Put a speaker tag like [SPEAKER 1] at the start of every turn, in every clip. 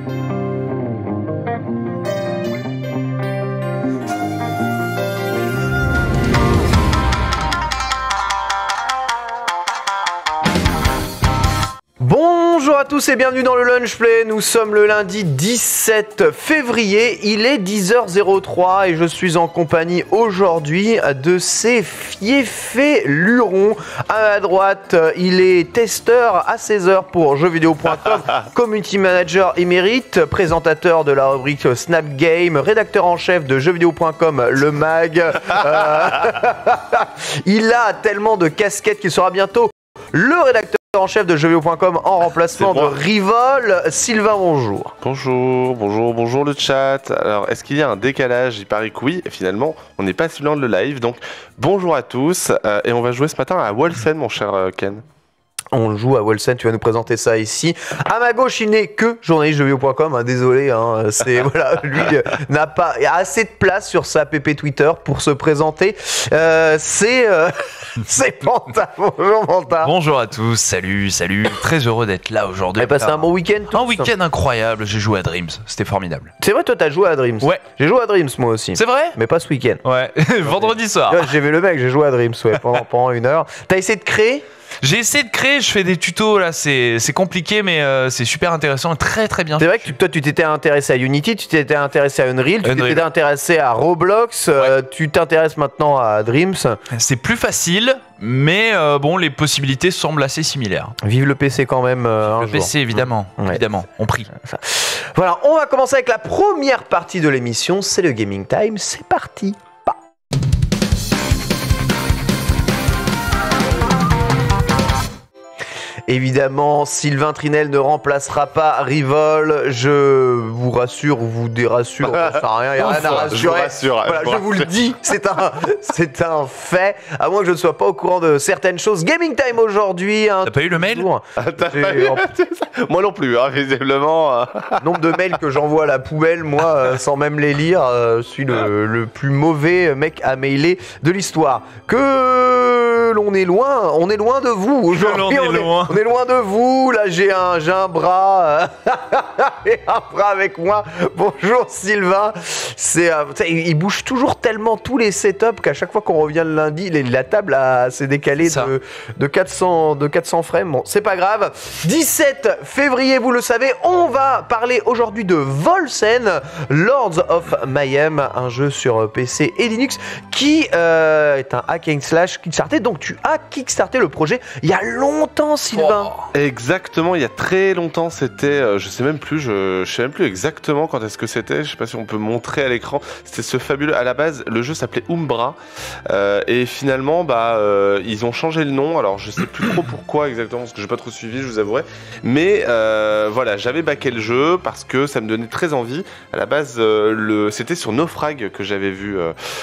[SPEAKER 1] Bonjour à tous et bienvenue dans le Lunch Play. Nous sommes le lundi 17 février, il est 10h03 et je suis en compagnie aujourd'hui de ces fiefés lurons. À ma droite, il est testeur à 16h pour jeuxvideo.com, community manager émérite, présentateur de la rubrique Snap Game, rédacteur en chef de jeuxvideo.com, le mag. Il a tellement de casquettes qu'il sera bientôt le rédacteur en chef de jeuxvideo.com en remplacement de Rivol. Sylvain, bonjour.
[SPEAKER 2] Bonjour le chat. Alors, est-ce qu'il y a un décalage? Il paraît que oui, et finalement, on n'est pas si loin de le live. Donc, bonjour à tous. Et on va jouer ce matin à Wolcen, mon cher Ken.
[SPEAKER 1] On joue à Wolcen, tu vas nous présenter ça ici. À ma gauche, il n'est que journaliste jeuxvideo.com, hein, désolé, hein, c'est voilà, lui n'a pas assez de place sur sa pp Twitter pour se présenter. C'est Panta. Bonjour Panta.
[SPEAKER 3] Bonjour à tous, salut, très heureux d'être là aujourd'hui.
[SPEAKER 1] Passé un bon week-end.
[SPEAKER 3] Un week-end incroyable, j'ai joué à Dreams, c'était formidable.
[SPEAKER 1] C'est vrai, toi t'as joué à Dreams?
[SPEAKER 3] Ouais.
[SPEAKER 1] J'ai joué à Dreams moi aussi.
[SPEAKER 3] C'est vrai?
[SPEAKER 1] Mais pas ce week-end.
[SPEAKER 3] Ouais, vendredi soir.
[SPEAKER 1] Ouais, j'ai vu le mec, j'ai joué à Dreams pendant une heure. T'as essayé de créer?
[SPEAKER 3] J'ai essayé de créer, je fais des tutos là, c'est compliqué mais c'est super intéressant et très très bien.
[SPEAKER 1] C'est vrai que toi tu t'étais intéressé à Unity, tu t'étais intéressé à Unreal, tu t'étais intéressé à Roblox, tu t'intéresses maintenant à Dreams.
[SPEAKER 3] C'est plus facile, mais bon, les possibilités semblent assez similaires.
[SPEAKER 1] Vive le PC quand même.
[SPEAKER 3] Le PC évidemment, évidemment, on prie.
[SPEAKER 1] Voilà, on va commencer avec la première partie de l'émission, c'est le Gaming Time, c'est parti. Évidemment, Sylvain Trinel ne remplacera pas Rivol. Je vous rassure ou vous dérassure, ça sert à rien, il n'y a rien à rassurer. Voilà, je vous le dis, c'est un fait. À moins que je ne sois pas au courant de certaines choses. Gaming Time aujourd'hui.
[SPEAKER 3] T'as pas eu le mail?
[SPEAKER 2] Moi non plus, hein, visiblement.
[SPEAKER 1] Nombre de mails que j'envoie à la poubelle, moi, sans même les lire, je suis le plus mauvais mec à mailer de l'histoire. On est loin de vous aujourd'hui. On est loin de vous. Là, j'ai un bras et un bras avec moi. Bonjour Sylvain. Il bouge toujours tellement tous les setups qu'à chaque fois qu'on revient le lundi, la table s'est décalée de 400 frames. Bon, c'est pas grave. 17 février, vous le savez, on va parler aujourd'hui de Wolcen, Lords of Mayhem, un jeu sur PC et Linux qui est un hack and slash Kickstarter. Donc tu as kickstarté le projet il y a longtemps, Sylvain.
[SPEAKER 2] Exactement, il y a très longtemps, c'était, je sais même plus exactement quand est-ce que c'était, je sais pas si on peut montrer à l'écran, c'était ce fabuleux, à la base, le jeu s'appelait Umbra, et finalement, ils ont changé le nom, alors je sais plus trop pourquoi exactement, parce que j'ai pas trop suivi, je vous avouerai, mais voilà, j'avais backé le jeu parce que ça me donnait très envie. À la base, c'était sur Naufrag que j'avais vu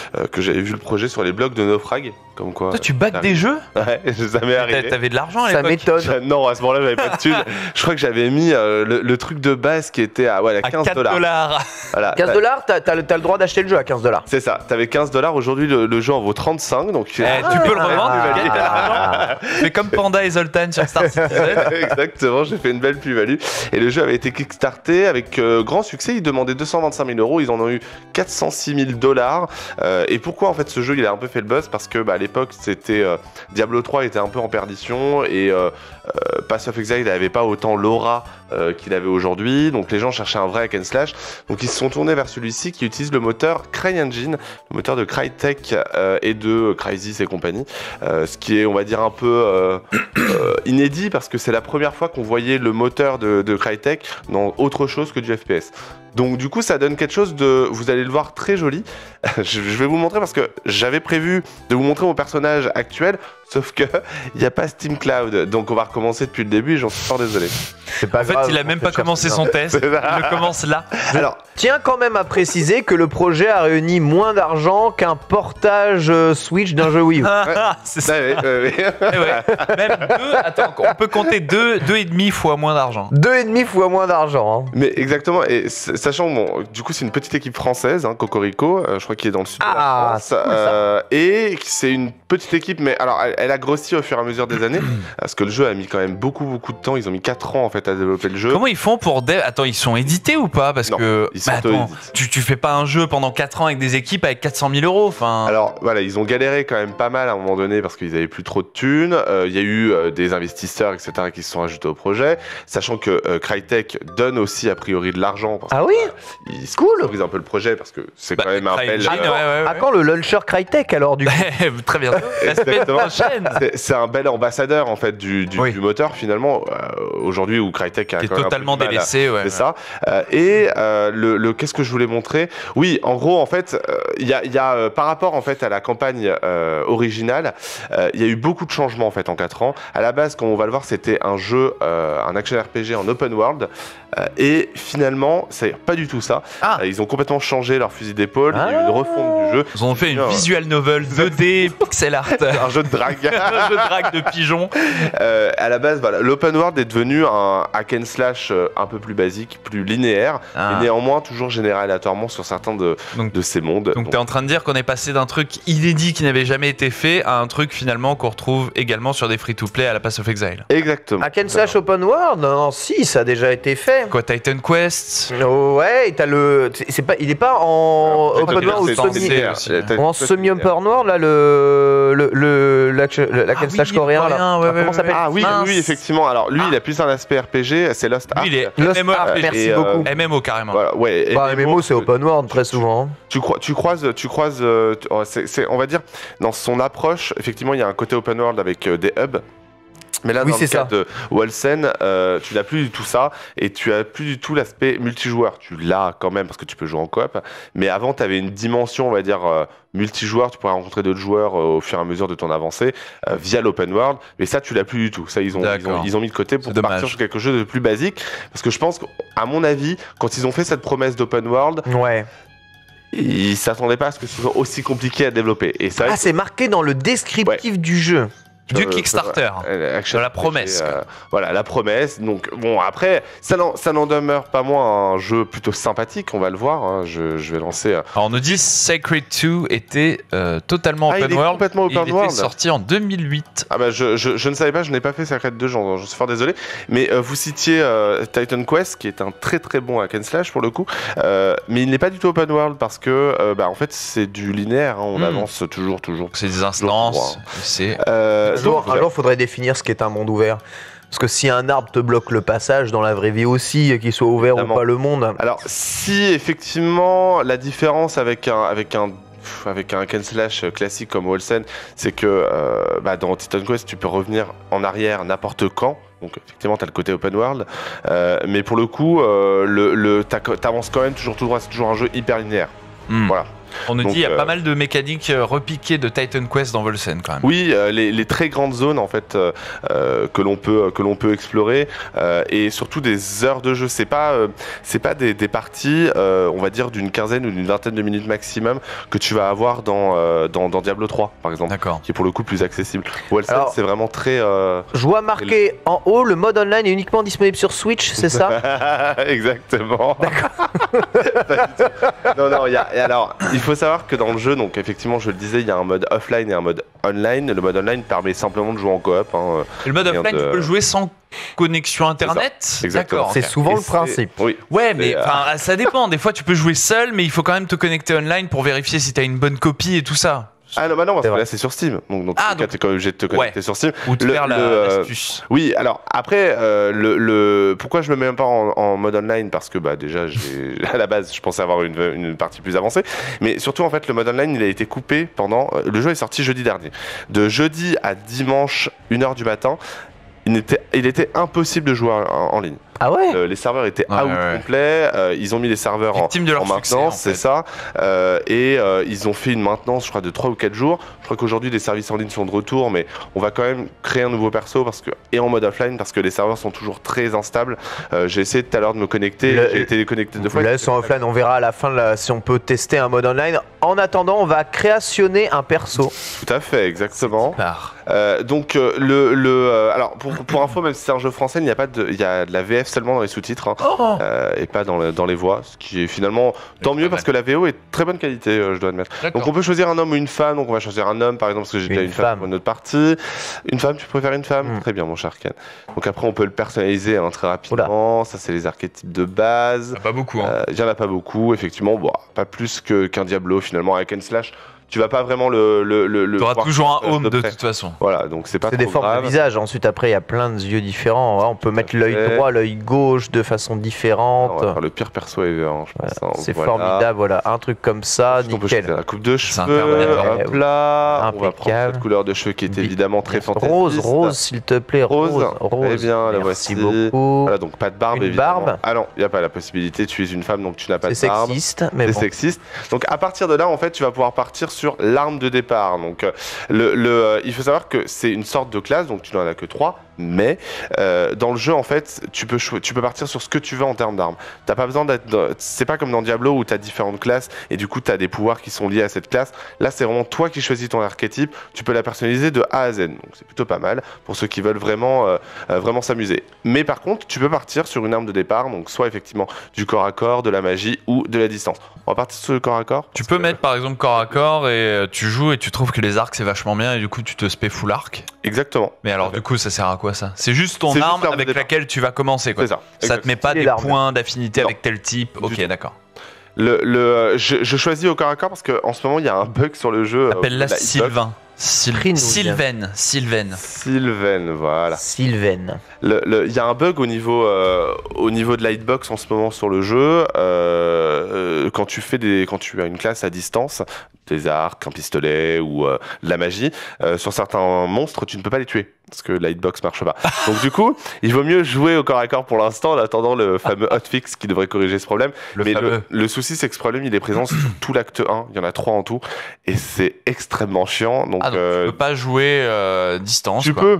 [SPEAKER 2] le projet sur les blogs de Naufrag, comme quoi.
[SPEAKER 3] Toi, tu backes des jeux?
[SPEAKER 2] Ouais, ça m'est arrivé.
[SPEAKER 3] T'avais de l'argent à
[SPEAKER 1] Ça
[SPEAKER 3] l'époque?
[SPEAKER 1] m'étonne.
[SPEAKER 2] Non, à ce moment-là, j'avais pas de thunes. Je crois que j'avais mis le truc de base qui était à $15.
[SPEAKER 3] Voilà.
[SPEAKER 1] 15 $, t'as le droit d'acheter le jeu à 15 $.
[SPEAKER 2] C'est ça, t'avais $15. Aujourd'hui, le jeu en vaut 35. Donc
[SPEAKER 3] tu peux le revendre, tu gagnes de l'argent. Fais comme Panda et Zoltan sur Star Citizen.
[SPEAKER 2] Exactement, j'ai fait une belle plus-value. Et le jeu avait été kickstarté avec grand succès. Ils demandaient 225 000 €. Ils en ont eu 406 000 $. Et pourquoi en fait ce jeu il a un peu fait le buzz? Parce que à l'époque, c'était Diablo 3 était un peu en perdition et Path of Exile n'avait pas autant l'aura qu'il avait aujourd'hui, donc les gens cherchaient un vrai hack and slash, donc ils se sont tournés vers celui-ci qui utilise le moteur CryEngine, le moteur de Crytek et de Crysis et compagnie, ce qui est, on va dire, un peu inédit parce que c'est la première fois qu'on voyait le moteur de Crytek dans autre chose que du FPS. Donc du coup ça donne quelque chose de, vous allez le voir, très joli. Je vais vous montrer parce que j'avais prévu de vous montrer mon personnage actuel, sauf que il n'y a pas Steam Cloud, donc on va recommencer depuis le début et j'en suis fort désolé.
[SPEAKER 1] C'est pas
[SPEAKER 3] en fait
[SPEAKER 1] grave,
[SPEAKER 3] il a même pas commencé son test, il le commence là.
[SPEAKER 1] Alors, tiens quand même à préciser que le projet a réuni moins d'argent qu'un portage Switch d'un jeu Wii U.
[SPEAKER 3] C'est ça.
[SPEAKER 2] Ouais.
[SPEAKER 3] Même attends, on peut compter 2,5 fois moins d'argent.
[SPEAKER 1] 2,5 fois moins d'argent. Hein.
[SPEAKER 2] Mais exactement, et sachant, bon, du coup c'est une petite équipe française, hein, Cocorico, je crois qu'il est dans le sud de la France,
[SPEAKER 1] cool,
[SPEAKER 2] et c'est une petite équipe, mais alors elle a grossi au fur et à mesure des années, parce que le jeu a mis quand même beaucoup de temps. Ils ont mis 4 ans en fait à développer le jeu.
[SPEAKER 3] Comment ils font pour Attends, ils sont édités ou pas? Parce
[SPEAKER 2] Non,
[SPEAKER 3] que
[SPEAKER 2] ils sont
[SPEAKER 3] attends,
[SPEAKER 2] auto-édités.
[SPEAKER 3] tu fais pas un jeu pendant 4 ans avec des équipes avec 400 000 euros. Enfin,
[SPEAKER 2] Alors voilà, ils ont galéré quand même pas mal à un moment donné parce qu'ils avaient plus trop de thunes. Il y a eu des investisseurs, etc., qui se sont ajoutés au projet, sachant que Crytek donne aussi a priori de l'argent. Parce
[SPEAKER 1] Ah
[SPEAKER 2] que,
[SPEAKER 1] oui,
[SPEAKER 2] ils
[SPEAKER 1] cool.
[SPEAKER 2] sponsorisent un peu le projet parce que c'est quand même un bel.
[SPEAKER 3] Crytek,
[SPEAKER 1] À quand le launcher Crytek alors du coup?
[SPEAKER 3] très bien. La semaine
[SPEAKER 2] Exactement.
[SPEAKER 3] prochaine.
[SPEAKER 2] C'est un bel ambassadeur en fait du
[SPEAKER 3] Oui.
[SPEAKER 2] moteur finalement aujourd'hui où Crytek a
[SPEAKER 3] Qui est
[SPEAKER 2] quand même un peu
[SPEAKER 3] totalement
[SPEAKER 2] de mal à-
[SPEAKER 3] délaissé. Ouais,
[SPEAKER 2] C'est ça. Qu'est-ce que je voulais montrer? Oui, en gros, en fait, il y a par rapport en fait à la campagne originale, il y a eu beaucoup de changements en fait en 4 ans. À la base, comme on va le voir, c'était un jeu, un action RPG en open world, et finalement, c'est pas du tout ça.
[SPEAKER 3] Ah.
[SPEAKER 2] Ils ont complètement changé leur fusil d'épaule. Il y a eu une refonte du jeu.
[SPEAKER 3] Ils ont fait une
[SPEAKER 2] Non,
[SPEAKER 3] visual novel 2D pixel art.
[SPEAKER 2] un jeu de drague.
[SPEAKER 3] Un jeu de drague de pigeons.
[SPEAKER 2] À la base, voilà, l'open world est devenu un hack and slash un peu plus basique, plus linéaire, mais néanmoins toujours généré aléatoirement sur certains de ces mondes.
[SPEAKER 3] Donc t'es en train de dire qu'on est passé d'un truc inédit qui n'avait jamais été fait à un truc finalement qu'on retrouve également sur des free-to-play à la Pass of Exile.
[SPEAKER 2] Exactement.
[SPEAKER 1] Hack and slash open world? Non, si, ça a déjà été fait.
[SPEAKER 3] Quoi, Titan Quest?
[SPEAKER 1] Ouais, t'as le. Il est pas en
[SPEAKER 2] Alors,
[SPEAKER 1] open world ou
[SPEAKER 3] c'est
[SPEAKER 1] semi.
[SPEAKER 3] linéaire aussi.
[SPEAKER 1] En semi-open world, là, l'hack and slash coréen, là. Comment ça s'appelle?
[SPEAKER 2] Ah oui,
[SPEAKER 3] Mince.
[SPEAKER 2] oui, effectivement. Alors lui, il a plus un aspect RPG, c'est Lost Ark.
[SPEAKER 3] Lui, il est
[SPEAKER 1] Lost
[SPEAKER 3] MMO,
[SPEAKER 1] Ark, merci
[SPEAKER 2] et,
[SPEAKER 1] beaucoup.
[SPEAKER 3] MMO carrément.
[SPEAKER 2] Voilà, ouais.
[SPEAKER 1] Bah, MMO, c'est open world très souvent. Hein.
[SPEAKER 2] Tu croises, on va dire, dans son approche, effectivement, il y a un côté open world avec des hubs. Mais là,
[SPEAKER 1] Oui,
[SPEAKER 2] dans le
[SPEAKER 1] c'est
[SPEAKER 2] cas
[SPEAKER 1] ça.
[SPEAKER 2] de Wolcen, tu n'as plus du tout ça, et tu as plus du tout l'aspect multijoueur. Tu l'as quand même parce que tu peux jouer en coop, mais avant, tu avais une dimension, on va dire, multijoueur. Tu pourrais rencontrer d'autres joueurs au fur et à mesure de ton avancée via l'open world, mais ça, tu l'as plus du tout. Ça, ils ont mis de côté pour
[SPEAKER 3] C'est dommage.
[SPEAKER 2] partir sur quelque chose de plus basique, parce que je pense qu'à mon avis, quand ils ont fait cette promesse d'open world,
[SPEAKER 1] Ouais.
[SPEAKER 2] ils s'attendaient pas à ce que ce soit aussi compliqué à développer. Et ça,
[SPEAKER 1] Ah, c'est marqué dans le descriptif du jeu.
[SPEAKER 3] Du Kickstarter.
[SPEAKER 2] Action
[SPEAKER 3] De la
[SPEAKER 2] RPG,
[SPEAKER 3] promesse, quoi.
[SPEAKER 2] voilà, la promesse. Donc, bon, après, ça n'en demeure pas moins un jeu plutôt sympathique, on va le voir. Hein. Je vais lancer.
[SPEAKER 3] Alors on nous dit Sacred 2 était totalement
[SPEAKER 2] Ah, il
[SPEAKER 3] open
[SPEAKER 2] est
[SPEAKER 3] world.
[SPEAKER 2] complètement open
[SPEAKER 3] il
[SPEAKER 2] world.
[SPEAKER 3] était sorti en 2008.
[SPEAKER 2] Ah bah je ne savais pas, je n'ai pas fait Sacred 2, je suis fort désolé. Mais vous citiez Titan Quest, qui est un très très bon hack and slash pour le coup. Mais il n'est pas du tout open world parce que, en fait, c'est du linéaire. Hein. On avance toujours.
[SPEAKER 3] C'est des instances. C'est
[SPEAKER 1] Un jour, il faudrait définir ce qu'est un monde ouvert. Parce que si un arbre te bloque le passage dans la vraie vie aussi, qu'il soit ouvert
[SPEAKER 2] Évidemment.
[SPEAKER 1] ou pas le monde.
[SPEAKER 2] Alors, si effectivement la différence avec un hack and slash classique comme Wolcen, c'est que dans Titan Quest, tu peux revenir en arrière n'importe quand. Donc effectivement, tu as le côté open world. Mais pour le coup, t'avances quand même toujours tout droit. C'est toujours un jeu hyper linéaire. Voilà.
[SPEAKER 3] On nous
[SPEAKER 2] Donc,
[SPEAKER 3] dit il y a pas mal de mécaniques repiquées de Titan Quest dans Wolcen quand même.
[SPEAKER 2] Oui, les très grandes zones en fait que l'on peut explorer et surtout des heures de jeu. C'est pas des parties, on va dire d'une quinzaine ou d'une vingtaine de minutes maximum que tu vas avoir dans Diablo 3 par exemple,
[SPEAKER 3] D'accord.
[SPEAKER 2] qui est pour le coup plus accessible. Wolcen,
[SPEAKER 1] Alors,
[SPEAKER 2] c'est vraiment très.
[SPEAKER 1] Je vois marqué en haut, le mode online est uniquement disponible sur Switch, c'est ça?
[SPEAKER 2] Exactement. Non, alors, il faut savoir que dans le jeu, donc effectivement, je le disais, il y a un mode offline et un mode online. Le mode online permet simplement de jouer en coop. Hein,
[SPEAKER 3] Et le mode
[SPEAKER 2] rien
[SPEAKER 3] offline,
[SPEAKER 2] de-
[SPEAKER 3] tu peux le jouer sans connexion internet.
[SPEAKER 2] Exactement.
[SPEAKER 3] D'accord.
[SPEAKER 1] C'est
[SPEAKER 3] ok.
[SPEAKER 1] souvent
[SPEAKER 2] Et
[SPEAKER 1] le principe.
[SPEAKER 2] Oui.
[SPEAKER 3] Ouais, mais
[SPEAKER 2] Et,
[SPEAKER 3] enfin, ça dépend. Des fois, tu peux jouer seul, mais il faut quand même te connecter online pour vérifier si tu as une bonne copie et tout ça.
[SPEAKER 2] Ah non, bah non, parce
[SPEAKER 1] C'est
[SPEAKER 2] que
[SPEAKER 1] vrai.
[SPEAKER 2] là c'est sur Steam. Donc dans tous les cas,
[SPEAKER 3] donc-
[SPEAKER 2] t'es quand même obligé de te connecter
[SPEAKER 3] Ouais.
[SPEAKER 2] sur Steam.
[SPEAKER 3] Ou de
[SPEAKER 2] Le-
[SPEAKER 3] faire
[SPEAKER 2] le,
[SPEAKER 3] l'astuce.
[SPEAKER 2] Oui, alors après, pourquoi je me mets même pas en mode online? Parce que déjà, à la base, je pensais avoir une partie plus avancée. Mais surtout, en fait, le mode online, il a été coupé pendant. Le jeu est sorti jeudi dernier. De jeudi à dimanche, 1h du matin, il était impossible de jouer en ligne.
[SPEAKER 1] Ah ouais?
[SPEAKER 2] Les serveurs étaient
[SPEAKER 3] Ouais,
[SPEAKER 2] out
[SPEAKER 3] ouais.
[SPEAKER 2] complet. Ils ont mis les serveurs
[SPEAKER 3] Victimes de leur
[SPEAKER 2] en
[SPEAKER 3] succès,
[SPEAKER 2] maintenance,
[SPEAKER 3] en fait.
[SPEAKER 2] c'est ça. Et ils ont fait une maintenance, je crois, de 3 ou 4 jours. Je crois qu'aujourd'hui, les services en ligne sont de retour, mais on va quand même créer un nouveau perso et en mode offline parce que les serveurs sont toujours très instables. J'ai essayé tout à l'heure de me connecter. J'ai été déconnecté 2 fois.
[SPEAKER 1] Laisse en offline, on verra à la fin si on peut tester un mode online. En attendant, on va créationner un perso.
[SPEAKER 2] Tout à fait, exactement.
[SPEAKER 3] Par.
[SPEAKER 2] Alors pour info, même si c'est un jeu français, il y a de la VF VF seulement dans les sous-titres, hein,
[SPEAKER 3] Oh,
[SPEAKER 2] et pas dans les voix, ce qui est finalement tant mieux parce que la VO est de très bonne qualité, je dois admettre.
[SPEAKER 3] d'accord.
[SPEAKER 2] Donc on peut choisir un homme ou une femme, donc on va choisir un homme par exemple parce que j'ai déjà une femme pour une autre partie. Une femme, tu préfères une femme? Très bien mon cher Ken. Donc après on peut le personnaliser hein, très rapidement, ça c'est les archétypes de base.
[SPEAKER 3] Pas beaucoup. Hein.
[SPEAKER 2] Il y en a pas beaucoup, effectivement, bon, pas plus qu'un Diablo finalement avec un slash. Tu vas pas vraiment
[SPEAKER 3] Tu auras toujours un home de
[SPEAKER 2] près.
[SPEAKER 3] toute façon.
[SPEAKER 2] Voilà, donc c'est pas
[SPEAKER 1] C'est
[SPEAKER 2] trop
[SPEAKER 1] des formes
[SPEAKER 2] grave.
[SPEAKER 1] de visage. Ensuite, après, il y a plein de yeux différents. On peut mettre l'œil droit, l'œil gauche de façon différente.
[SPEAKER 2] On va faire le pire perso ever, hein, je pense. Hein.
[SPEAKER 1] C'est
[SPEAKER 2] Voilà.
[SPEAKER 1] formidable, voilà. Un truc comme ça,
[SPEAKER 2] On peut choisir
[SPEAKER 1] nickel.
[SPEAKER 2] la coupe de
[SPEAKER 3] C'est
[SPEAKER 2] cheveux,
[SPEAKER 3] interminable.
[SPEAKER 2] hop là. On va prendre
[SPEAKER 1] Impeccable.
[SPEAKER 2] cette couleur de cheveux qui est évidemment très fantaisiste.
[SPEAKER 1] Rose, s'il te plaît.
[SPEAKER 2] Rose.
[SPEAKER 1] Rose.
[SPEAKER 2] Eh bien, la
[SPEAKER 1] Merci
[SPEAKER 2] voici.
[SPEAKER 1] beaucoup.
[SPEAKER 2] Voilà, donc pas de barbe,
[SPEAKER 1] Une
[SPEAKER 2] évidemment.
[SPEAKER 1] barbe.
[SPEAKER 2] Ah non, il n'y a pas la possibilité. Tu es une femme, donc tu n'as pas de
[SPEAKER 1] C'est
[SPEAKER 2] barbe.
[SPEAKER 1] sexiste, mais
[SPEAKER 2] C'est
[SPEAKER 1] bon.
[SPEAKER 2] sexiste. Donc à partir de là, en fait, tu vas pouvoir partir sur l'arme de départ. Donc il faut savoir que c'est une sorte de classe, donc tu n'en as que 3. Mais dans le jeu, en fait, tu peux partir sur ce que tu veux en termes d'armes. T'as pas besoin d'être. C'est pas comme dans Diablo où tu as différentes classes et du coup tu as des pouvoirs qui sont liés à cette classe. Là, c'est vraiment toi qui choisis ton archétype. Tu peux la personnaliser de A à Z. Donc c'est plutôt pas mal pour ceux qui veulent vraiment s'amuser. Mais par contre, tu peux partir sur une arme de départ, donc soit effectivement du corps à corps, de la magie ou de la distance. On va partir sur le corps à corps.
[SPEAKER 3] Tu peux mettre par exemple corps à corps et tu joues et tu trouves que les arcs c'est vachement bien et du coup tu te spé full arc.
[SPEAKER 2] Exactement.
[SPEAKER 3] Mais alors du coup ça sert à quoi ça? C'est juste ton
[SPEAKER 2] C'est juste
[SPEAKER 3] arme
[SPEAKER 2] l'arme de
[SPEAKER 3] avec
[SPEAKER 2] départ.
[SPEAKER 3] laquelle tu vas commencer quoi.
[SPEAKER 2] C'est ça.
[SPEAKER 3] Ça te met pas
[SPEAKER 1] C'est
[SPEAKER 3] des
[SPEAKER 1] l'arme.
[SPEAKER 3] points d'affinité
[SPEAKER 2] Non.
[SPEAKER 3] avec tel type. Ok,
[SPEAKER 2] tout.
[SPEAKER 3] d'accord.
[SPEAKER 2] Je choisis au corps à corps parce qu'en ce moment il y a un bug sur le jeu.
[SPEAKER 3] Appelle-la
[SPEAKER 2] la hitbox.
[SPEAKER 3] Sylvain.
[SPEAKER 1] Prie-nous,
[SPEAKER 3] Sylvaine.
[SPEAKER 2] Sylvain, voilà.
[SPEAKER 1] Sylvaine.
[SPEAKER 2] Il y a un bug au niveau de la hitbox en ce moment sur le jeu. Quand tu as une classe à distance, des arcs, un pistolet ou de la magie, sur certains monstres, tu ne peux pas les tuer. Parce que la hitbox marche pas. Donc du coup, il vaut mieux jouer au corps à corps pour l'instant en attendant le fameux hotfix qui devrait corriger ce problème. Mais le souci, c'est que ce problème, il est présent sur tout l'acte 1. Il y en a 3 en tout. Et c'est extrêmement chiant. Donc,
[SPEAKER 3] Ah donc tu peux pas jouer distance.
[SPEAKER 2] tu
[SPEAKER 3] quoi.
[SPEAKER 2] peux.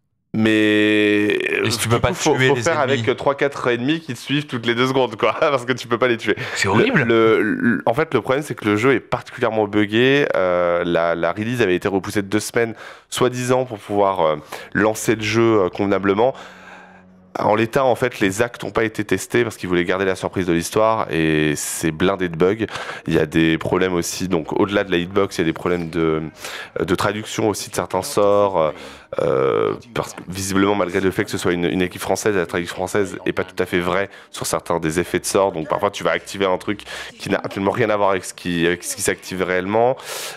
[SPEAKER 2] Mais
[SPEAKER 3] Et si tu peux pas
[SPEAKER 2] faut
[SPEAKER 3] tuer les
[SPEAKER 2] faire
[SPEAKER 3] ennemis.
[SPEAKER 2] avec 3-4 ennemis qui te suivent toutes les 2 secondes, quoi, parce que tu peux pas les tuer.
[SPEAKER 3] C'est horrible.
[SPEAKER 2] En fait, le problème, c'est que le jeu est particulièrement buggé. La release avait été repoussée de 2 semaines, soi-disant, pour pouvoir lancer le jeu convenablement. En l'état, en fait, les actes n'ont pas été testés parce qu'ils voulaient garder la surprise de l'histoire et c'est blindé de bugs. Il y a des problèmes aussi, donc au-delà de la hitbox, il y a des problèmes de traduction aussi de certains sorts. Parce que visiblement, malgré le fait que ce soit une équipe française, la traduction française n'est pas tout à fait vraie sur certains des effets de sorts. Donc parfois, tu vas activer un truc qui n'a absolument rien à voir avec ce qui s'active réellement.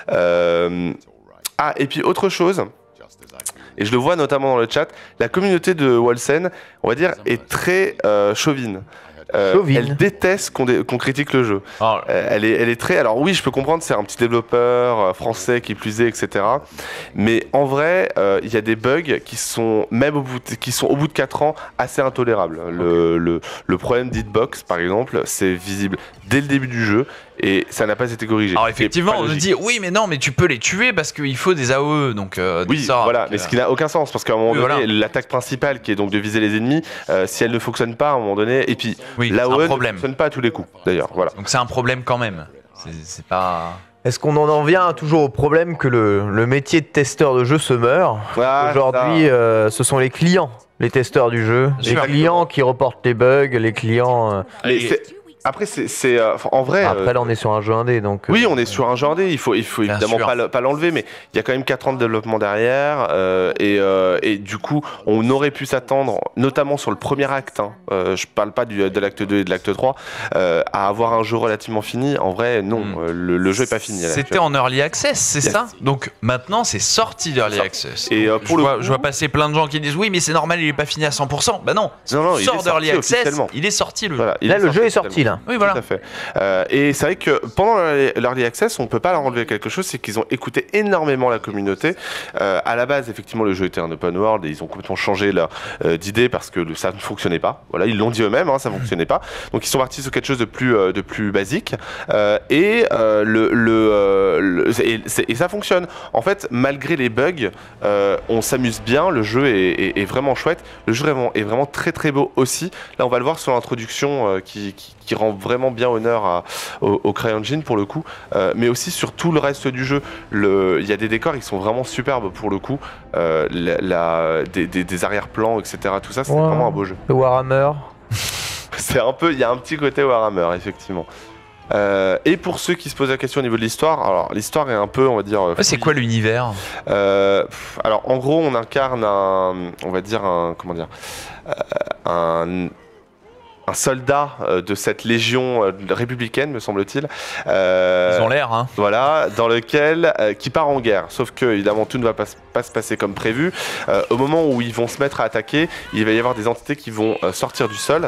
[SPEAKER 2] Et puis autre chose. Et je le vois notamment dans le chat, la communauté de Wolcen, on va dire, est très chauvine. Elle déteste qu'on critique le jeu. Elle est très... Alors oui, je peux comprendre, c'est un petit développeur français qui plus est, etc. Mais en vrai, il y a des bugs qui sont, même au bout de 4 ans, assez intolérables. Le problème d'hitbox, par exemple, c'est visible dès le début du jeu. Et ça n'a pas été corrigé.
[SPEAKER 3] Alors effectivement, on nous dit oui, mais non, mais tu peux les tuer parce qu'il faut des AOE, donc
[SPEAKER 2] oui,
[SPEAKER 3] des sorts,
[SPEAKER 2] voilà,
[SPEAKER 3] donc,
[SPEAKER 2] mais ce qui n'a aucun sens parce qu'à un moment donné,
[SPEAKER 3] voilà.
[SPEAKER 2] l'attaque principale qui est donc de viser les ennemis, si elle ne fonctionne pas à un moment donné, et puis
[SPEAKER 3] oui,
[SPEAKER 2] l'AOE ne
[SPEAKER 3] problème.
[SPEAKER 2] fonctionne pas à tous les coups, d'ailleurs, voilà.
[SPEAKER 3] Donc c'est un problème quand même. C'est pas.
[SPEAKER 1] Est-ce qu'on en vient toujours au problème que le métier de testeur de jeu se meurt? Aujourd'hui, ce sont les clients, les testeurs du jeu,
[SPEAKER 3] Bien
[SPEAKER 1] les
[SPEAKER 3] sûr.
[SPEAKER 1] clients qui reportent les bugs, les clients.
[SPEAKER 2] Après, c'est en vrai.
[SPEAKER 1] Après, là, on est sur un jeu indé, donc.
[SPEAKER 2] Oui, on est sur un jeu indé. Il faut évidemment pas l'enlever, mais il y a quand même 4 ans de développement derrière, et du coup, on aurait pu s'attendre, notamment sur le premier acte. Je parle pas de l'acte 2 et de l'acte 3, à avoir un jeu relativement fini. En vrai, non, le jeu est pas fini.
[SPEAKER 3] C'était en early access, c'est ça? Donc maintenant, c'est sorti d'early access.
[SPEAKER 2] Et
[SPEAKER 3] je vois passer plein de gens qui disent oui, mais c'est normal, il est pas fini à 100%. Bah non, il sort d'early access, il est sorti le jeu.
[SPEAKER 2] Voilà,
[SPEAKER 1] là, le jeu est sorti là.
[SPEAKER 3] Oui, voilà.
[SPEAKER 2] Tout à fait. Et c'est vrai que pendant l'Early Access, on peut pas leur enlever quelque chose, c'est qu'ils ont écouté énormément la communauté. À la base, effectivement, le jeu était un open world et ils ont complètement changé leur d'idée parce que ça ne fonctionnait pas. Voilà, ils l'ont dit eux-mêmes, ça ne fonctionnait pas. Donc ils sont partis sur quelque chose de plus basique. Et ça fonctionne. En fait, malgré les bugs, on s'amuse bien. Le jeu est vraiment chouette. Le jeu est vraiment très très beau aussi. Là, on va le voir sur l'introduction qui rend vraiment bien honneur au CryEngine pour le coup, mais aussi sur tout le reste du jeu. Il y a des décors qui sont vraiment superbes pour le coup, des arrière-plans, etc. Tout ça, c'est vraiment un beau jeu.
[SPEAKER 1] Le Warhammer.
[SPEAKER 2] Il y a un petit côté Warhammer, effectivement. Et pour ceux qui se posent la question au niveau de l'histoire, alors l'histoire est un peu, on va dire.
[SPEAKER 3] C'est quoi l'univers?
[SPEAKER 2] Alors en gros, on incarne un soldat de cette légion républicaine, me semble-t-il.
[SPEAKER 3] Ils ont l'air, hein.
[SPEAKER 2] Voilà, dans lequel qui part en guerre. Sauf que évidemment tout ne va pas se passer comme prévu. Au moment où ils vont se mettre à attaquer, il va y avoir des entités qui vont sortir du sol.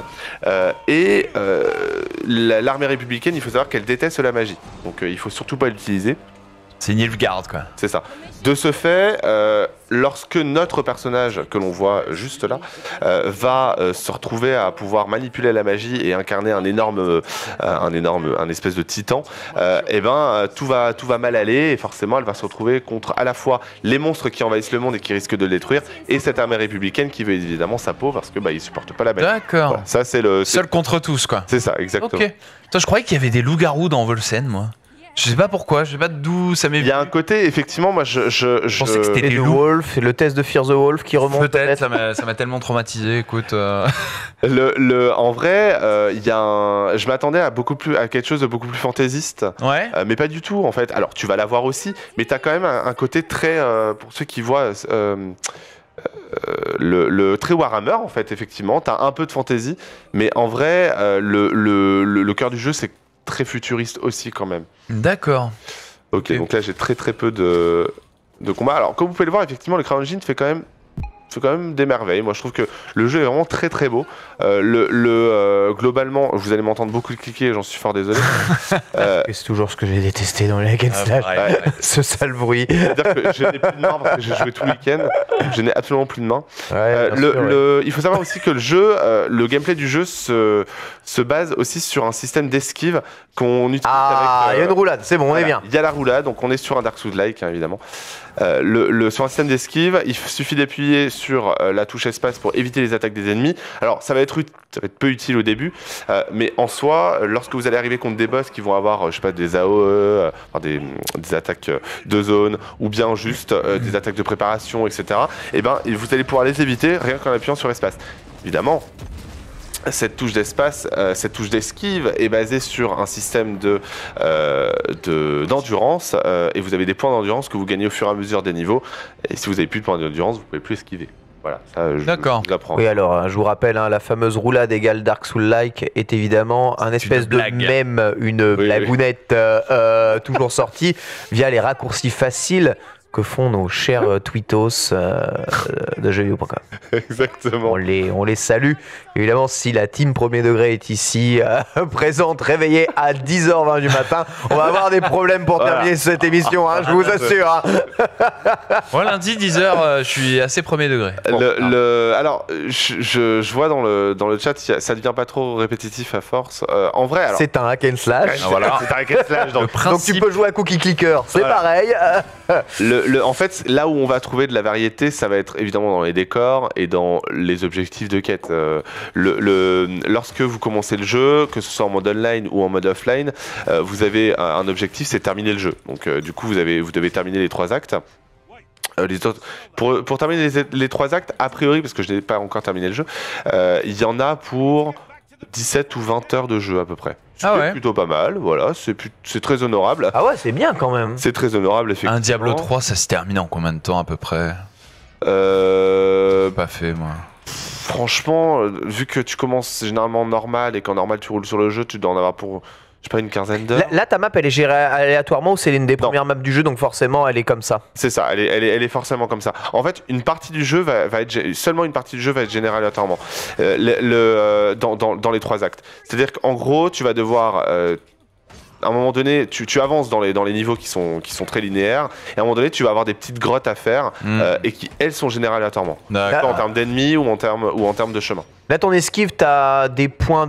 [SPEAKER 2] L'armée républicaine, il faut savoir qu'elle déteste la magie. Donc il faut surtout pas l'utiliser.
[SPEAKER 3] C'est Nilfgaard, quoi.
[SPEAKER 2] C'est ça. De ce fait, lorsque notre personnage, que l'on voit juste là, va se retrouver à pouvoir manipuler la magie et incarner un espèce de titan, tout va mal aller et forcément elle va se retrouver contre à la fois les monstres qui envahissent le monde et qui risquent de le détruire et cette armée républicaine qui veut évidemment sa peau parce que ils supportent pas la magie.
[SPEAKER 3] D'accord.
[SPEAKER 2] Voilà, ça c'est le
[SPEAKER 3] seul contre tous, quoi.
[SPEAKER 2] C'est ça, exactement.
[SPEAKER 3] Ok. Toi, je croyais qu'il y avait des loups-garous dans Wolcen, moi. Je sais pas pourquoi, je sais pas d'où ça m'est venu.
[SPEAKER 2] Il y a un côté, effectivement, moi je
[SPEAKER 3] pensais que c'était
[SPEAKER 1] Et
[SPEAKER 3] des
[SPEAKER 1] The
[SPEAKER 3] loups.
[SPEAKER 1] Wolf, le test de Fear the Wolf qui remonte.
[SPEAKER 3] Peut-être, ça m'a tellement traumatisé, écoute.
[SPEAKER 2] En vrai, je m'attendais à quelque chose de beaucoup plus fantaisiste.
[SPEAKER 3] Ouais.
[SPEAKER 2] Mais pas du tout, en fait. Alors, tu vas l'avoir aussi, mais t'as quand même un côté très, pour ceux qui voient, le très Warhammer, en fait, effectivement. T'as un peu de fantasy, mais en vrai, le cœur du jeu, c'est très futuriste aussi, quand même.
[SPEAKER 3] D'accord.
[SPEAKER 2] Ok, donc là, j'ai très peu de combats. Alors, comme vous pouvez le voir, effectivement, le CryEngine fait quand même des merveilles. Moi, je trouve que le jeu est vraiment très beau. Globalement, vous allez m'entendre beaucoup cliquer, j'en suis fort désolé.
[SPEAKER 1] C'est toujours ce que j'ai détesté dans les hack and slash. Ce sale bruit.
[SPEAKER 2] C'est-à-dire que je n'ai plus de main parce que j'ai joué tout le week-end. Je n'ai absolument plus de main. Il faut savoir aussi que le gameplay du jeu se base aussi sur un système d'esquive qu'on utilise avec...
[SPEAKER 1] il y a une roulade, c'est bon, on est bien.
[SPEAKER 2] Il y a la roulade, donc on est sur un Dark Souls-like, hein, évidemment. Sur un système d'esquive, il suffit d'appuyer sur la touche espace pour éviter les attaques des ennemis. Alors ça va être peu utile au début, mais en soi, lorsque vous allez arriver contre des boss qui vont avoir, je sais pas, des AOE, des attaques de zone, ou bien juste des attaques de préparation, etc. Vous allez pouvoir les éviter rien qu'en appuyant sur espace. Évidemment, cette touche d'espace, cette touche d'esquive est basée sur un système d'endurance et vous avez des points d'endurance que vous gagnez au fur et à mesure des niveaux. Et si vous n'avez plus de points d'endurance, vous pouvez plus esquiver. Voilà, ça je vous l'apprends.
[SPEAKER 1] Oui, alors je vous rappelle, la fameuse roulade égale Dark Soul-like est évidemment un espèce de mème, une blagounette toujours sortie via les raccourcis faciles que font nos chers tweetos de jeuxvideo.com.
[SPEAKER 2] Exactement.
[SPEAKER 1] On les salue. Évidemment, si la team premier degré est ici, présente, réveillée à 10h20 du matin, on va avoir des problèmes pour terminer cette émission, je vous assure.
[SPEAKER 3] Moi, lundi, 10h, je suis assez premier degré.
[SPEAKER 2] Alors, je vois dans le chat, ça devient pas trop répétitif à force. En vrai, alors...
[SPEAKER 1] C'est un hack and slash.
[SPEAKER 2] Voilà, c'est un hack and slash. Donc
[SPEAKER 1] tu peux jouer à Cookie Clicker, c'est pareil.
[SPEAKER 2] En fait, là où on va trouver de la variété, ça va être évidemment dans les décors et dans les objectifs de quête. Lorsque vous commencez le jeu, que ce soit en mode online ou en mode offline, vous avez un objectif, c'est terminer le jeu. Donc du coup, vous devez terminer les 3 actes. Pour terminer les 3 actes, a priori, parce que je n'ai pas encore terminé le jeu, il y en a pour 17 ou 20 heures de jeu à peu près. C'est plutôt pas mal, voilà, c'est très honorable.
[SPEAKER 1] Ah ouais, c'est bien quand même.
[SPEAKER 2] C'est très honorable, effectivement.
[SPEAKER 3] Un Diablo 3, ça se termine en combien de temps à peu près? Pas fait, moi.
[SPEAKER 2] Franchement, vu que tu commences généralement normal et qu'en normal tu roules sur le jeu, tu dois en avoir pour, je sais pas, une quinzaine d'heures.
[SPEAKER 1] Là, ta map, elle est gérée aléatoirement ou c'est l'une des premières maps du jeu, donc forcément, elle est comme ça?
[SPEAKER 2] C'est ça, elle est forcément comme ça. En fait, une partie du jeu va être seulement une partie du jeu va être générée aléatoirement dans les 3 actes. C'est-à-dire qu'en gros, tu vas devoir à un moment donné, tu avances dans les niveaux qui sont très linéaires, et à un moment donné, tu vas avoir des petites grottes à faire, et qui, elles, sont générées aléatoirement. En termes d'ennemis ou en termes de chemin.
[SPEAKER 1] Là, ton esquive, t'as des points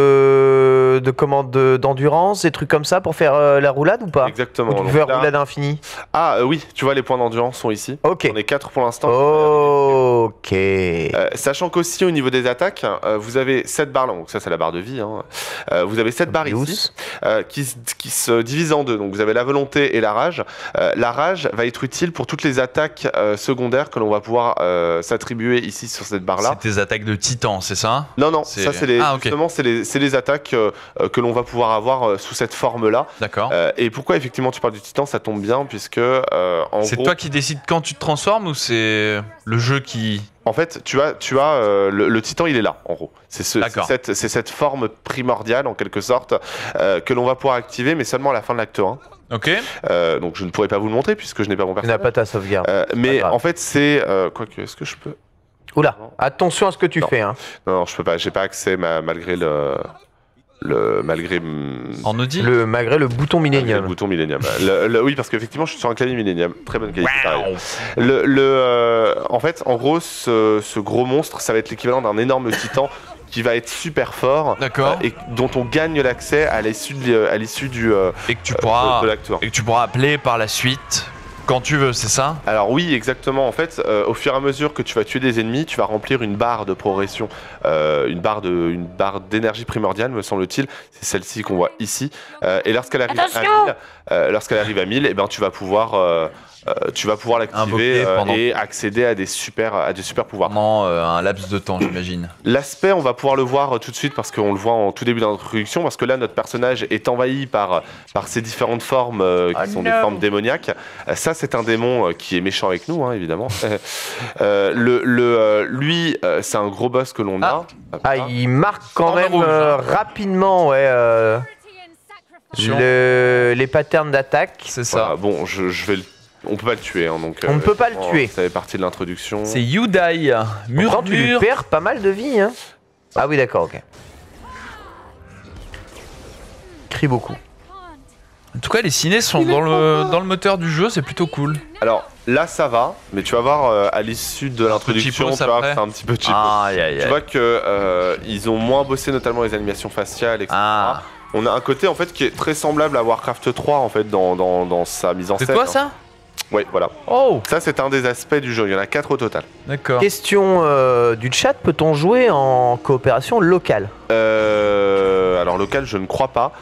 [SPEAKER 1] d'endurance, des trucs comme ça pour faire la roulade ou pas?
[SPEAKER 2] Exactement.
[SPEAKER 1] Ou tu peux faire roulade infinie?
[SPEAKER 2] Oui, tu vois, les points d'endurance sont ici.
[SPEAKER 1] Ok.
[SPEAKER 2] On est 4 pour l'instant.
[SPEAKER 1] Ok.
[SPEAKER 2] Sachant qu'aussi au niveau des attaques, vous avez 7 barres, donc ça c'est la barre de vie, hein. Vous avez 7 barres ici qui se divisent en deux. Donc vous avez la volonté et la rage. La rage va être utile pour toutes les attaques secondaires que l'on va pouvoir s'attribuer ici sur cette barre-là.
[SPEAKER 3] C'est tes attaques de titan, c'est ça?
[SPEAKER 2] Non, ça c'est justement c'est les attaques que l'on va pouvoir avoir sous cette forme-là.
[SPEAKER 3] D'accord.
[SPEAKER 2] Et pourquoi effectivement tu parles du titan, ça tombe bien puisque en
[SPEAKER 3] c'est
[SPEAKER 2] gros,
[SPEAKER 3] toi qui décides quand tu te transformes ou c'est le jeu qui...
[SPEAKER 2] En fait, tu as le titan, il est là, en gros. C'est cette forme primordiale, en quelque sorte, que l'on va pouvoir activer, mais seulement à la fin de l'acte 1.
[SPEAKER 3] Ok.
[SPEAKER 2] Donc, je ne pourrais pas vous le montrer, puisque je n'ai pas mon
[SPEAKER 1] Tu n'as
[SPEAKER 2] personnage.
[SPEAKER 1] pas ta sauvegarde.
[SPEAKER 2] Mais en fait, c'est... Quoique, est-ce que je peux...
[SPEAKER 1] Oula, attention à ce que tu fais. Hein.
[SPEAKER 2] Non, je peux pas. J'ai pas accès, malgré malgré
[SPEAKER 3] En Audi
[SPEAKER 1] malgré le bouton
[SPEAKER 2] le
[SPEAKER 1] Millennium.
[SPEAKER 2] bouton Millennium. Oui, parce qu'effectivement, je suis sur un clavier Millennium. Très bonne qualité.
[SPEAKER 3] Wow.
[SPEAKER 2] Pareil. En fait, en gros, ce gros monstre, ça va être l'équivalent d'un énorme titan qui va être super fort.
[SPEAKER 3] D'accord.
[SPEAKER 2] Et dont on gagne l'accès à l'issue du
[SPEAKER 3] Et que tu pourras
[SPEAKER 2] de l'acte 1.
[SPEAKER 3] et que tu pourras appeler par la suite quand tu veux, c'est ça?
[SPEAKER 2] Alors oui, exactement. En fait, au fur et à mesure que tu vas tuer des ennemis, tu vas remplir une barre de progression, une barre d'énergie primordiale, me semble-t-il. C'est celle-ci qu'on voit ici. Et lorsqu'elle arrive à 1000, eh ben, tu vas pouvoir l'activer et accéder à des super pouvoirs.
[SPEAKER 3] Pendant un laps de temps, j'imagine.
[SPEAKER 2] L'aspect, on va pouvoir le voir tout de suite parce qu'on le voit en tout début d'introduction, parce que là, notre personnage est envahi par ces différentes formes qui sont des formes démoniaques. Ça, c'est un démon qui est méchant avec nous, hein, évidemment. Lui, c'est un gros boss que l'on a.
[SPEAKER 1] Ah, il marque quand même
[SPEAKER 3] rouge, hein.
[SPEAKER 1] rapidement, ouais. Les patterns d'attaque.
[SPEAKER 3] C'est ça.
[SPEAKER 2] Voilà, bon, on peut pas le tuer, hein, donc.
[SPEAKER 1] On ne peut pas le tuer.
[SPEAKER 2] Ça fait partie de l'introduction.
[SPEAKER 3] C'est Yudai.
[SPEAKER 1] Pourtant, tu lui perds pas mal de vie. Hein. Ah oui, d'accord, ok. Crie beaucoup.
[SPEAKER 3] En tout cas, les ciné sont dans le moteur du jeu, c'est plutôt cool.
[SPEAKER 2] Alors là, ça va, mais tu vas voir à l'issue de l'introduction, tu vois que c'est un petit peu cheap. Tu vois que ils ont moins bossé, notamment les animations faciales, etc.
[SPEAKER 3] Ah.
[SPEAKER 2] On a un côté en fait qui est très semblable à Warcraft 3 en fait dans sa mise en scène.
[SPEAKER 3] C'est quoi ça?
[SPEAKER 2] Oui, voilà.
[SPEAKER 3] Oh,
[SPEAKER 2] Ça, c'est un des aspects du jeu. Il y en a 4 au total.
[SPEAKER 3] d'accord.
[SPEAKER 1] Question du chat, peut-on jouer en coopération locale?
[SPEAKER 2] Alors local, je ne crois pas.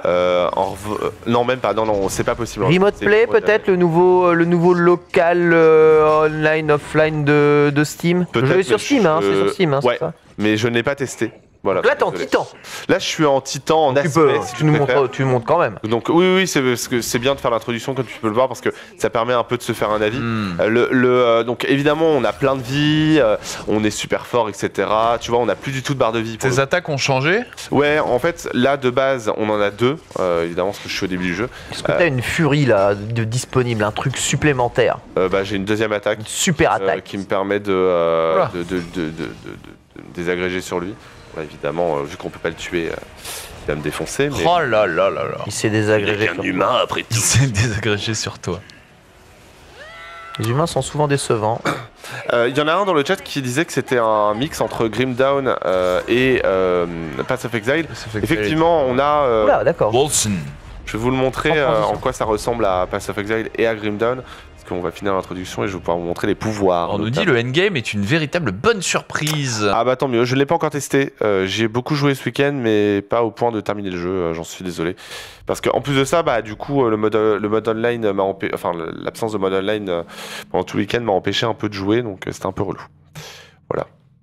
[SPEAKER 2] Non, même pas. Non, c'est pas possible.
[SPEAKER 1] Remote Play, peut-être le nouveau local online, offline de Steam. Je
[SPEAKER 2] Peut-être,
[SPEAKER 1] vais sur
[SPEAKER 2] mais
[SPEAKER 1] Steam, hein, c'est sur Steam, hein,
[SPEAKER 2] ouais,
[SPEAKER 1] c'est ça.
[SPEAKER 2] mais je n'ai pas testé. Voilà.
[SPEAKER 1] Là, t'es en
[SPEAKER 2] Désolé.
[SPEAKER 1] titan.
[SPEAKER 2] Là, je suis en titan, en aspect. si
[SPEAKER 1] Tu nous
[SPEAKER 2] préfères.
[SPEAKER 1] montres quand même.
[SPEAKER 2] Donc oui, c'est parce que c'est bien de faire l'introduction comme tu peux le voir parce que ça permet un peu de se faire un avis. Donc évidemment, on a plein de vie, on est super fort, etc. Tu vois, on n'a plus du tout de barre de vie.
[SPEAKER 3] Tes attaques ont changé?
[SPEAKER 2] Ouais, en fait, là de base, on en a 2, évidemment, parce que je suis au début du jeu.
[SPEAKER 1] Est-ce que t'as une furie là disponible, un truc supplémentaire,
[SPEAKER 2] J'ai une deuxième attaque
[SPEAKER 1] une super attaque?
[SPEAKER 2] qui me permet de désagréger sur lui. Là, évidemment, vu qu'on peut pas le tuer, il va me défoncer. Mais...
[SPEAKER 3] Oh là là là là.
[SPEAKER 1] Il s'est désagrégé. sur toi.
[SPEAKER 2] après
[SPEAKER 3] Il s'est désagrégé sur toi.
[SPEAKER 1] Les humains sont souvent décevants.
[SPEAKER 2] Il y en a un dans le chat qui disait que c'était un mix entre Grim Dawn et Path of Exile. Effectivement, on a...
[SPEAKER 1] Oula, d'accord.
[SPEAKER 3] Wilson.
[SPEAKER 2] je vais vous le montrer
[SPEAKER 1] En transition.
[SPEAKER 2] en quoi ça ressemble à Path of Exile et à Grim Dawn. Parce qu'on va finir l'introduction et je vais pouvoir vous montrer les pouvoirs.
[SPEAKER 3] On nous dit le endgame est une véritable bonne surprise.
[SPEAKER 2] Ah bah tant mieux, je ne l'ai pas encore testé. J'ai beaucoup joué ce week-end, mais pas au point de terminer le jeu, j'en suis désolé. Parce qu'en plus de ça, bah du coup, le mode online l'absence de mode online pendant tout le week-end m'a empêché un peu de jouer, donc c'était un peu relou. Voilà.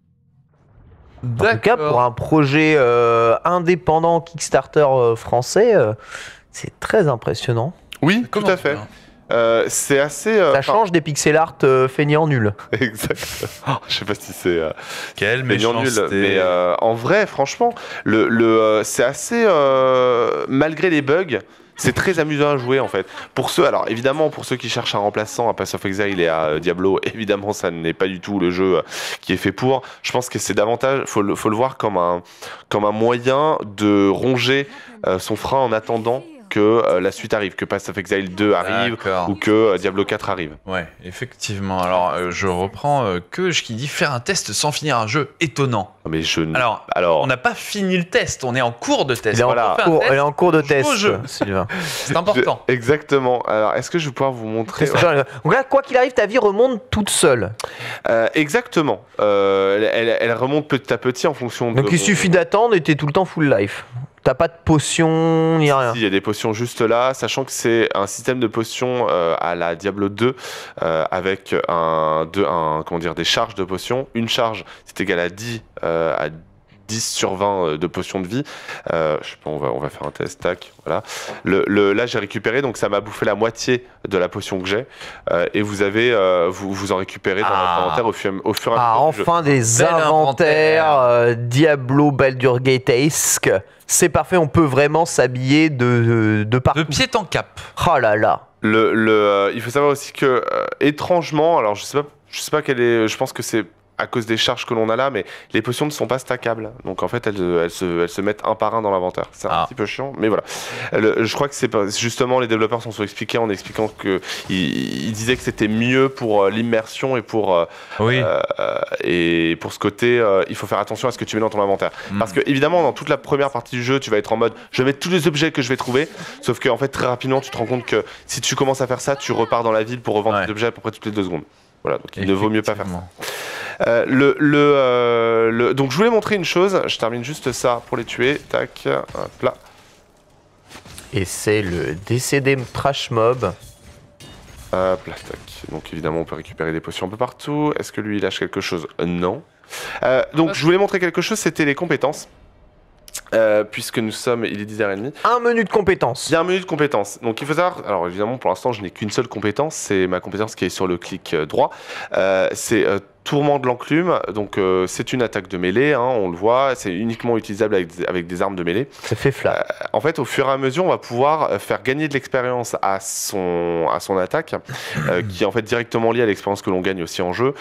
[SPEAKER 1] En tout cas, pour un projet indépendant Kickstarter français, c'est très impressionnant.
[SPEAKER 2] Oui, tout à fait. C'est assez...
[SPEAKER 1] Ça change des pixel art feignants nuls.
[SPEAKER 2] Exact. Je sais pas si c'est...
[SPEAKER 3] Quelle
[SPEAKER 2] feignant nul,
[SPEAKER 3] méchanceté.
[SPEAKER 2] mais en vrai, franchement, c'est assez... malgré les bugs... C'est très amusant à jouer en fait. Alors évidemment, pour ceux qui cherchent un remplaçant à Path of Exile et à Diablo, évidemment, ça n'est pas du tout le jeu qui est fait pour. Je pense que c'est davantage, faut le voir comme un moyen de ronger son frein en attendant que la suite arrive, que Path of Exile 2 arrive
[SPEAKER 3] D'accord.
[SPEAKER 2] ou que Diablo 4 arrive.
[SPEAKER 3] Ouais, effectivement. Alors, je reprends qui dit faire un test sans finir un jeu étonnant.
[SPEAKER 2] Mais je n-
[SPEAKER 3] Alors,
[SPEAKER 2] Alors,
[SPEAKER 3] on n'a pas fini le test, on est en cours de test.
[SPEAKER 1] Il est en,
[SPEAKER 2] Voilà.
[SPEAKER 3] On fait un
[SPEAKER 1] cours,
[SPEAKER 3] test,
[SPEAKER 1] il est en cours de
[SPEAKER 3] joue
[SPEAKER 1] test,
[SPEAKER 3] au jeu.
[SPEAKER 1] Sylvain.
[SPEAKER 3] C'est important.
[SPEAKER 2] Exactement. Alors, est-ce que je vais pouvoir vous montrer
[SPEAKER 1] Donc là, quoi qu'il arrive, ta vie remonte toute seule.
[SPEAKER 2] Exactement. Elle remonte petit à petit en fonction de.
[SPEAKER 1] Donc il suffit d'attendre et t'es tout le temps full life. T'as pas de potion ni rien.
[SPEAKER 2] Il y a des potions juste là, sachant que c'est un système de potions à la Diablo 2 avec des charges de potions. Une charge, c'est égal à 10 sur 20 de potions de vie. Je sais pas, on va faire un test, tac, voilà. Là, j'ai récupéré, donc ça m'a bouffé la moitié de la potion que j'ai. Et vous en récupérez dans votre inventaire au fur et à mesure du jeu.
[SPEAKER 1] Enfin des
[SPEAKER 3] Bel
[SPEAKER 1] inventaires Diablo Baldur Gate-esque. C'est parfait, on peut vraiment s'habiller de partout.
[SPEAKER 3] De pied en cap.
[SPEAKER 1] Oh là là.
[SPEAKER 2] Il faut savoir aussi que, étrangement, alors je sais pas quelle est, je pense que c'est à cause des charges que l'on a là, mais les potions ne sont pas stackables. Donc en fait, elles se mettent un par un dans l'inventaire. C'est un petit peu chiant, mais voilà. Je crois que c'est justement, les développeurs s'en sont expliqués en expliquant que ils disaient que c'était mieux pour l'immersion et pour ce côté, il faut faire attention à ce que tu mets dans ton inventaire. Parce que évidemment, dans toute la première partie du jeu, tu vas être en mode, je vais mettre tous les objets que je vais trouver. Sauf que en fait, très rapidement, tu te rends compte que si tu commences à faire ça, tu repars dans la ville pour revendre tes objets à peu près toutes les 2 secondes. Voilà, donc il ne vaut mieux pas faire ça. Donc je voulais montrer une chose, je termine juste ça pour les tuer, tac, hop là.
[SPEAKER 1] Et c'est le décédé trash mob.
[SPEAKER 2] Hop là, tac. Donc évidemment on peut récupérer des potions un peu partout. Est-ce que lui il lâche quelque chose? Non. Donc je voulais montrer quelque chose, c'était les compétences. Puisque il est 10h30.
[SPEAKER 1] Un menu de compétences.
[SPEAKER 2] Il y a un menu de compétences. Donc il faut savoir, alors évidemment pour l'instant je n'ai qu'une seule compétence, c'est ma compétence qui est sur le clic droit. C'est Tourment de l'enclume, donc c'est une attaque de mêlée, hein, on le voit, c'est uniquement utilisable avec des armes de mêlée.
[SPEAKER 1] Ça fait flat.
[SPEAKER 2] En fait, au fur et à mesure, on va pouvoir faire gagner de l'expérience à son attaque, qui est en fait directement liée à l'expérience que l'on gagne aussi en jeu.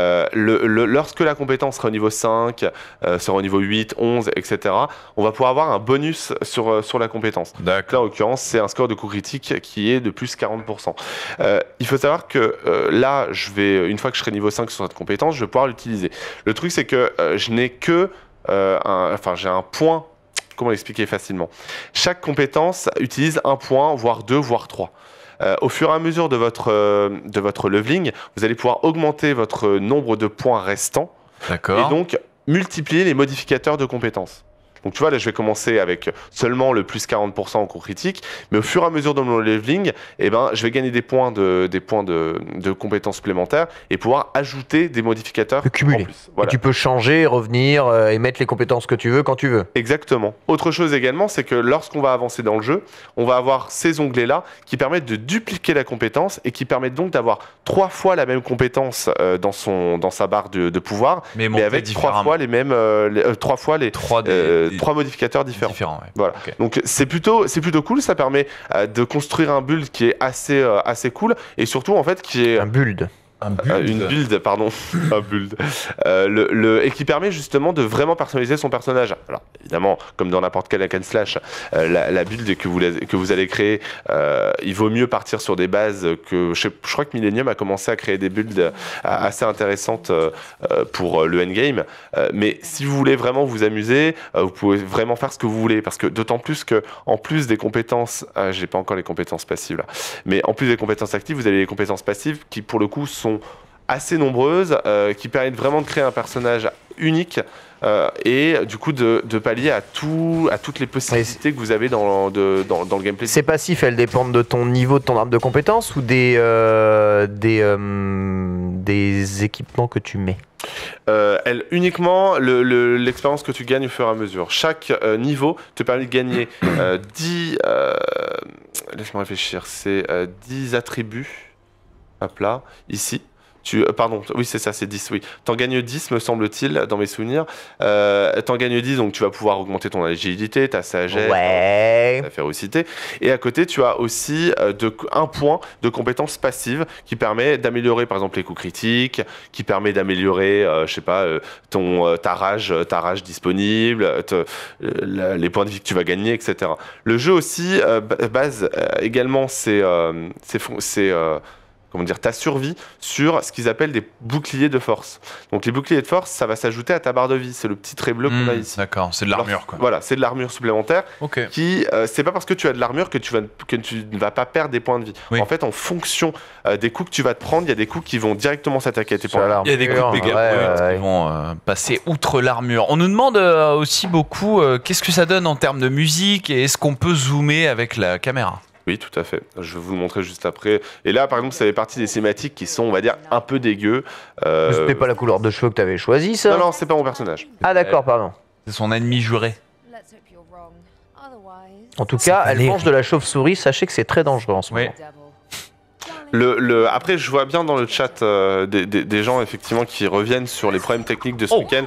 [SPEAKER 2] Lorsque la compétence sera au niveau 5, sera au niveau 8, 11, etc., on va pouvoir avoir un bonus sur la compétence.
[SPEAKER 3] D'accord.
[SPEAKER 2] Là, en l'occurrence, c'est un score de coup critique qui est de plus 40%. Il faut savoir que là, une fois que je serai niveau 5 sur cette compétence, je vais pouvoir l'utiliser. Le truc, c'est que je n'ai que j'ai un point. Comment l'expliquer facilement? Chaque compétence utilise un point, voire 2, voire 3. Au fur et à mesure de votre leveling, vous allez pouvoir augmenter votre nombre de points restants.
[SPEAKER 3] D'accord.
[SPEAKER 2] Et donc multiplier les modificateurs de compétences. Donc tu vois, là je vais commencer avec seulement le plus 40% en coup critique, mais au fur et à mesure de mon leveling, je vais gagner des points de compétences supplémentaires et pouvoir ajouter des modificateurs en
[SPEAKER 1] Cumuler.
[SPEAKER 2] plus. Voilà.
[SPEAKER 1] Et tu peux changer, revenir et mettre les compétences que tu veux quand tu veux.
[SPEAKER 2] Exactement. Autre chose également, c'est que lorsqu'on va avancer dans le jeu, on va avoir ces onglets-là qui permettent de dupliquer la compétence et qui permettent donc d'avoir 3 fois la même compétence dans sa barre de pouvoir, mais avec 3 fois les mêmes, 3 fois les 3 modificateurs différents.
[SPEAKER 3] Ouais.
[SPEAKER 2] Voilà. Okay. Donc c'est plutôt cool, ça permet de construire un build qui est assez cool et surtout en fait qui est
[SPEAKER 1] un build.
[SPEAKER 2] Une build, pardon. Un build. Et qui permet justement de vraiment personnaliser son personnage. Alors, évidemment, comme dans n'importe quel hack and slash, la build que vous allez créer, il vaut mieux partir sur des bases que... Je crois que Millennium a commencé à créer des builds assez intéressantes pour le endgame. Mais si vous voulez vraiment vous amuser, vous pouvez vraiment faire ce que vous voulez. Parce que d'autant plus que, en plus des compétences... j'ai pas encore les compétences passives là. Mais en plus des compétences actives, vous avez les compétences passives qui, pour le coup, sont assez nombreuses, qui permettent vraiment de créer un personnage unique et du coup de pallier à toutes les possibilités que vous avez dans le gameplay.
[SPEAKER 1] Ces passifs, elles dépendent de ton niveau, de ton arbre de compétences ou des équipements que tu mets?
[SPEAKER 2] Uniquement l'expérience que tu gagnes au fur et à mesure. Chaque niveau te permet de gagner 10... laisse-moi réfléchir, c'est 10 attributs. Hop là, ici. Pardon, oui, c'est ça, c'est 10, oui. T'en gagnes 10, me semble-t-il, dans mes souvenirs. T'en gagnes 10, donc tu vas pouvoir augmenter ton agilité, ta sagesse, ta férocité. Et à côté, tu as aussi un point de compétence passive qui permet d'améliorer, par exemple, les coups critiques, qui permet d'améliorer, je sais pas, ta rage disponible, les points de vie que tu vas gagner, etc. Le jeu aussi base également ta survie sur ce qu'ils appellent des boucliers de force. Donc les boucliers de force, ça va s'ajouter à ta barre de vie. C'est le petit trait bleu qu'on a ici.
[SPEAKER 3] D'accord, c'est de l'armure quoi.
[SPEAKER 2] Voilà, c'est de l'armure supplémentaire.
[SPEAKER 3] Ok.
[SPEAKER 2] Qui, c'est pas parce que tu as de l'armure que tu ne vas pas perdre des points de vie. Oui. En fait, en fonction des coups que tu vas te prendre, il y a des coups qui vont directement s'attaquer à tes points de vie.
[SPEAKER 3] Il y a des coups de dégâts qui vont passer outre l'armure. On nous demande aussi beaucoup qu'est-ce que ça donne en termes de musique et est-ce qu'on peut zoomer avec la caméra?
[SPEAKER 2] Oui, tout à fait. Je vais vous le montrer juste après. Et là, par exemple, ça fait partie des cinématiques qui sont, on va dire, un peu dégueux.
[SPEAKER 1] C'était pas la couleur de cheveux que t'avais choisi, ça?
[SPEAKER 2] Non, c'est pas mon personnage.
[SPEAKER 1] Ah d'accord, pardon.
[SPEAKER 3] C'est son ennemi juré.
[SPEAKER 1] En tout cas, elle mange de la chauve-souris. Sachez que c'est très dangereux en ce moment.
[SPEAKER 2] Après, je vois bien dans le chat des gens, effectivement, qui reviennent sur les problèmes techniques de ce week-end.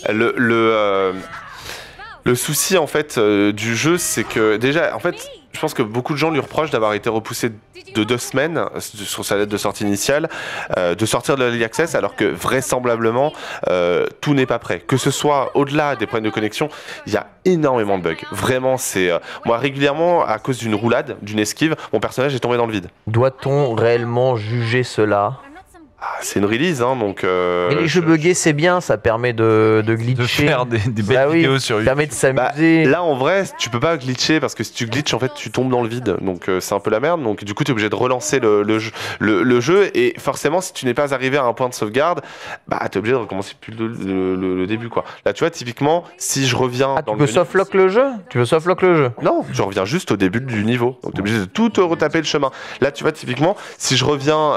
[SPEAKER 2] Le souci, en fait, du jeu, c'est que, déjà, en fait... Je pense que beaucoup de gens lui reprochent d'avoir été repoussé de 2 semaines sur sa date de sortie initiale, de sortir de l'Early Access, alors que vraisemblablement, tout n'est pas prêt. Que ce soit au-delà des problèmes de connexion, il y a énormément de bugs. Vraiment, c'est... moi, régulièrement, à cause d'une roulade, d'une esquive, mon personnage est tombé dans le vide.
[SPEAKER 1] Doit-on réellement juger cela ?
[SPEAKER 2] C'est une release, hein, donc...
[SPEAKER 1] Mais les jeux buggés, c'est bien, ça permet de glitcher.
[SPEAKER 3] De faire des belles vidéos sur YouTube.
[SPEAKER 1] Ça permet de s'amuser.
[SPEAKER 2] Là, en vrai, tu peux pas glitcher, parce que si tu glitches, en fait, tu tombes dans le vide. Donc, c'est un peu la merde. Donc, du coup, tu es obligé de relancer le jeu. Et forcément, si tu n'es pas arrivé à un point de sauvegarde, bah, tu es obligé de recommencer depuis le début, quoi. Là, tu vois, typiquement, si je reviens dans le menu...
[SPEAKER 1] Tu veux softlock le jeu ? Tu veux softlock le jeu ?
[SPEAKER 2] Non, je reviens juste au début du niveau. Donc, tu es obligé de tout te retaper le chemin. Là, tu vois, typiquement, si je reviens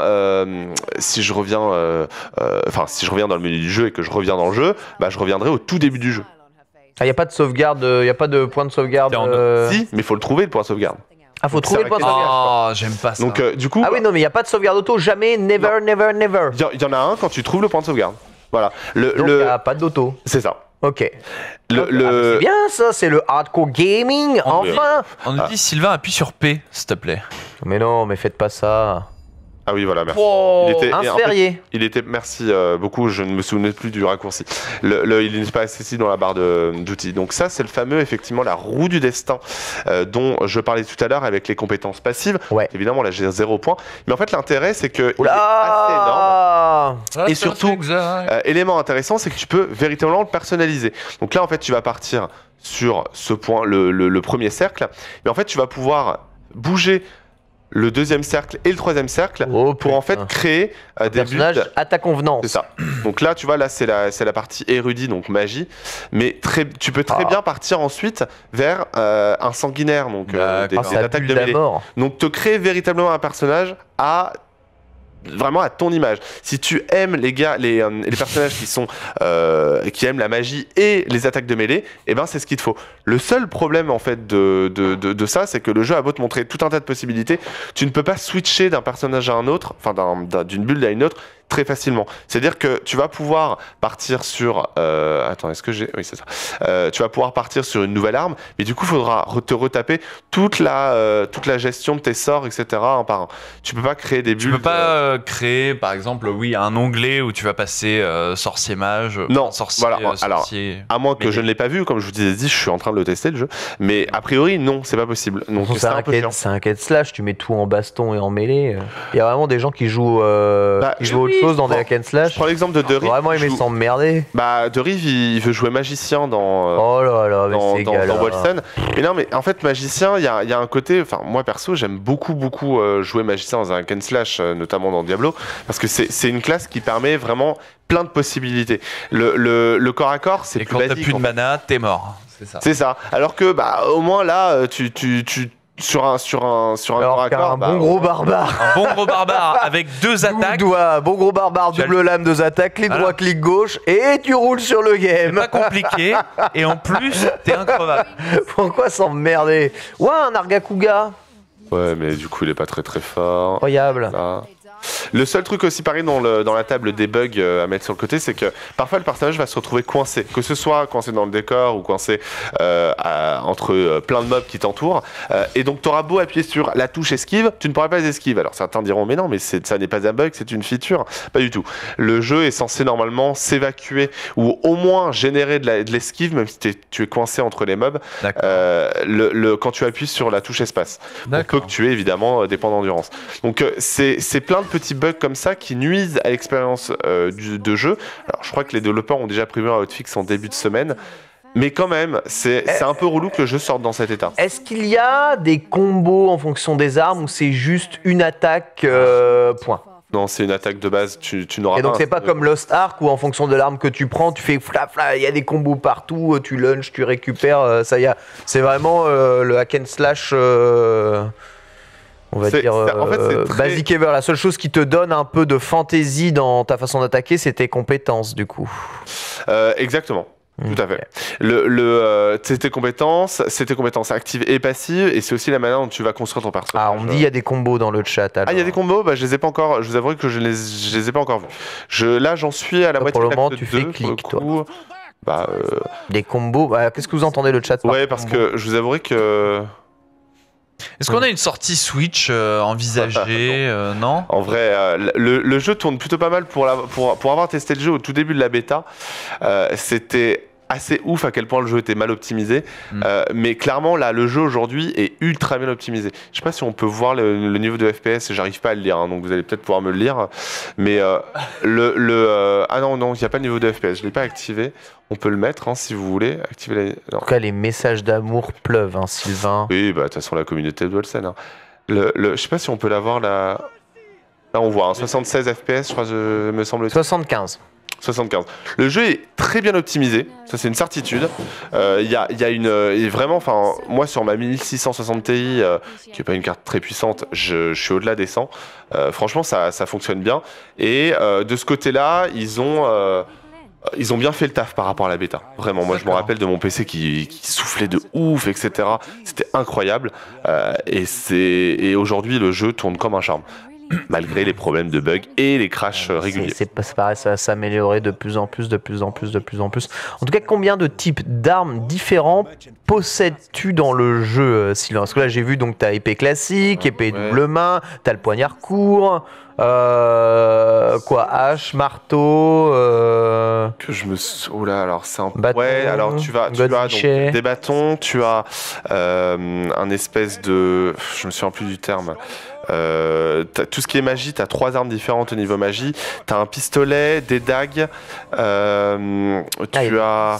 [SPEAKER 2] dans le menu du jeu et que je reviens dans le jeu, bah, je reviendrai au tout début du jeu.
[SPEAKER 1] Ah, y a pas de sauvegarde, y a pas de point de sauvegarde.
[SPEAKER 2] Si, mais faut le trouver, le point de sauvegarde.
[SPEAKER 1] Ah, faut trouver le point de sauvegarde.
[SPEAKER 3] Ah, j'aime pas ça.
[SPEAKER 2] Donc, du coup.
[SPEAKER 1] Ah oui, non, mais y a pas de sauvegarde auto, jamais, never, never, never.
[SPEAKER 2] Il y en a un quand tu trouves le point de sauvegarde. Voilà.
[SPEAKER 1] Donc, y a pas d'auto.
[SPEAKER 2] C'est ça.
[SPEAKER 1] Ok. C'est bien ça, c'est le hardcore gaming, enfin.
[SPEAKER 3] On nous dit Sylvain, appuie sur P, s'il te plaît.
[SPEAKER 1] Mais non, mais faites pas ça.
[SPEAKER 2] Ah oui, voilà, merci.
[SPEAKER 1] Wow,
[SPEAKER 2] merci beaucoup, je ne me souvenais plus du raccourci. Il n'est pas accessible dans la barre d'outils. Donc ça, c'est le fameux, effectivement, la roue du destin dont je parlais tout à l'heure avec les compétences passives.
[SPEAKER 1] Ouais.
[SPEAKER 2] Évidemment, là, j'ai 0 point. Mais en fait, l'intérêt, c'est qu'il est assez énorme. Et surtout, élément intéressant, c'est que tu peux véritablement le personnaliser. Donc là, en fait, tu vas partir sur ce point, le premier cercle. Mais en fait, tu vas pouvoir bouger le deuxième cercle et le troisième cercle pour en fait créer des
[SPEAKER 1] personnages à ta convenance.
[SPEAKER 2] C'est ça. Donc là, tu vois, là c'est la partie érudit, donc magie. Mais tu peux très bien partir ensuite vers un sanguinaire, donc des attaques de mêlée. Donc te créer véritablement un personnage vraiment à ton image. Si tu aimes les personnages qui aiment la magie et les attaques de mêlée, et ben c'est ce qu'il te faut. Le seul problème en fait de ça, c'est que le jeu a beau te montrer tout un tas de possibilités, tu ne peux pas switcher d'un personnage à un autre, enfin d'une build à une autre très facilement. C'est-à-dire que tu vas pouvoir partir sur... attends, est-ce que j'ai... Oui, c'est ça. Tu vas pouvoir partir sur une nouvelle arme, mais du coup, il faudra te retaper toute la gestion de tes sorts, etc. un par un. Tu peux pas créer des builds...
[SPEAKER 3] Tu peux pas créer, par exemple, un onglet où tu vas passer sorcier mage, sorcier,
[SPEAKER 2] voilà. Alors, à moins que je ne l'ai pas vu, comme je vous disais, je suis en train de le tester, le jeu. Mais a priori, non, c'est pas possible. Donc,
[SPEAKER 1] c'est un quête slash, tu mets tout en baston et en mêlée. Il y a vraiment des gens qui jouent autre chose dans des hack and slash.
[SPEAKER 2] Je prends l'exemple de Rive.
[SPEAKER 1] Vraiment aimé s'emmerder.
[SPEAKER 2] De Rive, il veut jouer magicien dans Wolfen. Mais non, mais en fait, magicien, il y a un côté. Enfin, moi perso, j'aime beaucoup jouer magicien dans un hack and slash, notamment dans Diablo, parce que c'est une classe qui permet vraiment plein de possibilités. Le corps à corps, c'est plus basique.
[SPEAKER 3] Et quand t'as plus de mana, t'es mort.
[SPEAKER 2] C'est ça. Alors que, au moins là, sur un corps à corps,
[SPEAKER 1] bon gros barbare.
[SPEAKER 3] Un bon gros barbare avec 2 attaques.
[SPEAKER 1] Bon gros barbare, double lame, 2 attaques, clic droit, clic gauche, et tu roules sur le game.
[SPEAKER 3] C'est pas compliqué, et en plus, t'es increvable.
[SPEAKER 1] Pourquoi s'emmerder? Ouais, un Argakuga.
[SPEAKER 2] Ouais, mais du coup, il est pas très très fort.
[SPEAKER 1] Incroyable.
[SPEAKER 2] Le seul truc aussi pareil dans la table des bugs à mettre sur le côté, c'est que parfois le personnage va se retrouver coincé, que ce soit coincé dans le décor ou coincé entre plein de mobs qui t'entourent. Et donc tu auras beau appuyer sur la touche esquive, tu ne pourras pas esquiver. Alors certains diront mais non, mais ça n'est pas un bug, c'est une feature. Pas du tout. Le jeu est censé normalement s'évacuer ou au moins générer de l'esquive, même si tu es coincé entre les mobs, quand tu appuies sur la touche espace. On peut que tu aies évidemment des points d'endurance. Donc c'est plein de petits bugs comme ça qui nuisent à l'expérience de jeu. Alors je crois que les développeurs ont déjà prévu un hotfix en début de semaine. Mais quand même, c'est un peu relou que le jeu sorte dans cet état.
[SPEAKER 1] Est-ce qu'il y a des combos en fonction des armes ou c'est juste une attaque point?
[SPEAKER 2] Non, c'est une attaque de base, tu n'auras pas...
[SPEAKER 1] Et donc c'est pas comme Lost Ark où en fonction de l'arme que tu prends, tu fais flafla, il y a des combos partout, tu lunges, tu récupères, ça y est. C'est vraiment le hack and slash, on va dire,
[SPEAKER 2] en fait, très...
[SPEAKER 1] basic ever. La seule chose qui te donne un peu de fantaisie dans ta façon d'attaquer, c'est tes compétences du coup.
[SPEAKER 2] Exactement. Tout à fait. C'est tes compétences actives et passives, et c'est aussi la manière dont tu vas construire ton personnage.
[SPEAKER 1] Ah, on me dit il y a des combos dans le chat. Alors.
[SPEAKER 2] Ah, il y a des combos, bah, je les ai pas encore. Je vous avouerai que je les ai pas encore vus. Là, j'en suis à la moitié.
[SPEAKER 1] Pour le moment, tu fais clic, toi.
[SPEAKER 2] Bah,
[SPEAKER 1] des combos. Qu'est-ce que vous entendez le chat?
[SPEAKER 2] Ouais, parce que je vous avouerai que.
[SPEAKER 3] Est-ce qu'on a une sortie Switch envisagée non.
[SPEAKER 2] En vrai, le jeu tourne plutôt pas mal pour avoir testé le jeu au tout début de la bêta. C'était assez ouf à quel point le jeu était mal optimisé. Mais clairement, là, le jeu aujourd'hui est ultra bien optimisé. Je sais pas si on peut voir le niveau de FPS, j'arrive pas à le lire, hein, donc vous allez peut-être pouvoir me le lire. Mais ah non, il n'y a pas le niveau de FPS, je l'ai pas activé. On peut le mettre hein, si vous voulez. Activer
[SPEAKER 1] En tout cas, les messages d'amour pleuvent, hein, Sylvain.
[SPEAKER 2] Oui, bah de toute façon, la communauté de Wolsen. Hein. Je sais pas si on peut l'avoir là. Là, on voit 76 FPS, je crois, me semble.
[SPEAKER 1] 75.
[SPEAKER 2] 75. Le jeu est très bien optimisé, ça c'est une certitude. Il y a une vraiment, enfin moi sur ma 1660 Ti, qui est pas une carte très puissante, je suis au-delà des 100. Franchement, ça fonctionne bien. Et de ce côté-là, ils ont bien fait le taf par rapport à la bêta. Vraiment, moi je me rappelle de mon PC qui soufflait de ouf, etc. C'était incroyable. Et aujourd'hui, le jeu tourne comme un charme. Malgré les problèmes de bugs et les crashs réguliers.
[SPEAKER 1] C'est pareil, ça va s'améliorer de plus en plus. En tout cas, combien de types d'armes différents possèdes-tu dans le jeu, Sylvain? Parce que là, j'ai vu, donc, t'as épée classique, épée double main, t'as le poignard court, hache, marteau...
[SPEAKER 2] Que je me... Oh là, alors c'est un...
[SPEAKER 1] Bâton,
[SPEAKER 2] ouais, alors tu as donc, des bâtons, tu as un espèce de... Je me souviens plus du terme... tout ce qui est magie, tu as 3 armes différentes au niveau magie. Tu as un pistolet, des dagues, tu as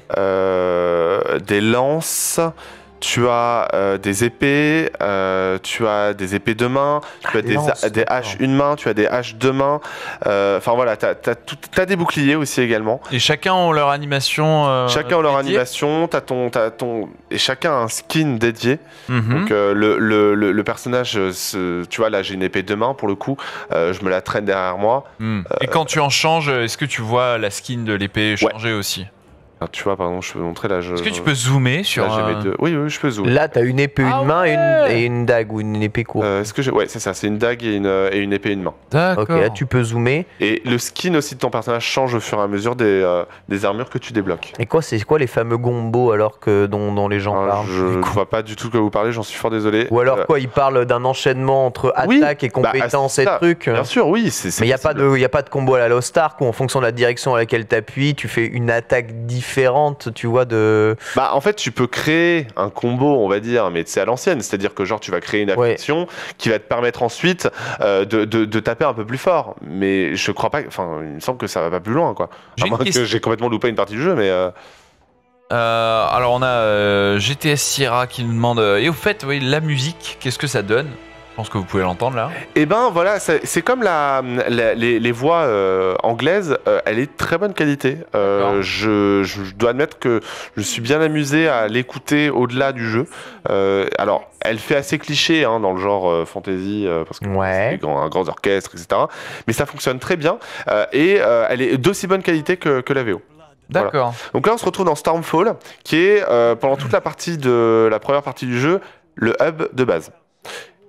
[SPEAKER 2] des lances, tu as des épées, tu as des épées de main, tu as des haches une main, tu as des haches deux mains. Enfin voilà, t'as des boucliers aussi également.
[SPEAKER 3] Et chacun ont leur animation.
[SPEAKER 2] Chacun a leur animation, et chacun a un skin dédié. Donc le personnage, tu vois là j'ai une épée de main pour le coup, je me la traîne derrière moi.
[SPEAKER 3] Et quand tu en changes, est-ce que tu vois la skin de l'épée changer aussi?
[SPEAKER 2] Ah, tu vois, pardon, je peux montrer là.
[SPEAKER 3] Est-ce que tu peux zoomer sur
[SPEAKER 2] là, j'ai mes deux... Oui, je peux zoomer.
[SPEAKER 1] Là, t'as une épée, une main et une dague ou une épée courte.
[SPEAKER 2] Ouais, c'est ça, c'est une dague et une épée, une main.
[SPEAKER 3] D'accord.
[SPEAKER 1] Ok, là, tu peux zoomer.
[SPEAKER 2] Et le skin aussi de ton personnage change au fur et à mesure des armures que tu débloques.
[SPEAKER 1] Et c'est quoi les fameux gombos alors que dont les gens parlent?
[SPEAKER 2] Je ne vois pas du tout de quoi vous parlez, j'en suis fort désolé.
[SPEAKER 1] Ou alors ils parlent d'un enchaînement entre attaque et compétences et trucs.
[SPEAKER 2] Bien sûr, oui.
[SPEAKER 1] Mais il n'y a pas de combo à la Lost Ark où en fonction de la direction à laquelle tu appuies, tu fais une attaque différente, tu vois,
[SPEAKER 2] Bah, en fait, tu peux créer un combo, on va dire, mais c'est à l'ancienne. C'est-à-dire que genre, tu vas créer une affection qui va te permettre ensuite de taper un peu plus fort. Mais je crois pas... Enfin, il me semble que ça va pas plus loin, quoi. À moins que j'ai complètement loupé une partie du jeu, mais...
[SPEAKER 3] Alors, on a GTS Sierra qui nous demande... et au fait, oui, la musique, qu'est-ce que ça donne? Je pense que vous pouvez l'entendre là.
[SPEAKER 2] Et ben voilà, c'est comme les voix anglaises, elle est de très bonne qualité. Je dois admettre que je suis bien amusé à l'écouter au-delà du jeu. Alors, elle fait assez cliché hein, dans le genre fantasy, parce que c'est un grand orchestre, etc. Mais ça fonctionne très bien et elle est d'aussi bonne qualité que la VO.
[SPEAKER 3] D'accord.
[SPEAKER 2] Voilà. Donc là, on se retrouve dans Stormfall, qui est pendant toute la première partie du jeu, le hub de base.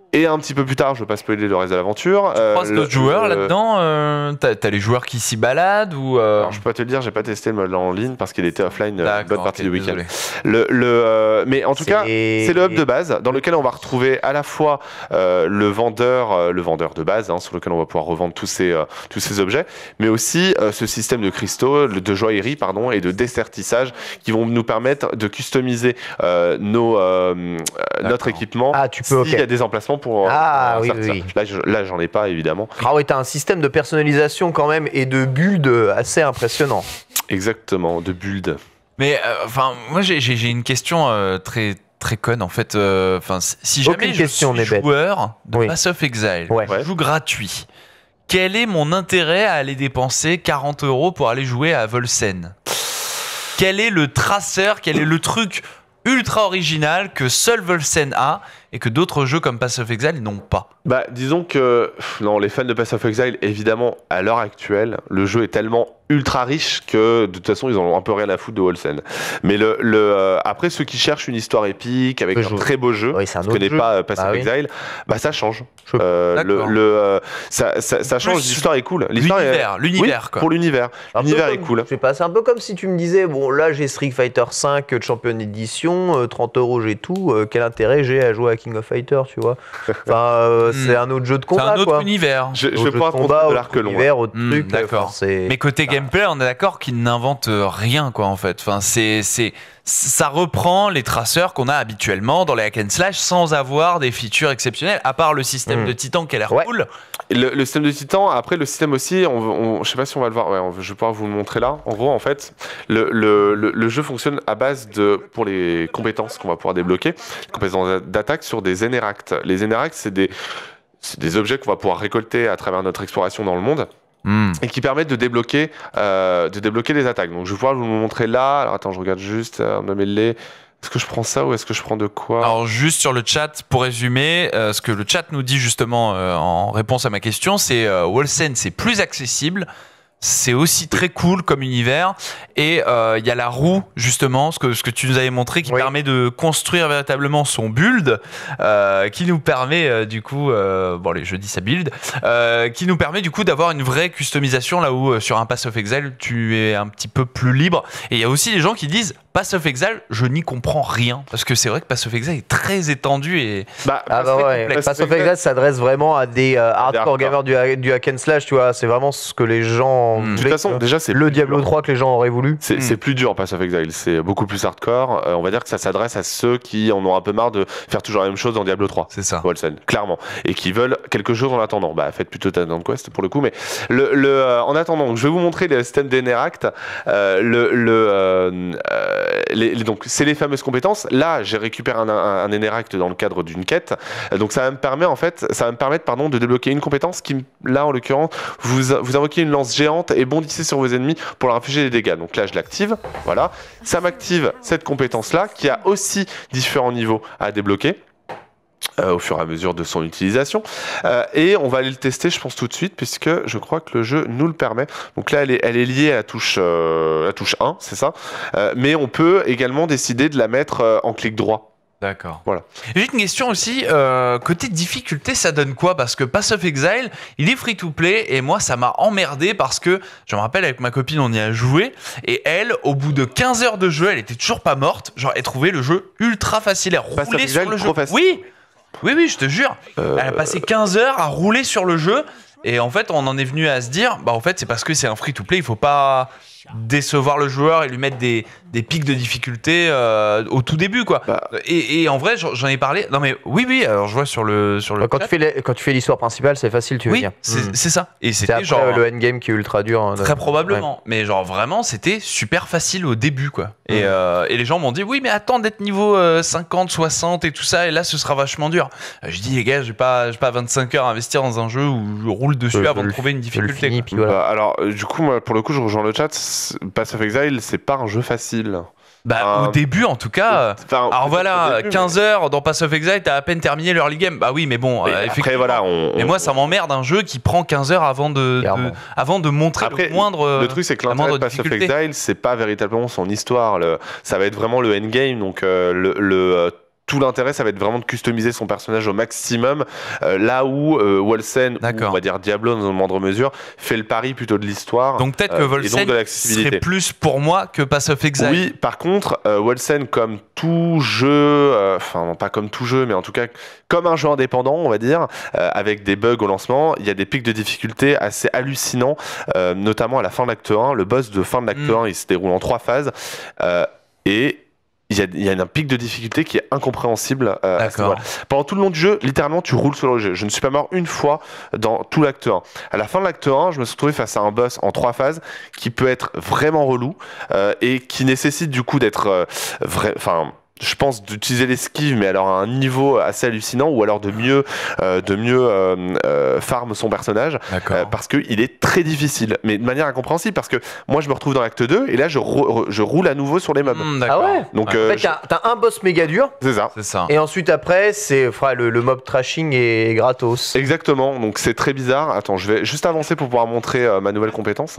[SPEAKER 2] Et un petit peu plus tard, je ne veux pas spoiler le reste de l'aventure.
[SPEAKER 3] Tu croises d'autres joueurs là-dedans t'as les joueurs qui s'y baladent ou
[SPEAKER 2] Alors, je peux pas te le dire, j'ai pas testé le mode en ligne parce qu'il était offline une bonne partie du week-end. Mais en tout cas, c'est le hub de base dans lequel on va retrouver à la fois le vendeur de base, sur lequel on va pouvoir revendre tous ces objets, mais aussi ce système de cristaux, de joaillerie et de dessertissage qui vont nous permettre de customiser notre équipement. S'il y a des emplacements pour
[SPEAKER 1] oui.
[SPEAKER 2] Là, j'en ai pas évidemment.
[SPEAKER 1] Ah oui, t'as un système de personnalisation quand même et de build assez impressionnant.
[SPEAKER 2] Exactement, de build.
[SPEAKER 3] Mais moi j'ai une question très très conne en fait. Si jamais je suis joueur de Pass of Exile, je joue gratuit. Quel est mon intérêt à aller dépenser 40 € pour aller jouer à Volsen? Quel est le traceur? Quel est le truc ultra original que seul Volsen a et que d'autres jeux comme Pass of Exile n'ont pas?
[SPEAKER 2] Disons que les fans de Pass of Exile, évidemment, à l'heure actuelle, le jeu est tellement ultra riche que de toute façon ils en ont un peu rien à foutre de Wolfen. Mais après, ceux qui cherchent une histoire épique avec un très beau jeu, je connais pas Pass of Exile, ça change. Ça change. L'histoire est cool.
[SPEAKER 3] L'univers quoi.
[SPEAKER 2] Pour l'univers. L'univers est cool.
[SPEAKER 1] Je sais pas, c'est un peu comme si tu me disais là j'ai Street Fighter 5 Champion Edition, 30 €, j'ai tout. Quel intérêt j'ai à jouer à King of Fighters, tu vois? C'est un autre jeu de combat.
[SPEAKER 3] C'est un autre univers.
[SPEAKER 2] Je vais pas raconter de l'arc long.
[SPEAKER 1] Autre truc.
[SPEAKER 3] D'accord. Mais côté gameplay, on est d'accord qu'il n'invente rien, quoi, en fait. Ça reprend les traceurs qu'on a habituellement dans les hack and slash sans avoir des features exceptionnelles, à part le système de Titan qui a l'air cool.
[SPEAKER 2] Le système de Titan, après le système aussi, je sais pas si on va le voir, je vais pouvoir vous le montrer là. En gros, en fait, le jeu fonctionne à base pour les compétences qu'on va pouvoir débloquer, les compétences d'attaque sur des Zeneracts. Les Zeneracts, c'est des objets qu'on va pouvoir récolter à travers notre exploration dans le monde. Et qui permettent de débloquer les attaques. Donc je vais pouvoir vous le montrer là. Alors attends, je regarde juste. Est-ce que je prends ça ou est-ce que je prends de quoi?
[SPEAKER 3] Alors juste sur le chat, pour résumer, ce que le chat nous dit justement en réponse à ma question, c'est Wolsen, c'est plus accessible. C'est aussi très cool comme univers et il y a la roue justement, ce que tu nous avais montré qui permet de construire véritablement son build, qui nous permet du coup, je dis sa build, qui nous permet du coup d'avoir une vraie customisation là où sur un Pass of Exile tu es un petit peu plus libre. Et il y a aussi des gens qui disent Pass of Exile, je n'y comprends rien parce que c'est vrai que Pass of Exile est très étendu et
[SPEAKER 1] Pass of Exile s'adresse vraiment à des hardcore gamers du hack and slash, tu vois, c'est vraiment ce que les gens.
[SPEAKER 2] De toute façon, déjà, c'est
[SPEAKER 1] le Diablo 3 que les gens auraient voulu.
[SPEAKER 2] C'est plus dur, Pass of Exile. C'est beaucoup plus hardcore. On va dire que ça s'adresse à ceux qui en ont un peu marre de faire toujours la même chose dans Diablo 3.
[SPEAKER 3] C'est ça.
[SPEAKER 2] Wolsen, clairement. Et qui veulent quelque chose en attendant. Faites plutôt Titan Quest pour le coup. Mais en attendant, je vais vous montrer le système d'Eneract. Donc, c'est les fameuses compétences. Là, j'ai récupéré un Eneract dans le cadre d'une quête. Donc, ça va me permettre de débloquer une compétence qui, là, en l'occurrence, vous invoquez une lance géante et bondissez sur vos ennemis pour leur infliger des dégâts. Donc là, je l'active. Voilà. Ça m'active cette compétence-là qui a aussi différents niveaux à débloquer. Au fur et à mesure de son utilisation. Et on va aller le tester, je pense, tout de suite, puisque je crois que le jeu nous le permet. Donc là, elle est liée à la touche 1, c'est ça. Mais on peut également décider de la mettre en clic droit.
[SPEAKER 3] D'accord.
[SPEAKER 2] Voilà.
[SPEAKER 3] J'ai une question aussi, côté difficulté, ça donne quoi? Parce que Pass of Exile, il est free to play et moi ça m'a emmerdé parce que, je me rappelle avec ma copine on y a joué et elle, au bout de 15 heures de jeu, elle était toujours pas morte, genre elle trouvait le jeu ultra facile, elle roulait sur le jeu. Oui, je te jure. Elle a passé 15 heures à rouler sur le jeu et en fait on en est venu à se dire, en fait c'est parce que c'est un free to play, il faut pas décevoir le joueur et lui mettre des pics de difficulté au tout début quoi. Et en vrai j'en ai parlé. Non mais oui alors je vois sur le
[SPEAKER 1] quand tu fais l'histoire principale c'est facile, tu veux dire.
[SPEAKER 3] C'est ça. Et c'était
[SPEAKER 1] genre le endgame qui est ultra dur
[SPEAKER 3] très probablement. Mais genre vraiment c'était super facile au début quoi. Et les gens m'ont dit oui mais attends d'être niveau 50 60 et tout ça et là ce sera vachement dur. Je dis les gars j'ai pas 25 heures à investir dans un jeu où je roule dessus avant de trouver une difficulté.
[SPEAKER 2] Alors du coup moi pour le coup je rejoins le chat. Pass of Exile, c'est pas un jeu facile.
[SPEAKER 3] Au début, en tout cas. Alors voilà, 15 heures dans Pass of Exile, t'as à peine terminé l'early game. Bah oui, mais bon, effectivement.
[SPEAKER 2] Après, voilà,
[SPEAKER 3] mais moi, ça m'emmerde un jeu qui prend 15 heures avant de montrer le moindre.
[SPEAKER 2] Le truc, c'est que l'intérêt de Pass of Exile, c'est pas véritablement son histoire. Ça va être vraiment le endgame, donc tout l'intérêt, ça va être vraiment de customiser son personnage au maximum. Là où Wolcen, ou on va dire Diablo dans une moindre mesure, fait le pari plutôt de l'histoire.
[SPEAKER 3] Donc peut-être que Wolcen serait plus pour moi que Pass of Exile.
[SPEAKER 2] Oui, par contre, Wolcen, comme tout jeu, enfin pas comme tout jeu, mais en tout cas comme un jeu indépendant, on va dire, avec des bugs au lancement, il y a des pics de difficulté assez hallucinants, notamment à la fin de l'acte 1. Le boss de fin de l'acte 1, il se déroule en 3 phases. Et il y a un pic de difficulté qui est incompréhensible. Pendant tout le long du jeu, littéralement, tu roules sur le jeu. Je ne suis pas mort une fois dans tout l'acte 1. À la fin de l'acte 1, je me suis retrouvé face à un boss en 3 phases qui peut être vraiment relou et qui nécessite du coup d'être je pense d'utiliser l'esquive, mais alors à un niveau assez hallucinant, ou alors de mieux farm son personnage, parce qu'il est très difficile, mais de manière incompréhensible, parce que moi je me retrouve dans l'acte 2, et là je roule à nouveau sur les mobs.
[SPEAKER 1] Ah ouais.
[SPEAKER 2] Donc,
[SPEAKER 1] en fait, t'as un boss méga dur,
[SPEAKER 2] c'est ça.
[SPEAKER 1] Et ensuite après, c'est le mob trashing est gratos.
[SPEAKER 2] Exactement, donc c'est très bizarre. Attends, je vais juste avancer pour pouvoir montrer ma nouvelle compétence.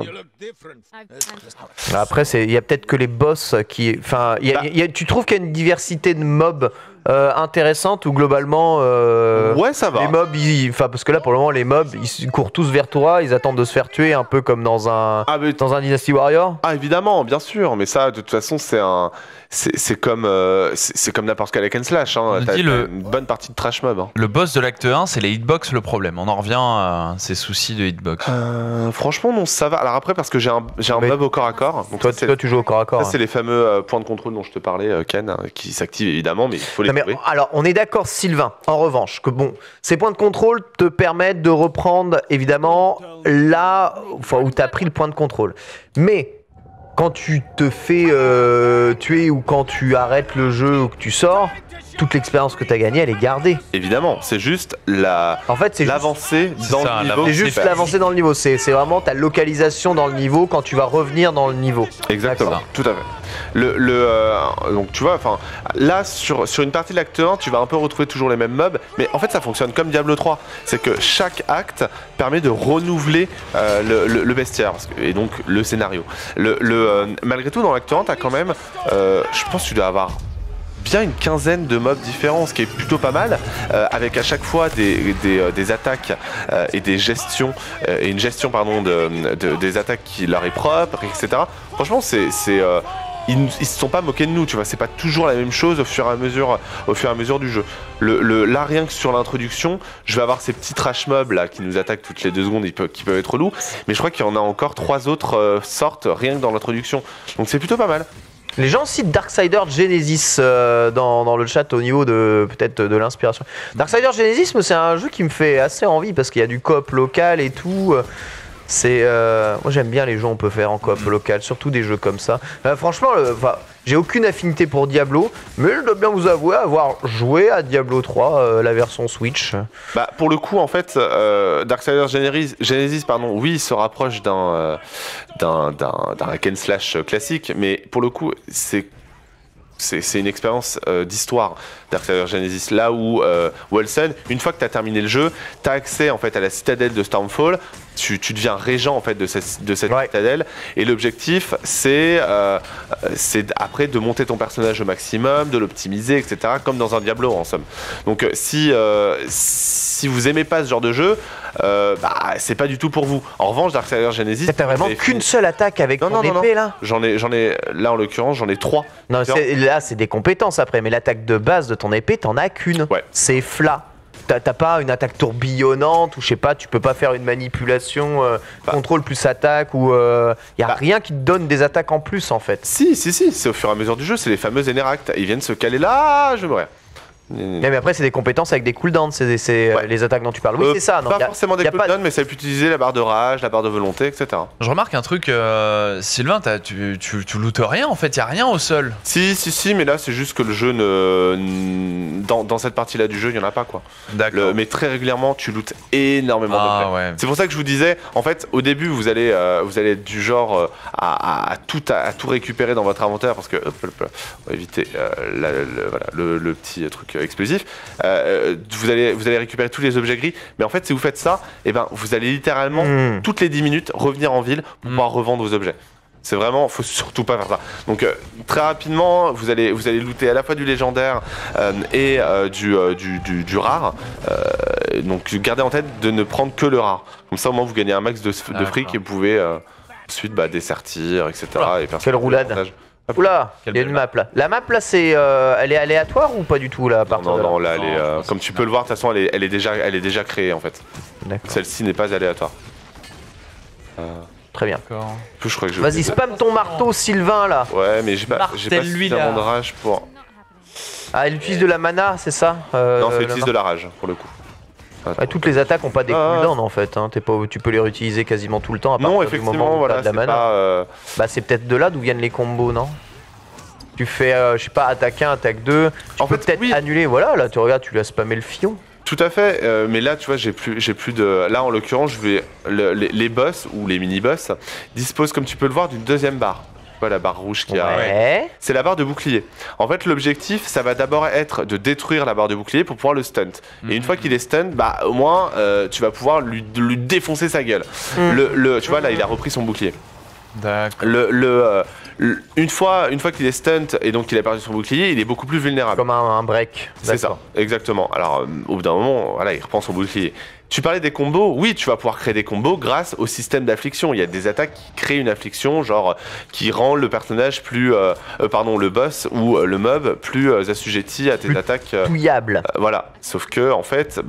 [SPEAKER 1] Après, il y a peut-être que les boss qui... Enfin, tu trouves qu'il y a une diversité de mobs intéressante ou globalement
[SPEAKER 2] ouais, ça va.
[SPEAKER 1] Les mobs, parce que là pour le moment les mobs ils courent tous vers toi, ils attendent de se faire tuer un peu comme dans un Dynasty Warrior.
[SPEAKER 2] Ah évidemment, bien sûr, mais ça de toute façon c'est comme n'importe quel hack and slash, hein. T'as une bonne partie de trash mob.
[SPEAKER 3] Le boss de l'acte 1, c'est les hitbox le problème. On en revient à ces soucis de hitbox.
[SPEAKER 2] Franchement non, ça va. Alors après parce que j'ai un mob au corps à corps. Donc
[SPEAKER 1] toi tu joues au corps à corps.
[SPEAKER 2] Ça c'est les fameux points de contrôle dont je te parlais, Ken, qui s'activent évidemment, mais il faut les trouver.
[SPEAKER 1] Alors on est d'accord Sylvain, en revanche, que bon, ces points de contrôle te permettent de reprendre évidemment là où tu as pris le point de contrôle. Mais quand tu te fais tuer ou quand tu arrêtes le jeu ou que tu sors, toute l'expérience que tu as gagnée, elle est gardée.
[SPEAKER 2] Évidemment, c'est juste l'avancée dans le niveau.
[SPEAKER 1] C'est juste l'avancée dans le niveau. C'est vraiment ta localisation dans le niveau quand tu vas revenir dans le niveau.
[SPEAKER 2] Exactement, tout à fait. Donc tu vois, là sur une partie de l'acte 1, tu vas un peu retrouver toujours les mêmes mobs, mais en fait ça fonctionne comme Diablo 3. C'est que chaque permet de renouveler le bestiaire et donc le scénario. Malgré tout, dans l'acte 1, tu as quand même, je pense que tu dois avoir bien une quinzaine de mobs différents, ce qui est plutôt pas mal, avec à chaque fois des attaques et des gestions, et une gestion des attaques qui leur est propre, etc. Franchement, ils se sont pas moqués de nous, tu vois, c'est pas toujours la même chose au fur et à mesure du jeu. Là, rien que sur l'introduction, je vais avoir ces petits trash mobs là qui nous attaquent toutes les 2 secondes, qui peuvent être relous, mais je crois qu'il y en a encore 3 autres sortes rien que dans l'introduction. Donc c'est plutôt pas mal.
[SPEAKER 1] Les gens citent Darksider Genesis dans le chat au niveau peut-être de l'inspiration. Darksider Genesis, c'est un jeu qui me fait assez envie parce qu'il y a du coop local et tout. Moi j'aime bien les jeux qu'on peut faire en coop local, surtout des jeux comme ça. Franchement, j'ai aucune affinité pour Diablo, mais je dois bien vous avouer avoir joué à Diablo 3, la version Switch.
[SPEAKER 2] Pour le coup, en fait, Darksider Genesis, oui, il se rapproche d'un hack and slash classique, mais pour le coup, c'est une expérience d'histoire, Darksider Genesis, là où Wolcen, une fois que tu as terminé le jeu, tu as accès en fait à la citadelle de Stormfall, tu deviens régent en fait de cette citadelle, et l'objectif c'est après de monter ton personnage au maximum, de l'optimiser, etc., comme dans un Diablo en somme. Donc si vous aimez pas ce genre de jeu, c'est pas du tout pour vous. En revanche, Darksider Genesis,
[SPEAKER 1] t'as vraiment qu'une seule attaque avec ton épée là.
[SPEAKER 2] J'en ai là en l'occurrence j'en ai 3.
[SPEAKER 1] Non, là c'est des compétences après, mais l'attaque de base de ton épée t'en as qu'une.
[SPEAKER 2] Ouais.
[SPEAKER 1] C'est flat. T'as pas une attaque tourbillonnante ou je sais pas, tu peux pas faire une manipulation contrôle plus attaque ou y a rien qui te donne des attaques en plus en fait.
[SPEAKER 2] Si, c'est au fur et à mesure du jeu, c'est les fameux Eneracts, ils viennent se caler là, je vais mourir.
[SPEAKER 1] Mais après c'est des compétences avec des cooldowns, c'est les attaques dont tu parles. Oui c'est ça.
[SPEAKER 2] Pas forcément des cooldowns, mais ça peut utiliser la barre de rage, la barre de volonté, etc.
[SPEAKER 3] Je remarque un truc, Sylvain, tu lootes rien en fait, y a rien au sol.
[SPEAKER 2] Si, mais là c'est juste que le jeu dans cette partie-là du jeu, il y en a pas quoi.
[SPEAKER 3] D'accord.
[SPEAKER 2] Mais très régulièrement, tu lootes énormément d'objets.
[SPEAKER 3] Ouais.
[SPEAKER 2] C'est pour ça que je vous disais, en fait, au début, vous allez être du genre à tout récupérer dans votre inventaire parce que on va éviter le petit truc explosif. Vous allez récupérer tous les objets gris, mais en fait si vous faites ça, vous allez littéralement toutes les 10 minutes revenir en ville pour pouvoir revendre vos objets. C'est vraiment, faut surtout pas faire ça. Donc très rapidement, vous allez looter à la fois du légendaire et du rare. Donc gardez en tête de ne prendre que le rare. Comme ça au moins vous gagnez un max de fric et vous pouvez ensuite dessertir, etc.
[SPEAKER 1] Oula,
[SPEAKER 2] et faire
[SPEAKER 1] quelle roulade. Oula, il y a une map là. La map là, elle est aléatoire ou pas du tout là à partir de là
[SPEAKER 2] Non, là, elle est, comme tu peux le voir, de toute façon, elle est déjà créée en fait. Celle-ci n'est pas aléatoire.
[SPEAKER 1] Très bien.
[SPEAKER 2] Je crois que je...
[SPEAKER 1] Vas-y, spam ton marteau, Sylvain là.
[SPEAKER 2] Ouais, mais j'ai pas suffisamment de rage pour.
[SPEAKER 1] Ah, elle utilise de la mana, c'est ça
[SPEAKER 2] Non, elle utilise de la rage pour le coup.
[SPEAKER 1] Ouais, toutes les attaques ont pas des cooldowns en fait. Hein. Tu peux les réutiliser quasiment tout le temps. À partir
[SPEAKER 2] Non,
[SPEAKER 1] du
[SPEAKER 2] effectivement,
[SPEAKER 1] moment où
[SPEAKER 2] voilà,
[SPEAKER 1] t'as de la mana.
[SPEAKER 2] pas,
[SPEAKER 1] Bah, c'est peut-être de là d'où viennent les combos, non? Tu fais, je sais pas, attaque 1, attaque 2. Tu peux peut-être annuler. Voilà, là, tu regardes, tu lui as spammé le fion.
[SPEAKER 2] Tout à fait, mais là tu vois j'ai plus de... Là en l'occurrence les boss ou les mini-boss disposent comme tu peux le voir d'une deuxième barre. Tu vois la barre rouge qui a... C'est la barre de bouclier. En fait l'objectif ça va d'abord être de détruire la barre de bouclier pour pouvoir le stunt. Et une fois qu'il est stun, bah au moins tu vas pouvoir lui défoncer sa gueule. Tu vois là il a repris son bouclier.
[SPEAKER 3] D'accord.
[SPEAKER 2] Une fois qu'il est stunt et donc qu'il a perdu son bouclier, il est beaucoup plus vulnérable.
[SPEAKER 1] Comme un break.
[SPEAKER 2] C'est ça, exactement. Alors au bout d'un moment, voilà, il reprend son bouclier. Tu parlais des combos, oui, tu vas pouvoir créer des combos grâce au système d'affliction. Il y a des attaques qui créent une affliction, genre qui rend le personnage plus, le boss ou le mob plus assujetti à tes attaques.
[SPEAKER 1] Touillable.
[SPEAKER 2] Voilà. Sauf que en fait,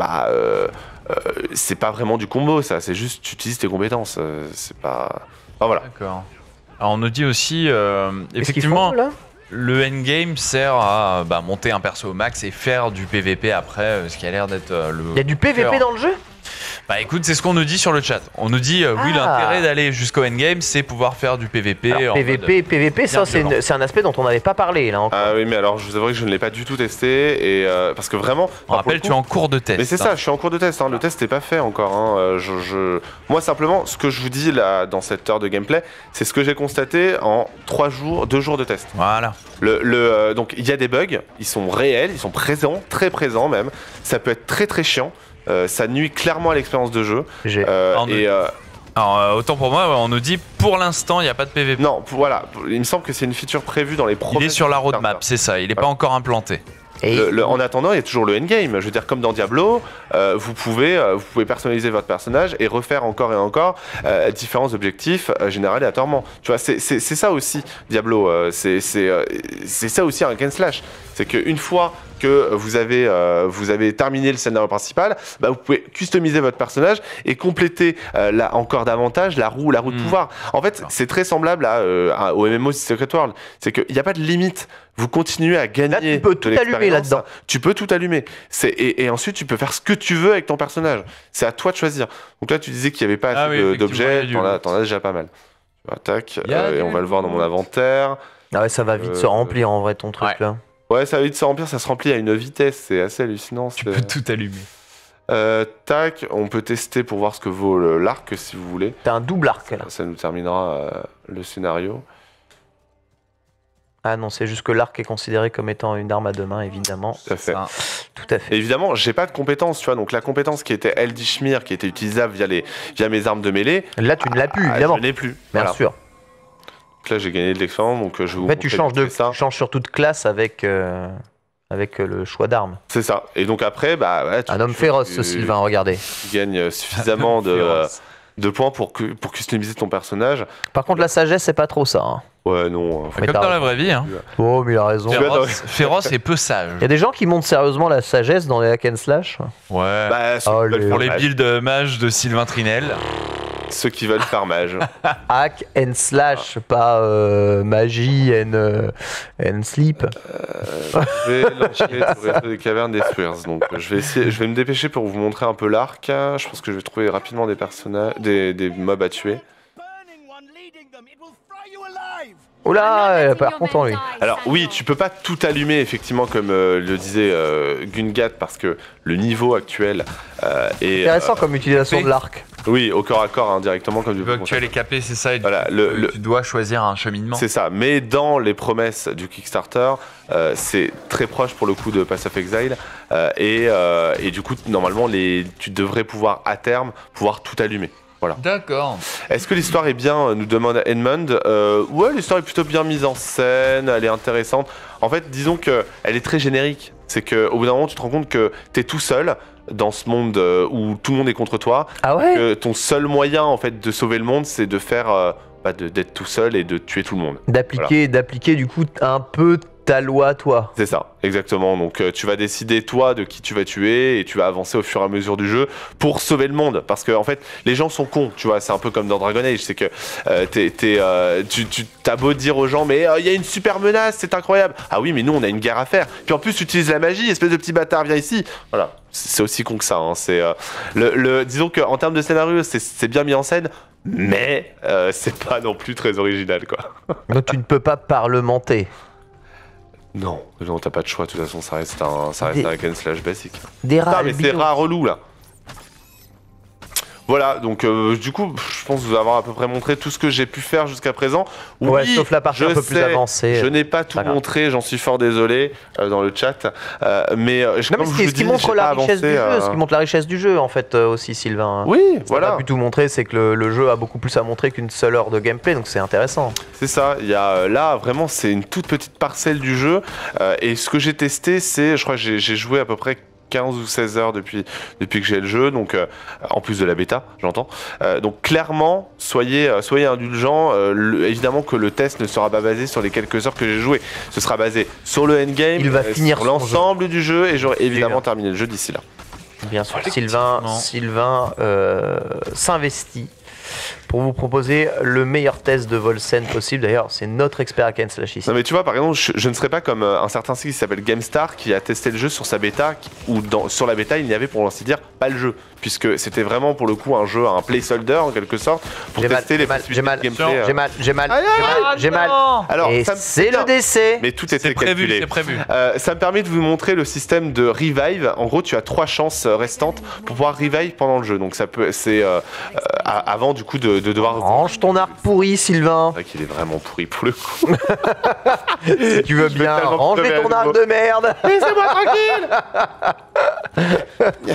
[SPEAKER 2] c'est pas vraiment du combo, ça. C'est juste tu utilises tes compétences. C'est pas. Enfin, voilà.
[SPEAKER 3] D'accord. Alors on nous dit aussi, effectivement, le endgame sert à monter un perso au max et faire du PVP après, ce qui a l'air d'être le...
[SPEAKER 1] Il y a du PVP dans le jeu?
[SPEAKER 3] Bah écoute, c'est ce qu'on nous dit sur le chat. On nous dit, oui, l'intérêt d'aller jusqu'au endgame, c'est pouvoir faire du PVP.
[SPEAKER 1] Alors, PVP, ça c'est un aspect dont on n'avait pas parlé là encore.
[SPEAKER 2] Ah oui, mais alors je vous avoue que je ne l'ai pas du tout testé, et parce que vraiment...
[SPEAKER 3] On rappelle, tu es en cours de test.
[SPEAKER 2] Mais c'est ça, je suis en cours de test, le test n'est pas fait encore. Moi simplement, ce que je vous dis là, dans cette heure de gameplay, c'est ce que j'ai constaté en 2 jours de test.
[SPEAKER 3] Voilà.
[SPEAKER 2] Donc il y a des bugs, ils sont réels, ils sont présents, très présents même. Ça peut être très très chiant. Ça nuit clairement à l'expérience de jeu.
[SPEAKER 3] Alors, autant pour moi, on nous dit pour l'instant il n'y a pas de PVP.
[SPEAKER 2] Non, voilà, il me semble que c'est une feature prévue dans les premiers.
[SPEAKER 3] Il est sur la roadmap, c'est ça, il n'est pas encore implanté.
[SPEAKER 2] En attendant, il y a toujours le endgame. Je veux dire, comme dans Diablo, vous pouvez personnaliser votre personnage et refaire encore et encore différents objectifs générés aléatoirement. Tu vois, c'est ça aussi, Diablo. C'est ça aussi un hack and slash. C'est qu'une fois que vous avez terminé le scénario principal, vous pouvez customiser votre personnage et compléter encore davantage la roue de pouvoir. En fait, c'est très semblable au MMO Secret World. C'est qu'il n'y a pas de limite. Vous continuez à gagner.
[SPEAKER 1] Là, tu peux tout allumer là-dedans.
[SPEAKER 2] Tu peux tout allumer. Et ensuite, tu peux faire ce que tu veux avec ton personnage. C'est à toi de choisir. Donc là, tu disais qu'il n'y avait pas assez d'objets. T'en as déjà pas mal. Attaque. Et on va le voir dans mon inventaire.
[SPEAKER 1] Ah ouais, ça va vite se remplir en vrai ton truc là.
[SPEAKER 2] Ouais, ça va vite se remplir. Ça se remplit à une vitesse. C'est assez hallucinant.
[SPEAKER 3] Tu peux tout allumer.
[SPEAKER 2] Tac, on peut tester pour voir ce que vaut l'arc si vous voulez.
[SPEAKER 1] T'as un double arc là.
[SPEAKER 2] Ça nous terminera le scénario.
[SPEAKER 1] Ah non, c'est juste que l'arc est considéré comme étant une arme à deux mains, évidemment.
[SPEAKER 2] Tout à fait.
[SPEAKER 1] Tout à fait.
[SPEAKER 2] Et évidemment, j'ai pas de compétence, tu vois. Donc la compétence qui était Eldishmir, qui était utilisable via mes armes de mêlée.
[SPEAKER 1] Là, tu ne l'as plus, évidemment.
[SPEAKER 2] Je n'ai plus.
[SPEAKER 1] Bien sûr.
[SPEAKER 2] Donc là, j'ai gagné de l'expérience, donc je vais vous
[SPEAKER 1] montrer. En fait, tu changes surtout de classe avec le choix d'armes.
[SPEAKER 2] C'est ça. Et donc après,
[SPEAKER 1] un homme féroce, ce Sylvain, regardez.
[SPEAKER 2] Tu gagnes suffisamment de points pour customiser ton personnage.
[SPEAKER 1] Par contre, la sagesse, c'est pas trop ça. Hein.
[SPEAKER 2] Ouais, non.
[SPEAKER 3] Comme dans la vraie vie. Hein.
[SPEAKER 1] Oh, mais il a raison.
[SPEAKER 3] Féroce et peu sage.
[SPEAKER 1] Il y a des gens qui montent sérieusement la sagesse dans les hack and slash.
[SPEAKER 3] Ouais. Pour les builds mages de Sylvain Trinel.
[SPEAKER 2] Ceux qui veulent faire mage.
[SPEAKER 1] Hack and slash, pas magie and sleep.
[SPEAKER 2] Je vais lancer le réseau des cavernes des Spheres. Donc je vais me dépêcher pour vous montrer un peu l'arc. Je pense que je vais trouver rapidement des personnages, des mobs à tuer.
[SPEAKER 1] Oula, par contre lui.
[SPEAKER 2] Alors oui, tu peux pas tout allumer effectivement comme le disait Gungat parce que le niveau actuel est
[SPEAKER 1] intéressant comme utilisation de l'arc.
[SPEAKER 2] Oui, au corps à corps directement comme
[SPEAKER 3] le niveau actuel est capé, c'est ça. Et
[SPEAKER 2] voilà,
[SPEAKER 3] tu dois choisir un cheminement.
[SPEAKER 2] C'est ça. Mais dans les promesses du Kickstarter, c'est très proche pour le coup de Path of Exile et du coup normalement tu devrais pouvoir à terme tout allumer. Voilà.
[SPEAKER 3] D'accord.
[SPEAKER 2] Est-ce que l'histoire est bien, nous demande Edmund. Ouais, l'histoire est plutôt bien mise en scène, elle est intéressante. En fait, disons qu'elle est très générique. C'est qu'au bout d'un moment, tu te rends compte que t'es tout seul dans ce monde où tout le monde est contre toi.
[SPEAKER 1] Ah ouais?
[SPEAKER 2] Que ton seul moyen, en fait, de sauver le monde, c'est de faire... d'être tout seul et de tuer tout le monde.
[SPEAKER 1] D'appliquer du coup un peu ta loi, toi.
[SPEAKER 2] C'est ça, exactement. Donc tu vas décider toi de qui tu vas tuer et tu vas avancer au fur et à mesure du jeu pour sauver le monde. Parce que en fait, les gens sont cons, tu vois. C'est un peu comme dans Dragon Age, c'est que tu t'as beau dire aux gens, mais il y a une super menace, c'est incroyable. Ah oui, mais nous on a une guerre à faire. Puis en plus, tu utilises la magie, espèce de petit bâtard, viens ici. Voilà, c'est aussi con que ça. Hein. C'est disons qu'en termes de scénario, c'est bien mis en scène. Mais c'est pas non plus très original, quoi.
[SPEAKER 1] Donc tu ne peux pas parlementer.
[SPEAKER 2] Non, t'as pas de choix, de toute façon, ça reste un hack and slash basique.
[SPEAKER 1] Des rats.
[SPEAKER 2] Ah, mais c'est rare relou, là. Voilà, donc du coup, je pense vous avoir à peu près montré tout ce que j'ai pu faire jusqu'à présent.
[SPEAKER 1] Ouais,
[SPEAKER 2] Oui,
[SPEAKER 1] sauf la partie un peu plus avancée.
[SPEAKER 2] Je n'ai pas tout montré, j'en suis fort désolé dans le chat. Mais
[SPEAKER 1] ce qui montre la richesse du jeu, ce qui montre la richesse du jeu en fait aussi, Sylvain.
[SPEAKER 2] Oui,
[SPEAKER 1] voilà. Ce qu'on a pu tout montrer, c'est que le jeu a beaucoup plus à montrer qu'une seule heure de gameplay, donc c'est intéressant.
[SPEAKER 2] C'est ça. Il y a là vraiment, c'est une toute petite parcelle du jeu. Et ce que j'ai testé, c'est, je crois que j'ai joué à peu près 15 ou 16 heures depuis que j'ai le jeu, donc en plus de la bêta, j'entends. Donc clairement, soyez indulgents. Évidemment que le test ne sera pas basé sur les quelques heures que j'ai joué. Ce sera basé sur le endgame, sur l'ensemble du jeu, et j'aurai évidemment terminé le jeu d'ici là.
[SPEAKER 1] Bien sûr, Sylvain s'investit pour vous proposer le meilleur test de Volsen possible. D'ailleurs, c'est notre expert hack and slash ici.
[SPEAKER 2] Non mais tu vois, par exemple, je ne serais pas comme un certain site qui s'appelle GameStar qui a testé le jeu sur sa bêta, où sur la bêta, il n'y avait pour ainsi dire pas le jeu, puisque c'était vraiment pour le coup un jeu, un placeholder en quelque sorte, pour tester les possibilités de gameplay.
[SPEAKER 1] J'ai mal.
[SPEAKER 2] Alors,
[SPEAKER 1] c'est le décès.
[SPEAKER 2] Mais tout était calculé.
[SPEAKER 3] C'est prévu.
[SPEAKER 2] Ça me permet de vous montrer le système de revive. En gros, tu as 3 chances restantes pour pouvoir revive pendant le jeu. Donc ça peut, c'est avant du coup de devoir.
[SPEAKER 1] Range ton arc pourri, Sylvain.
[SPEAKER 2] C'est vrai qu'il est vraiment pourri pour le coup.
[SPEAKER 1] Si tu veux bien ranger ton arc de merde.
[SPEAKER 2] Laissez-moi tranquille.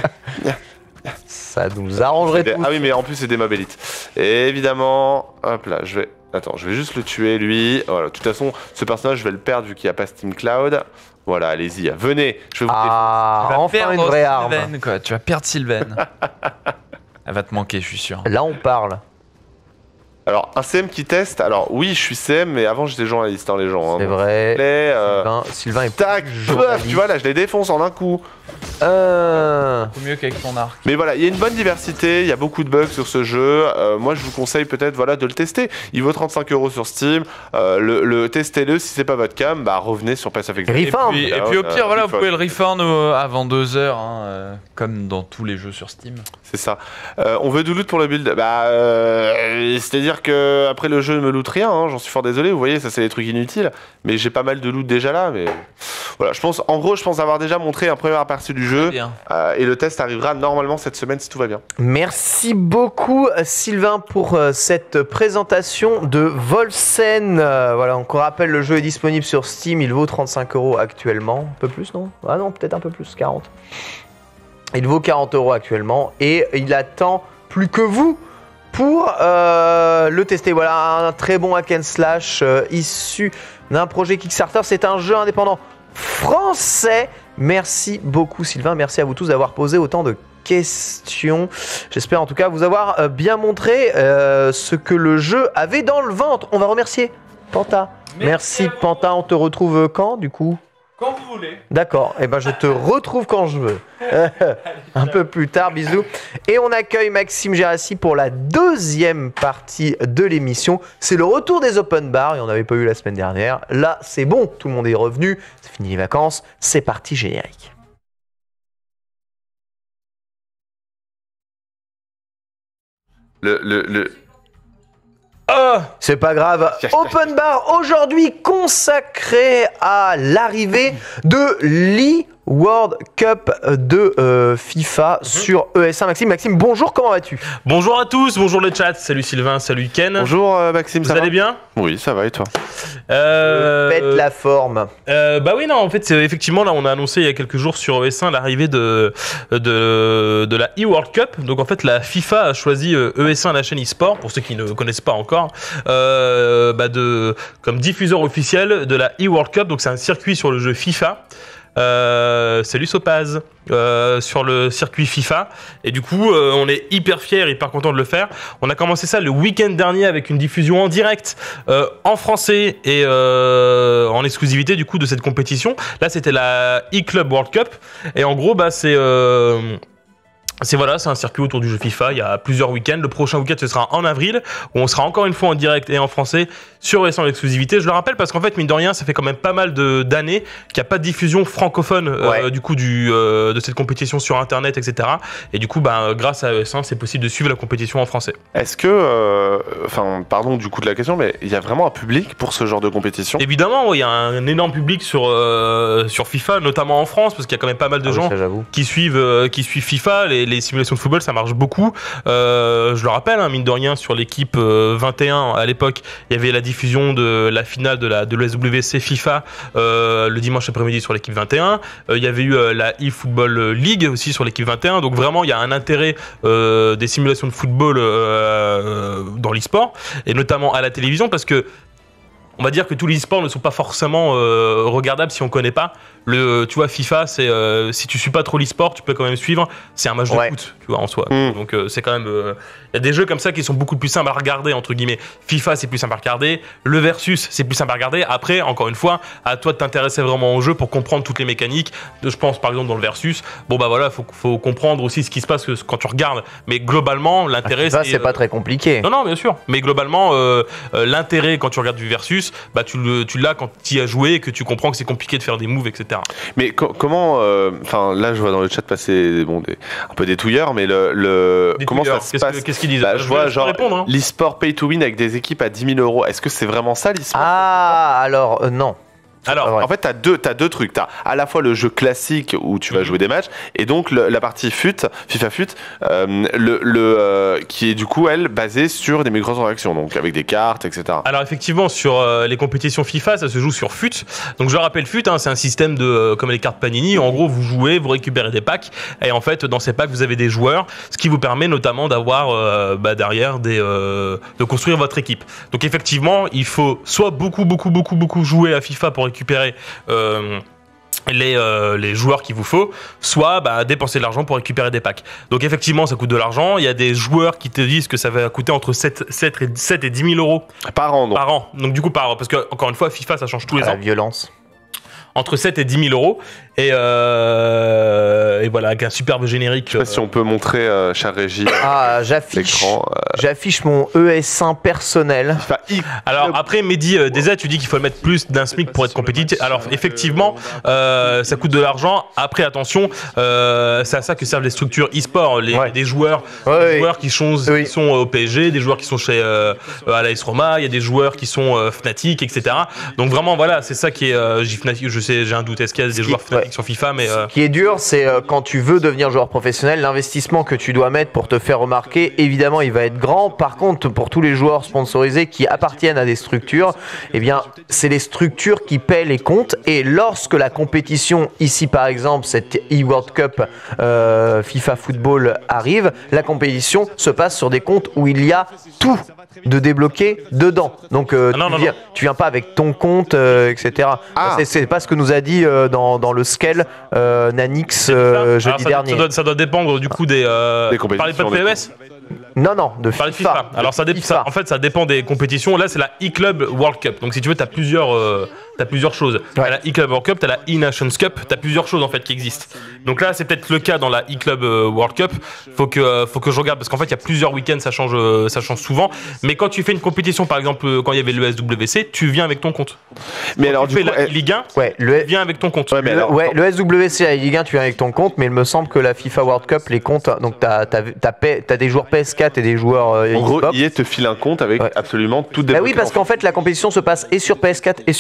[SPEAKER 1] Ça nous arrangerait tout.
[SPEAKER 2] Ah oui, mais en plus c'est des mob élites. Et évidemment, hop là, je vais juste le tuer lui. Voilà, de toute façon, ce personnage, je vais le perdre vu qu'il n'y a pas Steam Cloud. Voilà, allez-y, venez. Je vais vous
[SPEAKER 1] enfin une vraie arme.
[SPEAKER 3] Sylvain, quoi. Tu vas perdre Sylvain. Elle va te manquer, je suis sûr.
[SPEAKER 1] Là, on parle.
[SPEAKER 2] Alors, un CM qui teste. Alors, oui, je suis CM, mais avant, j'étais journaliste, hein, les gens.
[SPEAKER 1] C'est vrai. Sylvain est
[SPEAKER 2] tac, tu vois, là, je les défonce en un coup.
[SPEAKER 3] Mieux qu'avec ton arc.
[SPEAKER 2] Mais voilà, il y a une bonne diversité, il y a beaucoup de bugs sur ce jeu. Moi, je vous conseille peut-être de le tester. Il vaut 35 € sur Steam. Testez-le. Si c'est pas votre cam, bah revenez sur Pass of Exile.
[SPEAKER 3] Et puis au pire, voilà, vous pouvez le refund avant 2 heures, hein, comme dans tous les jeux sur Steam.
[SPEAKER 2] C'est ça. On veut du loot pour le build. C'est-à-dire que après le jeu ne me loot rien. Hein, j'en suis fort désolé. Vous voyez, ça c'est des trucs inutiles. Mais j'ai pas mal de loot déjà là. Mais voilà, je pense avoir déjà montré un premier aperçu du jeu. Et le test arrivera normalement cette semaine si tout va bien.
[SPEAKER 1] Merci beaucoup Sylvain pour cette présentation de Volsen. Voilà, on rappelle, le jeu est disponible sur Steam, il vaut 35 € actuellement. Un peu plus, non? Ah non, peut-être un peu plus, 40. Il vaut 40 € actuellement et il attend plus que vous pour le tester. Voilà, un très bon hack and slash issu d'un projet Kickstarter. C'est un jeu indépendant français. Merci beaucoup Sylvain, merci à vous tous d'avoir posé autant de questions. J'espère en tout cas vous avoir bien montré ce que le jeu avait dans le ventre. On va remercier Panta. Merci Panta, on te retrouve quand du coup?
[SPEAKER 3] Quand vous voulez.
[SPEAKER 1] D'accord, et ben je te retrouve quand je veux. Un peu plus tard, bisous. Et on accueille Maxime Gérassi pour la deuxième partie de l'émission. C'est le retour des open bars, et on n'avait pas eu la semaine dernière. Là, c'est bon, tout le monde est revenu, c'est fini les vacances, c'est parti générique. C'est pas grave. Open bar aujourd'hui consacré à l'arrivée de Lee World Cup de FIFA sur ES1. Maxime, bonjour, comment vas-tu?
[SPEAKER 4] Bonjour à tous, bonjour le chat, salut Sylvain, salut Ken.
[SPEAKER 2] Bonjour Maxime,
[SPEAKER 4] vous allez bien?
[SPEAKER 2] Oui, ça va et toi?
[SPEAKER 1] Pète la forme.
[SPEAKER 4] Bah oui, non, en fait, effectivement, là, on a annoncé il y a quelques jours sur ES1 l'arrivée de la eWorld Cup. Donc en fait, la FIFA a choisi ES1, la chaîne eSport, pour ceux qui ne connaissent pas encore, comme diffuseur officiel de la eWorld Cup. Donc c'est un circuit sur le jeu FIFA. Salut Sopaz, sur le circuit FIFA, et du coup on est hyper fiers, hyper content de le faire. On a commencé ça le week-end dernier avec une diffusion en direct en français et en exclusivité du coup de cette compétition. Là c'était la eClub World Cup, et en gros c'est un circuit autour du jeu FIFA. Il y a plusieurs week-ends. Le prochain week-end, ce sera en avril, où on sera encore une fois en direct et en français sur ES1 en exclusivité. Je le rappelle parce qu'en fait, mine de rien, ça fait quand même pas mal d'années qu'il n'y a pas de diffusion francophone du coup de cette compétition sur Internet, etc. Et du coup, grâce à ES1, c'est possible de suivre la compétition en français.
[SPEAKER 2] Est-ce que, pardon du coup de la question, mais il y a vraiment un public pour ce genre de compétition?
[SPEAKER 4] Évidemment, il y a un énorme public sur FIFA, notamment en France, parce qu'il y a quand même pas mal de gens qui suivent FIFA. Les simulations de football, ça marche beaucoup. Je le rappelle, mine de rien, sur l'équipe 21 à l'époque, il y avait la diffusion de la finale de l'SWC FIFA le dimanche après-midi sur l'équipe 21. Il y avait eu la eFootball League aussi sur l'équipe 21. Donc vraiment, il y a un intérêt des simulations de football dans l'e-sport, et notamment à la télévision, parce que on va dire que tous les e-sports ne sont pas forcément regardables si on connaît pas. Tu vois, FIFA, c'est si tu suis pas trop l'e-sport, tu peux quand même suivre. C'est un match de foot, tu vois, en soi. Donc c'est quand même. Il y a des jeux comme ça qui sont beaucoup plus simples à regarder, entre guillemets. FIFA, c'est plus simple à regarder. Le versus, c'est plus simple à regarder. Après, encore une fois, à toi de t'intéresser vraiment au jeu pour comprendre toutes les mécaniques. Je pense par exemple dans le versus. Faut comprendre aussi ce qui se passe quand tu regardes. Mais globalement, l'intérêt,
[SPEAKER 1] c'est pas très compliqué.
[SPEAKER 4] Non, bien sûr. Mais globalement, l'intérêt quand tu regardes du versus, tu l'as quand tu y as joué et que tu comprends que c'est compliqué de faire des moves, etc.
[SPEAKER 2] Mais comment, là je vois dans le chat passer un peu des touilleurs, mais comment ça se passe?
[SPEAKER 4] Qu'est-ce qu'ils disent?
[SPEAKER 2] Je vois genre l'e-sport pay to win avec des équipes à 10 000 €. Est-ce que c'est vraiment ça l'e-sport?
[SPEAKER 1] Alors non.
[SPEAKER 2] Alors, en fait, t'as deux trucs. T'as à la fois le jeu classique où tu vas jouer des matchs, et donc la partie FIFA FUT, qui est du coup, elle, basée sur des microtransactions, donc avec des cartes, etc.
[SPEAKER 4] Alors, effectivement, sur les compétitions FIFA, ça se joue sur FUT. Donc, je rappelle, FUT, c'est un système comme les cartes Panini. En gros, vous jouez, vous récupérez des packs, et en fait, dans ces packs, vous avez des joueurs, ce qui vous permet notamment d'avoir derrière de construire votre équipe. Donc, effectivement, il faut soit beaucoup jouer à FIFA pour récupérer les joueurs qu'il vous faut, soit dépenser de l'argent pour récupérer des packs. Donc effectivement, ça coûte de l'argent. Il y a des joueurs qui te disent que ça va coûter entre 7 et 10 000 €
[SPEAKER 2] par an.
[SPEAKER 4] Par an. Donc du coup, par an. Parce que, encore une fois, FIFA, ça change tous les ans.
[SPEAKER 1] La violence.
[SPEAKER 4] Entre 7 et 10 000 €. Et voilà, avec un superbe générique.
[SPEAKER 2] Je sais pas si on peut montrer, chère régie,
[SPEAKER 1] j'affiche mon ES1 personnel.
[SPEAKER 4] Alors après, Mehdi, déjà, tu dis qu'il faut mettre plus d'un SMIC pour être compétitif. Alors effectivement, ça coûte de l'argent. Après, attention, c'est à ça que servent les structures e-sport. Des joueurs, qui sont au PSG, des joueurs qui sont chez à l'AS Roma, il y a des joueurs qui sont Fnatic, etc. Donc vraiment, voilà, c'est ça qui est Fnatic. J'ai un doute, est-ce qu'il y a des joueurs Fnatic sur FIFA, mais
[SPEAKER 1] ce qui est dur, c'est quand tu veux devenir joueur professionnel, l'investissement que tu dois mettre pour te faire remarquer, évidemment, il va être grand. Par contre, pour tous les joueurs sponsorisés qui appartiennent à des structures, eh bien, c'est les structures qui paient les comptes. Et lorsque la compétition, ici par exemple, cette eWorld Cup FIFA Football arrive, la compétition se passe sur des comptes où il y a tout de débloqué dedans. Donc tu viens pas avec ton compte, etc. C'est pas ce que nous a dit dans le scale Nanix jeudi dernier.
[SPEAKER 4] Ça doit dépendre du coup des
[SPEAKER 2] compétitions.
[SPEAKER 4] Parlez pas de PES?
[SPEAKER 1] Non, de FIFA.
[SPEAKER 4] Alors ça dépend des compétitions. Là, c'est la eClub World Cup. Donc si tu veux, t'as plusieurs choses. T'as la eClub World Cup, t'as la eNations Cup, t'as plusieurs choses en fait qui existent. Donc là, c'est peut-être le cas dans la eClub World Cup. Faut que je regarde parce qu'en fait, il y a plusieurs week-ends, ça change souvent. Mais quand tu fais une compétition, par exemple, quand il y avait le SWC, tu viens avec ton compte.
[SPEAKER 2] Mais alors
[SPEAKER 4] tu fais la Ligue 1, tu viens avec ton compte.
[SPEAKER 1] Le SWC, la Ligue 1, tu viens avec ton compte, mais il me semble que la FIFA World Cup, les comptes, donc t'as des joueurs PS4 et des joueurs
[SPEAKER 2] en gros, EA te file un compte avec absolument tout débloqué.
[SPEAKER 1] Oui, parce qu'en fait, la compétition se passe et sur PS4 et sur Xbox.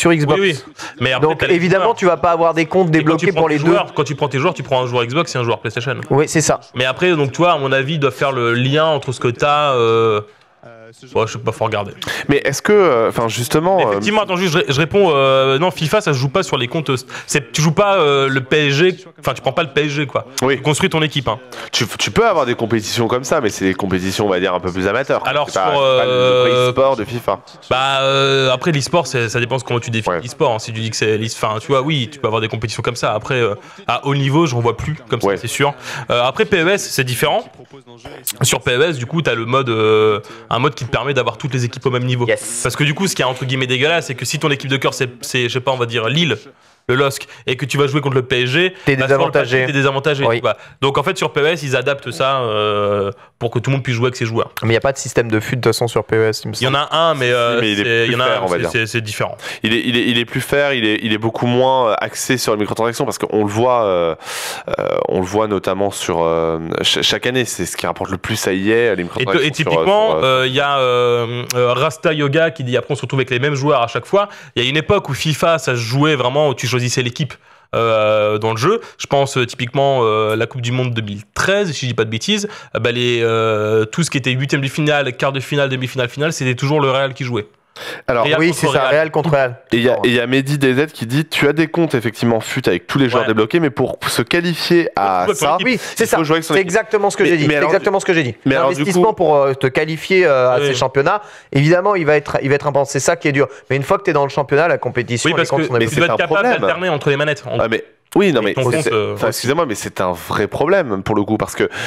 [SPEAKER 4] oui. Mais après,
[SPEAKER 1] Donc évidemment, tu vas pas avoir des comptes débloqués pour les deux.
[SPEAKER 4] Quand tu prends tes joueurs, tu prends un joueur Xbox et un joueur PlayStation.
[SPEAKER 1] Oui, c'est ça.
[SPEAKER 4] Mais après, donc toi, à mon avis, ils doivent faire le lien entre ce que t'as. Ouais, je sais pas, faut regarder.
[SPEAKER 2] Mais est-ce que, enfin justement,
[SPEAKER 4] Mais effectivement, attends, juste, je réponds. Non, FIFA, ça se joue pas sur les comptes. Tu joues pas le PSG. Enfin, tu prends pas le PSG, quoi.
[SPEAKER 2] Oui.
[SPEAKER 4] Tu construis ton équipe. Hein.
[SPEAKER 2] tu peux avoir des compétitions comme ça, mais c'est des compétitions, on va dire, un peu plus amateurs.
[SPEAKER 4] Alors
[SPEAKER 2] c'est
[SPEAKER 4] sur
[SPEAKER 2] pas le e-sport de FIFA.
[SPEAKER 4] Bah après l'e-sport, ça dépend de comment tu définis
[SPEAKER 2] Ouais.
[SPEAKER 4] l'e-sport. Hein. Si tu dis que c'est enfin, tu vois, oui, tu peux avoir des compétitions comme ça. Après, à haut niveau, j'en vois plus comme ça,
[SPEAKER 2] Ouais.
[SPEAKER 4] c'est sûr. Après PES, c'est différent. Sur PES, du coup, t'as le mode, un mode qui te permet d'avoir toutes les équipes au même niveau.
[SPEAKER 1] Yes.
[SPEAKER 4] Parce que du coup, ce qui est entre guillemets dégueulasse, c'est que si ton équipe de cœur, c'est je sais pas, on va dire Lille, le LOSC, et que tu vas jouer contre le PSG,
[SPEAKER 1] T'es
[SPEAKER 4] bah,
[SPEAKER 1] désavantagé.
[SPEAKER 4] T'es désavantagé.
[SPEAKER 1] Oui.
[SPEAKER 4] Tu vois. Donc en fait, sur PES, ils adaptent ça pour que tout le monde puisse jouer avec ses joueurs.
[SPEAKER 1] Mais il n'y a pas de système de fut de toute façon sur PES, il me
[SPEAKER 4] Il y en
[SPEAKER 1] semble.
[SPEAKER 4] a un, mais,
[SPEAKER 2] Mais il est plus fair, on va dire.
[SPEAKER 4] c'est différent.
[SPEAKER 2] Il est plus fair, il est beaucoup moins axé sur les microtransactions parce qu'on le voit notamment sur chaque année, c'est ce qui rapporte le plus à EA, les microtransactions.
[SPEAKER 4] Et typiquement, il y a Rasta Yoga qui dit après on se retrouve avec les mêmes joueurs à chaque fois. Il y a une époque où FIFA, ça se jouait vraiment, où tu choisissais l'équipe. Dans le jeu, je pense typiquement la Coupe du Monde 2013, si je dis pas de bêtises, bah tout ce qui était huitième de finale, quart de finale, demi-finale, finale, c'était toujours le Real qui jouait.
[SPEAKER 2] Alors,
[SPEAKER 4] Real
[SPEAKER 1] Oui,
[SPEAKER 4] contre
[SPEAKER 1] c'est ça,
[SPEAKER 4] Real.
[SPEAKER 1] Real contre Real.
[SPEAKER 2] et il y a Mehdi DZ qui dit tu as des comptes effectivement fut avec tous les joueurs
[SPEAKER 4] Ouais.
[SPEAKER 2] débloqués, mais pour se qualifier à
[SPEAKER 4] Ouais, pour
[SPEAKER 2] ça,
[SPEAKER 4] l'équipe.
[SPEAKER 1] Oui, c'est
[SPEAKER 2] il
[SPEAKER 1] ça.
[SPEAKER 2] faut jouer avec son
[SPEAKER 1] C'est
[SPEAKER 2] équipe.
[SPEAKER 1] exactement ce que
[SPEAKER 2] Mais-
[SPEAKER 1] j'ai dit.
[SPEAKER 2] mais
[SPEAKER 1] C'est
[SPEAKER 2] alors,
[SPEAKER 1] exactement ce que j'ai dit.
[SPEAKER 2] mais alors, du
[SPEAKER 1] L'investissement
[SPEAKER 2] coup-
[SPEAKER 1] pour te qualifier à
[SPEAKER 4] Oui.
[SPEAKER 1] ces championnats, évidemment, il va être important. C'est ça qui est dur. Mais une fois que tu es dans le championnat, la compétition,
[SPEAKER 4] Oui, parce
[SPEAKER 1] les comptes
[SPEAKER 4] que
[SPEAKER 1] sont
[SPEAKER 2] mais
[SPEAKER 1] débloqués.
[SPEAKER 4] tu dois
[SPEAKER 2] c'est
[SPEAKER 4] être
[SPEAKER 2] un
[SPEAKER 4] capable
[SPEAKER 2] problème.
[SPEAKER 4] d'alterner entre les manettes.
[SPEAKER 2] Ah, mais oui, non, mais
[SPEAKER 4] ton compte,
[SPEAKER 2] enfin, excusez-moi, mais c'est un vrai problème pour le coup parce que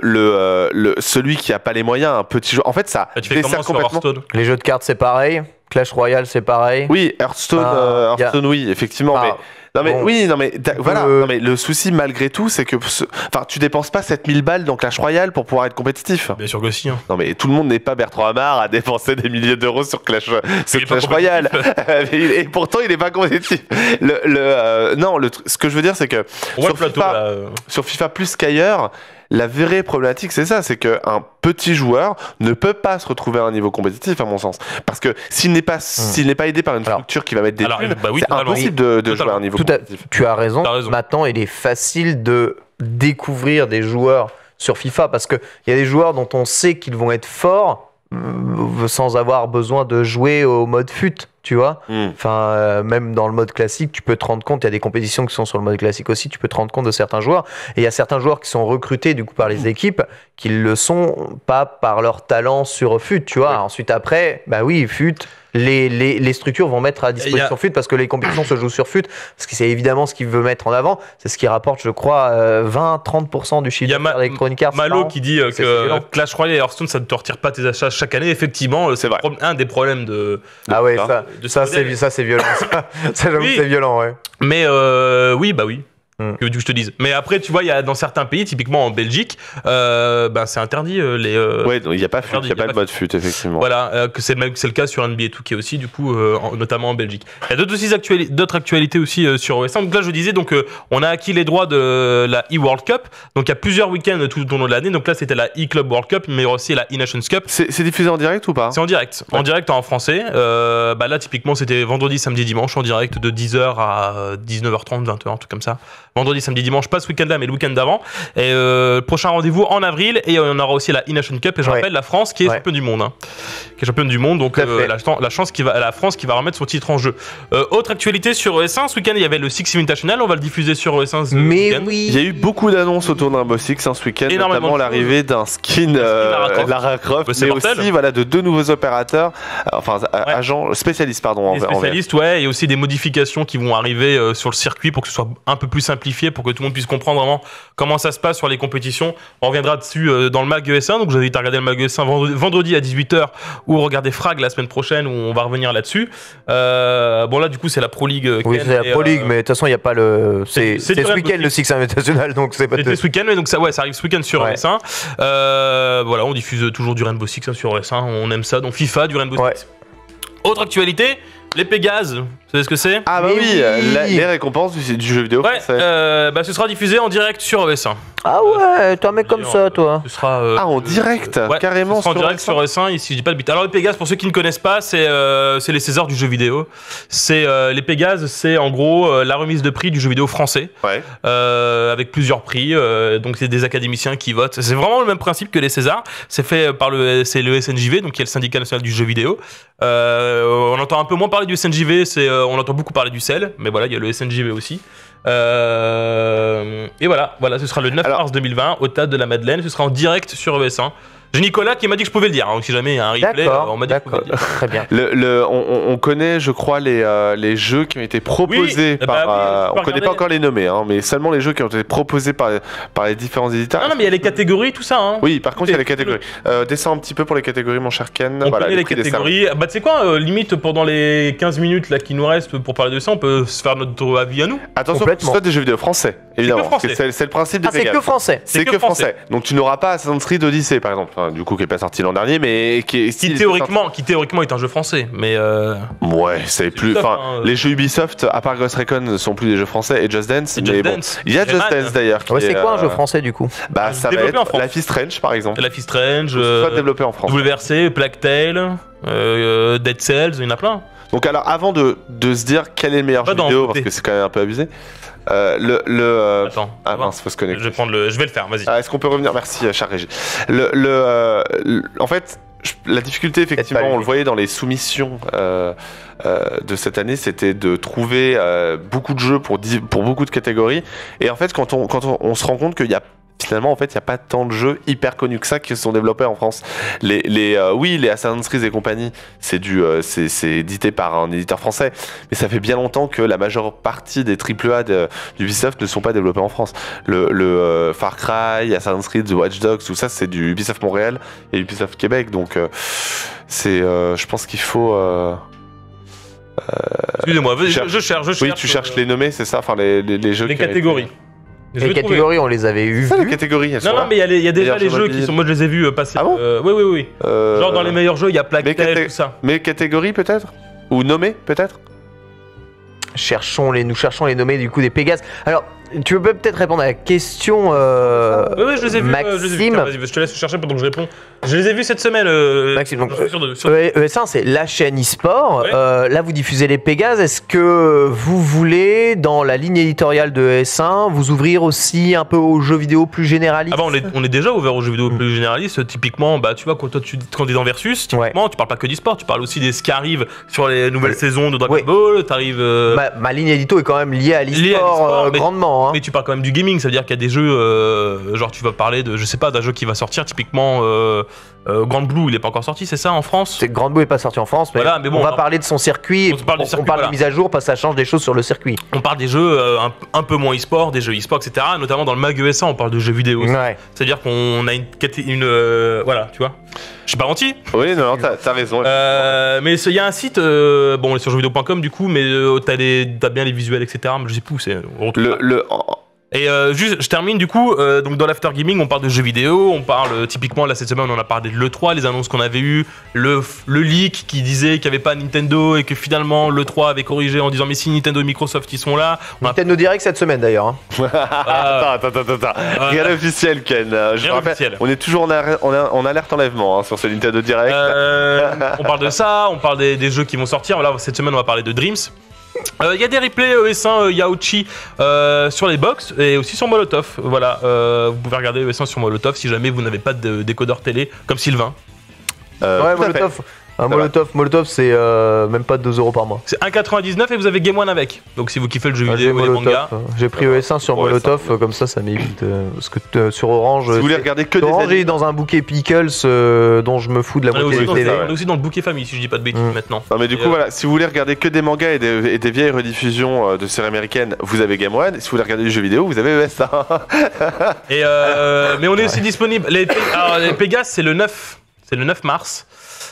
[SPEAKER 2] celui qui a pas les moyens, un petit joueur, en fait, ça
[SPEAKER 4] Bah, tu fais comment
[SPEAKER 2] dessert
[SPEAKER 4] sur
[SPEAKER 2] complètement.
[SPEAKER 4] Hearthstone?
[SPEAKER 1] Les jeux de cartes, c'est pareil. Clash Royale, c'est pareil.
[SPEAKER 2] Oui, Hearthstone,
[SPEAKER 1] Ah,
[SPEAKER 2] Hearthstone, oui, effectivement,
[SPEAKER 1] Ah,
[SPEAKER 2] mais. Non mais
[SPEAKER 1] bon.
[SPEAKER 2] oui, non mais voilà.
[SPEAKER 1] peut-
[SPEAKER 2] Non mais le souci malgré tout, c'est que, enfin, tu dépenses pas 7000 balles dans Clash Royale pour pouvoir être compétitif.
[SPEAKER 4] Bien sûr que si. Hein.
[SPEAKER 2] Non mais tout le monde n'est pas Bertrand Hamar à dépenser des milliers d'euros sur Clash
[SPEAKER 4] Il est pas
[SPEAKER 2] Royale. Et pourtant, il est pas compétitif. Ce que je veux dire, c'est que
[SPEAKER 4] On voit le
[SPEAKER 2] sur
[SPEAKER 4] plateau
[SPEAKER 2] FIFA,
[SPEAKER 4] là.
[SPEAKER 2] sur FIFA plus qu'ailleurs, la vraie problématique, c'est ça, c'est qu'un petit joueur ne peut pas se retrouver à un niveau compétitif, à mon sens. Parce que s'il n'est pas aidé par une
[SPEAKER 1] Alors-
[SPEAKER 2] structure qui va mettre des
[SPEAKER 4] Alors,
[SPEAKER 2] thunes,
[SPEAKER 4] bah oui,
[SPEAKER 2] c'est
[SPEAKER 4] totalement.
[SPEAKER 2] impossible de jouer à
[SPEAKER 4] Totalement.
[SPEAKER 2] un niveau
[SPEAKER 1] Tout à-
[SPEAKER 2] compétitif.
[SPEAKER 1] Tu as raison.
[SPEAKER 4] T'as raison.
[SPEAKER 1] Maintenant, il est facile de découvrir des joueurs sur FIFA parce qu'il y a des joueurs dont on sait qu'ils vont être forts sans avoir besoin de jouer au mode fut, tu vois. Enfin, même dans le mode classique, tu peux te rendre compte, il y a des compétitions qui sont sur le mode classique aussi, tu peux te rendre compte de certains joueurs. Et il y a certains joueurs qui sont recrutés du coup par les équipes qui le sont pas par leur talent sur fut, tu vois.
[SPEAKER 2] Ouais.
[SPEAKER 1] Ensuite, après, bah oui, fut. Les structures vont mettre à disposition fut parce que les compétitions se jouent sur fut parce que c'est évidemment ce qu'il veut mettre en avant, c'est ce qui rapporte je crois 20-30% du
[SPEAKER 4] Il
[SPEAKER 1] chiffre
[SPEAKER 4] y a
[SPEAKER 1] d'affaires d'Electronic Arts par
[SPEAKER 4] Malo
[SPEAKER 1] an.
[SPEAKER 4] qui dit
[SPEAKER 1] C'est
[SPEAKER 4] que
[SPEAKER 1] violent.
[SPEAKER 4] Clash Royale et Hearthstone, ça ne te retire pas tes achats chaque année. Effectivement, c'est
[SPEAKER 2] vrai.
[SPEAKER 4] un des problèmes de.
[SPEAKER 1] Ah ouais,
[SPEAKER 2] ça.
[SPEAKER 4] de
[SPEAKER 1] ça
[SPEAKER 4] ce modèle.
[SPEAKER 1] c'est violent. Ça j'avoue
[SPEAKER 4] Oui.
[SPEAKER 1] que c'est violent, ouais.
[SPEAKER 4] Mais oui, bah oui. Que veux-tu que je te dise. Mais après, tu vois, il y a dans certains pays, typiquement en Belgique, ben c'est interdit les.
[SPEAKER 2] Ouais, il n'y a pas fut,
[SPEAKER 4] Regardez,
[SPEAKER 2] il n'y a
[SPEAKER 4] il y a
[SPEAKER 2] pas de
[SPEAKER 4] pas
[SPEAKER 2] mode fut, effectivement.
[SPEAKER 4] Voilà, que c'est le cas sur NBA 2K aussi, du coup, notamment en Belgique. Il y a d'autres actualités aussi sur OS. Donc là, je disais, donc on a acquis les droits de la e-World Cup. Donc il y a plusieurs week-ends tout au long de l'année. Donc là, c'était la e-Club World Cup, mais aussi la e-Nations Cup.
[SPEAKER 2] C'est diffusé en direct ou pas?
[SPEAKER 4] C'est en direct,
[SPEAKER 2] Ouais.
[SPEAKER 4] en direct en français. Bah là, typiquement, c'était vendredi, samedi, dimanche en direct de 10h à 19h30, 20h, un truc comme ça. Vendredi, samedi, dimanche, pas ce week-end-là, mais le week-end d'avant. Et prochain rendez-vous en avril. Et on aura aussi la e-Nation Cup. Et je
[SPEAKER 1] Ouais.
[SPEAKER 4] rappelle, la France qui est
[SPEAKER 1] Ouais.
[SPEAKER 4] championne du monde. Hein. Qui est championne du monde. Donc
[SPEAKER 1] Tout à fait.
[SPEAKER 4] la France qui va remettre son titre en jeu. Autre actualité sur ES1, ce week-end, il y avait le Six Invitational. On va le diffuser sur ES1 ce
[SPEAKER 1] Mais
[SPEAKER 4] week-end.
[SPEAKER 1] oui.
[SPEAKER 2] Il y a eu beaucoup d'annonces autour d'un Boss Six ce week-end,
[SPEAKER 4] Énormément
[SPEAKER 2] notamment
[SPEAKER 4] de choses.
[SPEAKER 2] l'arrivée d'un skin
[SPEAKER 4] Lara Croft.
[SPEAKER 2] Lara Croft,
[SPEAKER 4] Bah, c'est
[SPEAKER 2] mais
[SPEAKER 4] mortel.
[SPEAKER 2] aussi voilà, de deux nouveaux opérateurs, agents spécialistes pardon, en
[SPEAKER 4] Des
[SPEAKER 2] VF.
[SPEAKER 4] spécialistes, ouais, et aussi des modifications qui vont arriver sur le circuit pour que ce soit un peu plus simplifié, pour que tout le monde puisse comprendre vraiment comment ça se passe sur les compétitions. On reviendra dessus dans le mag ES1, donc je vous invite à regarder le mag ES1 vendredi à 18h ou regarder Frag la semaine prochaine où on va revenir là-dessus. Bon là du coup c'est la Pro League.
[SPEAKER 1] Oui,
[SPEAKER 4] Ken,
[SPEAKER 1] c'est la
[SPEAKER 4] et,
[SPEAKER 1] Pro League, mais de toute façon, il n'y a pas le.
[SPEAKER 4] c'est
[SPEAKER 1] C'est
[SPEAKER 4] du
[SPEAKER 1] ce
[SPEAKER 4] Rainbow
[SPEAKER 1] week-end le Six Invitational, donc c'est pas
[SPEAKER 4] C'était ce week-end, mais donc ça, ouais, ça arrive ce week-end sur
[SPEAKER 1] Ouais.
[SPEAKER 4] ES1. Voilà, on diffuse toujours du Rainbow Six sur ES1, on aime ça. Donc FIFA, du Rainbow
[SPEAKER 1] Ouais.
[SPEAKER 4] Six. Autre actualité, Les Pégases, vous savez ce que c'est?
[SPEAKER 2] Ah bah
[SPEAKER 1] Mais
[SPEAKER 2] oui,
[SPEAKER 1] oui.
[SPEAKER 2] les récompenses du jeu vidéo
[SPEAKER 4] Ouais,
[SPEAKER 2] français.
[SPEAKER 4] bah, ce sera diffusé en direct sur ES1.
[SPEAKER 1] Ah ouais, t'es un mec comme ça, toi.
[SPEAKER 4] Ce sera,
[SPEAKER 2] En direct,
[SPEAKER 4] ouais,
[SPEAKER 2] carrément
[SPEAKER 4] ce sera en direct
[SPEAKER 2] ES1.
[SPEAKER 4] sur ES1, si je dis pas de bêtises. Alors les Pégases, pour ceux qui ne connaissent pas, c'est les Césars du jeu vidéo. C'est les Pégases, c'est en gros la remise de prix du jeu vidéo français,
[SPEAKER 2] Ouais.
[SPEAKER 4] avec plusieurs prix. Donc c'est des académiciens qui votent. C'est vraiment le même principe que les Césars. C'est fait par le SNJV, donc qui est le syndicat national du jeu vidéo. On entend un peu moins parler du SNJV, on entend beaucoup parler du CEL, mais voilà, il y a le SNJV aussi. Et voilà, ce sera le 9 mars 2020 au Théâtre de la Madeleine. Ce sera en direct sur ES1. J'ai Nicolas qui m'a dit que je pouvais le dire. Donc si jamais il y a un replay, on m'a dit que je pouvais le dire.
[SPEAKER 1] Très bien.
[SPEAKER 2] On connaît, je crois, les jeux qui ont été proposés
[SPEAKER 4] Oui,
[SPEAKER 2] par.
[SPEAKER 4] bah oui,
[SPEAKER 2] on connaît pas encore les nommés, hein, mais seulement les jeux qui ont été proposés par les différents éditeurs.
[SPEAKER 4] Non, mais il y a les catégories, tout ça. Hein.
[SPEAKER 2] Oui, par contre, il y a les catégories. Descends un petit peu pour les catégories, mon cher Ken.
[SPEAKER 4] On
[SPEAKER 2] Voilà,
[SPEAKER 4] connaît les
[SPEAKER 2] prix des
[SPEAKER 4] catégories. Bah, tu sais quoi, limite, pendant les 15 minutes là, qui nous restent pour parler de ça, on peut se faire notre avis à nous.
[SPEAKER 2] Attention,
[SPEAKER 1] Complètement.
[SPEAKER 2] soit des jeux vidéo français, évidemment.
[SPEAKER 4] que français.
[SPEAKER 2] parce que C'est le principe des
[SPEAKER 1] Ah, c'est
[SPEAKER 2] Pégases.
[SPEAKER 1] que français.
[SPEAKER 2] C'est que français. Donc tu n'auras pas Assassin's Creed Odyssey, par exemple. Enfin, du coup, qui est pas sorti l'an dernier, mais qui théoriquement
[SPEAKER 4] est un jeu français, mais
[SPEAKER 2] Ouais, c'est plus.
[SPEAKER 4] Ubisoft,
[SPEAKER 2] Enfin,
[SPEAKER 4] hein.
[SPEAKER 2] les jeux Ubisoft, à part Ghost Recon, ne sont plus des jeux français et Just Dance.
[SPEAKER 4] Just
[SPEAKER 2] mais bon,
[SPEAKER 4] Dance.
[SPEAKER 2] il y a Just
[SPEAKER 4] Rayman.
[SPEAKER 2] Dance d'ailleurs. qui
[SPEAKER 1] Ouais, c'est
[SPEAKER 2] est,
[SPEAKER 1] quoi un jeu français du coup?
[SPEAKER 2] Bah, ça va
[SPEAKER 4] développé en
[SPEAKER 2] être
[SPEAKER 4] France.
[SPEAKER 2] Life is Strange, par exemple.
[SPEAKER 4] Life is Strange,
[SPEAKER 2] Soit développé en France.
[SPEAKER 4] WRC, Plague Tale, Dead Cells, il y en a plein.
[SPEAKER 2] Donc alors, avant de se dire quel est le meilleur
[SPEAKER 4] Pas
[SPEAKER 2] jeu
[SPEAKER 4] d'en
[SPEAKER 2] vidéo,
[SPEAKER 4] douter.
[SPEAKER 2] parce que c'est quand même un peu abusé.
[SPEAKER 4] Attends.
[SPEAKER 2] Ah
[SPEAKER 4] on va
[SPEAKER 2] mince, faut se connecter.
[SPEAKER 4] Je vais le faire, vas-y.
[SPEAKER 2] Est-ce qu'on peut revenir? Merci, cher Régis. En fait, la difficulté, effectivement,
[SPEAKER 1] pas
[SPEAKER 2] on
[SPEAKER 1] lui.
[SPEAKER 2] le voyait dans les soumissions de cette année, c'était de trouver beaucoup de jeux pour beaucoup de catégories. Et en fait, quand on se rend compte qu'il y a finalement, en fait, il n'y a pas tant de jeux hyper connus que ça qui sont développés en France. Les Assassin's Creed et compagnie, c'est édité par un éditeur français, mais ça fait bien longtemps que la majeure partie des AAA d'Ubisoft ne sont pas développés en France. Le Far Cry, Assassin's Creed, The Watch Dogs, tout ça, c'est du Ubisoft Montréal et Ubisoft Québec. Donc, je pense qu'il faut...
[SPEAKER 4] Excusez-moi, je cherche.
[SPEAKER 2] Oui, tu cherches les nommés, c'est ça, enfin les jeux
[SPEAKER 4] les
[SPEAKER 2] qui ont été-
[SPEAKER 4] catégories. Je
[SPEAKER 1] Les
[SPEAKER 4] vais trouver.
[SPEAKER 1] catégories, on les avait
[SPEAKER 2] C'est ça, les
[SPEAKER 1] vues.
[SPEAKER 2] catégories, elles sont
[SPEAKER 4] Non,
[SPEAKER 2] là.
[SPEAKER 4] mais il y a déjà
[SPEAKER 2] Meilleurs
[SPEAKER 4] les
[SPEAKER 2] jeux
[SPEAKER 4] jeux
[SPEAKER 2] mobiles.
[SPEAKER 4] qui sont. Moi, je les ai vus passer.
[SPEAKER 2] Ah bon
[SPEAKER 4] Oui. Genre dans les meilleurs jeux, il y a Plague
[SPEAKER 2] mais
[SPEAKER 4] Tale, tout ça.
[SPEAKER 2] Mais catégories peut-être? Ou nommés peut-être?
[SPEAKER 1] Nous cherchons les nommés du coup des Pégases. Alors, tu peux peut-être répondre à la question,
[SPEAKER 4] Oui, je les ai vus.
[SPEAKER 1] Maxime.
[SPEAKER 4] Tiens, vas-y, je te laisse chercher pendant que je réponds. Je les ai vus cette semaine.
[SPEAKER 1] Maxime, donc,
[SPEAKER 4] je suis sûr de-
[SPEAKER 1] ES1, c'est la chaîne e-sport.
[SPEAKER 4] Ouais.
[SPEAKER 1] Là, vous diffusez les Pégases. Est-ce que vous voulez, dans la ligne éditoriale de ES1, vous ouvrir aussi un peu aux jeux vidéo plus généralistes?
[SPEAKER 4] Ah bah, on est déjà ouvert aux jeux vidéo plus généralistes. Typiquement, bah, tu vois, quand tu es dans Versus, typiquement, tu parles pas que d'e-sport, tu parles aussi des ce qui arrivent sur les nouvelles saisons de Dragon
[SPEAKER 1] Oui.
[SPEAKER 4] Ball. T'arrives.
[SPEAKER 1] Ma ligne édito est quand même liée à
[SPEAKER 4] Liée à
[SPEAKER 1] l'e-sport
[SPEAKER 4] l'e-sport, mais-
[SPEAKER 1] grandement. Hein.
[SPEAKER 4] Mais tu parles quand même du gaming, ça veut dire qu'il y a des jeux, genre tu vas parler de, je sais pas, d'un jeu qui va sortir, typiquement Grand Blue, il est pas encore sorti, c'est ça en France?
[SPEAKER 1] C'est que Grand Blue est pas sorti en France, mais,
[SPEAKER 4] Voilà, mais bon,
[SPEAKER 1] on va
[SPEAKER 4] on-
[SPEAKER 1] parler de son circuit.
[SPEAKER 4] on parle du circuit,
[SPEAKER 1] on parle
[SPEAKER 4] voilà.
[SPEAKER 1] de mise à jour parce que ça change des choses sur le circuit.
[SPEAKER 4] On parle des jeux un peu moins e-sport, des jeux e-sport, etc. Notamment dans le mag ES1, on parle de jeux vidéo aussi.
[SPEAKER 1] Ouais.
[SPEAKER 4] C'est-à-dire qu'on a voilà, tu vois. J'ai pas menti.
[SPEAKER 2] Oui, non, t'as raison.
[SPEAKER 4] Mais il y a un site, bon, on est sur jeuxvideo.com du coup, mais t'as bien les visuels, etc. Mais je sais plus où c'est. on retrouve pas. Et juste, je termine du coup, donc dans l'After Gaming, on parle de jeux vidéo, on parle typiquement, là cette semaine, on en a parlé de l'E3, les annonces qu'on avait eues, le leak qui disait qu'il n'y avait pas Nintendo et que finalement l'E3 avait corrigé en disant mais si Nintendo et Microsoft ils sont là. On a-
[SPEAKER 1] Nintendo Direct cette semaine d'ailleurs. Hein.
[SPEAKER 2] Attends. Rien d'officiel, Ken. Je
[SPEAKER 4] Rien
[SPEAKER 2] rappelle,
[SPEAKER 4] d'officiel.
[SPEAKER 2] on est toujours en alerte enlèvement sur ce Nintendo Direct.
[SPEAKER 4] On parle de ça, on parle des jeux qui vont sortir. Là, cette semaine, on va parler de Dreams. Il y a des replays ES1 Yaochi sur les box et aussi sur Molotov. Voilà, vous pouvez regarder ES1 sur Molotov si jamais vous n'avez pas de décodeur télé comme Sylvain.
[SPEAKER 1] Ouais,
[SPEAKER 2] tout à fait.
[SPEAKER 1] Molotov, c'est même pas 2 € par mois.
[SPEAKER 4] C'est 1,99 et vous avez Game One avec. Donc si vous kiffez le jeu
[SPEAKER 1] Ah,
[SPEAKER 4] vidéo
[SPEAKER 1] j'ai
[SPEAKER 4] et les mangas.
[SPEAKER 1] J'ai pris ES1 sur
[SPEAKER 2] Ouais,
[SPEAKER 1] Molotov,
[SPEAKER 2] ça.
[SPEAKER 1] comme ça m'évite. Parce que sur Orange,
[SPEAKER 2] Si vous voulez regarder que des
[SPEAKER 1] Orange est
[SPEAKER 2] animés.
[SPEAKER 1] dans un bouquet Pickles dont je me fous de la
[SPEAKER 4] On est
[SPEAKER 1] moitié
[SPEAKER 4] aussi
[SPEAKER 1] des
[SPEAKER 4] dans,
[SPEAKER 1] télé.
[SPEAKER 4] on est aussi dans le bouquet famille si je dis pas de bêtises maintenant.
[SPEAKER 2] Non mais du
[SPEAKER 4] Et,
[SPEAKER 2] coup voilà, si vous voulez regarder que des mangas et des vieilles rediffusions de séries américaines, vous avez Game One. Si vous voulez regarder du jeu vidéo, vous avez ES1.
[SPEAKER 4] Et mais on est aussi disponible. Alors, les Pégases, c'est le 9. C'est le 9 mars.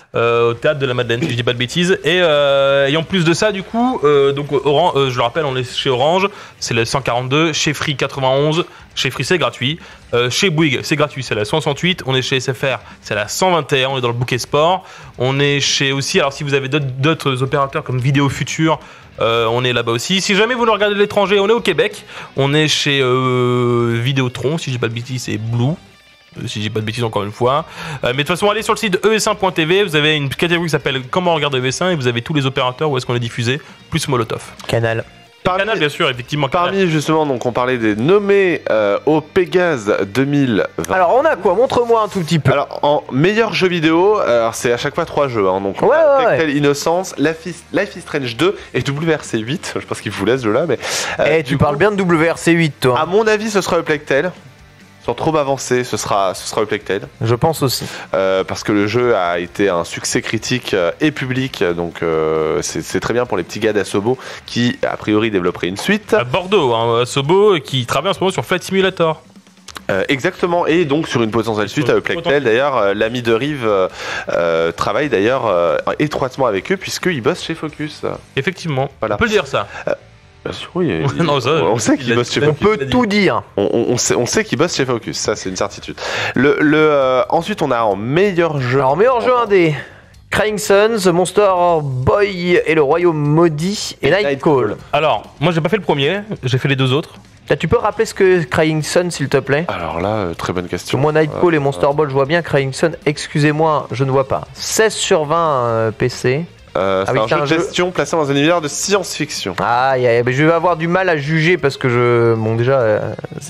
[SPEAKER 4] Au théâtre de la Madeleine, si je dis pas de bêtises. Et en plus de ça, du coup, donc je le rappelle, on est chez Orange, c'est le 142, chez Free 91, chez Free c'est gratuit, chez Bouygues c'est gratuit, c'est la 168, on est chez SFR, c'est la 121, on est dans le bouquet sport, on est chez aussi, alors si vous avez d'autres opérateurs comme Vidéo Future, on est là-bas aussi. Si jamais vous nous regardez de l'étranger, on est au Québec, on est chez Vidéotron, si je dis pas de bêtises, c'est Blue. Si je dis pas de bêtises encore une fois. Mais de toute façon, allez sur le site es1.tv, vous avez une catégorie qui s'appelle Comment regarder ES1 et vous avez tous les opérateurs où est-ce qu'on est diffusé, plus Molotov.
[SPEAKER 1] Canal.
[SPEAKER 4] Canal, bien sûr, effectivement.
[SPEAKER 2] Parmi justement, donc on parlait des nommés au Pégase 2020.
[SPEAKER 1] Alors on a quoi? Montre-moi un tout petit peu.
[SPEAKER 2] Alors en meilleur jeu vidéo, alors c'est à chaque fois 3 jeux. Donc Telltale Innocence, Life is Strange 2 et WRC 8. Je pense qu'il vous laisse là, mais.
[SPEAKER 1] Tu parles bien de WRC 8, toi.
[SPEAKER 2] À mon avis, ce sera le Plague Tale. Sans trop m'avancer, ce sera le Plague Tale.
[SPEAKER 1] Je pense aussi.
[SPEAKER 2] Parce que le jeu a été un succès critique et public, donc c'est très bien pour les petits gars d'Asobo qui, a priori, développeraient une suite.
[SPEAKER 4] À Bordeaux, hein, Asobo qui travaille en ce moment sur Flight Simulator.
[SPEAKER 2] Exactement, et donc sur une potentielle suite à Plague Tale. D'ailleurs, l'ami de Rive travaille d'ailleurs étroitement avec eux puisqu'il bosse chez Focus.
[SPEAKER 4] Effectivement,
[SPEAKER 2] voilà.
[SPEAKER 4] On peut le dire ça.
[SPEAKER 2] Bien sûr, oui.
[SPEAKER 4] Non, ça,
[SPEAKER 2] on sait qu'il bosse chez
[SPEAKER 1] On
[SPEAKER 2] Focus.
[SPEAKER 1] peut tout dire.
[SPEAKER 2] On sait qu'il bosse chez Focus, ça c'est une certitude. Ensuite, on a en meilleur jeu.
[SPEAKER 1] Alors, meilleur jeu indé. Crying Suns, Monster Boy et le Royaume Maudit et Nightcall.
[SPEAKER 4] Alors, moi j'ai pas fait le premier, j'ai fait les deux autres.
[SPEAKER 1] Là, tu peux rappeler ce que Crying Sun, s'il te plaît?
[SPEAKER 2] Alors là, très bonne question.
[SPEAKER 1] Moi, Nightcall et Monster Ball, je vois bien. Crying Sun, excusez-moi, je ne vois pas. 16 sur 20 PC.
[SPEAKER 2] C'est un jeu de gestion placé dans un univers de science-fiction.
[SPEAKER 1] Ah, je vais avoir du mal à juger parce que bon, déjà,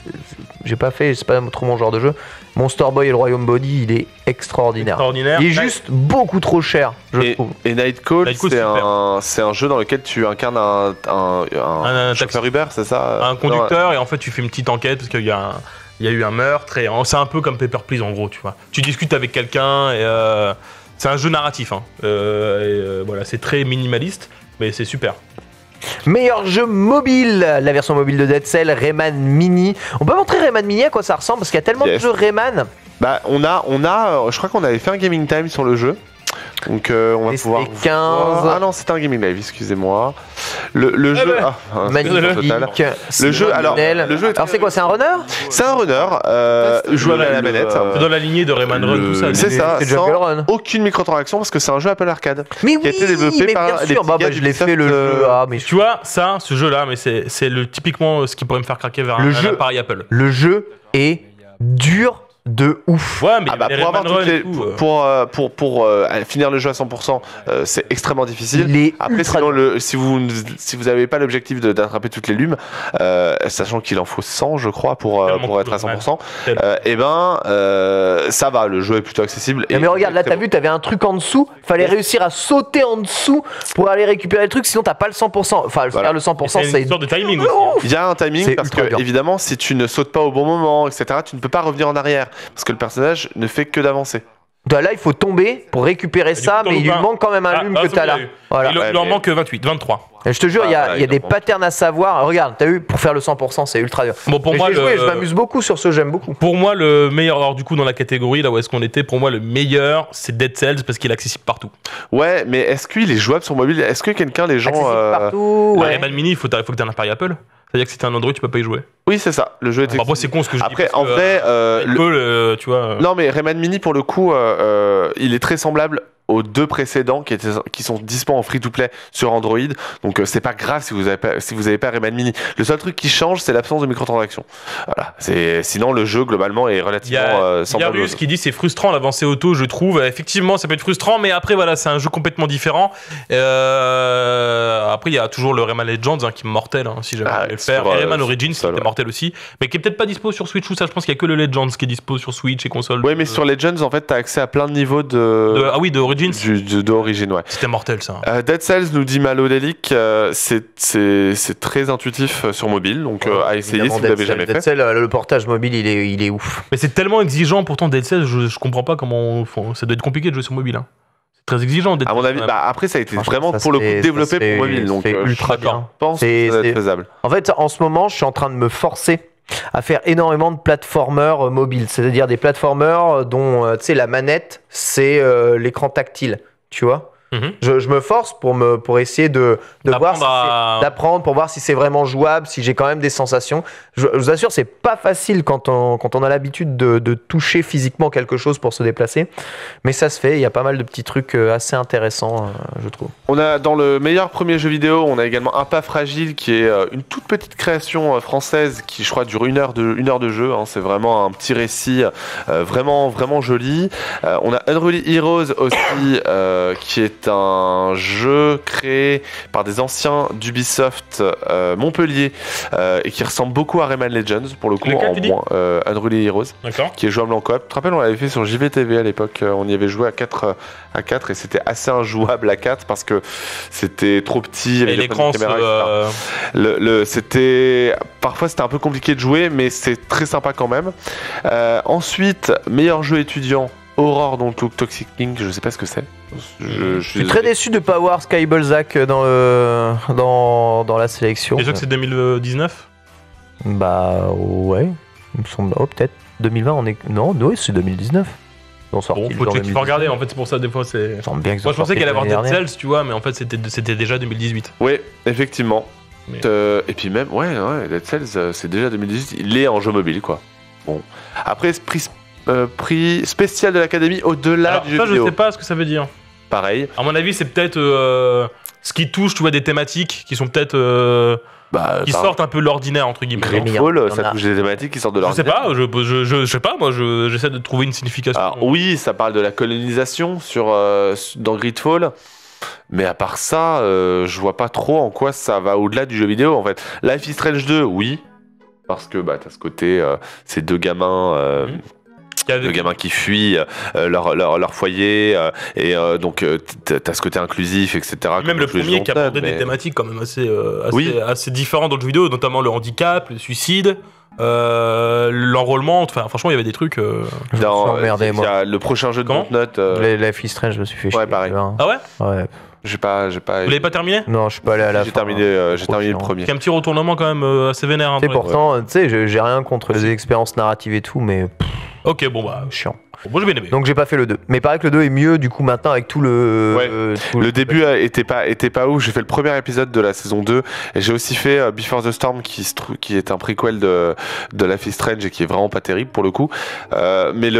[SPEAKER 1] j'ai pas fait, c'est pas trop mon genre de jeu. Monster Boy et le Royaume Body, il est extraordinaire. Il est juste beaucoup trop cher, je trouve.
[SPEAKER 2] Et Nightcall, c'est un jeu dans lequel tu incarnes un chauffeur Uber, c'est ça?
[SPEAKER 4] Un conducteur, et en fait, tu fais une petite enquête parce qu'il y a eu un meurtre, et c'est un peu comme Paper Please en gros, tu vois. Tu discutes avec quelqu'un, et c'est un jeu narratif, hein. Voilà, c'est très minimaliste, mais c'est super.
[SPEAKER 1] Meilleur jeu mobile, la version mobile de Dead Cell, Rayman Mini. On peut montrer Rayman Mini, à quoi ça ressemble? Parce qu'il y a tellement de jeux Rayman.
[SPEAKER 2] Bah, je crois qu'on avait fait un gaming time sur le jeu. Donc on va pouvoir
[SPEAKER 1] 15.
[SPEAKER 2] Ah non, c'était un gaming live, excusez-moi. Le jeu
[SPEAKER 1] magnifique.
[SPEAKER 2] Le jeu alors
[SPEAKER 1] c'est quoi, c'est un runner?
[SPEAKER 2] C'est un runner jouable à la manette.
[SPEAKER 4] C'est dans la lignée de Rayman Run, tout ça.
[SPEAKER 2] C'est ça,
[SPEAKER 1] Jungle Run.
[SPEAKER 2] Aucune microtransaction parce que c'est un jeu Apple Arcade.
[SPEAKER 1] Mais
[SPEAKER 2] qui a été développé par
[SPEAKER 1] bien sûr, je l'ai fait le jeu.
[SPEAKER 4] Tu vois, ce jeu-là, mais c'est typiquement ce qui pourrait me faire craquer vers un appareil Apple.
[SPEAKER 1] Le jeu est dur de ouf.
[SPEAKER 4] Ouais, mais
[SPEAKER 2] pour finir le jeu à 100%, c'est extrêmement difficile. Après, sinon, si vous n'avez pas l'objectif d'attraper toutes les lumes, sachant qu'il en faut 100, je crois, pour être à 100%, ça va, le jeu est plutôt accessible.
[SPEAKER 1] Mais regarde, là, t'as vu, t'avais un truc en dessous, fallait réussir à sauter en dessous pour aller récupérer le truc, sinon t'as pas le 100%. Enfin, faire le 100%,
[SPEAKER 4] c'est une sorte de timing aussi.
[SPEAKER 2] Il y a un timing parce que, évidemment, si tu ne sautes pas au bon moment, etc., tu ne peux pas revenir en arrière. Parce que le personnage ne fait que d'avancer.
[SPEAKER 1] Là, il faut tomber pour récupérer ça, mais il lui manque quand même un lume que t'as là.
[SPEAKER 4] Voilà. Il en manque 23.
[SPEAKER 1] Et je te jure, il y a des patterns à savoir. Regarde, t'as vu, pour faire le 100%, c'est ultra dur.
[SPEAKER 4] Bon, pour moi,
[SPEAKER 1] je m'amuse beaucoup sur ce, j'aime beaucoup.
[SPEAKER 4] Pour moi, le meilleur, alors du coup, dans la catégorie, là où est-ce qu'on était, pour moi, le meilleur, c'est Dead Cells parce qu'il est accessible partout.
[SPEAKER 2] Ouais, mais est-ce qu'il est jouable sur mobile? Est-ce que les gens.
[SPEAKER 1] Accessible partout, ouais.
[SPEAKER 4] Rayman Mini, il faut que t'aies un appareil Apple. C'est-à-dire que si t'as un Android, tu peux pas y jouer.
[SPEAKER 2] Oui, c'est ça. Le jeu est.
[SPEAKER 4] Après, c'est con ce que je dis.
[SPEAKER 2] Après, en vrai,
[SPEAKER 4] tu vois.
[SPEAKER 2] Non, mais Rayman Mini, pour le coup, il est très semblable aux deux précédents qui sont dispo en free-to-play sur Android. Donc c'est pas grave si vous avez pas Rayman Mini. Le seul truc qui change, c'est l'absence de microtransactions. Voilà. Sinon le jeu globalement est relativement semblable.
[SPEAKER 4] Il y a qui dit c'est frustrant l'avancée auto, je trouve. Effectivement, ça peut être frustrant, mais après voilà, c'est un jeu complètement différent. Après il y a toujours le Rayman Legends qui est mortel si jamais vous voulez le faire. Et Rayman Origins qui était mortel aussi, mais qui est peut-être pas dispo sur Switch ou ça. Je pense qu'il y a que le Legends qui est dispo sur Switch et console.
[SPEAKER 2] Ouais, mais sur Legends en fait t'as accès à plein de niveaux de
[SPEAKER 4] Origins.
[SPEAKER 2] D'origine, ouais.
[SPEAKER 4] C'était mortel ça.
[SPEAKER 2] Dead Cells nous dit Malodelic, c'est très intuitif sur mobile, donc à essayer si vous l'avez jamais fait.
[SPEAKER 1] Dead Cells, le portage mobile, il est ouf.
[SPEAKER 4] Mais c'est tellement exigeant pourtant Dead Cells, je comprends pas comment ça doit être compliqué de jouer sur mobile. C'est très exigeant.
[SPEAKER 2] À mon avis, après ça a été vraiment pour le coup développé pour mobile, donc
[SPEAKER 1] ultra bien.
[SPEAKER 2] Je pense que ça va être faisable.
[SPEAKER 1] En fait, en ce moment, je suis en train de me forcer à faire énormément de platformers mobiles, c'est-à-dire des platformers dont la manette c'est l'écran tactile, tu vois. Je me force pour essayer de voir d'apprendre pour voir si c'est vraiment jouable, si j'ai quand même des sensations. Je vous assure, c'est pas facile quand on a l'habitude de toucher physiquement quelque chose pour se déplacer, mais ça se fait. Il y a pas mal de petits trucs assez intéressants, je trouve.
[SPEAKER 2] On a dans le meilleur premier jeu vidéo, on a également Un Pas Fragile, qui est une toute petite création française qui, je crois, dure une heure de jeu. Hein. C'est vraiment un petit récit vraiment joli. On a Unruly Heroes aussi, qui est un jeu créé par des anciens d'Ubisoft Montpellier et qui ressemble beaucoup à Rayman Legends pour le coup, en moins Unruly Heroes, qui est jouable en coop. Tu te rappelles, on l'avait fait sur JVTV à l'époque, on y avait joué à 4 et c'était assez injouable à 4 parce que c'était trop petit,
[SPEAKER 4] et l'écran
[SPEAKER 2] parfois c'était un peu compliqué de jouer, mais c'est très sympa quand même. Ensuite, meilleur jeu étudiant, Aurore dont le Toxic King, je sais pas ce que c'est.
[SPEAKER 1] Je suis très déçu de ne pas avoir Skybalzac dans la sélection.
[SPEAKER 4] Déjà que c'est 2019 ?
[SPEAKER 1] Bah ouais, il me semble. Oh, peut-être 2020, on est. Non, oui, c'est 2019.
[SPEAKER 4] Bon, faut regarder, en fait, c'est pour ça, des fois, c'est. Moi, je pensais qu'elle allait avoir Dead Cells, tu vois, mais en fait, c'était déjà 2018.
[SPEAKER 2] Oui, effectivement. Mais... et puis même, ouais, Dead Cells, c'est déjà 2018. Il est en jeu mobile, quoi. Bon. Après, prix spécial de l'Académie au-delà du jeu
[SPEAKER 4] ça,
[SPEAKER 2] vidéo.
[SPEAKER 4] Je sais pas ce que ça veut dire.
[SPEAKER 2] Pareil.
[SPEAKER 4] À mon avis, c'est peut-être ce qui touche, tu vois, des thématiques qui sont peut-être qui sortent un peu de l'ordinaire, entre guillemets.
[SPEAKER 2] Gridfall, ça touche des thématiques qui sortent de l'ordinaire.
[SPEAKER 4] Je sais pas, moi, j'essaie de trouver une signification.
[SPEAKER 2] Alors, oui, ça parle de la colonisation dans Gridfall. Mais à part ça, je vois pas trop en quoi ça va au-delà du jeu vidéo, en fait. Life is Strange 2, oui. Parce que t'as ce côté, ces deux gamins... de gamins qui fuient leur foyer et donc t'as ce côté inclusif, etc.
[SPEAKER 4] Même le premier qui abordait des thématiques quand même assez différentes dans le jeu vidéo, notamment le handicap, le suicide, l'enrôlement. Enfin, franchement, il y avait des trucs.
[SPEAKER 1] Je me suis emmerdé, moi.
[SPEAKER 2] Le prochain jeu de Dontnod.
[SPEAKER 1] Life is Strange, je me suis fait chier.
[SPEAKER 2] Ouais, pareil.
[SPEAKER 4] Ah ouais.
[SPEAKER 1] Ouais.
[SPEAKER 2] J'ai pas.
[SPEAKER 4] Vous l'avez pas terminé ?
[SPEAKER 1] Non, je suis pas allé à la fin.
[SPEAKER 2] J'ai terminé le premier.
[SPEAKER 4] Il y a un petit retournement quand même assez vénère.
[SPEAKER 1] Et pourtant, tu sais, j'ai rien contre les expériences narratives et tout, mais.
[SPEAKER 4] Ok, bon bah.
[SPEAKER 1] Chiant.
[SPEAKER 4] Bon, j'ai bien aimé.
[SPEAKER 1] Donc j'ai pas fait le 2. Mais pareil que le 2 est mieux du coup maintenant avec tout le...
[SPEAKER 2] le début était pas ouf. J'ai fait le premier épisode de la saison 2 et j'ai aussi fait Before the Storm qui est un prequel de Life is Strange et qui est vraiment pas terrible pour le coup. Mais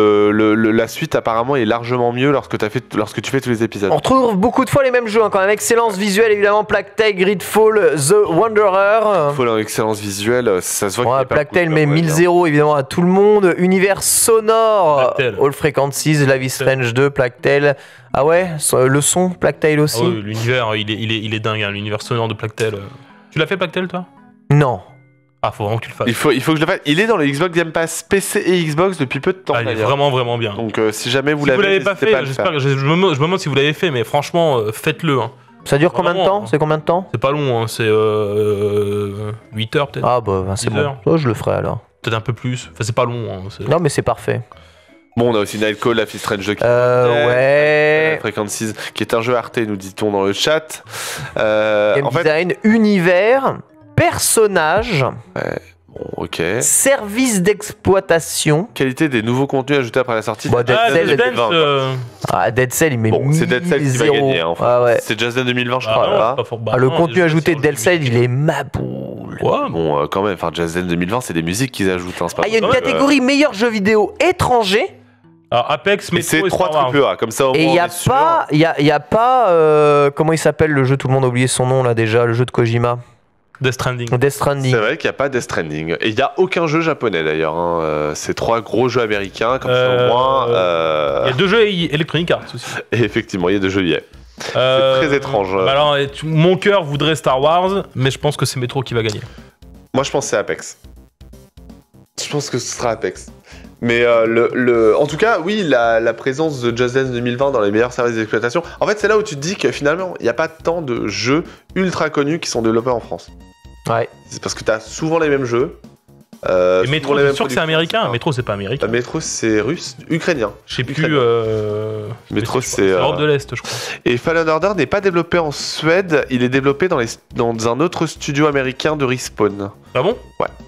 [SPEAKER 2] la suite apparemment est largement mieux lorsque tu fais tous les épisodes.
[SPEAKER 1] On retrouve beaucoup de fois les mêmes jeux, hein, quand même. Excellence visuelle évidemment, Plague Tale, Gridfall, The Wanderer.
[SPEAKER 2] Gridfall en excellence visuelle, ça se voit.
[SPEAKER 1] Ouais, Plague Tale met 1000 évidemment à tout le monde. Univers sonore. All Frequencies, Life is Strange 2, Plague Tale. Ah ouais, le son, Plague Tale aussi.
[SPEAKER 4] Ah oui, l'univers, il est dingue, hein, l'univers sonore de Plague Tale. Tu l'as fait Plague Tale, toi ?
[SPEAKER 1] Non.
[SPEAKER 4] Ah, faut vraiment que tu le fasses.
[SPEAKER 2] Il faut que je le fasse. Il est dans le Xbox Game Pass PC et Xbox depuis peu de temps.
[SPEAKER 4] Ah, il est vraiment bien.
[SPEAKER 2] Donc si jamais vous l'avez
[SPEAKER 4] pas fait, j'espère que je me demande si vous l'avez fait, mais franchement, faites-le. Hein.
[SPEAKER 1] Ça dure combien de temps ? C'est combien de temps ?
[SPEAKER 4] C'est pas long, hein, c'est 8 heures peut-être.
[SPEAKER 1] Ah bah c'est bon. Oh, je le ferai alors.
[SPEAKER 4] Peut-être un peu plus. Enfin, c'est pas long. Hein,
[SPEAKER 1] non, mais c'est parfait.
[SPEAKER 2] Bon, on a aussi Nightcall, Life is Strange 2
[SPEAKER 1] ouais.
[SPEAKER 2] Frequencies, qui est un jeu Arte, nous dit-on dans le chat.
[SPEAKER 1] Game design, univers, personnage.
[SPEAKER 2] Ouais. Bon, ok.
[SPEAKER 1] Service d'exploitation.
[SPEAKER 2] Qualité des nouveaux contenus ajoutés après la sortie.
[SPEAKER 1] Dead Cell, il met
[SPEAKER 2] c'est Dead Cell qui va gagner. Enfin.
[SPEAKER 1] Ah ouais.
[SPEAKER 2] C'est Just Dance 2020, je crois.
[SPEAKER 1] Le contenu ajouté de Dead Cell, il est ma boule.
[SPEAKER 2] Ouais, bon, quand même. Enfin, Just Dance 2020, c'est des musiques qu'ils ajoutent. Hein,
[SPEAKER 1] il y a une catégorie meilleur jeu vidéo étranger.
[SPEAKER 4] Alors Apex, mais
[SPEAKER 2] c'est 3 AAA, comme ça au moins.
[SPEAKER 1] Et il y a pas, comment il s'appelle le jeu, tout le monde a oublié son nom là déjà, le jeu de Kojima.
[SPEAKER 4] Death Stranding.
[SPEAKER 2] C'est vrai qu'il n'y a pas Death Stranding. Et il n'y a aucun jeu japonais d'ailleurs. Hein. C'est 3 gros jeux américains, comme ça au moins.
[SPEAKER 4] Il y a 2 jeux Electronic Arts aussi.
[SPEAKER 2] Et effectivement, il y a 2 jeux EA. C'est très étrange.
[SPEAKER 4] Alors, mon cœur voudrait Star Wars, mais je pense que c'est Metro qui va gagner.
[SPEAKER 2] Moi, je pense que c'est Apex. Je pense que ce sera Apex. Mais en tout cas, oui, la présence de Just Dance 2020 dans les meilleurs services d'exploitation, en fait, c'est là où tu te dis que finalement, il n'y a pas tant de jeux ultra connus qui sont développés en France.
[SPEAKER 1] Ouais.
[SPEAKER 2] C'est parce que tu as souvent les mêmes jeux.
[SPEAKER 4] Et Metro, c'est sûr que c'est américain. Metro, c'est pas américain.
[SPEAKER 2] Metro, c'est russe, ukrainien.
[SPEAKER 4] Je sais plus.
[SPEAKER 2] Metro, c'est
[SPEAKER 4] Europe de l'Est, je crois.
[SPEAKER 2] Et Fallen Order n'est pas développé en Suède, il est développé dans un autre studio américain de Respawn.
[SPEAKER 4] Ah bon ?
[SPEAKER 2] Ouais.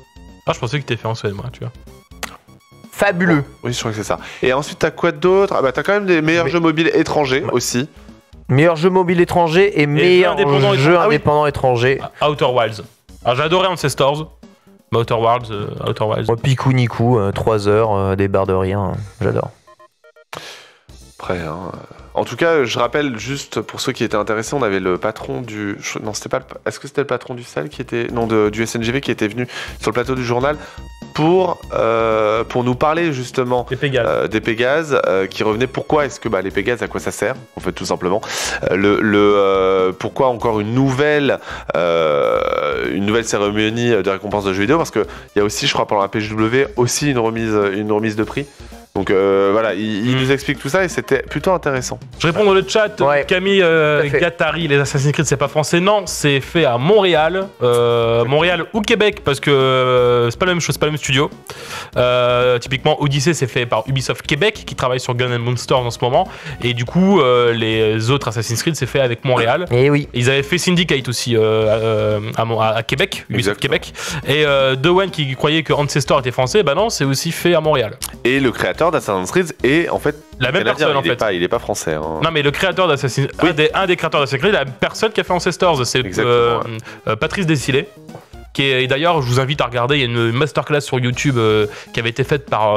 [SPEAKER 4] Ah, je pensais que t'étais fait en Suède, moi, tu vois.
[SPEAKER 1] Fabuleux.
[SPEAKER 2] Oui, je crois que c'est ça. Et ensuite, t'as quoi d'autre? Ah bah, t'as quand même des meilleurs jeux mobiles étrangers aussi.
[SPEAKER 1] Meilleur jeu mobile étranger et meilleur jeu indépendant étranger.
[SPEAKER 4] Outer Wilds. Alors, j'ai adoré Ancestors. Mais Outer Wilds.
[SPEAKER 1] Picou Nicou, 3 heures, des barres de rien. J'adore.
[SPEAKER 2] Après, hein. En tout cas, je rappelle juste pour ceux qui étaient intéressés, on avait le patron du. Non, c'était pas. Est-ce que c'était le patron du SAL qui était. Non, du SNGV qui était venu sur le plateau du journal pour nous parler justement des Pégases qui revenaient. Pourquoi est-ce que les Pégases, à quoi ça sert en fait, tout simplement. Pourquoi encore une nouvelle cérémonie de récompense de jeux vidéo, parce qu'il y a aussi, je crois, pendant la PGW, aussi une remise de prix. Donc voilà, il nous explique tout ça et c'était plutôt intéressant.
[SPEAKER 4] Je réponds dans le chat, Camille Gattari, les Assassin's Creed c'est pas français, non, c'est fait à Montréal, Montréal ou Québec parce que c'est pas la même chose, c'est pas le même studio. Typiquement Odyssey c'est fait par Ubisoft Québec qui travaille sur Gun & Monsters en ce moment et du coup les autres Assassin's Creed c'est fait avec Montréal.
[SPEAKER 1] Et oui.
[SPEAKER 4] Ils avaient fait Syndicate aussi à Québec, Ubisoft Québec. Et Dewan qui croyait que Ancestor était français, bah non, c'est aussi fait à Montréal.
[SPEAKER 2] Et le créateur d'Assassin's Creed est en fait
[SPEAKER 4] la même personne en fait.
[SPEAKER 2] Il est pas français. Hein.
[SPEAKER 4] Non mais le créateur d'Assassin's Creed, un des créateurs d'Assassin's Creed, la personne qui a fait Ancestors, c'est Patrice Desilets. Et d'ailleurs, je vous invite à regarder, il y a une masterclass sur YouTube qui avait été faite par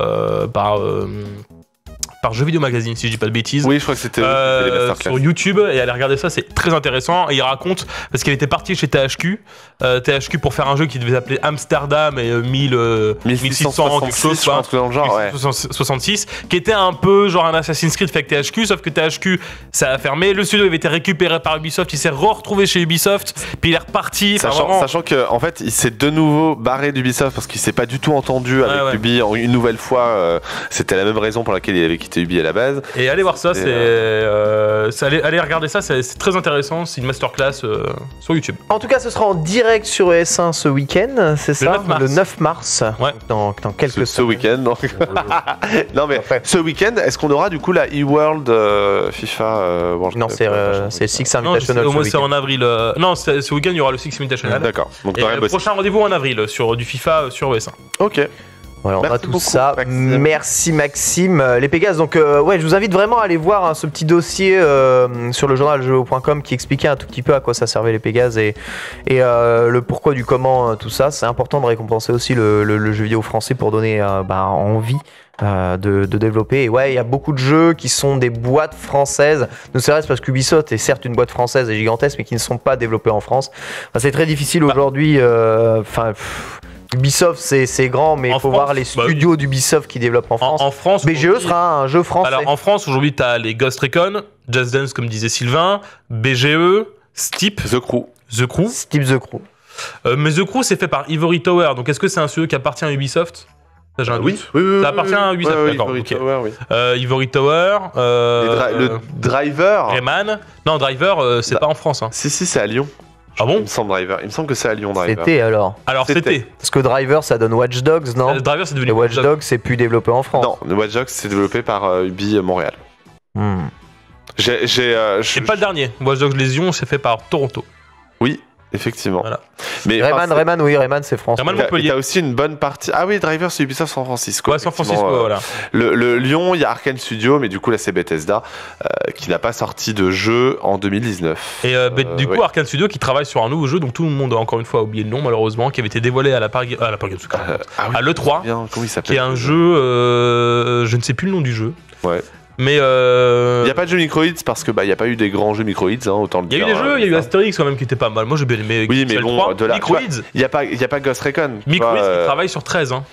[SPEAKER 4] Jeux Vidéo Magazine, si je dis pas de bêtises.
[SPEAKER 2] Oui, je crois que c'était
[SPEAKER 4] sur YouTube, et allez regarder ça, c'est très intéressant. Et il raconte, parce qu'il était parti chez THQ pour faire un jeu qui devait s'appeler Amsterdam et 1600 quelque chose, quoi,
[SPEAKER 2] dans le genre,
[SPEAKER 4] 66, qui était un peu genre un Assassin's Creed fait avec THQ, sauf que THQ, ça a fermé. Le studio avait été récupéré par Ubisoft, il s'est retrouvé chez Ubisoft, puis il est reparti.
[SPEAKER 2] Sachant que en fait, il s'est de nouveau barré d'Ubisoft parce qu'il s'est pas du tout entendu avec Ubi une nouvelle fois. C'était la même raison pour laquelle il avait quitté Ubi à la base.
[SPEAKER 4] Et allez voir ça, allez regarder ça, c'est très intéressant, c'est une masterclass sur YouTube.
[SPEAKER 1] En tout cas, ce sera en direct sur ES1 ce week-end, c'est ça, le 9 mars.
[SPEAKER 4] Ouais.
[SPEAKER 1] Dans quelques semaines.
[SPEAKER 2] Ce week-end, non. Non mais ce week-end, est-ce qu'on aura du coup la eWorld FIFA World Cup?
[SPEAKER 1] Non, c'est Six Invitational.
[SPEAKER 4] Non, c'est en avril. Non, ce week-end il y aura le Six Invitational.
[SPEAKER 2] D'accord. Donc
[SPEAKER 4] le prochain rendez-vous en avril sur du FIFA sur ES1.
[SPEAKER 2] Ok.
[SPEAKER 1] Voilà, on a tout ça. Maxime. Merci Maxime. Les Pégases, donc je vous invite vraiment à aller voir ce petit dossier sur le journal jeuxvideo.com qui expliquait un tout petit peu à quoi ça servait les Pégases et le pourquoi du comment, tout ça. C'est important de récompenser aussi le jeu vidéo français pour donner envie de développer. Et ouais, il y a beaucoup de jeux qui sont des boîtes françaises, ne serait-ce parce qu'Ubisoft est certes une boîte française et gigantesque, mais qui ne sont pas développés en France. Enfin, c'est très difficile aujourd'hui. Ubisoft c'est grand, mais il faut voir les studios d'Ubisoft qui développent en France.
[SPEAKER 4] En France,
[SPEAKER 1] BGE sera un jeu français.
[SPEAKER 4] Alors en France aujourd'hui tu as les Ghost Recon, Just Dance comme disait Sylvain, BGE, Steep,
[SPEAKER 2] The Crew.
[SPEAKER 1] Steep The Crew.
[SPEAKER 4] Mais The Crew c'est fait par Ivory Tower, donc est-ce que c'est un studio qui appartient à Ubisoft? J'ai un doute.
[SPEAKER 2] Oui,
[SPEAKER 4] ça appartient à Ubisoft, d'accord.
[SPEAKER 2] Ivory Tower, oui.
[SPEAKER 4] Ivory Tower.
[SPEAKER 2] Le Driver.
[SPEAKER 4] Rayman. Non, Driver, c'est pas en France. Hein.
[SPEAKER 2] Si, c'est à Lyon.
[SPEAKER 4] Ah bon?
[SPEAKER 2] Il me semble que c'est à Lyon, Driver.
[SPEAKER 1] C'était alors.
[SPEAKER 4] C'était.
[SPEAKER 1] Parce que Driver, ça donne Watch Dogs, non?
[SPEAKER 4] Driver, c'est devenu
[SPEAKER 1] Watch Dogs, c'est plus développé en France.
[SPEAKER 2] Non, Watch Dogs, c'est développé par Ubi Montréal.
[SPEAKER 4] C'est pas le dernier. Watch Dogs Légion, c'est fait par Toronto.
[SPEAKER 2] Oui, effectivement.
[SPEAKER 1] Voilà. Mais Rayman, c'est français.
[SPEAKER 2] Il y a aussi une bonne partie. Ah oui, Driver, c'est Ubisoft San Francisco.
[SPEAKER 4] Ouais, San Francisco, voilà.
[SPEAKER 2] Le Lyon, il y a Arkane Studio, mais du coup, là, c'est Bethesda, qui n'a pas sorti de jeu en 2019.
[SPEAKER 4] Et du coup, Arkane Studio qui travaille sur un nouveau jeu, donc tout le monde a encore une fois oublié le nom, malheureusement, qui avait été dévoilé à à l'E3,
[SPEAKER 2] comment il s'appelle,
[SPEAKER 4] qui est un jeu, je ne sais plus le nom du jeu.
[SPEAKER 2] Ouais.
[SPEAKER 4] Mais
[SPEAKER 2] il n'y a pas de jeu Microids parce que il n'y a pas eu des grands jeux Microids, autant le dire.
[SPEAKER 4] Il y a eu des jeux, il y a eu Astérix quand même qui était pas mal. Moi j'ai bien aimé.
[SPEAKER 2] Oui, mais bon, de là,
[SPEAKER 4] Microids.
[SPEAKER 2] Il n'y a pas Ghost Recon.
[SPEAKER 4] Microids qui travaille sur 13. Hein.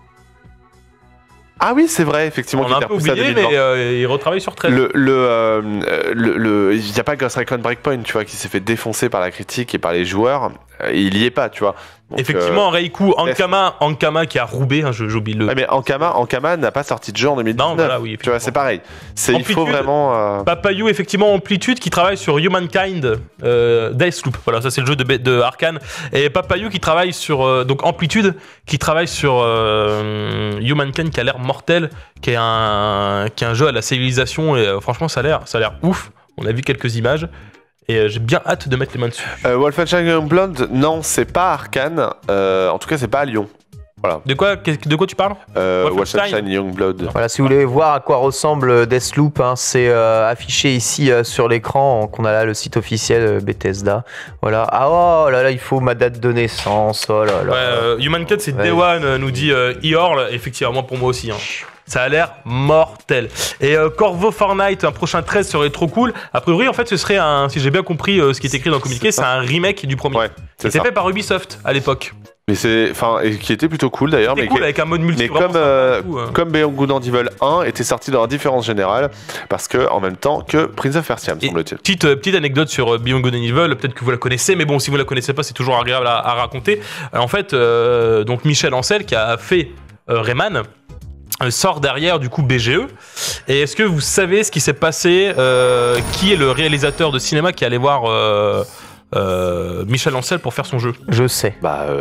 [SPEAKER 2] Ah oui, c'est vrai, effectivement.
[SPEAKER 4] On a un peu oublié, mais il retravaille sur 13.
[SPEAKER 2] Il n'y a pas Ghost Recon Breakpoint, tu vois, qui s'est fait défoncer par la critique et par les joueurs. Il y est pas, tu vois. Donc,
[SPEAKER 4] effectivement, Reiku Ankama qui a roubé, hein, j'oublie le.
[SPEAKER 2] Ouais, mais Ankama n'a pas sorti de jeu en 2019. Non, voilà, oui, tu vois, c'est pareil. Il faut vraiment.
[SPEAKER 4] Papayou, effectivement, Amplitude qui travaille sur Humankind, Deathloop. Voilà, ça c'est le jeu de Arkane. Et Papayou qui travaille sur donc Amplitude qui travaille sur Humankind qui a l'air mortel, qui est un jeu à la civilisation et franchement ça a l'air ouf. On a vu quelques images. Et j'ai bien hâte de mettre les mains dessus.
[SPEAKER 2] Wolfenstein Youngblood, non, c'est pas Arkane. En tout cas, c'est pas à Lyon. Voilà.
[SPEAKER 4] De quoi tu parles?
[SPEAKER 2] Wolfenstein Youngblood.
[SPEAKER 1] Voilà, si vous voulez voir à quoi ressemble Deathloop, hein, c'est affiché ici sur l'écran, qu'on a là le site officiel Bethesda. Voilà. Ah oh là là, il faut ma date de naissance. Oh là là.
[SPEAKER 4] Ouais, Humankind, c'est Day One, nous dit Eorl. Effectivement, pour moi aussi. Hein. Ça a l'air mortel. Et Corvo Fortnite, un prochain 13 serait trop cool. A priori, en fait, ce serait si j'ai bien compris ce qui est écrit dans le communiqué, c'est un remake du premier.
[SPEAKER 2] Ouais,
[SPEAKER 4] c'est fait par Ubisoft à l'époque.
[SPEAKER 2] Mais et qui était plutôt cool d'ailleurs.
[SPEAKER 4] C'était cool avec un mode multi.
[SPEAKER 2] Mais comme Beyond Good and Evil 1 était sorti dans la différence générale, parce que en même temps que Prince of Persia, me semble-t-il.
[SPEAKER 4] Petite anecdote sur Beyond Good and Evil, peut-être que vous la connaissez, mais bon, si vous la connaissez pas, c'est toujours agréable à raconter. En fait, donc Michel Ancel qui a fait Rayman sort derrière du coup BGE. Et est-ce que vous savez ce qui s'est passé? Qui est le réalisateur de cinéma qui allait voir Michel Ancel pour faire son jeu?
[SPEAKER 1] Je sais.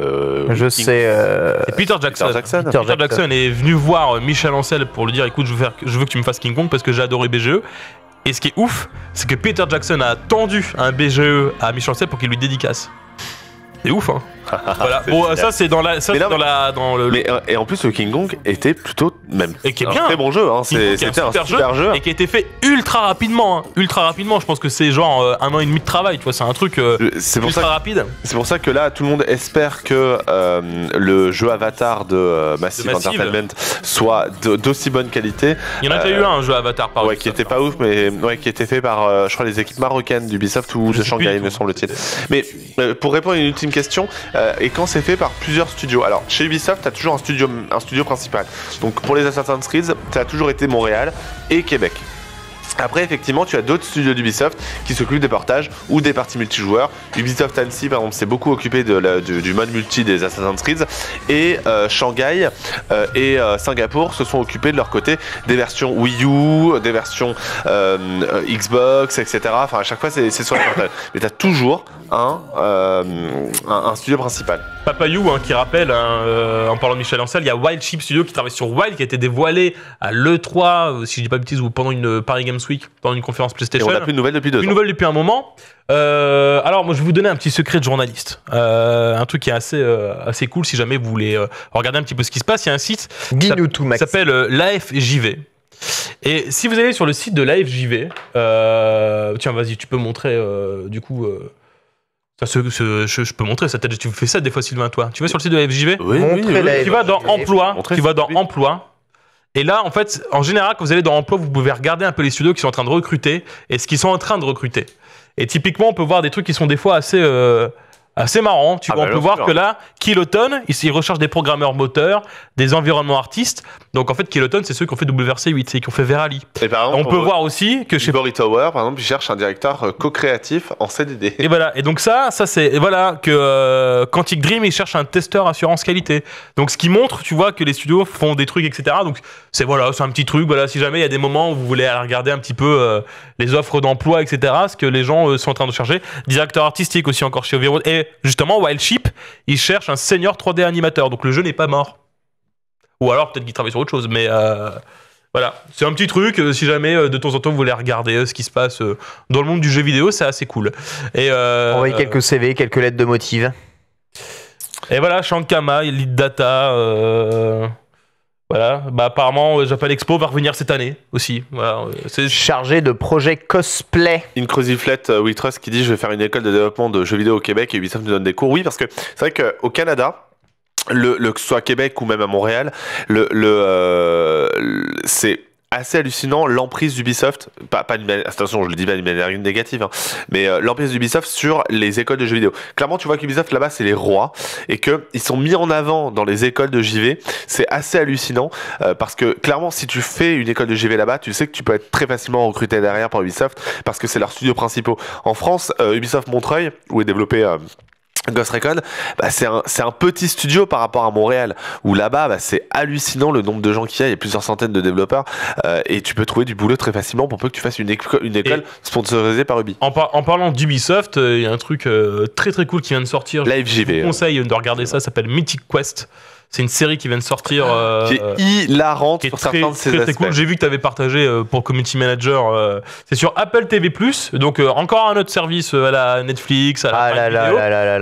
[SPEAKER 2] Je
[SPEAKER 1] sais.
[SPEAKER 4] C'est Peter Jackson. Peter Jackson est venu voir Michel Ancel pour lui dire écoute, je veux que tu me fasses King Kong parce que j'ai adoré BGE. Et ce qui est ouf, c'est que Peter Jackson a tendu un BGE à Michel Ancel pour qu'il lui dédicace. C'est ouf, hein. Voilà. Bon, ça c'est dans le.
[SPEAKER 2] Mais et en plus le King Kong était plutôt même.
[SPEAKER 4] Et qui est bien.
[SPEAKER 2] Très bon jeu. Hein. C'était un super jeu
[SPEAKER 4] et qui a été fait ultra rapidement. Hein. Ultra rapidement. Je pense que c'est genre 1 an et demi de travail. Tu vois, c'est un truc ultra rapide.
[SPEAKER 2] C'est pour ça que là, tout le monde espère que le jeu Avatar de Massive Entertainment soit d'aussi bonne qualité.
[SPEAKER 4] Il y en a déjà eu un jeu Avatar par
[SPEAKER 2] qui était pas ouf, mais qui était fait par je crois les équipes marocaines d'Ubisoft ou de Shanghai, me semble-t-il. Mais pour répondre à une ultime question. Et quand c'est fait par plusieurs studios. Alors, chez Ubisoft, tu as toujours un studio principal. Donc, pour les Assassin's Creed, ça a toujours été Montréal et Québec. Après, effectivement, tu as d'autres studios d'Ubisoft qui s'occupent des portages ou des parties multijoueurs. Ubisoft Annecy, par exemple, s'est beaucoup occupé du mode multi des Assassin's Creed. Et Shanghai et Singapour se sont occupés de leur côté des versions Wii U, des versions Xbox, etc. Enfin, à chaque fois, c'est sur les portages. Mais tu as toujours un studio principal.
[SPEAKER 4] Papayou, qui rappelle, en parlant de Michel Ancel, il y a Wild Sheep Studio qui travaille sur Wild, qui a été dévoilé à l'E3, si je dis pas de bêtises, ou pendant une Paris Games Week, pendant une conférence PlayStation.
[SPEAKER 2] Et on n'a plus de nouvelles depuis 2 ans.
[SPEAKER 4] Plus de nouvelles depuis un moment. Alors, moi, je vais vous donner un petit secret de journaliste. Un truc qui est assez cool si jamais vous voulez regarder un petit peu ce qui se passe. Il y a un site qui s'appelle l'AFJV. Et si vous allez sur le site de l'AFJV, tiens, vas-y, tu peux montrer du coup. Je peux montrer ça. Tu fais ça des fois, Sylvain, toi. Tu vas sur le site de l'AFJV.
[SPEAKER 2] Oui.
[SPEAKER 4] Tu vas dans Emploi. Tu vas dans Emploi. Et là, en fait, en général, quand vous allez dans Emploi, vous pouvez regarder un peu les studios qui sont en train de recruter et ce qu'ils sont en train de recruter. Et typiquement, on peut voir des trucs qui sont des fois assez marrants. Tu vois, on peut voir que là, Kiloton, ils recherchent des programmeurs moteurs, des environnements artistes. Donc en fait, Kiloton, c'est ceux qui ont fait WRC8 et qui ont fait Verali.
[SPEAKER 2] Et par exemple,
[SPEAKER 4] on peut voir aussi que chez
[SPEAKER 2] Ivory Tower, par exemple, ils cherchent un directeur co-créatif en CDD.
[SPEAKER 4] Et voilà. Et donc ça c'est voilà que Quantic Dream, ils cherchent un testeur assurance qualité. Donc ce qui montre, tu vois, que les studios font des trucs, etc. Donc c'est un petit truc. Voilà, si jamais il y a des moments où vous voulez aller regarder un petit peu les offres d'emploi, etc. Ce que les gens sont en train de chercher. Directeur artistique aussi encore chez Overwatch. Et justement, Wild Sheep, ils cherchent un senior 3D animateur. Donc le jeu n'est pas mort. Ou alors peut-être qu'ils travaillent sur autre chose, mais voilà, c'est un petit truc. Si jamais de temps en temps vous voulez regarder ce qui se passe dans le monde du jeu vidéo, c'est assez cool. Et
[SPEAKER 1] envoyez quelques CV, quelques lettres de motive.
[SPEAKER 4] Et voilà, Shankama, Lead Data. Voilà, apparemment Japan Expo va revenir cette année aussi. Voilà, c'est
[SPEAKER 1] chargé de projet cosplay.
[SPEAKER 2] Inclusiflet We Trust qui dit je vais faire une école de développement de jeux vidéo au Québec et Ubisoft nous donne des cours. Oui, parce que c'est vrai qu'au Canada, que ce soit à Québec ou même à Montréal, c'est assez hallucinant l'emprise d'Ubisoft, attention, je le dis pas d'une manière négative, mais l'emprise d'Ubisoft sur les écoles de jeux vidéo. Clairement, tu vois qu'Ubisoft là-bas, c'est les rois et qu'ils sont mis en avant dans les écoles de JV. C'est assez hallucinant parce que clairement, si tu fais une école de JV là-bas, tu sais que tu peux être très facilement recruté derrière par Ubisoft parce que c'est leurs studios principaux. En France, Ubisoft Montreuil, où est développé Ghost Recon, c'est un petit studio par rapport à Montréal où là-bas c'est hallucinant le nombre de gens qu'il y a, il y a plusieurs centaines de développeurs et tu peux trouver du boulot très facilement pour peu que tu fasses une école sponsorisée par Ubi.
[SPEAKER 4] En parlant d'Ubisoft, il y a un truc très très cool qui vient de sortir.
[SPEAKER 2] L'AFJV.
[SPEAKER 4] Je vous conseille de regarder ça s'appelle Mythic Quest. C'est une série qui vient de sortir.
[SPEAKER 2] Qui est hilarante sur certains de ses aspects.
[SPEAKER 4] Très cool. J'ai vu que tu avais partagé pour Community Manager. C'est sur Apple TV+. Donc encore un autre service à la Netflix, à la Prime Video.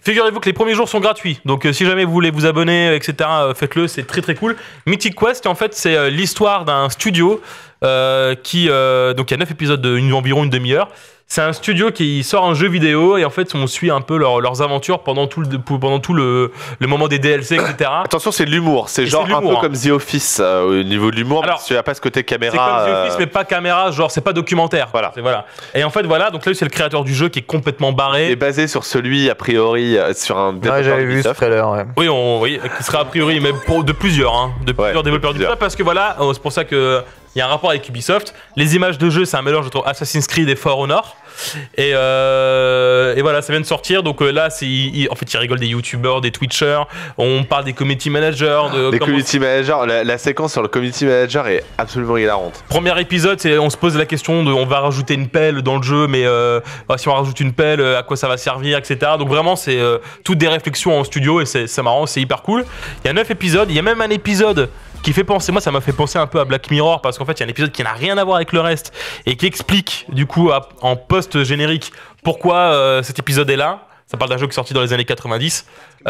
[SPEAKER 4] Figurez-vous que les premiers jours sont gratuits, donc si jamais vous voulez vous abonner, etc., faites-le, c'est très très cool. Mythic Quest, en fait, c'est l'histoire d'un studio donc il y a 9 épisodes d'environ une demi-heure. C'est un studio qui sort un jeu vidéo et en fait on suit un peu leurs aventures pendant tout le moment des DLC, etc.
[SPEAKER 2] Attention, c'est de l'humour, c'est genre un peu comme The Office au niveau de l'humour, parce qu'il n'y a pas ce côté caméra.
[SPEAKER 4] C'est comme The Office mais pas caméra, genre c'est pas documentaire.
[SPEAKER 2] Voilà.
[SPEAKER 4] Et en fait donc là c'est le créateur du jeu qui est complètement barré.
[SPEAKER 2] Il est basé sur celui a priori sur un développeur
[SPEAKER 1] j'avais vu ce trailer. Ouais.
[SPEAKER 4] Oui, qui sera a priori même de plusieurs développeurs du jeu, parce que voilà, c'est pour ça que il y a un rapport avec Ubisoft. Les images de jeu, c'est un mélange entre Assassin's Creed et For Honor. Et voilà, ça vient de sortir. Donc là, en fait, ils rigolent des youtubeurs, des twitchers. On parle des community managers.
[SPEAKER 2] Community managers. La séquence sur le community manager est absolument hilarante.
[SPEAKER 4] Premier épisode, on se pose la question on va rajouter une pelle dans le jeu, mais si on rajoute une pelle, à quoi ça va servir, etc. Donc vraiment, c'est toutes des réflexions en studio et c'est marrant, c'est hyper cool. Il y a 9 épisodes. Il y a même un épisode qui fait penser, moi ça m'a fait penser un peu à Black Mirror, parce qu'en fait il y a un épisode qui n'a rien à voir avec le reste et qui explique du coup en post-générique pourquoi cet épisode est là. Ça parle d'un jeu qui est sorti dans les années 90.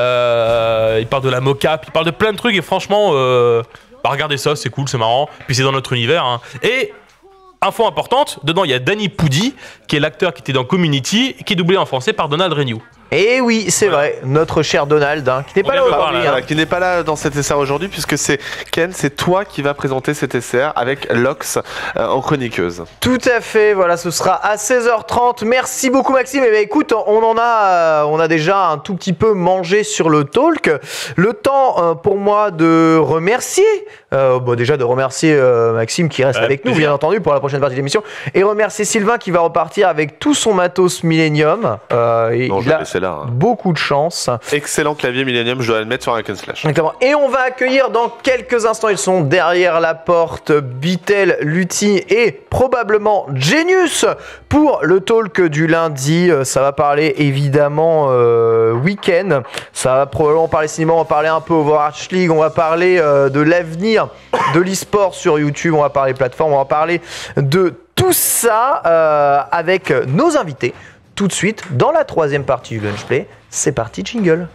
[SPEAKER 4] Il parle de la mocap, il parle de plein de trucs et franchement, regardez ça, c'est cool, c'est marrant. Puis c'est dans notre univers. Hein. Et info importante, dedans il y a Danny Pudi, qui est l'acteur qui était dans Community, qui est doublé en français par Donald Renew.
[SPEAKER 1] Et oui, c'est vrai, notre cher Donald, hein, qui n'est pas là aujourd'hui.
[SPEAKER 2] Qui n'est pas là dans cet SR aujourd'hui, puisque c'est Ken, c'est toi qui va présenter cet SR avec Lox en chroniqueuse.
[SPEAKER 1] Tout à fait, voilà, ce sera à 16h30. Merci beaucoup Maxime. Et bien écoute, on a déjà un tout petit peu mangé sur le talk. Le temps pour moi de remercier, déjà de remercier Maxime qui reste avec nous, bien entendu, pour la prochaine partie de l'émission, et remercier Sylvain qui va repartir avec tout son matos Millennium. Beaucoup de chance.
[SPEAKER 2] Excellent clavier Millennium, je dois le mettre sur un hack and slash.
[SPEAKER 1] Exactement. Et on va accueillir dans quelques instants, ils sont derrière la porte, Bitel, Lutti et probablement Genius pour le talk du lundi. Ça va parler évidemment week-end. Ça va probablement parler cinéma, on va parler un peu Overwatch League, on va parler de l'avenir de l'e-sport sur YouTube, on va parler plateforme, on va parler de tout ça avec nos invités. Tout de suite, dans la troisième partie du Lunch Play, c'est parti, jingle.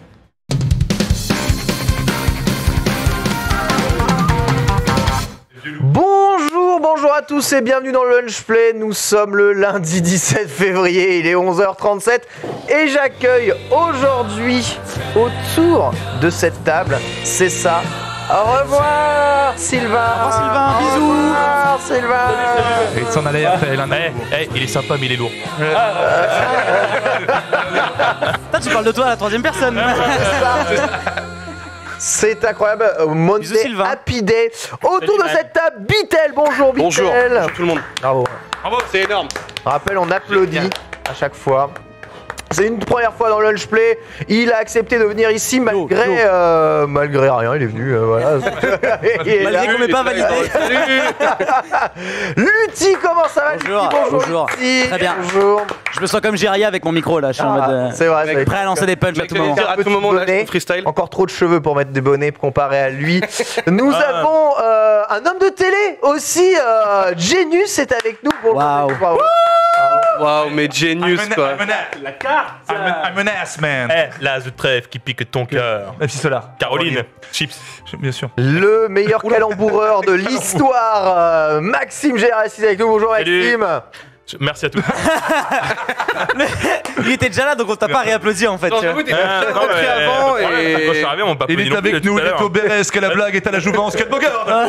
[SPEAKER 1] Bonjour à tous et bienvenue dans le Lunch Play. Nous sommes le lundi 17 février, il est 11h37 et j'accueille aujourd'hui autour de cette table, c'est ça. Au revoir Sylvain.
[SPEAKER 5] Au revoir Sylvain, bisous.
[SPEAKER 1] Au revoir Sylvain.
[SPEAKER 5] Il s'en allait après.
[SPEAKER 4] Il est sympa mais il est lourd.
[SPEAKER 5] Tu parles de toi à la troisième personne.
[SPEAKER 1] C'est incroyable. Monday Happy Day. Autour de cette table, Bitel. Bonjour Bitel.
[SPEAKER 6] Bonjour tout le monde.
[SPEAKER 1] Bravo.
[SPEAKER 6] C'est énorme.
[SPEAKER 1] Rappel, on applaudit à chaque fois. C'est une première fois dans le Lunch Play. Il a accepté de venir ici malgré rien. Il est venu. Voilà.
[SPEAKER 5] Malgré qu'on m'ait pas validé.
[SPEAKER 1] Lutti, comment ça va?
[SPEAKER 5] Bonjour.
[SPEAKER 1] Lutti.
[SPEAKER 5] Très bien.
[SPEAKER 1] Bonjour.
[SPEAKER 5] Je me sens comme Jiraya avec mon micro là. Je suis en mode.
[SPEAKER 1] C'est vrai.
[SPEAKER 5] Prêt à lancer des punchs à tout moment.
[SPEAKER 6] À tout moment, freestyle.
[SPEAKER 1] Encore trop de cheveux pour mettre des bonnets comparé à lui. Nous avons un homme de télé aussi. Genius est avec nous.
[SPEAKER 5] Waouh.
[SPEAKER 6] Waouh, mais Genius quoi.
[SPEAKER 4] La carte.
[SPEAKER 7] I'm an ass man.
[SPEAKER 4] L'as de trèfle qui pique ton cœur.
[SPEAKER 7] Merci cela.
[SPEAKER 4] Caroline, chips.
[SPEAKER 7] Bien sûr.
[SPEAKER 1] Le meilleur calemboureur de l'histoire, Maxime Gérassi avec nous. Bonjour Maxime.
[SPEAKER 4] Merci à tous.
[SPEAKER 5] Il était déjà là donc on t'a pas réapplaudi en fait.
[SPEAKER 6] Quand je suis arrivé,
[SPEAKER 4] on m'a pas
[SPEAKER 7] Il est avec nous, il est au Bérez, que la blague est à la jouvence, quel beau gars.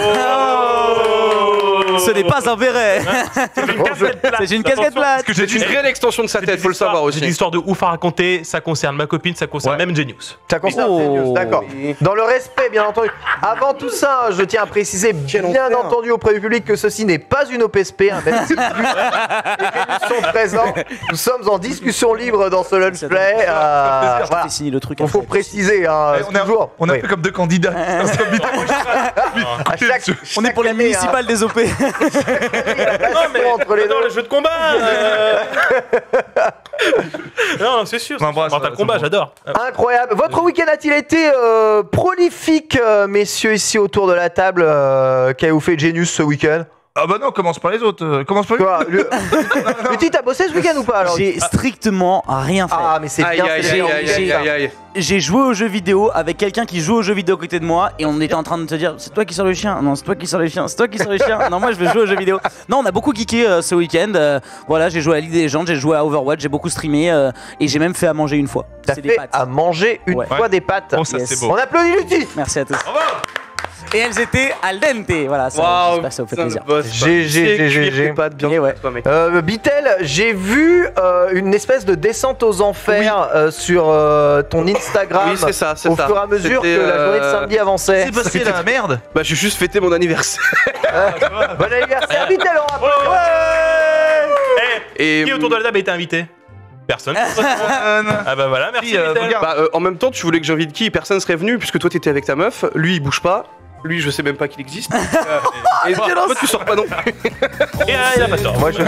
[SPEAKER 5] Ce n'est pas un béret. C'est une casquette plate.
[SPEAKER 6] C'est une réelle extension de sa tête, faut le savoir aussi.
[SPEAKER 4] J'ai une histoire de ouf à raconter, ça concerne ma copine, ça concerne même Genius.
[SPEAKER 1] Ça concerne Genius, d'accord. Dans le respect, bien entendu. Avant tout ça, je tiens à préciser, bien entendu, auprès du public, que ceci n'est pas une OPSP, même si les Genius sont présents. Nous sommes en discussion libre dans ce Lunch Play. Voilà.
[SPEAKER 5] Le truc.
[SPEAKER 1] Il faut préciser, toujours.
[SPEAKER 7] On est un peu comme deux candidats.
[SPEAKER 5] On est pour les municipales des OP.
[SPEAKER 4] Non mais entre les deux, le jeu de combat. Non, c'est sûr. Mortal Kombat, j'adore.
[SPEAKER 1] Incroyable. Votre week-end a-t-il été prolifique, messieurs, ici autour de la table? Qu'avez-vous fait Genius ce week-end?
[SPEAKER 7] Ah bah non, commence par les autres. Commence par les autres.
[SPEAKER 1] Lutti, t'as bossé ce week-end ou pas alors?
[SPEAKER 5] J'ai strictement rien fait.
[SPEAKER 1] Ah, mais c'est bien.
[SPEAKER 5] J'ai joué aux jeux vidéo avec quelqu'un qui joue aux jeux vidéo à côté de moi et on était en train de se dire c'est toi qui sors le chien, non c'est toi qui sors le chien, c'est toi qui sors le chien, non moi je vais jouer aux jeux vidéo. Non on a beaucoup geeké ce week-end, voilà j'ai joué à League des Legends, j'ai joué à Overwatch, j'ai beaucoup streamé et j'ai même fait à manger une fois.
[SPEAKER 1] T'as fait à manger une fois des pâtes.
[SPEAKER 7] Oh ça c'est beau.
[SPEAKER 1] On applaudit Lutti.
[SPEAKER 5] Merci à tous. Et elles étaient al dente, voilà ça fait plaisir.
[SPEAKER 1] GG.
[SPEAKER 6] Pas de bien.
[SPEAKER 5] Ouais.
[SPEAKER 1] Bitel, j'ai vu une espèce de descente aux enfers sur ton Instagram.
[SPEAKER 6] Oui, c'est ça, c'est
[SPEAKER 1] au
[SPEAKER 6] ça.
[SPEAKER 1] fur et à mesure que la journée de samedi avançait.
[SPEAKER 7] C'est passé la merde.
[SPEAKER 6] Bah, j'ai juste fêté mon anniversaire.
[SPEAKER 1] Bon anniversaire, Bitel, on rappelle.
[SPEAKER 6] Et
[SPEAKER 4] Qui autour de la table a été invité? Personne. Ah bah voilà, merci.
[SPEAKER 6] en même temps, tu voulais que j'invite qui? Personne serait venu puisque toi t'étais avec ta meuf. Lui, il bouge pas. Lui, je sais même pas qu'il existe. Et toi, tu sors pas non plus.
[SPEAKER 4] Il a pas tort.
[SPEAKER 1] Moi, je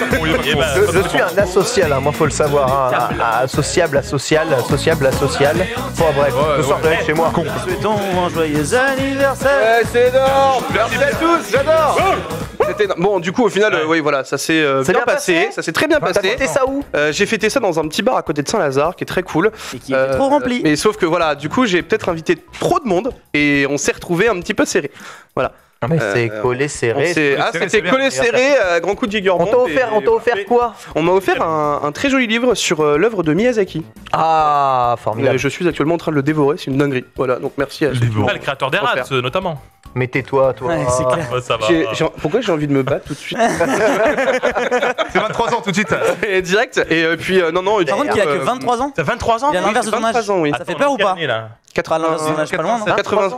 [SPEAKER 1] suis un asocial, hein, moi, faut le savoir. Hein. Associable à social. Bon, bref, ce soir, je vais être chez moi.
[SPEAKER 5] Souhaitons un joyeux anniversaire.
[SPEAKER 6] C'est énorme. Merci à tous, j'adore. Bon, du coup, au final, oui, voilà, ça s'est bien passé. Ça s'est très bien passé.
[SPEAKER 1] T'as fêté ça où?
[SPEAKER 6] J'ai fêté ça dans un petit bar à côté de Saint-Lazare qui est très cool.
[SPEAKER 5] Et qui était trop rempli.
[SPEAKER 6] Mais sauf que voilà, du coup, j'ai peut-être invité trop de monde et on s'est retrouvé un petit peu serré. Voilà.
[SPEAKER 1] Mais c'est collé serré.
[SPEAKER 6] C'était collé serré, grand coup de Jägerbomb.
[SPEAKER 1] On t'a offert quoi?
[SPEAKER 6] On m'a offert un très joli livre sur l'œuvre de Miyazaki.
[SPEAKER 1] Ah, formidable.
[SPEAKER 6] Je suis actuellement en train de le dévorer, c'est une dinguerie. Voilà, donc merci à
[SPEAKER 4] Le créateur des rats, notamment.
[SPEAKER 1] Mais tais-toi, toi.
[SPEAKER 5] Ouais, c'est clair.
[SPEAKER 4] Ça va.
[SPEAKER 6] Pourquoi j'ai envie de me battre tout de suite?
[SPEAKER 7] C'est 23 ans tout de suite.
[SPEAKER 6] Et direct. Et puis, non.
[SPEAKER 5] Par contre, il a que 23 ans.
[SPEAKER 4] T'as 23 ans?
[SPEAKER 5] Il a l'inverse de ton âge.
[SPEAKER 6] 23 ans, oui.
[SPEAKER 5] Ça fait peur ou pas?
[SPEAKER 6] 97.
[SPEAKER 5] Pas loin, non?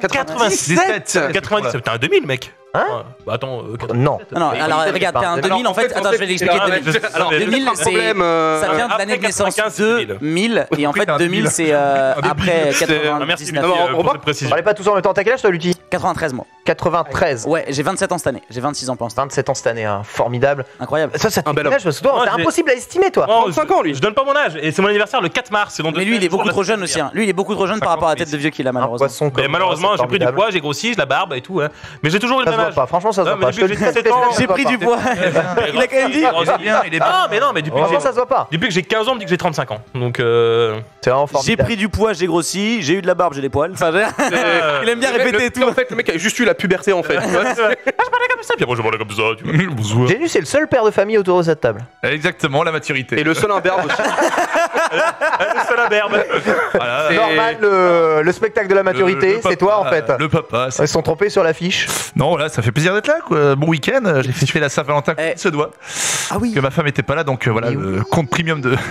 [SPEAKER 4] 97. 97, t'es un 2000, mec.
[SPEAKER 1] Hein?
[SPEAKER 4] Bah attends.
[SPEAKER 1] Non.
[SPEAKER 5] Non, alors regarde, t'es un 2000 en fait. Attends, je vais l'expliquer.
[SPEAKER 6] Alors,
[SPEAKER 5] 2000, ça vient de l'année de naissance 2000 et en fait 2000 c'est après 99.
[SPEAKER 6] on va
[SPEAKER 1] Parlez pas tous en même temps. T'as quel âge toi, Lutti?
[SPEAKER 5] 93 moi.
[SPEAKER 1] 93.
[SPEAKER 5] Ouais, j'ai 27 ans cette année. J'ai 26 ans pour l'instant.
[SPEAKER 1] 27 ans cette année, hein. Formidable.
[SPEAKER 5] Incroyable.
[SPEAKER 1] Ça te
[SPEAKER 6] Un bel
[SPEAKER 1] fait âge parce que toi, c'est impossible à estimer, toi.
[SPEAKER 6] 35 ans, lui.
[SPEAKER 4] Je donne pas mon âge et c'est mon anniversaire le 4 mars.
[SPEAKER 5] Mais lui, il est beaucoup trop jeune aussi. Lui, il est beaucoup trop jeune par rapport à la tête de vieux qu'il a malheureusement.
[SPEAKER 1] Mais
[SPEAKER 4] malheureusement, j'ai pris du poids, j'ai grossi, j'ai la barbe et tout. Mais j'ai toujours le
[SPEAKER 1] Ça se
[SPEAKER 4] même
[SPEAKER 1] voit
[SPEAKER 4] âge.
[SPEAKER 1] pas. Franchement, ça se voit pas.
[SPEAKER 5] J'ai pris du poids. Il a quand même dit.
[SPEAKER 4] Non, mais depuis
[SPEAKER 1] Franchement, ça se voit pas.
[SPEAKER 4] que j'ai 15 ans, on me dit que j'ai 35 ans. Donc
[SPEAKER 1] C'est vraiment
[SPEAKER 5] J'ai
[SPEAKER 1] formidable.
[SPEAKER 5] pris du poids, j'ai grossi, j'ai eu de la barbe, j'ai des poils. Enfin, il aime bien répéter tout.
[SPEAKER 6] En fait, le mec a juste eu la puberté en fait.
[SPEAKER 4] je parlais comme ça, puis moi je parlais comme ça, tu vois.
[SPEAKER 7] Bonjour.
[SPEAKER 1] Génu, c'est le seul père de famille autour de cette table.
[SPEAKER 7] Exactement, la maturité.
[SPEAKER 6] Et le seul imberbe aussi.
[SPEAKER 4] C'est la berbe.
[SPEAKER 7] Voilà.
[SPEAKER 6] C'est-
[SPEAKER 1] Normal, le spectacle de la maturité,
[SPEAKER 7] Le
[SPEAKER 1] c'est toi en fait.
[SPEAKER 7] Le papa.
[SPEAKER 1] Ils se sont trompés sur l'affiche.
[SPEAKER 7] Non, là, ça fait plaisir d'être là, quoi. Bon week-end. J'ai fait la Saint-Valentin comme
[SPEAKER 5] Eh.
[SPEAKER 7] il se doit.
[SPEAKER 5] Ah oui.
[SPEAKER 7] Que ma femme était pas là, donc voilà,
[SPEAKER 1] Mais oui.
[SPEAKER 7] le compte premium de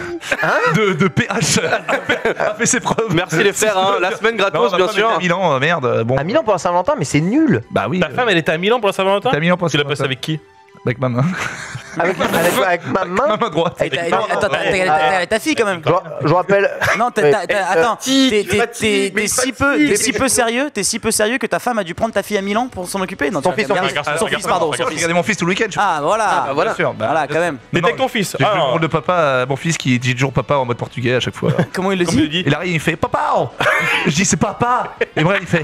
[SPEAKER 7] PH a fait ses preuves.
[SPEAKER 6] Merci les frères, hein. La semaine gratos,
[SPEAKER 7] Non,
[SPEAKER 6] bien
[SPEAKER 7] ma femme était
[SPEAKER 6] sûr.
[SPEAKER 7] à Milan, merde. Bon.
[SPEAKER 1] À Milan pour la Saint-Valentin, mais c'est nul.
[SPEAKER 7] Bah oui.
[SPEAKER 4] Ta femme, elle était à Milan pour la Saint-Valentin?
[SPEAKER 7] t'es à Milan pour la
[SPEAKER 4] Tu l'as passé
[SPEAKER 7] Saint-Valentin.
[SPEAKER 4] avec qui?
[SPEAKER 7] Avec ma main.
[SPEAKER 1] Avec ma main.
[SPEAKER 7] Ma main droite.
[SPEAKER 5] Attends, t'as ta fille quand même.
[SPEAKER 1] Je rappelle.
[SPEAKER 5] Non, attends,
[SPEAKER 6] tu m'as
[SPEAKER 5] t'es
[SPEAKER 6] dit, mais
[SPEAKER 5] si peu sérieux que ta femme a dû prendre ta fille à Milan pour s'en occuper. Non,
[SPEAKER 1] Son fils,
[SPEAKER 5] son fils, pardon, son
[SPEAKER 7] J'ai
[SPEAKER 5] fils.
[SPEAKER 7] regardé mon fils tout le week-end.
[SPEAKER 5] Ah voilà,
[SPEAKER 6] voilà.
[SPEAKER 7] Bien sûr, bah,
[SPEAKER 5] voilà quand même.
[SPEAKER 4] T'étais
[SPEAKER 7] Non,
[SPEAKER 4] avec ton fils.
[SPEAKER 7] J'ai fait le rôle de papa, mon fils qui dit toujours papa en mode portugais à chaque fois.
[SPEAKER 5] Comment il le
[SPEAKER 4] Comme il le
[SPEAKER 5] dit?
[SPEAKER 4] dit.
[SPEAKER 7] Il arrive, il fait papa. Je dis c'est papa. Et moi il fait.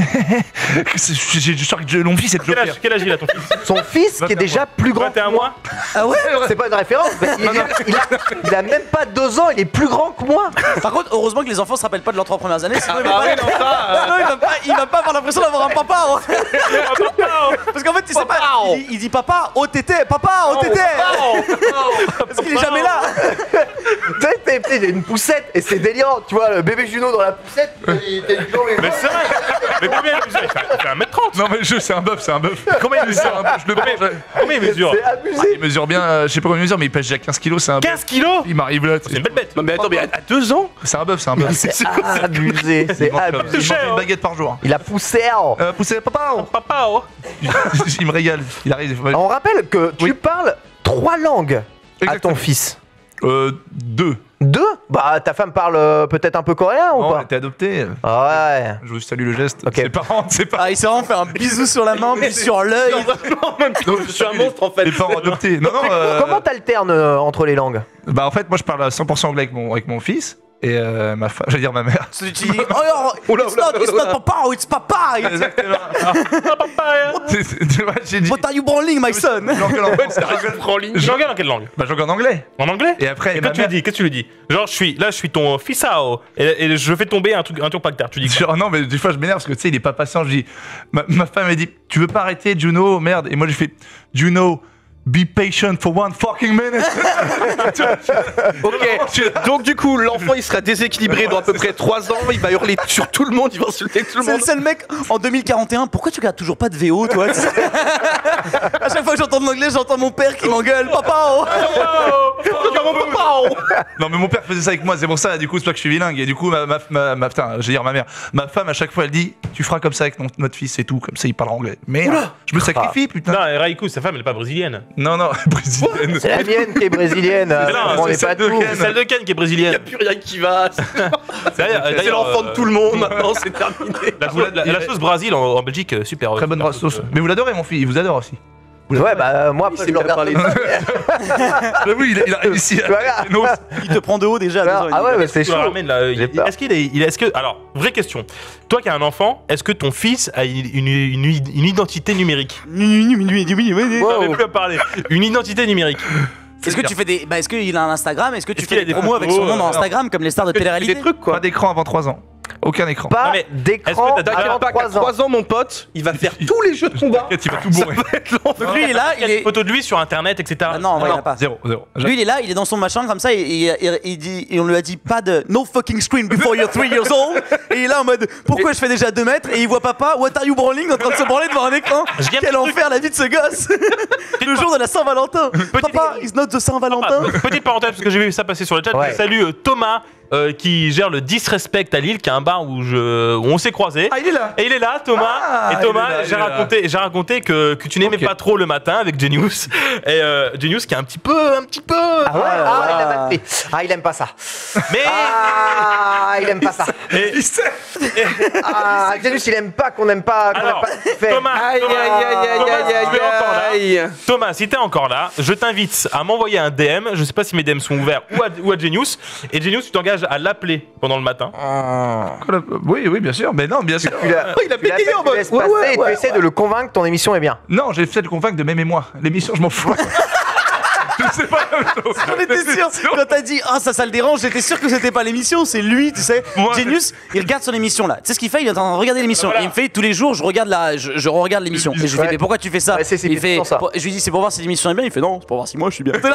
[SPEAKER 7] Je sens que mon fils est
[SPEAKER 4] Quel
[SPEAKER 7] Joker.
[SPEAKER 4] âge, quel âge il a ton fils?
[SPEAKER 1] Son fils qui est déjà plus grand.
[SPEAKER 4] 21 mois.
[SPEAKER 5] Ah ouais.
[SPEAKER 1] C'est pas une référence. Mais il a même pas 2 ans, il est plus grand que moi.
[SPEAKER 5] Par contre, heureusement que les enfants se rappellent pas de leurs 3 premières années, sinon
[SPEAKER 6] Ah ouais, non, ça,
[SPEAKER 5] sinon, il va pas avoir l'impression d'avoir un papa. Parce qu'en fait, tu sais pas, il dit papa, OTT, papa, OTT. Parce qu'il est jamais là.
[SPEAKER 1] Tu sais, j'ai une poussette et c'est délirant. Tu vois, le bébé Juno dans la poussette.
[SPEAKER 4] Mais c'est vrai. Mais combien il mesure? Il fait 1m30.
[SPEAKER 7] Non mais c'est un bœuf, c'est un bœuf. Combien il mesure un bœuf? Je le branche.
[SPEAKER 4] Combien il mesure?
[SPEAKER 1] C'est abusé.
[SPEAKER 7] Il mesure bien, je sais pas combien il mesure, mais il pèse déjà 15 kilos, c'est un bœuf.
[SPEAKER 4] 15 kilos.
[SPEAKER 7] Il m'arrive là.
[SPEAKER 4] C'est une belle bête.
[SPEAKER 6] Non, mais attends, mais à 2 ans?
[SPEAKER 7] C'est un bœuf, c'est un bœuf.
[SPEAKER 1] C'est abusé. C'est
[SPEAKER 7] Il mange
[SPEAKER 1] abusé.
[SPEAKER 7] une baguette par jour.
[SPEAKER 1] Il a poussé.
[SPEAKER 7] Poussez papa.
[SPEAKER 4] Papa, oh.
[SPEAKER 7] Il me régale. Il arrive.
[SPEAKER 1] On rappelle que tu parles 3 langues à ton
[SPEAKER 7] Exactement.
[SPEAKER 1] fils.
[SPEAKER 7] 2.
[SPEAKER 1] 2? Bah ta femme parle peut-être un peu coréen ou
[SPEAKER 7] Non, elle
[SPEAKER 1] pas?
[SPEAKER 7] était adoptée.
[SPEAKER 1] Ouais.
[SPEAKER 7] Je vous salue le geste.
[SPEAKER 1] Ok.
[SPEAKER 7] Ses parents, ses parents.
[SPEAKER 5] Ah, il s'est vraiment fait un bisou sur la main, puis sur l'œil.
[SPEAKER 6] Je suis un monstre en fait.
[SPEAKER 7] Les parents adoptés. Non, non.
[SPEAKER 1] Comment t'alternes entre les langues?
[SPEAKER 7] Bah en fait, moi je parle à 100% anglais avec mon fils. Et ma femme, j'allais dire ma mère.
[SPEAKER 5] Tu dis, oh, it's not papa, it's papa.
[SPEAKER 7] Exactement. J'ai dit.
[SPEAKER 5] What are you branling, my son?
[SPEAKER 4] J'engueule en quelle langue?
[SPEAKER 7] Bah, j'engueule en anglais.
[SPEAKER 4] En anglais?
[SPEAKER 7] Et après,
[SPEAKER 4] Qu'est-ce que tu lui dis? Genre, je suis ton fissao. Et je fais tomber un truc par terre. Tu dis quoi?
[SPEAKER 7] Genre, non, mais des fois, je m'énerve parce que tu sais, il est pas patient. Je dis, ma femme m'a dit, tu veux pas arrêter, Juno? Merde. Et moi, j'ai fait, Juno. Be patient for one fucking minute.
[SPEAKER 6] Ok, donc du coup, l'enfant il sera déséquilibré dans à peu près 3 ans, il va hurler sur tout le monde, il va insulter tout le
[SPEAKER 5] C'est
[SPEAKER 6] monde.
[SPEAKER 5] le seul mec en 2041. Pourquoi tu regardes toujours pas de VO, toi? À chaque fois que j'entends de l'anglais, j'entends mon père qui m'engueule. Papa, oh.
[SPEAKER 7] Non, mais mon père faisait ça avec moi, c'est pour ça, du coup, c'est pas que je suis bilingue. Et du coup, putain, je vais dire ma mère. Ma femme, à chaque fois, elle dit, tu feras comme ça avec notre fils et tout, comme ça, il parle anglais. Mais je me sacrifie, putain.
[SPEAKER 4] Non, Raikou, sa femme, elle est pas brésilienne.
[SPEAKER 7] Non, brésilienne.
[SPEAKER 1] C'est la mienne qui est brésilienne. On n'est pas tout.
[SPEAKER 4] C'est celle de Ken qui est brésilienne.
[SPEAKER 6] Il n'y a plus rien qui va. C'est l'enfant de tout le monde maintenant, c'est terminé.
[SPEAKER 4] La sauce Brésil en Belgique, super.
[SPEAKER 7] Très bonne sauce. Mais vous l'adorez, mon fils, il vous adore aussi.
[SPEAKER 1] Ouais, bah moi, après, je le regarde.
[SPEAKER 7] Oui, il a réussi.
[SPEAKER 5] Il te prend de haut déjà.
[SPEAKER 1] Ah ouais, mais c'est chaud.
[SPEAKER 4] Est-ce que alors, vraie question. Toi qui as un enfant, est-ce que ton fils a une identité numérique?
[SPEAKER 5] Wow.
[SPEAKER 4] Plus à parler. Une identité numérique.
[SPEAKER 5] Est-ce que tu fais des. Bah, est-ce qu'il a un Instagram? Est-ce que tu fais des promos avec son nom dans Instagram comme les stars de télé-réalité?
[SPEAKER 6] Des trucs quoi.
[SPEAKER 7] Pas d'écran avant 3 ans. Aucun écran.
[SPEAKER 1] Pas
[SPEAKER 4] est-ce
[SPEAKER 1] d'écran
[SPEAKER 4] que t'as
[SPEAKER 1] avant
[SPEAKER 6] Pas qu'à 3 ans, mon pote, il va faire tous les jeux de combat.
[SPEAKER 7] Il va tout bourrer.
[SPEAKER 5] Donc lui, il est là,
[SPEAKER 4] Il y a des photos de lui sur internet, etc.
[SPEAKER 5] Ah non, il en a pas.
[SPEAKER 7] Zéro.
[SPEAKER 5] Lui, il est là, il est dans son machin comme ça, et on lui a dit pas de no fucking screen before you're 3 years old. Et il est là en mode pourquoi je fais déjà 2 mètres et il voit papa, what are you brawling, en train de se branler devant un écran. Quel enfer la vie de ce gosse. Le jour de la Saint-Valentin. Papa, is not the Saint-Valentin.
[SPEAKER 4] Petite parenthèse, parce que j'ai vu ça passer sur le chat.
[SPEAKER 1] Ouais.
[SPEAKER 4] Salut Thomas. Qui gère le Disrespect à Lille, qui est un bar où on s'est croisés.
[SPEAKER 7] Ah, il est là.
[SPEAKER 4] Et il est là, Thomas.
[SPEAKER 7] Ah,
[SPEAKER 4] et Thomas,
[SPEAKER 7] il est là,
[SPEAKER 4] j'ai raconté que tu n'aimais pas trop le matin avec Genius. Et Genius qui est un petit peu.
[SPEAKER 1] Ah ouais, il a mal fait. Ah, il aime pas ça.
[SPEAKER 4] Mais.
[SPEAKER 1] Ah, il aime pas ça.
[SPEAKER 4] Et-
[SPEAKER 1] Ah, Janus, il aime pas qu'on aime pas.
[SPEAKER 4] Alors,
[SPEAKER 1] fait.
[SPEAKER 4] Thomas,
[SPEAKER 6] Aïe, aïe, aïe, aïe, aïe,
[SPEAKER 4] tu es encore là.
[SPEAKER 6] aïe, aïe.
[SPEAKER 4] Thomas, si t'es encore là, je t'invite à m'envoyer un DM. Je sais pas si mes DM sont ouverts ou à Genius. Et Genius, tu t'engages à l'appeler pendant le matin.
[SPEAKER 7] Oui, bien sûr. Mais non, bien sûr.
[SPEAKER 6] Il a pété en mode.
[SPEAKER 1] Tu essaies de le convaincre que ton émission est bien.
[SPEAKER 7] Non, j'ai fait le convaincre de m'aimer moi. L'émission, je m'en fous. Je sais pas la même chose.
[SPEAKER 5] On était sûr, quand t'as dit ah ça le dérange, j'étais sûr que c'était pas l'émission, c'est lui, tu sais.
[SPEAKER 7] Moi,
[SPEAKER 5] Genius, il regarde son émission là. Tu sais ce qu'il fait? Il est en train de regarder l'émission.
[SPEAKER 4] Voilà.
[SPEAKER 5] Et il me fait tous les jours, je regarde l'émission. Et je lui fais
[SPEAKER 1] Ouais.
[SPEAKER 5] mais pourquoi tu fais ça?
[SPEAKER 1] Ouais, c'est
[SPEAKER 5] Il fait,
[SPEAKER 1] pour ça.
[SPEAKER 5] je lui dis c'est pour voir si l'émission est bien. Il fait non, c'est pour voir si moi je suis bien.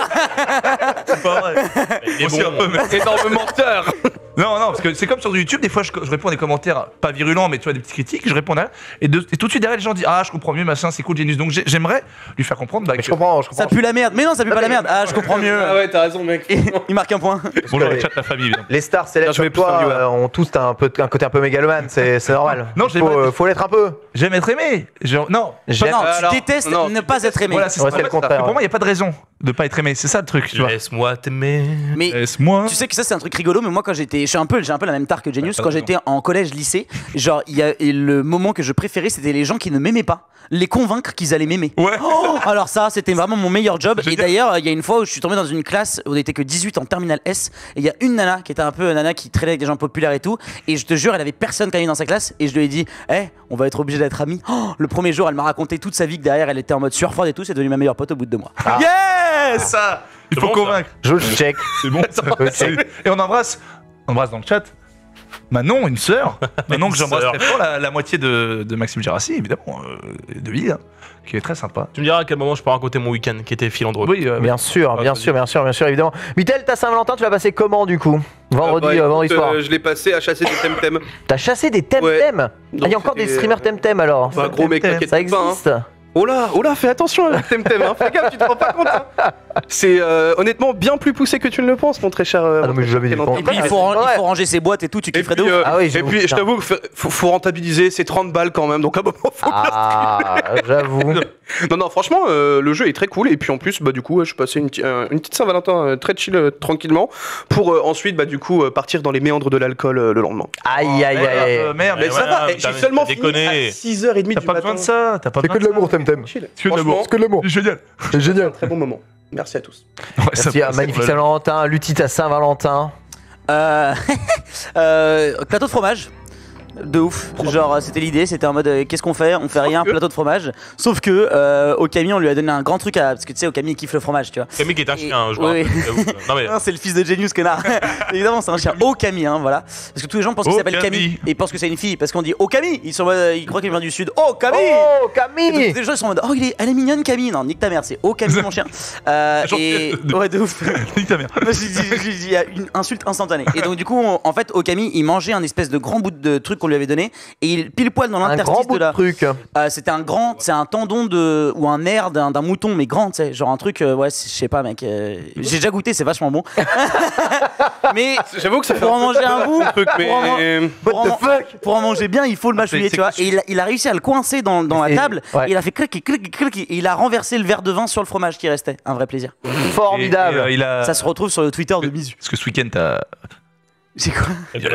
[SPEAKER 7] C'est pas vrai.
[SPEAKER 4] Et
[SPEAKER 7] Aussi un peu, mais-
[SPEAKER 6] Énorme menteur.
[SPEAKER 7] Non, parce que c'est comme sur YouTube, des fois je réponds à des commentaires pas virulents, mais tu vois, des petites critiques, je réponds derrière, et tout de suite derrière, les gens disent ah, je comprends mieux, machin, c'est cool, Genius. Donc j'aimerais lui faire comprendre. Bah,
[SPEAKER 1] Mais je comprends.
[SPEAKER 5] Ça pue la merde. Mais non, ça pue pas la merde. Ah, je comprends mieux.
[SPEAKER 6] Ah ouais, t'as raison, mec.
[SPEAKER 5] Il marque un point.
[SPEAKER 7] Bonjour, le chat, la famille, évidemment.
[SPEAKER 1] Les stars célèbres
[SPEAKER 6] Je vais
[SPEAKER 1] comme
[SPEAKER 6] plus faire
[SPEAKER 1] toi
[SPEAKER 6] du web.
[SPEAKER 1] ont tous un côté un peu mégalomane, c'est normal.
[SPEAKER 7] Non, j'ai pas-
[SPEAKER 1] faut l'être un peu.
[SPEAKER 7] J'aime être aimé. Non,
[SPEAKER 1] J'aime.
[SPEAKER 5] Non, tu
[SPEAKER 6] Alors,
[SPEAKER 5] détestes
[SPEAKER 6] non,
[SPEAKER 5] ne pas être aimé.
[SPEAKER 7] voilà, c'est
[SPEAKER 1] Ouais,
[SPEAKER 7] ça.
[SPEAKER 1] c'est le contraire.
[SPEAKER 7] Pour moi, il n'y a pas de raison de pas être aimé. C'est ça le truc, tu vois.
[SPEAKER 4] Laisse-moi t'aimer.
[SPEAKER 5] Mais
[SPEAKER 7] Laisse-moi.
[SPEAKER 5] tu sais que ça c'est un truc rigolo, mais moi quand j'ai un peu la même tare que Genius.
[SPEAKER 7] Ouais,
[SPEAKER 5] Quand j'étais en collège lycée, genre et le moment que je préférais c'était les gens qui ne m'aimaient pas, les convaincre qu'ils allaient m'aimer.
[SPEAKER 7] Ouais.
[SPEAKER 5] Oh, alors ça c'était vraiment mon meilleur job.
[SPEAKER 7] Génial.
[SPEAKER 5] Et d'ailleurs il y a une fois où je suis tombé dans une classe où on était que 18 en terminale S, et il y a une nana qui était un peu nana qui traînait avec des gens populaires et tout, et je te jure elle avait personne quand même dans sa classe, et je lui ai dit on va être obligé d'être amis. Oh, le premier jour elle m'a raconté toute sa vie que derrière elle était en mode sueur froide et tout, c'est devenu ma meilleure pote au bout de 2 mois.
[SPEAKER 7] Yes, ça. Il
[SPEAKER 4] C'est
[SPEAKER 7] faut
[SPEAKER 4] bon, ça.
[SPEAKER 7] convaincre.
[SPEAKER 1] Je check.
[SPEAKER 7] C'est bon. Et on embrasse dans le chat. Manon, une sœur. Manon que j'embrasse
[SPEAKER 4] sœur.
[SPEAKER 7] très fort, la moitié de Maxime Gérassi, évidemment, de vie, hein, qui est très sympa.
[SPEAKER 4] Tu me diras à quel moment je peux raconter mon week-end qui était filandreux.
[SPEAKER 7] Oui,
[SPEAKER 1] Bien sûr, évidemment. Mitel, ta Saint-Valentin, tu l'as passé comment du coup? Vendredi soir.
[SPEAKER 6] Je l'ai passé à chasser des temtem.
[SPEAKER 1] T'as chassé des
[SPEAKER 6] Ouais.
[SPEAKER 1] Temtem. Il y
[SPEAKER 6] Donc,
[SPEAKER 1] a encore des
[SPEAKER 6] c'était-
[SPEAKER 1] streamers Temtem alors.
[SPEAKER 6] Bah, gros mec, t'inquiète
[SPEAKER 1] Ça
[SPEAKER 6] pas. Hein.
[SPEAKER 1] existe.
[SPEAKER 6] Oh là, fais attention avec Temtem, hein. Fais gaffe, tu te rends pas compte. Hein. C'est honnêtement bien plus poussé que tu ne le penses, mon très cher.
[SPEAKER 1] Ah non, mais j'ai jamais dit
[SPEAKER 5] Et puis il faut ranger ses boîtes et tout, tu
[SPEAKER 6] Et
[SPEAKER 5] kifferais
[SPEAKER 6] puis,
[SPEAKER 5] de ouf.
[SPEAKER 1] Ah oui,
[SPEAKER 6] et
[SPEAKER 1] j'avoue,
[SPEAKER 6] puis je
[SPEAKER 1] putain.
[SPEAKER 6] t'avoue qu'il faut rentabiliser, c'est 30 balles quand même, donc à un moment faut.
[SPEAKER 1] Ah, j'avoue.
[SPEAKER 6] Non, franchement, le jeu est très cool. Et puis en plus, bah, du coup, je suis passé une petite Saint-Valentin très chill, tranquillement, pour ensuite, bah, du coup, partir dans les méandres de l'alcool le lendemain.
[SPEAKER 1] Aïe, aïe, aïe.
[SPEAKER 7] Merde,
[SPEAKER 6] Mais
[SPEAKER 4] Mais
[SPEAKER 6] ça
[SPEAKER 4] voilà,
[SPEAKER 6] va,
[SPEAKER 4] putain,
[SPEAKER 6] j'ai seulement
[SPEAKER 4] t'as
[SPEAKER 6] fini à
[SPEAKER 4] déconné.
[SPEAKER 6] 6h30 du
[SPEAKER 7] t'as pas
[SPEAKER 6] matin.
[SPEAKER 7] besoin de ça. T'as pas besoin de ça.
[SPEAKER 1] Temtem.
[SPEAKER 6] Chill.
[SPEAKER 7] Que de l'amour.
[SPEAKER 6] Franchement,
[SPEAKER 1] C'est que de l'amour.
[SPEAKER 7] C'est génial.
[SPEAKER 1] C'est génial.
[SPEAKER 6] très bon moment. Merci à tous.
[SPEAKER 7] Ouais,
[SPEAKER 1] Merci, magnifique Saint-Valentin. Lutti, ta Saint-Valentin.
[SPEAKER 5] Plateau de fromage. De ouf, genre c'était l'idée, c'était en mode qu'est-ce qu'on fait? On fait rien, plateau de fromage. Sauf que Okami on lui a donné un grand truc parce que tu sais Okami il kiffe le fromage, tu vois.
[SPEAKER 4] Okami qui est un chien, je vois.
[SPEAKER 5] Oui.
[SPEAKER 4] Non mais
[SPEAKER 5] Non, c'est le fils de Genius connard. Évidemment c'est un chien. Okami hein, voilà. Parce que tous les gens pensent qu'il s'appelle Camille et pensent que c'est une fille parce qu'on dit Okami, ils croient qu'il vient du sud. Okami.
[SPEAKER 1] Oh, Camille.
[SPEAKER 5] Et tous les gens ils sont en mode oh elle est mignonne Camille. Non, nique ta mère, c'est Okami mon chien. Et ouais de ouf.
[SPEAKER 7] Nique ta mère.
[SPEAKER 5] Il y a une insulte instantanée. Et donc du coup en fait Okami il mangeait un espèce de grand bout de truc qu'on lui avait donné et il pile poil dans l'interstice de la
[SPEAKER 1] truc.
[SPEAKER 5] c'était c'est un tendon de ou un nerf d'un mouton mais grand, tu sais, genre un truc ouais, je sais pas mec, j'ai déjà goûté, c'est vachement bon. Mais
[SPEAKER 6] j'avoue que ça fait
[SPEAKER 5] pour en manger un bout,
[SPEAKER 6] truc mais
[SPEAKER 5] pour en manger bien, il faut le mâchouiller, tu vois. Et il a réussi à le coincer dans la table, et il a fait clic clic clic et il a renversé le verre de vin sur le fromage qui restait. Un vrai plaisir.
[SPEAKER 1] Formidable.
[SPEAKER 5] Ça se retrouve sur le Twitter de Mizu.
[SPEAKER 7] Parce que ce week-end, t'as.
[SPEAKER 5] C'est quoi?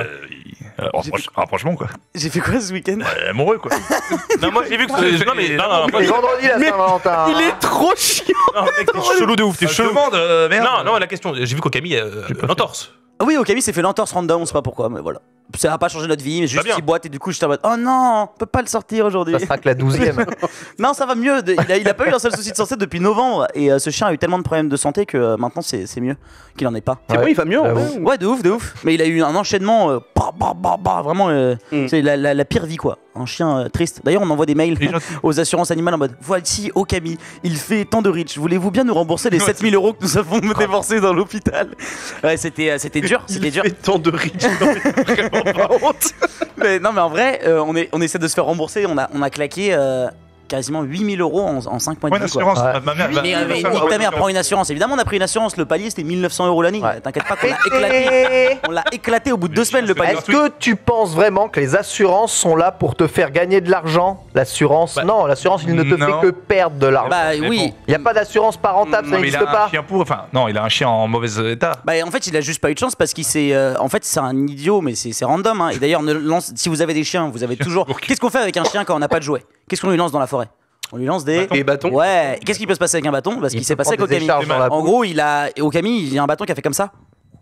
[SPEAKER 7] Rapprochement, quoi.
[SPEAKER 5] J'ai fait quoi ce week-end?
[SPEAKER 7] Amoureux, quoi.
[SPEAKER 4] non, moi j'ai vu que non,
[SPEAKER 1] Et vendredi la Saint-Valentin.
[SPEAKER 5] Il est trop chiant.
[SPEAKER 4] non, mec, t'es chelou de ouf, t'es
[SPEAKER 7] Je
[SPEAKER 4] chelou.
[SPEAKER 7] demande, merde.
[SPEAKER 4] Non, la question, j'ai vu qu'Okami l'entorse.
[SPEAKER 5] Oui, Okami s'est fait l'entorse random, on sait pas pourquoi, mais voilà. Ça va pas changer notre vie, mais juste
[SPEAKER 4] bien.
[SPEAKER 5] il boite et du coup j'étais en mode oh non, on peut pas le sortir aujourd'hui.
[SPEAKER 1] Ça sera que la 12e.
[SPEAKER 5] Non, ça va mieux. Il a pas eu un seul souci de santé depuis novembre et ce chien a eu tellement de problèmes de santé que maintenant c'est mieux qu'il en ait pas.
[SPEAKER 6] c'est bon, il va mieux.
[SPEAKER 5] Ouais, de ouf. Mais il a eu un enchaînement vraiment c'est la pire vie quoi. Un chien triste. D'ailleurs, on envoie des mails aux assurances animales en mode voici Okami, il fait tant de riches. Voulez-vous bien nous rembourser les 7000 € que nous avons dépensés dans l'hôpital? Ouais, c'était dur. C'était dur.
[SPEAKER 6] Il fait tant de riches. Vraiment pas honte.
[SPEAKER 5] Mais non, mais en vrai, on essaie de se faire rembourser. On a claqué quasiment 8000 € en 5 mois de
[SPEAKER 7] Ouais, une
[SPEAKER 5] vie. Quoi.
[SPEAKER 7] assurance. Ma mère.
[SPEAKER 5] Mais nique ta mère, prends une assurance. Évidemment, on a pris une assurance. Le palier, c'était 1900 € l'année. T'inquiète pas qu'on l'a éclaté. On l'a éclaté au bout de 2 semaines, le palier.
[SPEAKER 1] Est-ce que tu penses vraiment que les assurances sont là pour te faire gagner de l'argent? L'assurance, non, l'assurance, il ne te fait que perdre de l'argent.
[SPEAKER 5] Bah oui.
[SPEAKER 1] Il n'y a pas d'assurance parentable, ça
[SPEAKER 7] Non, mais il
[SPEAKER 1] n'existe
[SPEAKER 7] a
[SPEAKER 1] pas.
[SPEAKER 7] un chien pour. Enfin, non, il a un chien en mauvais état.
[SPEAKER 5] Bah en fait, il a juste pas eu de chance parce qu'il s'est. En fait, c'est un idiot, mais c'est random. Hein. Et d'ailleurs, si vous avez des chiens, vous avez toujours. Qu'est-ce qu'on fait avec un chien quand on n'a pas de jouet? Qu'est-ce qu'on lui lance dans la forêt? On lui lance des
[SPEAKER 6] bâtons.
[SPEAKER 5] Ouais. Qu'est-ce qui peut se passer avec un bâton? Parce qu'il s'est passé avec Okami. En gros, Okami, il y a un bâton qui a fait comme ça.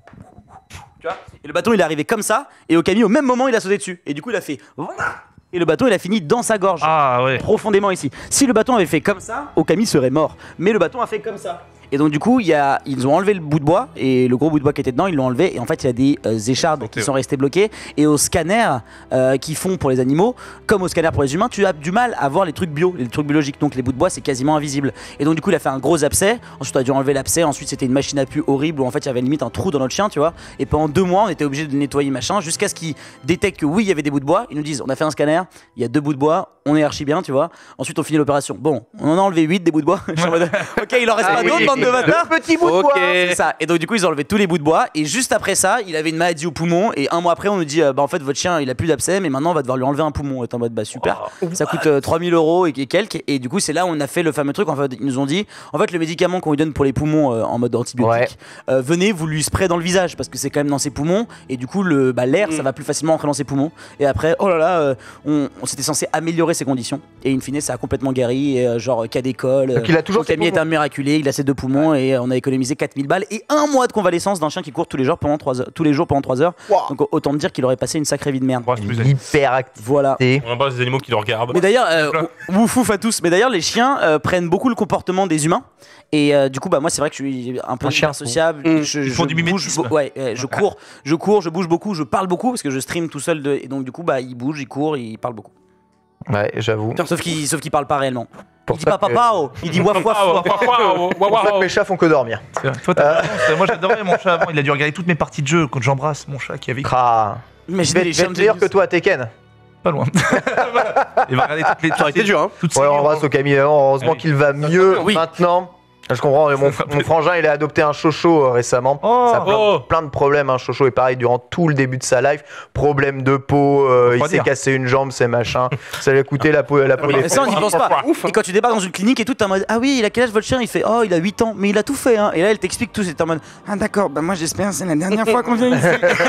[SPEAKER 5] Tu vois? Et le bâton, il est arrivé comme ça. Et Okami, au même moment, il a sauté dessus. Et du coup, il a fait. Et le bâton, il a fini dans sa gorge.
[SPEAKER 7] Ah ouais.
[SPEAKER 5] Profondément ici. Si le bâton avait fait comme ça, Okami serait mort. Mais le bâton a fait comme ça. Et donc du coup, ils ont enlevé le bout de bois et le gros bout de bois qui était dedans, ils l'ont enlevé. Et en fait, il y a des échardes qui sont restées bloquées. Et au scanner qu'ils font pour les animaux, comme au scanner pour les humains, tu as du mal à voir les trucs bio, les trucs biologiques. Donc les bouts de bois, c'est quasiment invisible. Et donc du coup, il a fait un gros abcès. Ensuite, on a dû enlever l'abcès. Ensuite, c'était une machine à pu horrible où en fait, il y avait limite un trou dans notre chien, tu vois. Et pendant 2 mois, on était obligé de le nettoyer machin, jusqu'à ce qu'ils détectent que oui, il y avait des bouts de bois. Ils nous disent, on a fait un scanner, il y a 2 bouts de bois, on est archi bien, tu vois. Ensuite, on finit l'opération. Bon, on en a enlevé 8 des bouts de bois. Je suis en mode, ok, il en reste pas d'autres, bande de bâtards.
[SPEAKER 1] Petits bouts de bois.
[SPEAKER 5] C'est ça. Et donc du coup ils ont enlevé tous les bouts de bois et juste après ça il avait une maladie au poumon et un mois après on nous dit bah en fait votre chien il a plus d'abcès mais maintenant on va devoir lui enlever un poumon. Et en mode bah super, ça coûte 3000 € et quelques. Et du coup c'est là où on a fait le fameux truc. En fait ils nous ont dit en fait le médicament qu'on lui donne pour les poumons en mode antibiotique, venez vous lui sprayez dans le visage parce que c'est quand même dans ses poumons et du coup l'air ça va plus facilement entrer dans ses poumons. Et après oh là là on s'était censé améliorer ses conditions et in fine ça a complètement guéri et genre cas d'école.
[SPEAKER 1] Donc il a toujours
[SPEAKER 5] Camille est un miraculé, il a ses 2 poumons et on a économisé 4000 balles et 1 mois de convalescence d'un chien qui court tous les jours pendant 3 heures.
[SPEAKER 1] Wow.
[SPEAKER 5] Donc autant me dire qu'il aurait passé une sacrée vie de merde.
[SPEAKER 1] Hyper actif.
[SPEAKER 5] Voilà.
[SPEAKER 4] On embrasse des animaux qui le regardent.
[SPEAKER 5] Mais d'ailleurs, ouf à tous. Mais d'ailleurs, les chiens prennent beaucoup le comportement des humains. Et du coup, bah moi, c'est vrai que je suis un peu hyper sociable.
[SPEAKER 7] Ils font du mimétisme.
[SPEAKER 5] Je cours, je bouge beaucoup, je parle beaucoup parce que je stream tout seul. Et donc du coup, bah il bouge, il court, il parle beaucoup.
[SPEAKER 1] Ouais, j'avoue.
[SPEAKER 5] Sauf qu'il parle pas réellement.
[SPEAKER 1] Pour
[SPEAKER 5] Il dit pas papa, il dit waf waf.
[SPEAKER 1] C'est pour ça que mes chats font que dormir.
[SPEAKER 7] Toi, moi j'adorais mon chat avant. Il a dû regarder toutes mes parties de jeu quand j'embrasse mon chat qui avait.
[SPEAKER 5] Imaginez les
[SPEAKER 1] Je vais être meilleur que toi à Tekken.
[SPEAKER 7] Pas loin. Il va regarder toutes les.
[SPEAKER 6] Ça aurait été dur, hein.
[SPEAKER 7] Ouais,
[SPEAKER 1] on embrasse Okami. Heureusement qu'il va mieux maintenant. Je comprends, mon frangin il a adopté un chocho récemment. Ça a plein de problèmes. Un chocho est pareil durant tout le début de sa life. Problème de peau, il s'est cassé une jambe, c'est machin. Ça lui a coûté la peau.
[SPEAKER 5] Mais ça on n'y pense pas. Et quand tu débarques dans une clinique et tout, t'es en mode ah oui, il a quel âge votre chien? Il fait oh il a 8 ans, mais il a tout fait hein. Et là elle t'explique tout, c'est en mode ah d'accord, bah moi j'espère c'est la dernière fois qu'on vient ici.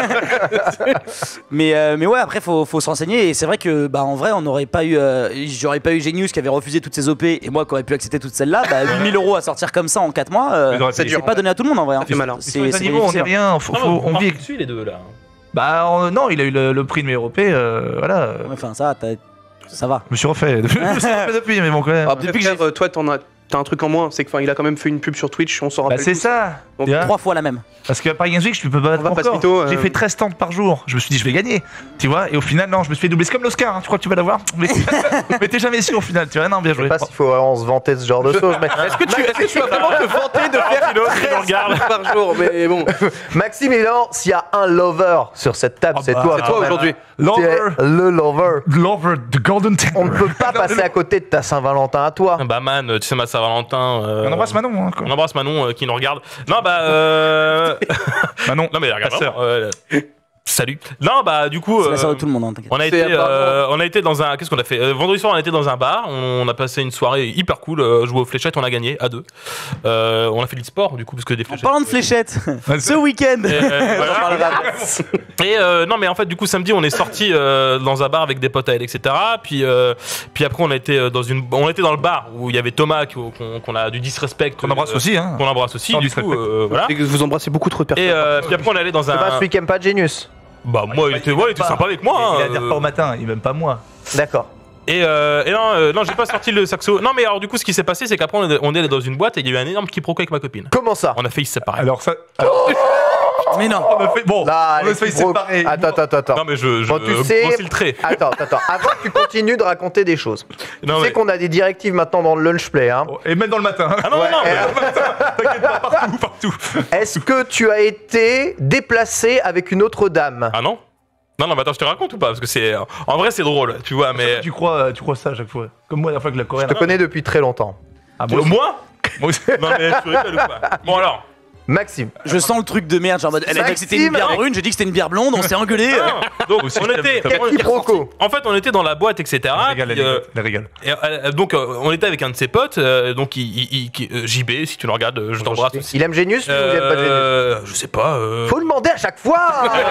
[SPEAKER 5] mais ouais après faut se renseigner et c'est vrai que bah en vrai j'aurais pas eu Genius qui avait refusé toutes ses OP et moi qui aurais pu accepter toutes celles-là, bah 8000 € à sortir partir comme ça en 4 mois,
[SPEAKER 6] c'est
[SPEAKER 5] c'est pas donné à tout le monde en vrai. Hein.
[SPEAKER 6] C'est malin.
[SPEAKER 5] C'est
[SPEAKER 7] Les animaux, on est rien. On vit.
[SPEAKER 4] dessus les deux là.
[SPEAKER 7] Bah non, il a eu le prix de meilleur OP. Voilà.
[SPEAKER 5] Enfin, ça va.
[SPEAKER 7] Je me suis refait. Je me suis refait depuis, mais bon, quand même.
[SPEAKER 6] Ah, depuis que toi, t'as un truc en moins, c'est qu'il a quand même fait une pub sur Twitch, on s'en rappelle.
[SPEAKER 7] Bah, c'est
[SPEAKER 6] tous.
[SPEAKER 7] ça.
[SPEAKER 6] Donc,
[SPEAKER 5] 3 fois la même.
[SPEAKER 7] Parce que à Paris Games Week, je peux pas battre
[SPEAKER 6] va pas
[SPEAKER 7] encore.
[SPEAKER 6] mytho,
[SPEAKER 7] J'ai fait 13 stands par jour. Je me suis dit, je vais gagner. Tu vois, et au final, non, je me suis fait doubler. C'est comme l'Oscar, hein. Tu crois que tu vas l'avoir? Mais t'es jamais sûr au final. Tu vois, non, bien
[SPEAKER 1] Je sais
[SPEAKER 7] joué.
[SPEAKER 1] pas s'il faut vraiment se vanter de ce genre de choses. Mais...
[SPEAKER 6] Est-ce que tu vas vraiment te vanter de faire 13 par jour? Mais bon.
[SPEAKER 1] Maxime et Laurent, s'il y a un lover sur cette table, c'est toi.
[SPEAKER 6] C'est toi aujourd'hui.
[SPEAKER 7] Lover.
[SPEAKER 1] C'est le lover.
[SPEAKER 7] Lover, the Golden Temple.
[SPEAKER 1] On ne peut pas passer à côté de ta Saint-Valentin à toi.
[SPEAKER 4] Bah man, tu sais ma Saint-Valentin.
[SPEAKER 7] On embrasse Manon. Hein, quoi.
[SPEAKER 4] On embrasse Manon qui nous regarde. Non bah
[SPEAKER 7] Manon.
[SPEAKER 4] non mais regarde ça. Salut. Non bah du coup
[SPEAKER 5] C'est la sœur de tout le monde, hein, t'inquiète.
[SPEAKER 4] on a été dans un qu'est-ce qu'on a fait vendredi soir on était dans un bar, on a passé une soirée hyper cool, joué aux fléchettes, on a gagné à 2. On a fait de l'e-sport du coup parce que des
[SPEAKER 5] En
[SPEAKER 4] fléchettes.
[SPEAKER 5] parlant de fléchettes, ce week-end.
[SPEAKER 4] Et non mais en fait du coup samedi on est sorti dans un bar avec des potes à elle etc. Puis après on était dans le bar où il y avait Thomas qu'on a du disrespect,
[SPEAKER 7] Qu'on embrasse aussi, hein.
[SPEAKER 4] qu'on embrasse aussi
[SPEAKER 7] Sans
[SPEAKER 4] du coup
[SPEAKER 7] disrespect.
[SPEAKER 4] voilà.
[SPEAKER 6] Et que vous embrassez beaucoup trop de personnes.
[SPEAKER 4] Et puis après on est allé dans
[SPEAKER 1] C'est pas
[SPEAKER 4] un
[SPEAKER 1] celui qui aime pas Genius.
[SPEAKER 4] bah moi il était sympa avec moi.
[SPEAKER 7] Il a dit pas au matin, il m'aime pas moi.
[SPEAKER 1] D'accord.
[SPEAKER 4] Et non, j'ai pas sorti le saxo. Non, mais alors du coup, ce qui s'est passé, c'est qu'après, on est allé dans une boîte et il y a eu un énorme quiproquo avec ma copine.
[SPEAKER 1] Comment ça?
[SPEAKER 4] On a failli se séparer.
[SPEAKER 7] Alors ça.
[SPEAKER 5] Mais non.
[SPEAKER 7] On a fait. Bon,
[SPEAKER 1] Là,
[SPEAKER 7] on a failli se séparer.
[SPEAKER 1] Attends.
[SPEAKER 4] Non, mais je
[SPEAKER 1] Bon, tu sais-
[SPEAKER 4] grossis le trait.
[SPEAKER 1] Attends. Avant que tu continues de raconter des choses.
[SPEAKER 4] Non,
[SPEAKER 1] Tu sais
[SPEAKER 4] mais-
[SPEAKER 1] qu'on a des directives maintenant dans le lunch play. Hein.
[SPEAKER 7] Et même dans le matin.
[SPEAKER 4] Ah non,
[SPEAKER 1] Ouais,
[SPEAKER 4] non,
[SPEAKER 1] et-
[SPEAKER 4] mais-
[SPEAKER 7] T'inquiète pas, partout.
[SPEAKER 1] Est-ce que tu as été déplacé avec une autre dame?
[SPEAKER 4] Ah non. Non, mais attends, je te raconte ou pas? Parce que c'est. En vrai, c'est drôle, tu vois, mais.
[SPEAKER 7] Tu crois ça à chaque fois. Comme moi, la fois que la Coréenne.
[SPEAKER 1] Je te connais depuis très longtemps.
[SPEAKER 7] Ah,
[SPEAKER 4] Moi
[SPEAKER 7] Moi aussi.
[SPEAKER 4] Non, mais tu rigoles ou pas? Bon, alors.
[SPEAKER 1] Maxime.
[SPEAKER 5] Je sens le truc de merde, genre en mode, elle a dit que c'était une bière brune, j'ai dit que c'était une bière blonde, on s'est engueulé.
[SPEAKER 4] Donc, on était.
[SPEAKER 1] Quel quiproquo?
[SPEAKER 4] En fait, on était dans la boîte, etc.
[SPEAKER 7] La régale.
[SPEAKER 4] Donc, on était avec un de ses potes, donc JB, si tu le regardes, je t'embrasse aussi.
[SPEAKER 1] Il aime Genius ou il aime pas Genius?
[SPEAKER 4] Je sais pas.
[SPEAKER 1] Faut le demander à chaque fois.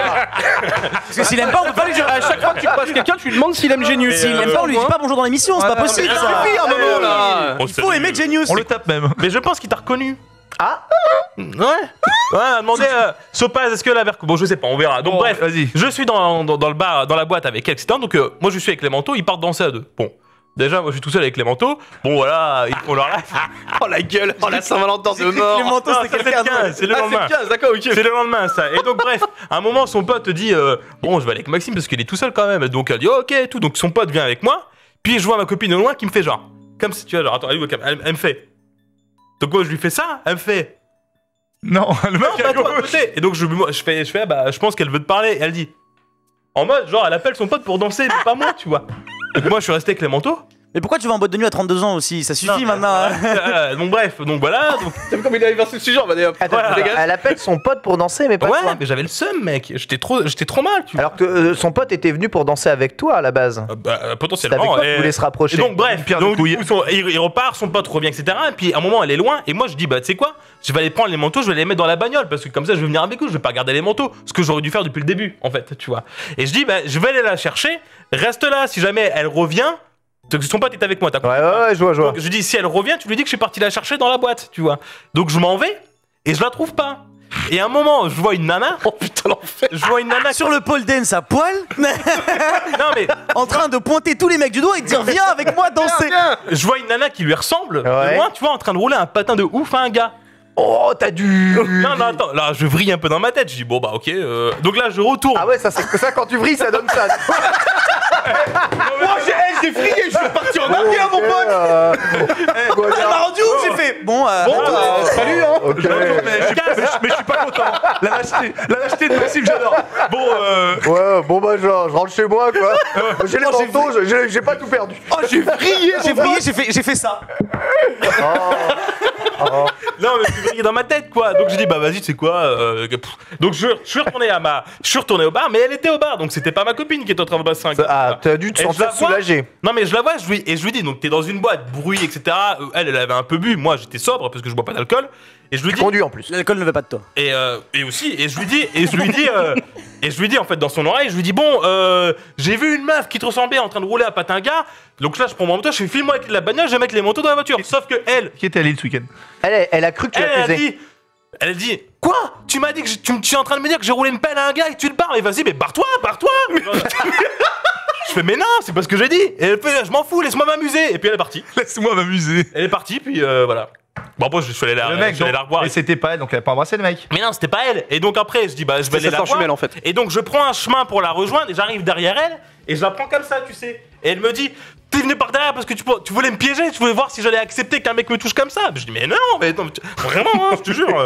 [SPEAKER 5] Parce que s'il aime pas, on peut pas lui dire.
[SPEAKER 6] À chaque fois que tu croises quelqu'un, tu lui demandes s'il aime Genius.
[SPEAKER 5] S'il aime pas, on lui dit pas bonjour dans l'émission, c'est pas possible
[SPEAKER 6] Ça
[SPEAKER 5] ça.
[SPEAKER 6] suffit un moment là.
[SPEAKER 4] On
[SPEAKER 5] Il faut aimer Genius.
[SPEAKER 7] On le tape même.
[SPEAKER 4] Mais je pense qu'il t'a reconnu.
[SPEAKER 1] Ah,
[SPEAKER 4] Ouais. Ouais, demandez Sopaz, est-ce que la verre. Bon, je sais pas, on verra. Donc,
[SPEAKER 7] Bon,
[SPEAKER 4] bref,
[SPEAKER 7] vas-y.
[SPEAKER 4] je suis dans le bar, dans la boîte avec elle, etc. Donc, moi, je suis avec les manteaux, ils partent danser à 2. Bon. Déjà, moi, je suis tout seul avec les manteaux. Bon, voilà, ils font leur live.
[SPEAKER 6] Oh la gueule, oh la Saint-Valentin de mort.
[SPEAKER 5] Les manteaux,
[SPEAKER 4] Non,
[SPEAKER 5] c'était
[SPEAKER 4] ça,
[SPEAKER 5] quelqu'un
[SPEAKER 4] c'est le 15, c'est le
[SPEAKER 6] Ah,
[SPEAKER 4] lendemain.
[SPEAKER 6] c'est 15, d'accord, ok.
[SPEAKER 4] C'est le lendemain, ça. Et donc, bref, à un moment, son pote dit bon, je vais aller avec Maxime parce qu'il est tout seul quand même. Donc, elle dit ok, et tout. Donc, son pote vient avec moi. Puis, je vois ma copine de loin qui me fait genre. Comme si tu vois, genre, attends, elle me fait. Donc, moi, je lui fais ça. Elle me fait.
[SPEAKER 7] Non, le mec
[SPEAKER 4] Non, pas toi, à côté. Et donc, je fais bah, je pense qu'elle veut te parler. Et elle dit. En mode, genre, elle appelle son pote pour danser, mais pas moi, tu vois. Donc, moi, je suis resté avec les manteaux.
[SPEAKER 5] Mais pourquoi tu vas en boîte de nuit à 32 ans aussi? Ça suffit maintenant. Hein.
[SPEAKER 4] Donc, bref, donc voilà. Donc,
[SPEAKER 6] T'as vu comme il a inversé le sujet, on va dire.
[SPEAKER 1] attends, elle appelle son pote pour danser, mais pas
[SPEAKER 4] ouais,
[SPEAKER 1] toi.
[SPEAKER 4] mais j'avais le seum, mec. J'étais trop mal, tu vois.
[SPEAKER 1] Alors que son pote était venu pour danser avec toi à la base.
[SPEAKER 4] Bah,
[SPEAKER 1] C'est avec
[SPEAKER 4] potentiellement.
[SPEAKER 1] toi qu'il voulait se rapprocher.
[SPEAKER 4] Et donc bref,
[SPEAKER 7] pierre de
[SPEAKER 4] donc,
[SPEAKER 7] couille.
[SPEAKER 4] du coup, il repart, son pote revient, etc. Et puis à un moment, elle est loin. Et moi, je dis, bah tu sais quoi, je vais aller prendre les manteaux, je vais les mettre dans la bagnole parce que comme ça, je vais venir avec eux, je vais pas garder les manteaux, ce que j'aurais dû faire depuis le début, en fait, tu vois. Et je dis, bah je vais aller la chercher, reste là, si jamais elle revient. Donc son pote est avec moi, t'as compris?
[SPEAKER 1] Ouais, je vois.
[SPEAKER 4] Donc je dis, si elle revient, tu lui dis que je suis parti la chercher dans la boîte, tu vois. Donc je m'en vais et je la trouve pas. Et à un moment, je vois une nana.
[SPEAKER 6] Oh putain, l'enfer.
[SPEAKER 4] Je vois une nana.
[SPEAKER 5] Sur le pole dance à poil,
[SPEAKER 4] Non mais
[SPEAKER 5] en train de pointer tous les mecs du doigt et de dire viens avec moi danser.
[SPEAKER 4] je vois une nana qui lui ressemble.
[SPEAKER 1] Ouais.
[SPEAKER 4] De loin, tu vois, en train de rouler un patin de ouf à un gars.
[SPEAKER 1] Oh, t'as dû.
[SPEAKER 4] Non, attends, là je vrille un peu dans ma tête. Je dis bon bah ok. Donc là je retourne.
[SPEAKER 1] Ah ouais, ça c'est que ça quand tu vrilles, ça donne ça.
[SPEAKER 6] Moi j'ai frayé, je suis parti en arrière mon pote.
[SPEAKER 5] Elle m'a rendu ouf, j'ai fait bon.
[SPEAKER 6] Salut hein.
[SPEAKER 1] Ok.
[SPEAKER 7] mais je suis pas content. La lâcheté de Maxime, j'adore. Bon,
[SPEAKER 1] Ouais, bon bah je rentre chez moi quoi. J'ai les manteaux, j'ai pas tout perdu.
[SPEAKER 5] Oh j'ai vrillé, j'ai fait ça.
[SPEAKER 4] Non mais je vrillais dans ma tête quoi. Donc je dis bah vas-y c'est quoi. Donc je suis retourné au bar, mais elle était au bar, donc c'était pas ma copine qui était en train de passer un gars.
[SPEAKER 1] Ah, t'as dû te
[SPEAKER 4] Et je
[SPEAKER 1] sentir
[SPEAKER 4] la vois.
[SPEAKER 1] soulagé.
[SPEAKER 4] Non mais je la vois, je lui dis donc t'es dans une boîte, bruit etc. Elle avait un peu bu, moi j'étais sobre parce que je bois pas d'alcool. Et je lui
[SPEAKER 1] Tu
[SPEAKER 4] dis
[SPEAKER 1] conduis en plus.
[SPEAKER 5] L'alcool ne veut pas de toi.
[SPEAKER 4] et je lui dis Et je lui dis en fait dans son oreille, je lui dis bon, j'ai vu une meuf qui te ressemblait en train de rouler à Patinga. Donc là je prends mon moto, je fais filme-moi avec la bagnole, je vais mettre les motos dans la voiture. Sauf que elle,
[SPEAKER 7] Qui était à Lille ce week-end?
[SPEAKER 1] Elle a cru que tu l'accusais.
[SPEAKER 4] Elle a dit quoi? Tu m'as dit que tu es en train de me dire que j'ai roulé une pelle à un gars et que tu le barres. Mais vas-y, mais barre-toi. Je fais mais non, c'est pas ce que j'ai dit. Et elle fait je m'en fous, laisse-moi m'amuser. Et puis elle est partie.
[SPEAKER 7] Laisse-moi m'amuser.
[SPEAKER 4] Elle est partie, puis voilà. Bon, après, je suis allé la revoir.
[SPEAKER 7] Mais c'était pas elle, donc elle a pas embrassé le mec.
[SPEAKER 4] Mais non, c'était pas elle. Et donc après, je dis bah je vais aller la voir.
[SPEAKER 6] En fait.
[SPEAKER 4] Et donc je prends un chemin pour la rejoindre et j'arrive derrière elle et je la prends comme ça, tu sais. Et elle me dit t'es venu par derrière parce que tu voulais me piéger, tu voulais voir si j'allais accepter qu'un mec me touche comme ça. Je dis mais non, vraiment, hein, je te jure.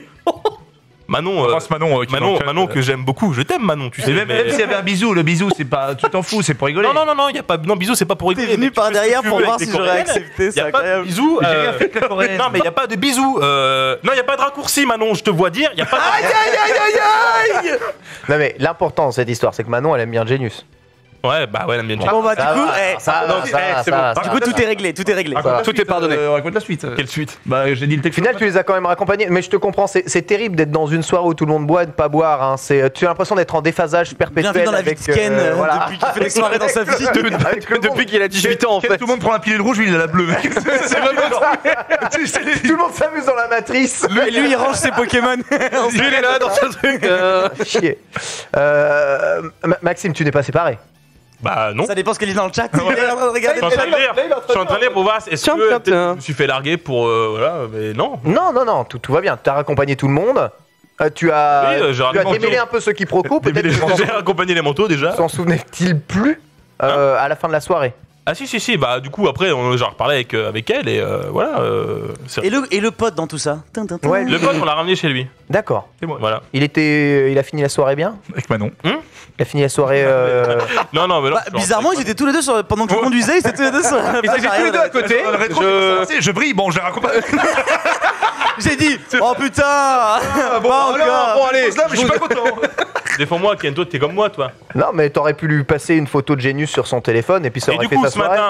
[SPEAKER 4] Manon, Manon que j'aime beaucoup, je t'aime Manon, tu sais.
[SPEAKER 7] Même s'il y avait un bisou, le bisou c'est pas, tu t'en fous, c'est pour rigoler.
[SPEAKER 4] Non, y a pas, non bisou c'est pas pour rigoler.
[SPEAKER 5] T'es venu par derrière pour voir si j'aurais accepté, c'est
[SPEAKER 4] incroyable. Bisou. Non mais y a pas de bisou. Non y a pas de raccourci Manon, je te vois dire, y a pas.
[SPEAKER 1] Aïe. Non mais l'important dans cette histoire, c'est que Manon elle aime bien Genius.
[SPEAKER 4] Ouais, bah ouais, elle aime bien.
[SPEAKER 5] Bon bah du coup,
[SPEAKER 1] c'est bon.
[SPEAKER 5] du coup tout est réglé, tout est réglé.
[SPEAKER 6] Tout est pardonné.
[SPEAKER 7] Raconte la suite.
[SPEAKER 4] Quelle suite?
[SPEAKER 7] Bah j'ai dit le
[SPEAKER 1] Au
[SPEAKER 7] texte.
[SPEAKER 1] final, tu les as quand même raccompagnés, mais je te comprends, c'est terrible d'être dans une soirée où tout le monde boit et de pas boire. Hein. Tu as l'impression d'être en déphasage perpétuel.
[SPEAKER 5] Bienvenue dans la vie
[SPEAKER 1] avec,
[SPEAKER 5] de Ken
[SPEAKER 1] voilà.
[SPEAKER 5] depuis qu'il fait des soirées dans sa vie.
[SPEAKER 6] Depuis qu'il a 18 ans en fait.
[SPEAKER 7] Tout le monde prend un pilule rouge, lui il a la bleue. C'est vraiment
[SPEAKER 1] Tout le monde s'amuse dans la matrice.
[SPEAKER 5] Et lui il range ses Pokémon.
[SPEAKER 6] Lui il est là dans ce truc.
[SPEAKER 1] Chier. Maxime, tu n'es pas séparé.
[SPEAKER 4] Bah non.
[SPEAKER 5] Ça dépend ce qu'elle dit dans le chat. Regardez.
[SPEAKER 4] Je suis en train de lire pour voir est-ce que je me suis fait larguer pour voilà, mais non.
[SPEAKER 1] Non, tout va bien. Tu as raccompagné tout le monde. Tu as démêlé un peu ceux qui proco. Peut-être
[SPEAKER 4] J'ai raccompagné les manteaux déjà.
[SPEAKER 1] s'en souvenait-il plus à la fin de la soirée.
[SPEAKER 4] Ah si, bah du coup après on a reparlé avec elle et voilà.
[SPEAKER 5] Et le pote dans tout ça.
[SPEAKER 1] Ouais,
[SPEAKER 4] Le pote on l'a ramené chez lui.
[SPEAKER 1] D'accord.
[SPEAKER 4] Voilà.
[SPEAKER 1] Il a fini la soirée bien.
[SPEAKER 7] Avec Manon.
[SPEAKER 1] Il a fini la soirée.
[SPEAKER 4] Non mais là.
[SPEAKER 5] Bizarrement ils étaient tous les deux pendant que je conduisais, ils étaient tous les deux sur la
[SPEAKER 6] Ils étaient tous les deux à côté.
[SPEAKER 7] Je brille, bon je la raconte pas.
[SPEAKER 5] J'ai dit oh putain.
[SPEAKER 7] Bon allez, je suis pas content.
[SPEAKER 4] Défends-moi Ken, toi t'es comme moi toi.
[SPEAKER 1] Non, mais t'aurais pu lui passer une photo de Genius sur son téléphone et puis ça
[SPEAKER 4] Et
[SPEAKER 1] aurait
[SPEAKER 4] du
[SPEAKER 1] fait
[SPEAKER 4] coup
[SPEAKER 1] sa
[SPEAKER 4] ce
[SPEAKER 1] soirée.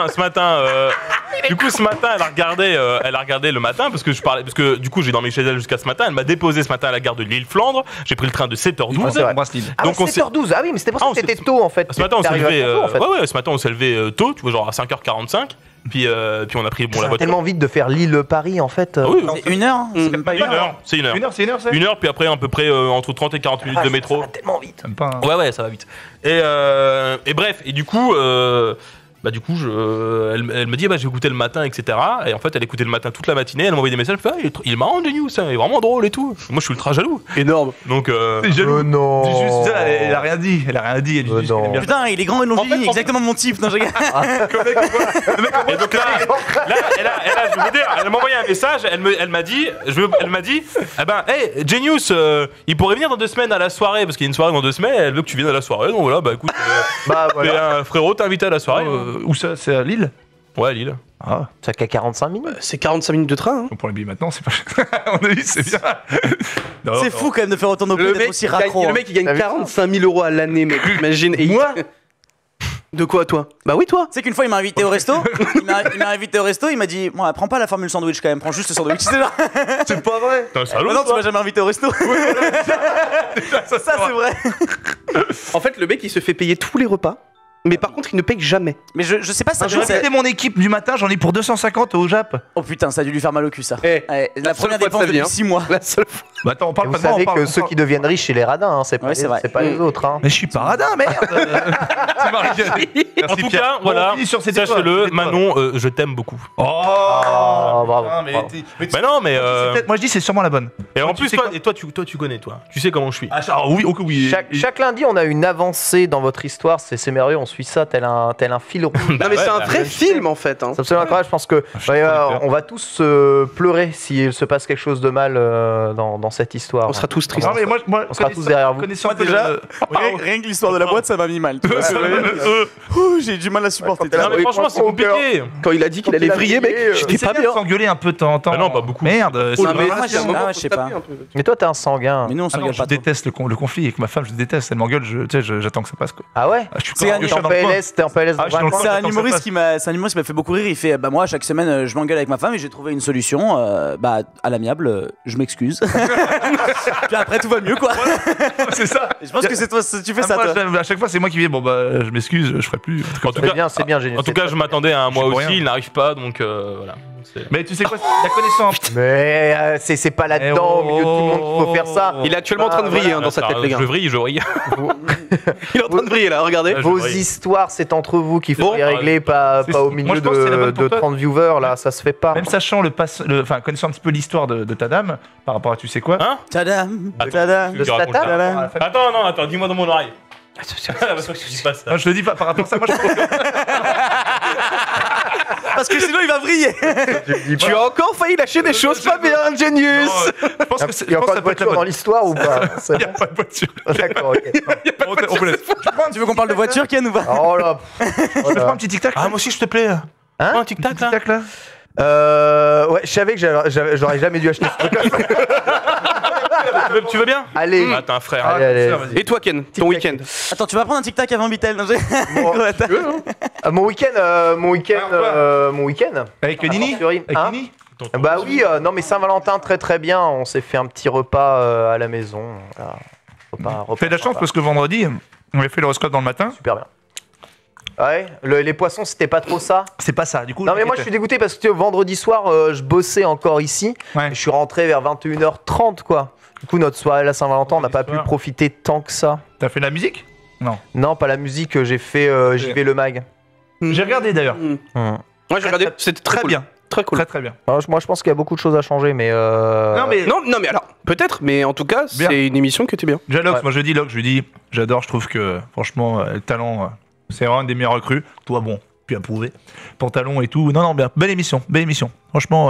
[SPEAKER 4] matin, elle a regardé le matin parce que du coup j'ai dormi chez elle jusqu'à ce matin. Elle m'a déposé ce matin à la gare de Lille-Flandre. J'ai pris le train de 7h12.
[SPEAKER 1] C'est vrai.
[SPEAKER 7] Ah,
[SPEAKER 1] Donc on 7h12. Ah oui, mais c'était pour ça que c'était tôt en fait.
[SPEAKER 4] Ce matin on
[SPEAKER 1] T'es
[SPEAKER 4] s'est
[SPEAKER 1] arrivé
[SPEAKER 4] levé.
[SPEAKER 1] à tôt, en fait.
[SPEAKER 4] Ce matin on s'est levé tôt, tu vois, genre à 5h45. Puis on a pris la voiture.
[SPEAKER 1] Tellement vite de faire Lille-Paris en fait.
[SPEAKER 4] Ah oui,
[SPEAKER 5] C'est 1 heure, c'est même pas 1 heure.
[SPEAKER 4] C'est 1 heure.
[SPEAKER 7] C'est
[SPEAKER 4] 1 heure, puis après à peu près entre 30 et 40 minutes de métro.
[SPEAKER 1] Ça va tellement vite.
[SPEAKER 4] Ouais, ça va vite. Et bref, et du coup, elle me dit, j'ai écouté le matin, etc. Et en fait, elle écoutait le matin toute la matinée, elle m'envoyait des messages, elle me fait, il est marrant, Genius, il est vraiment drôle et tout. Moi, je suis ultra jaloux.
[SPEAKER 6] Énorme.
[SPEAKER 4] Donc,
[SPEAKER 7] jaloux.
[SPEAKER 1] Non.
[SPEAKER 7] Elle a rien dit, elle dit juste
[SPEAKER 1] non.
[SPEAKER 7] qu'elle aime bien.
[SPEAKER 5] Putain, il est grand et longiligne, exactement mon type. Non, je regarde.
[SPEAKER 4] et donc là, je veux dire, elle m'a envoyé un message, elle m'a dit, hey, Genius, il pourrait venir dans 2 semaines à la soirée, parce qu'il y a une soirée dans 2 semaines, elle veut que tu viennes à la soirée, donc voilà, bah écoute, frérot, t'es invité à la soirée.
[SPEAKER 7] Où ça? C'est à Lille?
[SPEAKER 4] Ouais, Lille.
[SPEAKER 7] Ah,
[SPEAKER 1] Ça qu'à 45 minutes.
[SPEAKER 6] C'est 45 minutes de train.
[SPEAKER 7] on prend les billets maintenant, c'est pas cher. On a vu, c'est bien.
[SPEAKER 5] C'est fou quand même de faire autant de d'être aussi raccro.
[SPEAKER 6] Le mec il gagne 45 000 euros à l'année, mec. Imagine.
[SPEAKER 7] Moi?
[SPEAKER 6] De quoi toi? Bah oui toi.
[SPEAKER 5] Tu sais qu'une fois il m'a invité au resto, il m'a dit bon, prends pas la formule sandwich quand même, prends juste le sandwich. C'est là.
[SPEAKER 7] C'est pas vrai.
[SPEAKER 4] T'es un salaud,
[SPEAKER 5] Non, tu
[SPEAKER 4] toi.
[SPEAKER 5] m'as jamais invité au resto. Ça c'est vrai.
[SPEAKER 6] En fait le mec il se fait payer tous les repas, mais par contre il ne paye jamais.
[SPEAKER 5] Mais je sais pas ça.
[SPEAKER 7] J'ai invité mon équipe du matin, j'en ai pour 250 au Jap.
[SPEAKER 5] Oh putain, ça a dû lui faire mal au cul ça.
[SPEAKER 6] Eh,
[SPEAKER 5] Ouais, la
[SPEAKER 6] seule
[SPEAKER 5] première
[SPEAKER 6] fois de
[SPEAKER 5] dépense
[SPEAKER 6] sa vie,
[SPEAKER 5] depuis 6 mois.
[SPEAKER 6] La seule fois.
[SPEAKER 7] Bah attends, on parle
[SPEAKER 1] Vous
[SPEAKER 7] pas de moi,
[SPEAKER 1] savez
[SPEAKER 7] on parle
[SPEAKER 1] que ceux qui deviennent riches, c'est les radins, hein, c'est pas,
[SPEAKER 5] Ouais, c'est vrai.
[SPEAKER 1] c'est pas les autres. Hein.
[SPEAKER 7] Mais je suis pas radin, merde. C'est Marie-Gaëlle.
[SPEAKER 4] En tout cas, voilà, sachez-le, Manon, je t'aime beaucoup.
[SPEAKER 7] Oh,
[SPEAKER 1] bravo.
[SPEAKER 7] putain, mais
[SPEAKER 1] Bravo.
[SPEAKER 4] Mais non, mais.
[SPEAKER 7] moi je dis c'est sûrement la bonne.
[SPEAKER 4] Et en
[SPEAKER 7] tu
[SPEAKER 4] plus,
[SPEAKER 7] sais
[SPEAKER 4] toi,
[SPEAKER 7] quoi
[SPEAKER 4] tu connais, toi. Tu sais comment je suis.
[SPEAKER 7] Ah oui, ok, oui.
[SPEAKER 1] Chaque lundi, on a une avancée dans votre histoire, c'est merveilleux, on suit ça tel un fil rouge.
[SPEAKER 6] Non mais
[SPEAKER 4] ouais,
[SPEAKER 6] c'est un
[SPEAKER 4] bah,
[SPEAKER 6] vrai film en fait. Hein.
[SPEAKER 1] C'est absolument incroyable, je pense que on va tous pleurer s'il se passe quelque chose de mal dans cette histoire.
[SPEAKER 6] On sera tous tristes.
[SPEAKER 7] Non, mais moi,
[SPEAKER 1] On sera tous derrière vous.
[SPEAKER 7] Connaissant
[SPEAKER 5] Moi, déjà, rien que l'histoire de la boîte, ça m'a mis mal. tu vois. J'ai du mal à supporter.
[SPEAKER 4] Non, mais franchement, c'est compliqué.
[SPEAKER 6] Quand il a dit qu'il allait vriller, mec, j'étais pas bien.
[SPEAKER 7] S'engueuler un peu de temps en temps.
[SPEAKER 4] Ah non, pas beaucoup.
[SPEAKER 7] Merde.
[SPEAKER 6] Oh, mais
[SPEAKER 5] moi,
[SPEAKER 6] c'est un moment,
[SPEAKER 5] je
[SPEAKER 6] faut
[SPEAKER 5] sais
[SPEAKER 6] se taper
[SPEAKER 5] pas.
[SPEAKER 6] un peu.
[SPEAKER 1] Mais toi, t'es un sanguin.
[SPEAKER 5] Mais nous on
[SPEAKER 7] Ah non,
[SPEAKER 5] s'engueule
[SPEAKER 7] je
[SPEAKER 5] pas trop.
[SPEAKER 7] déteste le conflit avec ma femme, je déteste. Elle m'engueule, j'attends que ça passe quoi.
[SPEAKER 1] Ah ouais
[SPEAKER 7] Ah, je suis
[SPEAKER 5] C'est gagné.
[SPEAKER 7] un dans le coin.
[SPEAKER 1] PLS, t'es en PLS
[SPEAKER 7] Ah,
[SPEAKER 1] dans
[SPEAKER 7] je suis
[SPEAKER 1] un
[SPEAKER 7] dans le
[SPEAKER 1] coin.
[SPEAKER 5] C'est un
[SPEAKER 7] Attends,
[SPEAKER 5] humoriste
[SPEAKER 7] ça
[SPEAKER 5] qui m'a fait beaucoup rire. Il fait bah moi chaque semaine je m'engueule avec ma femme et j'ai trouvé une solution. Bah à l'amiable, je m'excuse. Puis après tout va mieux quoi.
[SPEAKER 7] C'est ça.
[SPEAKER 5] Et je pense que c'est toi, tu fais ça
[SPEAKER 7] Moi,
[SPEAKER 5] toi.
[SPEAKER 7] à chaque fois, c'est moi qui viens. Bon, bah, je m'excuse, je ferai plus.
[SPEAKER 4] En tout
[SPEAKER 1] C'est bien, génial.
[SPEAKER 4] En tout cas, je m'attendais à un mois
[SPEAKER 7] Je peux
[SPEAKER 4] aussi,
[SPEAKER 7] rien.
[SPEAKER 4] il n'arrive pas, donc voilà. C'est-
[SPEAKER 7] Mais tu sais quoi, la connaissance.
[SPEAKER 1] Mais c'est pas là-dedans, au milieu de tout le monde qu'il faut faire ça.
[SPEAKER 6] Il est actuellement en train de vriller hein, dans sa tête, les gars.
[SPEAKER 4] Je vrille, je vrille.
[SPEAKER 6] Il est en train de vriller là, regardez.
[SPEAKER 4] Ouais,
[SPEAKER 1] Vos
[SPEAKER 4] je-
[SPEAKER 1] histoires, c'est entre vous qu'il faut
[SPEAKER 6] Bon,
[SPEAKER 1] les régler, pas au milieu
[SPEAKER 7] moi, je pense que c'est la bonne
[SPEAKER 1] de
[SPEAKER 7] pour toi.
[SPEAKER 1] 30 viewers, là, ça se fait pas.
[SPEAKER 7] Même sachant enfin, connaissant un petit peu l'histoire de ta dame, par rapport à tu sais quoi.
[SPEAKER 4] Hein
[SPEAKER 5] Tadam,
[SPEAKER 4] Attends.
[SPEAKER 5] tadam.
[SPEAKER 1] Le
[SPEAKER 4] Tu racontes
[SPEAKER 1] Statam
[SPEAKER 4] ça.
[SPEAKER 5] Tadam.
[SPEAKER 4] Attends, non, attends, dis-moi dans mon oreille. Parce que je dis pas ça.
[SPEAKER 7] Non, je te dis pas par rapport à ça, moi je pense que
[SPEAKER 5] Parce que sinon il va vriller.
[SPEAKER 6] Tu as encore failli lâcher des choses pas bien, Genius.
[SPEAKER 7] je pense que
[SPEAKER 1] Il y a encore une voiture dans l'histoire ou pas?
[SPEAKER 7] Il n'y a pas de voiture.
[SPEAKER 1] D'accord, ok.
[SPEAKER 7] On peut laisser.
[SPEAKER 5] Tu veux qu'on parle de voiture Ken ou pas?
[SPEAKER 1] Oh là.
[SPEAKER 7] Je te prends un petit tic-tac.
[SPEAKER 4] Ah, moi aussi, je te plaît.
[SPEAKER 1] Hein
[SPEAKER 4] Un tic-tac là.
[SPEAKER 7] Tic-tac là.
[SPEAKER 1] Ouais, je savais que j'aurais jamais dû acheter ce truc.
[SPEAKER 4] Tu veux bien?
[SPEAKER 1] Allez.
[SPEAKER 4] Ah, t'es un frère.
[SPEAKER 1] Allez.
[SPEAKER 6] Et toi, Ken, ton week-end?
[SPEAKER 5] Attends, tu vas prendre un tic tac avant Bitel. Non,
[SPEAKER 1] Mon week-end.
[SPEAKER 7] Avec Nini. Avec
[SPEAKER 1] Hein
[SPEAKER 7] Nini.
[SPEAKER 1] Bah oui, non mais Saint-Valentin très très bien. On s'est fait un petit repas à la maison. Voilà. Repas
[SPEAKER 7] Fais de la chance
[SPEAKER 1] sympa.
[SPEAKER 7] parce que vendredi, on avait fait l'horoscope dans le matin.
[SPEAKER 1] Super bien. Ouais, les poissons c'était pas trop ça.
[SPEAKER 7] C'est pas ça, du coup.
[SPEAKER 1] Non mais moi je suis dégoûté parce que tu sais, vendredi soir je bossais encore ici.
[SPEAKER 7] Ouais.
[SPEAKER 1] Et je suis rentré vers 21h30 quoi. Du coup notre soirée la Saint-Valentin on n'a pas pu
[SPEAKER 7] soir.
[SPEAKER 1] profiter tant que ça.
[SPEAKER 7] T'as fait de la musique? Non.
[SPEAKER 1] Non pas la musique, j'ai fait j'y vais le mag.
[SPEAKER 7] J'ai regardé d'ailleurs.
[SPEAKER 6] Moi, j'ai regardé. C'était très cool.
[SPEAKER 7] bien.
[SPEAKER 6] Très cool.
[SPEAKER 7] Très très bien.
[SPEAKER 1] Alors, moi je pense qu'il y a beaucoup de choses à changer mais
[SPEAKER 7] Non mais
[SPEAKER 6] Non, mais alors, peut-être, mais en tout cas,
[SPEAKER 7] Bien.
[SPEAKER 6] c'est une émission qui était bien.
[SPEAKER 7] Jalox,
[SPEAKER 1] Ouais.
[SPEAKER 7] moi je dis Lox, je lui dis, j'adore, je trouve que franchement, le talent, c'est vraiment un des meilleurs recrues. Toi, bon, puis approuvé. Pantalon et tout. Non, non, bien. Belle émission, belle émission. Franchement,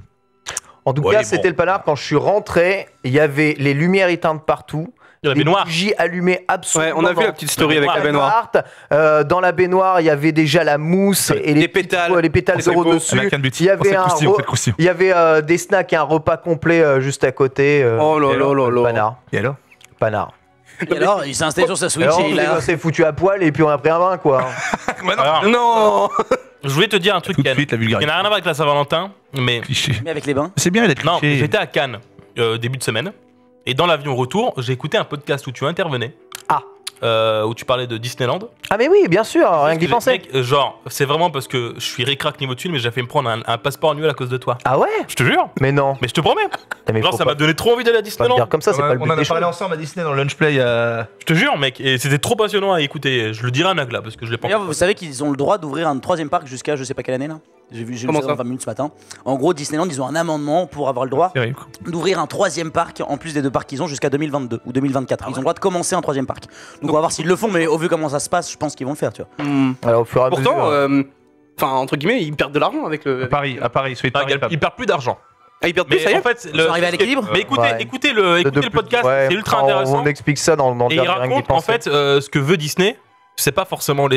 [SPEAKER 1] En tout
[SPEAKER 4] Ouais,
[SPEAKER 1] cas
[SPEAKER 4] il est
[SPEAKER 1] c'était
[SPEAKER 4] bon.
[SPEAKER 1] le panard quand je suis rentré, il y avait les lumières éteintes partout.
[SPEAKER 4] Il y a la
[SPEAKER 1] Les
[SPEAKER 4] baignoire.
[SPEAKER 1] bougies allumées absolument.
[SPEAKER 6] Ouais, on a vu la petite story avec la baignoire.
[SPEAKER 1] Dans la baignoire, il y avait déjà la mousse et
[SPEAKER 6] Des pétales.
[SPEAKER 1] les pétales
[SPEAKER 6] C'est
[SPEAKER 1] de rose
[SPEAKER 6] beau.
[SPEAKER 1] dessus.
[SPEAKER 7] American Beauty.
[SPEAKER 1] Il y avait
[SPEAKER 7] c'est
[SPEAKER 1] un
[SPEAKER 7] croustillant,
[SPEAKER 1] ro-
[SPEAKER 7] c'est croustillant.
[SPEAKER 1] Il y avait des snacks et un repas complet juste à côté.
[SPEAKER 6] Oh là là là là.
[SPEAKER 1] Panard.
[SPEAKER 7] Et alors
[SPEAKER 1] Panard.
[SPEAKER 5] Et alors, il s'est installé sur sa Switch
[SPEAKER 1] Alors,
[SPEAKER 5] et il a.
[SPEAKER 1] on s'est foutu à poil et puis on a pris un vin quoi.
[SPEAKER 4] Alors,
[SPEAKER 6] Non.
[SPEAKER 4] je voulais te dire un truc,
[SPEAKER 7] Tout de
[SPEAKER 4] Ken.
[SPEAKER 7] suite, la
[SPEAKER 4] Il n'a
[SPEAKER 7] vulgarité.
[SPEAKER 4] rien à voir avec la Saint-Valentin, mais
[SPEAKER 7] Cliché.
[SPEAKER 5] Mais avec les bains.
[SPEAKER 7] C'est bien d'être
[SPEAKER 4] non,
[SPEAKER 7] cliché.
[SPEAKER 4] j'étais à Cannes début de semaine, et dans l'avion retour, j'ai écouté un podcast où tu intervenais.
[SPEAKER 1] Ah.
[SPEAKER 4] Où tu parlais de Disneyland.
[SPEAKER 1] Ah mais oui, bien sûr, rien que d'y
[SPEAKER 4] Mec,
[SPEAKER 1] penser.
[SPEAKER 4] genre, c'est vraiment parce que je suis récrac niveau thune, mais j'ai fait me prendre un passeport annuel à cause de toi.
[SPEAKER 1] Ah ouais.
[SPEAKER 4] Je te jure,
[SPEAKER 1] Mais non.
[SPEAKER 4] mais je te promets.
[SPEAKER 1] Mais
[SPEAKER 4] Genre,
[SPEAKER 1] faut
[SPEAKER 4] ça
[SPEAKER 1] pas-
[SPEAKER 4] m'a donné trop envie d'aller à
[SPEAKER 1] pas le
[SPEAKER 4] Disneyland.
[SPEAKER 1] dire comme ça, c'est pas le
[SPEAKER 7] On
[SPEAKER 1] but
[SPEAKER 7] en a
[SPEAKER 1] des
[SPEAKER 7] parlé
[SPEAKER 1] choses.
[SPEAKER 7] ensemble à Disney dans le lunch play.
[SPEAKER 4] Je te jure, mec, et c'était trop passionnant à écouter. Je le dirai à Nagla parce que je l'ai pas.
[SPEAKER 5] D'ailleurs, vous savez qu'ils ont le droit d'ouvrir un troisième parc jusqu'à je sais pas quelle année là. J'ai vu
[SPEAKER 6] Comment
[SPEAKER 5] ça
[SPEAKER 6] ça
[SPEAKER 5] dans 20 minutes ce matin. En gros, Disneyland, ils ont un amendement pour avoir le droit
[SPEAKER 7] Terrible.
[SPEAKER 5] d'ouvrir un troisième parc en plus des deux parcs qu'ils ont jusqu'à 2022 ou 2024. Ils ont le droit de commencer un troisième parc. Donc on va voir s'ils le font, mais au vu comment ça se passe, je pense qu'ils vont le faire, tu vois.
[SPEAKER 1] Alors au fur et à
[SPEAKER 6] Pourtant,
[SPEAKER 1] mesure.
[SPEAKER 6] enfin, entre guillemets, ils perdent de l'argent avec le.
[SPEAKER 7] À Paris, Soyez
[SPEAKER 4] Ah,
[SPEAKER 7] Paris.
[SPEAKER 4] il perd plus d'argent.
[SPEAKER 6] Ah, ils perdent plus,
[SPEAKER 4] Mais
[SPEAKER 6] ça y est.
[SPEAKER 4] en fait,
[SPEAKER 5] Ils sont arrivés à l'équilibre.
[SPEAKER 4] Mais écoutez,
[SPEAKER 1] Ouais.
[SPEAKER 4] écoutez le
[SPEAKER 1] De
[SPEAKER 4] podcast,
[SPEAKER 1] ouais,
[SPEAKER 4] c'est ultra
[SPEAKER 1] on-
[SPEAKER 4] intéressant.
[SPEAKER 1] On explique ça dans le
[SPEAKER 4] Et il
[SPEAKER 1] dernier rien que d'y
[SPEAKER 4] raconte en
[SPEAKER 1] penser.
[SPEAKER 4] fait ce que veut Disney. C'est pas forcément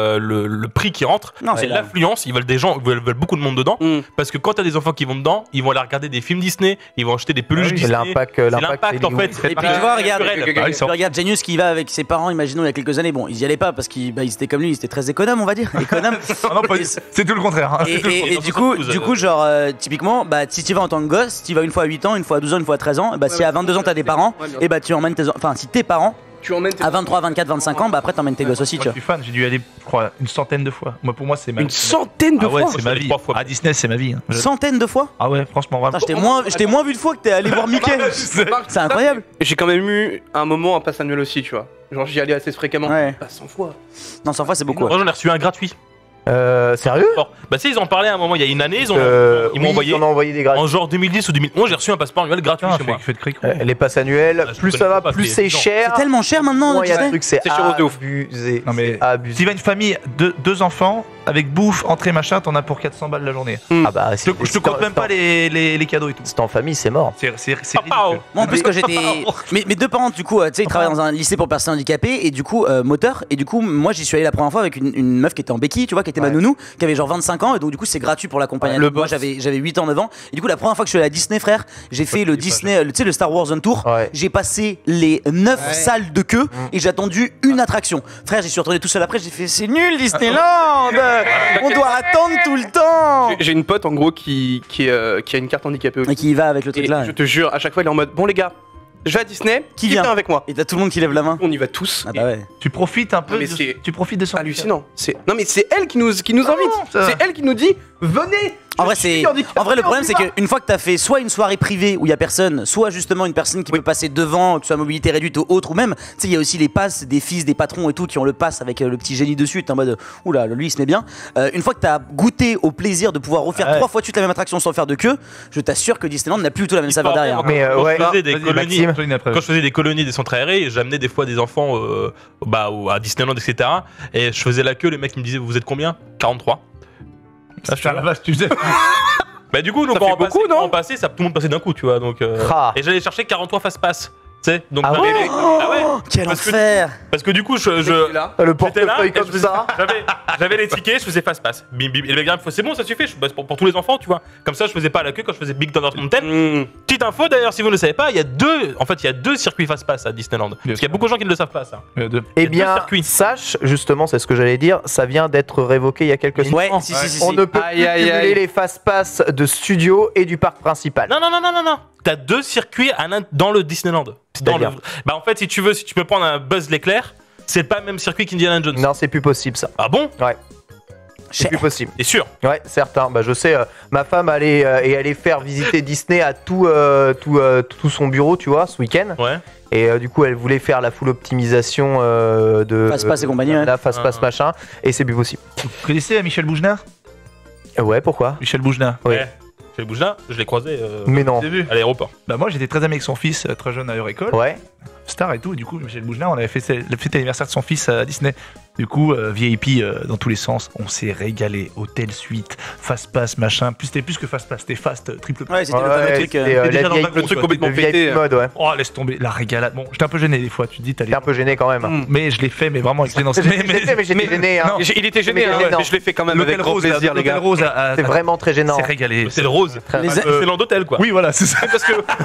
[SPEAKER 4] le prix qui rentre,
[SPEAKER 5] Non,
[SPEAKER 4] c'est
[SPEAKER 5] c'est la-
[SPEAKER 4] l'affluence. Ils veulent des gens, ils veulent beaucoup de monde dedans.
[SPEAKER 6] Mm.
[SPEAKER 4] Parce que quand t'as des enfants qui vont dedans, ils vont aller regarder des films Disney, ils vont acheter des peluches
[SPEAKER 7] Ah oui,
[SPEAKER 1] C'est
[SPEAKER 4] Disney.
[SPEAKER 1] l'impact
[SPEAKER 4] C'est
[SPEAKER 1] l'impact
[SPEAKER 4] l'impact en fait.
[SPEAKER 5] Et puis tu vois, regarde,
[SPEAKER 4] naturel.
[SPEAKER 7] Ah, ils sont-
[SPEAKER 5] tu regarde Genius qui va avec ses parents, imaginons il y a quelques années, bon, ils y allaient pas parce qu'ils ils étaient comme lui, ils étaient très économes, on va dire, économes.
[SPEAKER 7] Ah non, c'est tout le contraire. hein.
[SPEAKER 5] Et,
[SPEAKER 7] C'est tout le
[SPEAKER 5] et- et
[SPEAKER 4] dans
[SPEAKER 5] du
[SPEAKER 4] ce
[SPEAKER 5] coup,
[SPEAKER 4] sens,
[SPEAKER 5] du coup, genre, typiquement, bah, si tu vas en tant que gosse, tu vas une fois à 8 ans, une fois à 12 ans, une fois à 13 ans, bah, si à 22 ans t'as des parents,
[SPEAKER 6] Ouais, bien
[SPEAKER 5] et bah, tu emmènes tes, enfin, si tes parents,
[SPEAKER 6] Tu emmènes tes.
[SPEAKER 5] à 23, 24, 25 ans, bah, après t'emmènes tes gosses aussi,
[SPEAKER 7] Moi,
[SPEAKER 5] tu
[SPEAKER 7] je
[SPEAKER 5] vois.
[SPEAKER 7] suis fan, j'ai dû y aller, je crois, une centaine de fois. Moi, pour moi, c'est ma
[SPEAKER 6] Une centaine de
[SPEAKER 7] Ah ouais,
[SPEAKER 6] fois.
[SPEAKER 7] c'est ma
[SPEAKER 4] je
[SPEAKER 7] vie.
[SPEAKER 4] l'ai 3 fois.
[SPEAKER 7] À Disney, c'est ma vie. hein.
[SPEAKER 5] Une centaine de fois?
[SPEAKER 7] Ah ouais, franchement, vraiment.
[SPEAKER 5] Putain, je t'ai moins vu de fois que t'es allé voir Mickey. C'est incroyable.
[SPEAKER 6] J'ai quand même eu un moment un pass annuel aussi, tu vois. Genre, j'y allais assez fréquemment.
[SPEAKER 5] Ouais.
[SPEAKER 6] Pas 100 fois.
[SPEAKER 5] Non, 100 fois, c'est beaucoup.
[SPEAKER 4] Moi j'en ai reçu un gratuit.
[SPEAKER 1] Sérieux
[SPEAKER 4] Fort. Bah si ils en parlaient à un moment, il y a une année, ils m'ont
[SPEAKER 1] oui,
[SPEAKER 4] envoyé.
[SPEAKER 1] ils en ont envoyé des gratuits.
[SPEAKER 4] En genre 2010 ou 2011, j'ai reçu un passeport annuel gratuit
[SPEAKER 7] Putain,
[SPEAKER 4] chez moi.
[SPEAKER 7] fais de cric.
[SPEAKER 1] Les passes annuelles,
[SPEAKER 4] Ah, je
[SPEAKER 1] plus
[SPEAKER 4] connais
[SPEAKER 1] ça va,
[SPEAKER 4] pas,
[SPEAKER 1] plus
[SPEAKER 4] c'est
[SPEAKER 1] c'est
[SPEAKER 4] évident.
[SPEAKER 1] cher.
[SPEAKER 5] C'est tellement cher maintenant,
[SPEAKER 1] Moins il y a de
[SPEAKER 5] Disney.
[SPEAKER 1] trucs, c'est
[SPEAKER 6] C'est cher de ouf.
[SPEAKER 1] abusé.
[SPEAKER 7] Non, mais
[SPEAKER 1] c'est abusé.
[SPEAKER 7] s'il va une famille, deux enfants, avec bouffe, entrée, machin, t'en as pour 400 balles la journée.
[SPEAKER 1] Ah bah,
[SPEAKER 7] Je te compte même pas les cadeaux et tout.
[SPEAKER 1] C'est en famille, c'est mort.
[SPEAKER 7] C'est ridicule.
[SPEAKER 5] Moi en plus quand j'étais mes deux parents du coup tu sais ils travaillent dans un lycée pour personnes handicapées et du coup moteur et du coup moi j'y suis allé la première fois avec une meuf qui était en béquille tu vois qui était ma nounou qui avait genre 25 ans et donc du coup c'est gratuit pour l'accompagner. Moi j'avais 8 ans 9 ans et du coup la première fois que je suis allé à Disney frère j'ai fait le Disney tu sais le Star Wars Zone Tour j'ai passé les 9 salles de queue et j'ai attendu une attraction frère. J'y suis retourné tout seul après j'ai fait c'est nul Disneyland on doit attendre tout le temps.
[SPEAKER 6] J'ai une pote en gros qui a une carte handicapée aussi.
[SPEAKER 5] Et qui y va avec le truc là.
[SPEAKER 6] Je te jure, à chaque fois il est en mode bon les gars, je vais à Disney, qui vient avec moi?
[SPEAKER 5] Et t'as tout le monde qui lève la main.
[SPEAKER 6] On y va tous.
[SPEAKER 5] Ah bah ouais.
[SPEAKER 7] Tu profites un peu.
[SPEAKER 6] Mais
[SPEAKER 7] tu profites de son
[SPEAKER 6] hallucinant. Non mais c'est elle qui nous invite. C'est elle qui nous dit venez.
[SPEAKER 5] En vrai, le problème, c'est qu'une fois que t'as fait soit une soirée privée où il y a personne, soit justement une personne qui peut passer devant, que ce soit mobilité réduite ou autre, ou même, tu sais, il y a aussi les passes des fils des patrons et tout qui ont le pass avec le petit génie dessus. T'es en mode, oula, lui il se met bien. Une fois que t'as goûté au plaisir de pouvoir refaire 3 fois de suite la même attraction sans faire de queue, je t'assure que Disneyland n'a plus du tout la même saveur derrière.
[SPEAKER 4] Mais quand je faisais des colonies des centres aérés, j'amenais des fois des enfants à Disneyland, etc. Et je faisais la queue, les mecs ils me disaient, vous êtes combien? 43.
[SPEAKER 7] Ah, la vache, tu sais.
[SPEAKER 4] Bah du coup, donc
[SPEAKER 6] ça fait beaucoup, non?
[SPEAKER 4] tout le monde passait d'un coup, tu vois. Donc, et j'allais chercher 43 fast-pass. Tu sais, donc
[SPEAKER 5] quel enfer!
[SPEAKER 4] Parce que du coup,
[SPEAKER 1] le portefeuille comme ça.
[SPEAKER 4] J'avais les tickets, je faisais fast-pass. Bim bim. Et le gars me fait c'est bon, ça suffit. Pour tous les enfants, tu vois. Comme ça, je faisais pas la queue quand je faisais Big Thunder Mountain. Petite info d'ailleurs, si vous ne le savez pas, il y a deux circuits fast-pass à Disneyland. Parce qu'il y a beaucoup de gens qui ne le savent pas, ça.
[SPEAKER 1] Eh bien, sache justement, c'est ce que j'allais dire, ça vient d'être révoqué il y a quelques semaines.
[SPEAKER 5] Ouais, si.
[SPEAKER 1] On ne peut plus cumuler les fast-pass de studio et du parc principal.
[SPEAKER 4] Non. T'as deux circuits dans le Disneyland. Bah en fait, si tu peux prendre un Buzz l'éclair, c'est pas le même circuit qu'Indiana Jones.
[SPEAKER 1] Non, c'est plus possible ça.
[SPEAKER 4] Ah bon?
[SPEAKER 1] Ouais. C'est plus possible.
[SPEAKER 4] T'es sûr?
[SPEAKER 1] Ouais, certain. Bah je sais, ma femme allait faire visiter Disney à tout son bureau, tu vois, ce week-end.
[SPEAKER 4] Ouais.
[SPEAKER 1] Et du coup, elle voulait faire la full optimisation de
[SPEAKER 5] Fast-pass et compagnie.
[SPEAKER 1] La fast-pass machin, et c'est plus possible.
[SPEAKER 7] Vous connaissez Michel Bougenat?
[SPEAKER 1] Ouais, pourquoi?
[SPEAKER 7] Michel Bougenat.
[SPEAKER 1] Oui.
[SPEAKER 4] Ouais. Michel Bougenat, je l'ai croisé
[SPEAKER 1] Mais non.
[SPEAKER 4] à l'aéroport.
[SPEAKER 7] Bah moi j'étais très ami avec son fils, très jeune à leur école.
[SPEAKER 1] Ouais.
[SPEAKER 7] Star et tout, et du coup Michel Bougenat, on avait fait l'anniversaire de son fils à Disney. Du coup, VIP dans tous les sens, on s'est régalé. Hôtel, suite, fast pass, machin. C'était plus que fast pass, c'était fast, triple pass.
[SPEAKER 5] Ouais, c'était le fameux truc.
[SPEAKER 6] le truc complètement pété.
[SPEAKER 1] Mode, ouais.
[SPEAKER 7] Oh, laisse tomber, la régalade. Bon, j'étais un peu gêné des fois, tu te dis,
[SPEAKER 1] T'es un peu gêné quand même.
[SPEAKER 7] Mais je l'ai fait, mais vraiment avec gênance.
[SPEAKER 1] Mais j'étais gêné. Hein.
[SPEAKER 6] Il était gêné, mais je l'ai fait quand même avec grand plaisir, les gars.
[SPEAKER 1] C'est vraiment très gênant.
[SPEAKER 7] C'est régalé.
[SPEAKER 4] C'est le rose. C'est l'endhôtel, quoi.
[SPEAKER 7] Oui, voilà, c'est ça.
[SPEAKER 6] Parce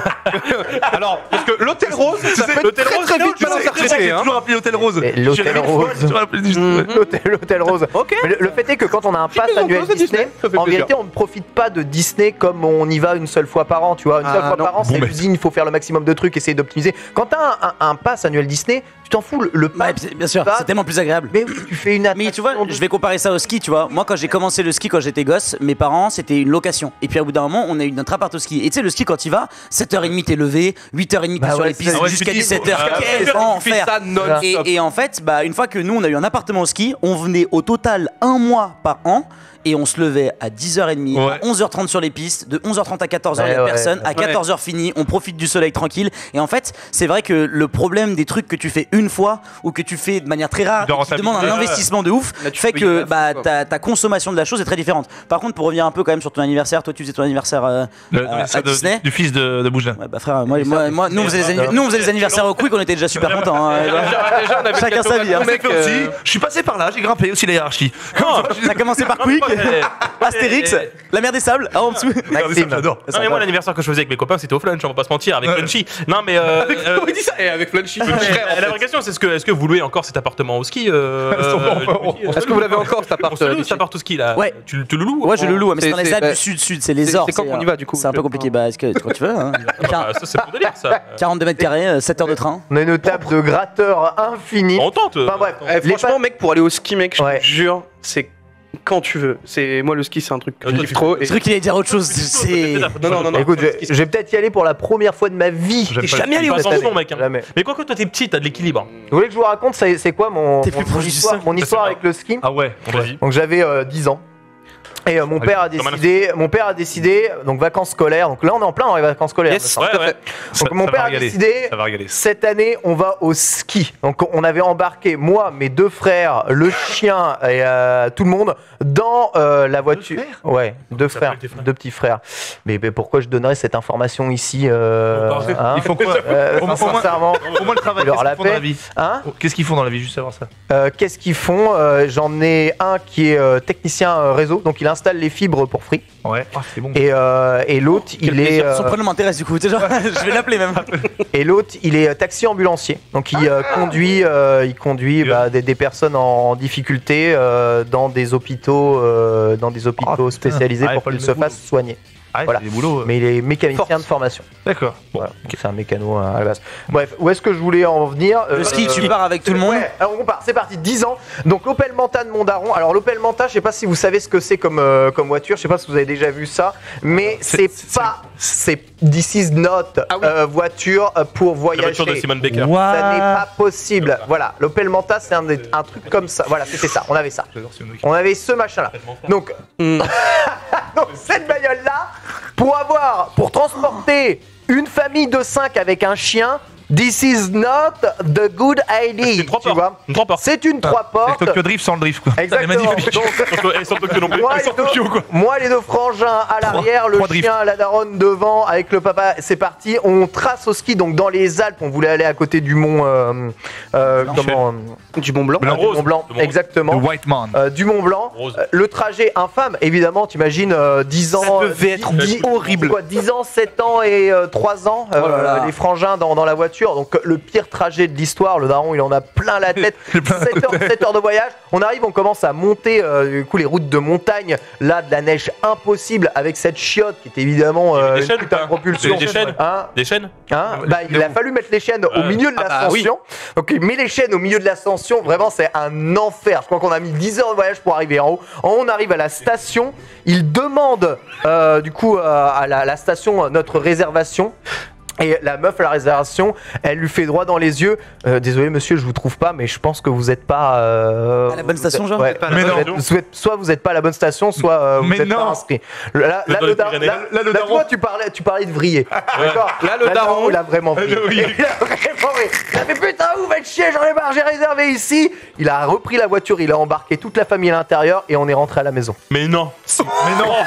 [SPEAKER 6] que l'hôtel rose, ça peut être très vite maintenant s'arrêter.
[SPEAKER 7] Toujours appelé l'hôtel rose.
[SPEAKER 1] L'hôtel rose. L'hôtel rose. Mais le fait est que quand on a un pass annuel Disney, en vérité, on ne profite pas de Disney comme on y va une seule fois par an. Tu vois, une seule fois par an, c'est l'usine, il faut faire le maximum de trucs, essayer d'optimiser. Quand t'as un pass annuel Disney, tu t'en fous. Le pass,
[SPEAKER 5] bien sûr, c'est tellement plus agréable.
[SPEAKER 1] Mais tu fais une
[SPEAKER 5] Mais tu vois, je vais comparer ça au ski, tu vois. Moi, quand j'ai commencé le ski quand j'étais gosse, mes parents, c'était une location. Et puis, au bout d'un moment, on a eu notre appart au ski. Et tu sais, le ski, quand il va, 7h30 t'es levé, 8h30 t'es sur les pistes, jusqu'à 17h. Quel enfer! Et en fait, une fois que nous, on a eu un appartement au ski, on venait au total 1 mois par an. Et on se levait à 10h30, à 11h30 sur les pistes, de 11h30 à 14h, il n'y a personne, à 14h fini, on profite du soleil tranquille. Et en fait, c'est vrai que le problème des trucs que tu fais une fois ou que tu fais de manière très rare, qui demande un investissement de ouf, fait que ta consommation de la chose est très différente. Par contre, pour revenir un peu quand même sur ton anniversaire, toi tu faisais ton anniversaire à Disney.
[SPEAKER 7] Du fils de Bougenat.
[SPEAKER 5] Ouais, frère, moi, nous on faisait les anniversaires au Quick, on était déjà super contents. Chacun sa vie.
[SPEAKER 7] Je suis passé par là, j'ai grimpé aussi la hiérarchie.
[SPEAKER 5] Ça a commencé par Quick. Astérix, la mer des sables, en dessous.
[SPEAKER 1] Maxime,
[SPEAKER 7] j'adore.
[SPEAKER 4] Non mais moi l'anniversaire que je faisais avec mes copains c'était au Flunch, on va pas se mentir, avec Flunchy. Non mais
[SPEAKER 6] il dit ça avec Flunchy.
[SPEAKER 4] La vraie question c'est est-ce que vous louez encore cet appartement au ski
[SPEAKER 6] Est-ce que vous l'avez encore cet appart
[SPEAKER 4] au ski là?
[SPEAKER 5] Ouais.
[SPEAKER 4] Tu le loues?
[SPEAKER 5] Ouais, je le loue, mais c'est dans les Alpes du sud, c'est les Ors.
[SPEAKER 6] C'est quand on y va du coup?
[SPEAKER 5] C'est un peu compliqué, est-ce que quand tu veux.
[SPEAKER 4] Ça c'est pour délire ça.
[SPEAKER 5] 42 mètres carrés, 7 heures de train.
[SPEAKER 1] on a une table de gratteur infinie.
[SPEAKER 4] On tente.
[SPEAKER 1] Enfin bref,
[SPEAKER 6] Franchement, mec, pour aller au ski, mec, je te jure, c'est quand tu veux. Moi, le ski, c'est un truc que je kiffe trop.
[SPEAKER 5] C'est vrai qu'il allait dire autre chose. C'est.
[SPEAKER 6] Non.
[SPEAKER 1] Écoute, je vais peut-être y aller pour la première fois de ma vie.
[SPEAKER 4] T'es jamais allé au ski, mec. Mais quoi que toi, t'es petit, t'as de l'équilibre.
[SPEAKER 1] Vous voulez que je vous raconte c'est quoi mon histoire avec le ski?
[SPEAKER 7] Ah ouais,
[SPEAKER 4] Vas-y.
[SPEAKER 1] Donc j'avais 10 ans. Et mon père a décidé, donc vacances scolaires. Donc là, on est en plein dans les vacances scolaires.
[SPEAKER 6] Yes.
[SPEAKER 1] me semble.
[SPEAKER 4] Ouais.
[SPEAKER 1] Donc mon père a décidé,
[SPEAKER 7] Ça va régaler.
[SPEAKER 1] cette année, on va au ski. Donc on avait embarqué, moi, mes 2 frères, le chien et tout le monde, dans la voiture. Ouais, 2 frères,
[SPEAKER 4] s'appelle tes frères
[SPEAKER 1] 2 petits frères. Mais pourquoi je donnerais cette information ici
[SPEAKER 7] Ils font quoi
[SPEAKER 1] sincèrement,
[SPEAKER 7] Au moins le travail,
[SPEAKER 1] leur
[SPEAKER 7] qu'est-ce qu'ils font dans
[SPEAKER 1] paix.
[SPEAKER 7] la vie
[SPEAKER 1] Hein
[SPEAKER 7] Qu'est-ce qu'ils font dans la vie, juste savoir ça.
[SPEAKER 1] Qu'est-ce qu'ils font J'en ai un qui est technicien réseau, donc il installe les fibres pour Free.
[SPEAKER 7] Ouais, c'est bon.
[SPEAKER 1] Et l'autre, il est
[SPEAKER 5] Son prénom m'intéresse du coup, tu sais, genre, je vais l'appeler même.
[SPEAKER 1] et l'autre, il est taxi ambulancier. Donc il conduit des personnes en difficulté dans des hôpitaux spécialisés pour qu'ils se fassent soigner.
[SPEAKER 7] Ah,
[SPEAKER 1] voilà.
[SPEAKER 7] c'est des boulots.
[SPEAKER 1] Mais il est mécanicien de formation.
[SPEAKER 7] D'accord.
[SPEAKER 1] Voilà. C'est un mécano à la base. Bref, où est-ce que je voulais en venir
[SPEAKER 5] Le ski, tu pars avec tout le monde.
[SPEAKER 1] Ouais, alors on part, c'est parti, 10 ans. Donc l'Opel Manta de mon daron. Alors l'Opel Manta, je sais pas si vous savez ce que c'est comme voiture, je sais pas si vous avez déjà vu ça, mais c'est this is not voiture pour
[SPEAKER 4] La
[SPEAKER 1] voyager.
[SPEAKER 4] voiture de Simon Baker.
[SPEAKER 1] Ça n'est pas possible. Voilà, l'Opel Manta, c'est un truc comme ça. Voilà, c'était ça, on avait ça.
[SPEAKER 7] J'adore Simon Baker.
[SPEAKER 1] On avait ce machin-là. Donc, donc cette bagnole-là, pour transporter une famille de 5 avec un chien, this is not the good idea.
[SPEAKER 4] C'est une 3
[SPEAKER 1] tu vois.
[SPEAKER 4] Une 3 portes.
[SPEAKER 1] C'est une 3
[SPEAKER 7] C'est
[SPEAKER 1] portes.
[SPEAKER 7] Tokyo Drift sans le drift, quoi.
[SPEAKER 1] Exactement.
[SPEAKER 7] C'est magnifique.
[SPEAKER 1] Donc,
[SPEAKER 4] Et sans Tokyo non plus.
[SPEAKER 1] moi,
[SPEAKER 4] Et sans Tokyo, quoi.
[SPEAKER 1] les 2 frangins à l'arrière, le
[SPEAKER 7] trois drifts.
[SPEAKER 1] chien, la daronne devant, avec le papa, c'est parti. On trace au ski, donc dans les Alpes, on voulait aller à côté du mont.
[SPEAKER 6] Du Mont Blanc.
[SPEAKER 1] Du
[SPEAKER 4] Rose.
[SPEAKER 1] Mont Blanc,
[SPEAKER 4] Le Mont-
[SPEAKER 1] exactement.
[SPEAKER 7] The White Man.
[SPEAKER 1] Du Mont Blanc,
[SPEAKER 4] Rose.
[SPEAKER 1] le trajet infâme, évidemment, t'imagines 10 ans.
[SPEAKER 6] Ça devait être
[SPEAKER 1] horrible. Quoi, 10 ans, 7 ans et 3 ans,
[SPEAKER 5] là là.
[SPEAKER 1] les frangins dans la voiture. Donc le pire trajet de l'histoire, le daron il en a plein la tête. 7 heures de voyage. On arrive, on commence à monter du coup les routes de montagne, là de la neige impossible avec cette chiotte qui est évidemment
[SPEAKER 4] Il y avait des
[SPEAKER 1] une
[SPEAKER 4] chaînes
[SPEAKER 1] putain
[SPEAKER 4] ou
[SPEAKER 1] de
[SPEAKER 4] pas
[SPEAKER 1] propulsion.
[SPEAKER 4] Des chaînes
[SPEAKER 1] Hein
[SPEAKER 4] Des chaînes
[SPEAKER 1] Bah, il a fallu mettre les chaînes au milieu de l'ascension. Donc il met les chaînes au milieu de l'ascension. Vraiment, c'est un enfer. Je crois qu'on a mis 10 heures de voyage pour arriver en haut. En haut, on arrive à la station. Il demande du coup à la station notre réservation. Et la meuf à la réservation, elle lui fait droit dans les yeux. Désolé monsieur, je vous trouve pas, mais je pense que vous êtes pas
[SPEAKER 5] À la bonne station, genre.
[SPEAKER 1] Ouais,
[SPEAKER 7] Mais non.
[SPEAKER 1] soit vous êtes pas à la bonne station, soit vous
[SPEAKER 7] Mais
[SPEAKER 1] êtes pas
[SPEAKER 7] non.
[SPEAKER 1] inscrit. Là,
[SPEAKER 4] dans les Pyrénées.
[SPEAKER 1] le daron, toi, tu parlais de vriller. D'accord.
[SPEAKER 6] Là, le daron,
[SPEAKER 1] il a vraiment vrillé.
[SPEAKER 7] oui.
[SPEAKER 1] Il a vraiment vrillé. Il a fait putain, vous faites chier, j'en ai marre, j'ai réservé ici. Il a repris la voiture, il a embarqué toute la famille à l'intérieur et on est rentré à la maison.
[SPEAKER 4] Mais non.
[SPEAKER 7] Mais non.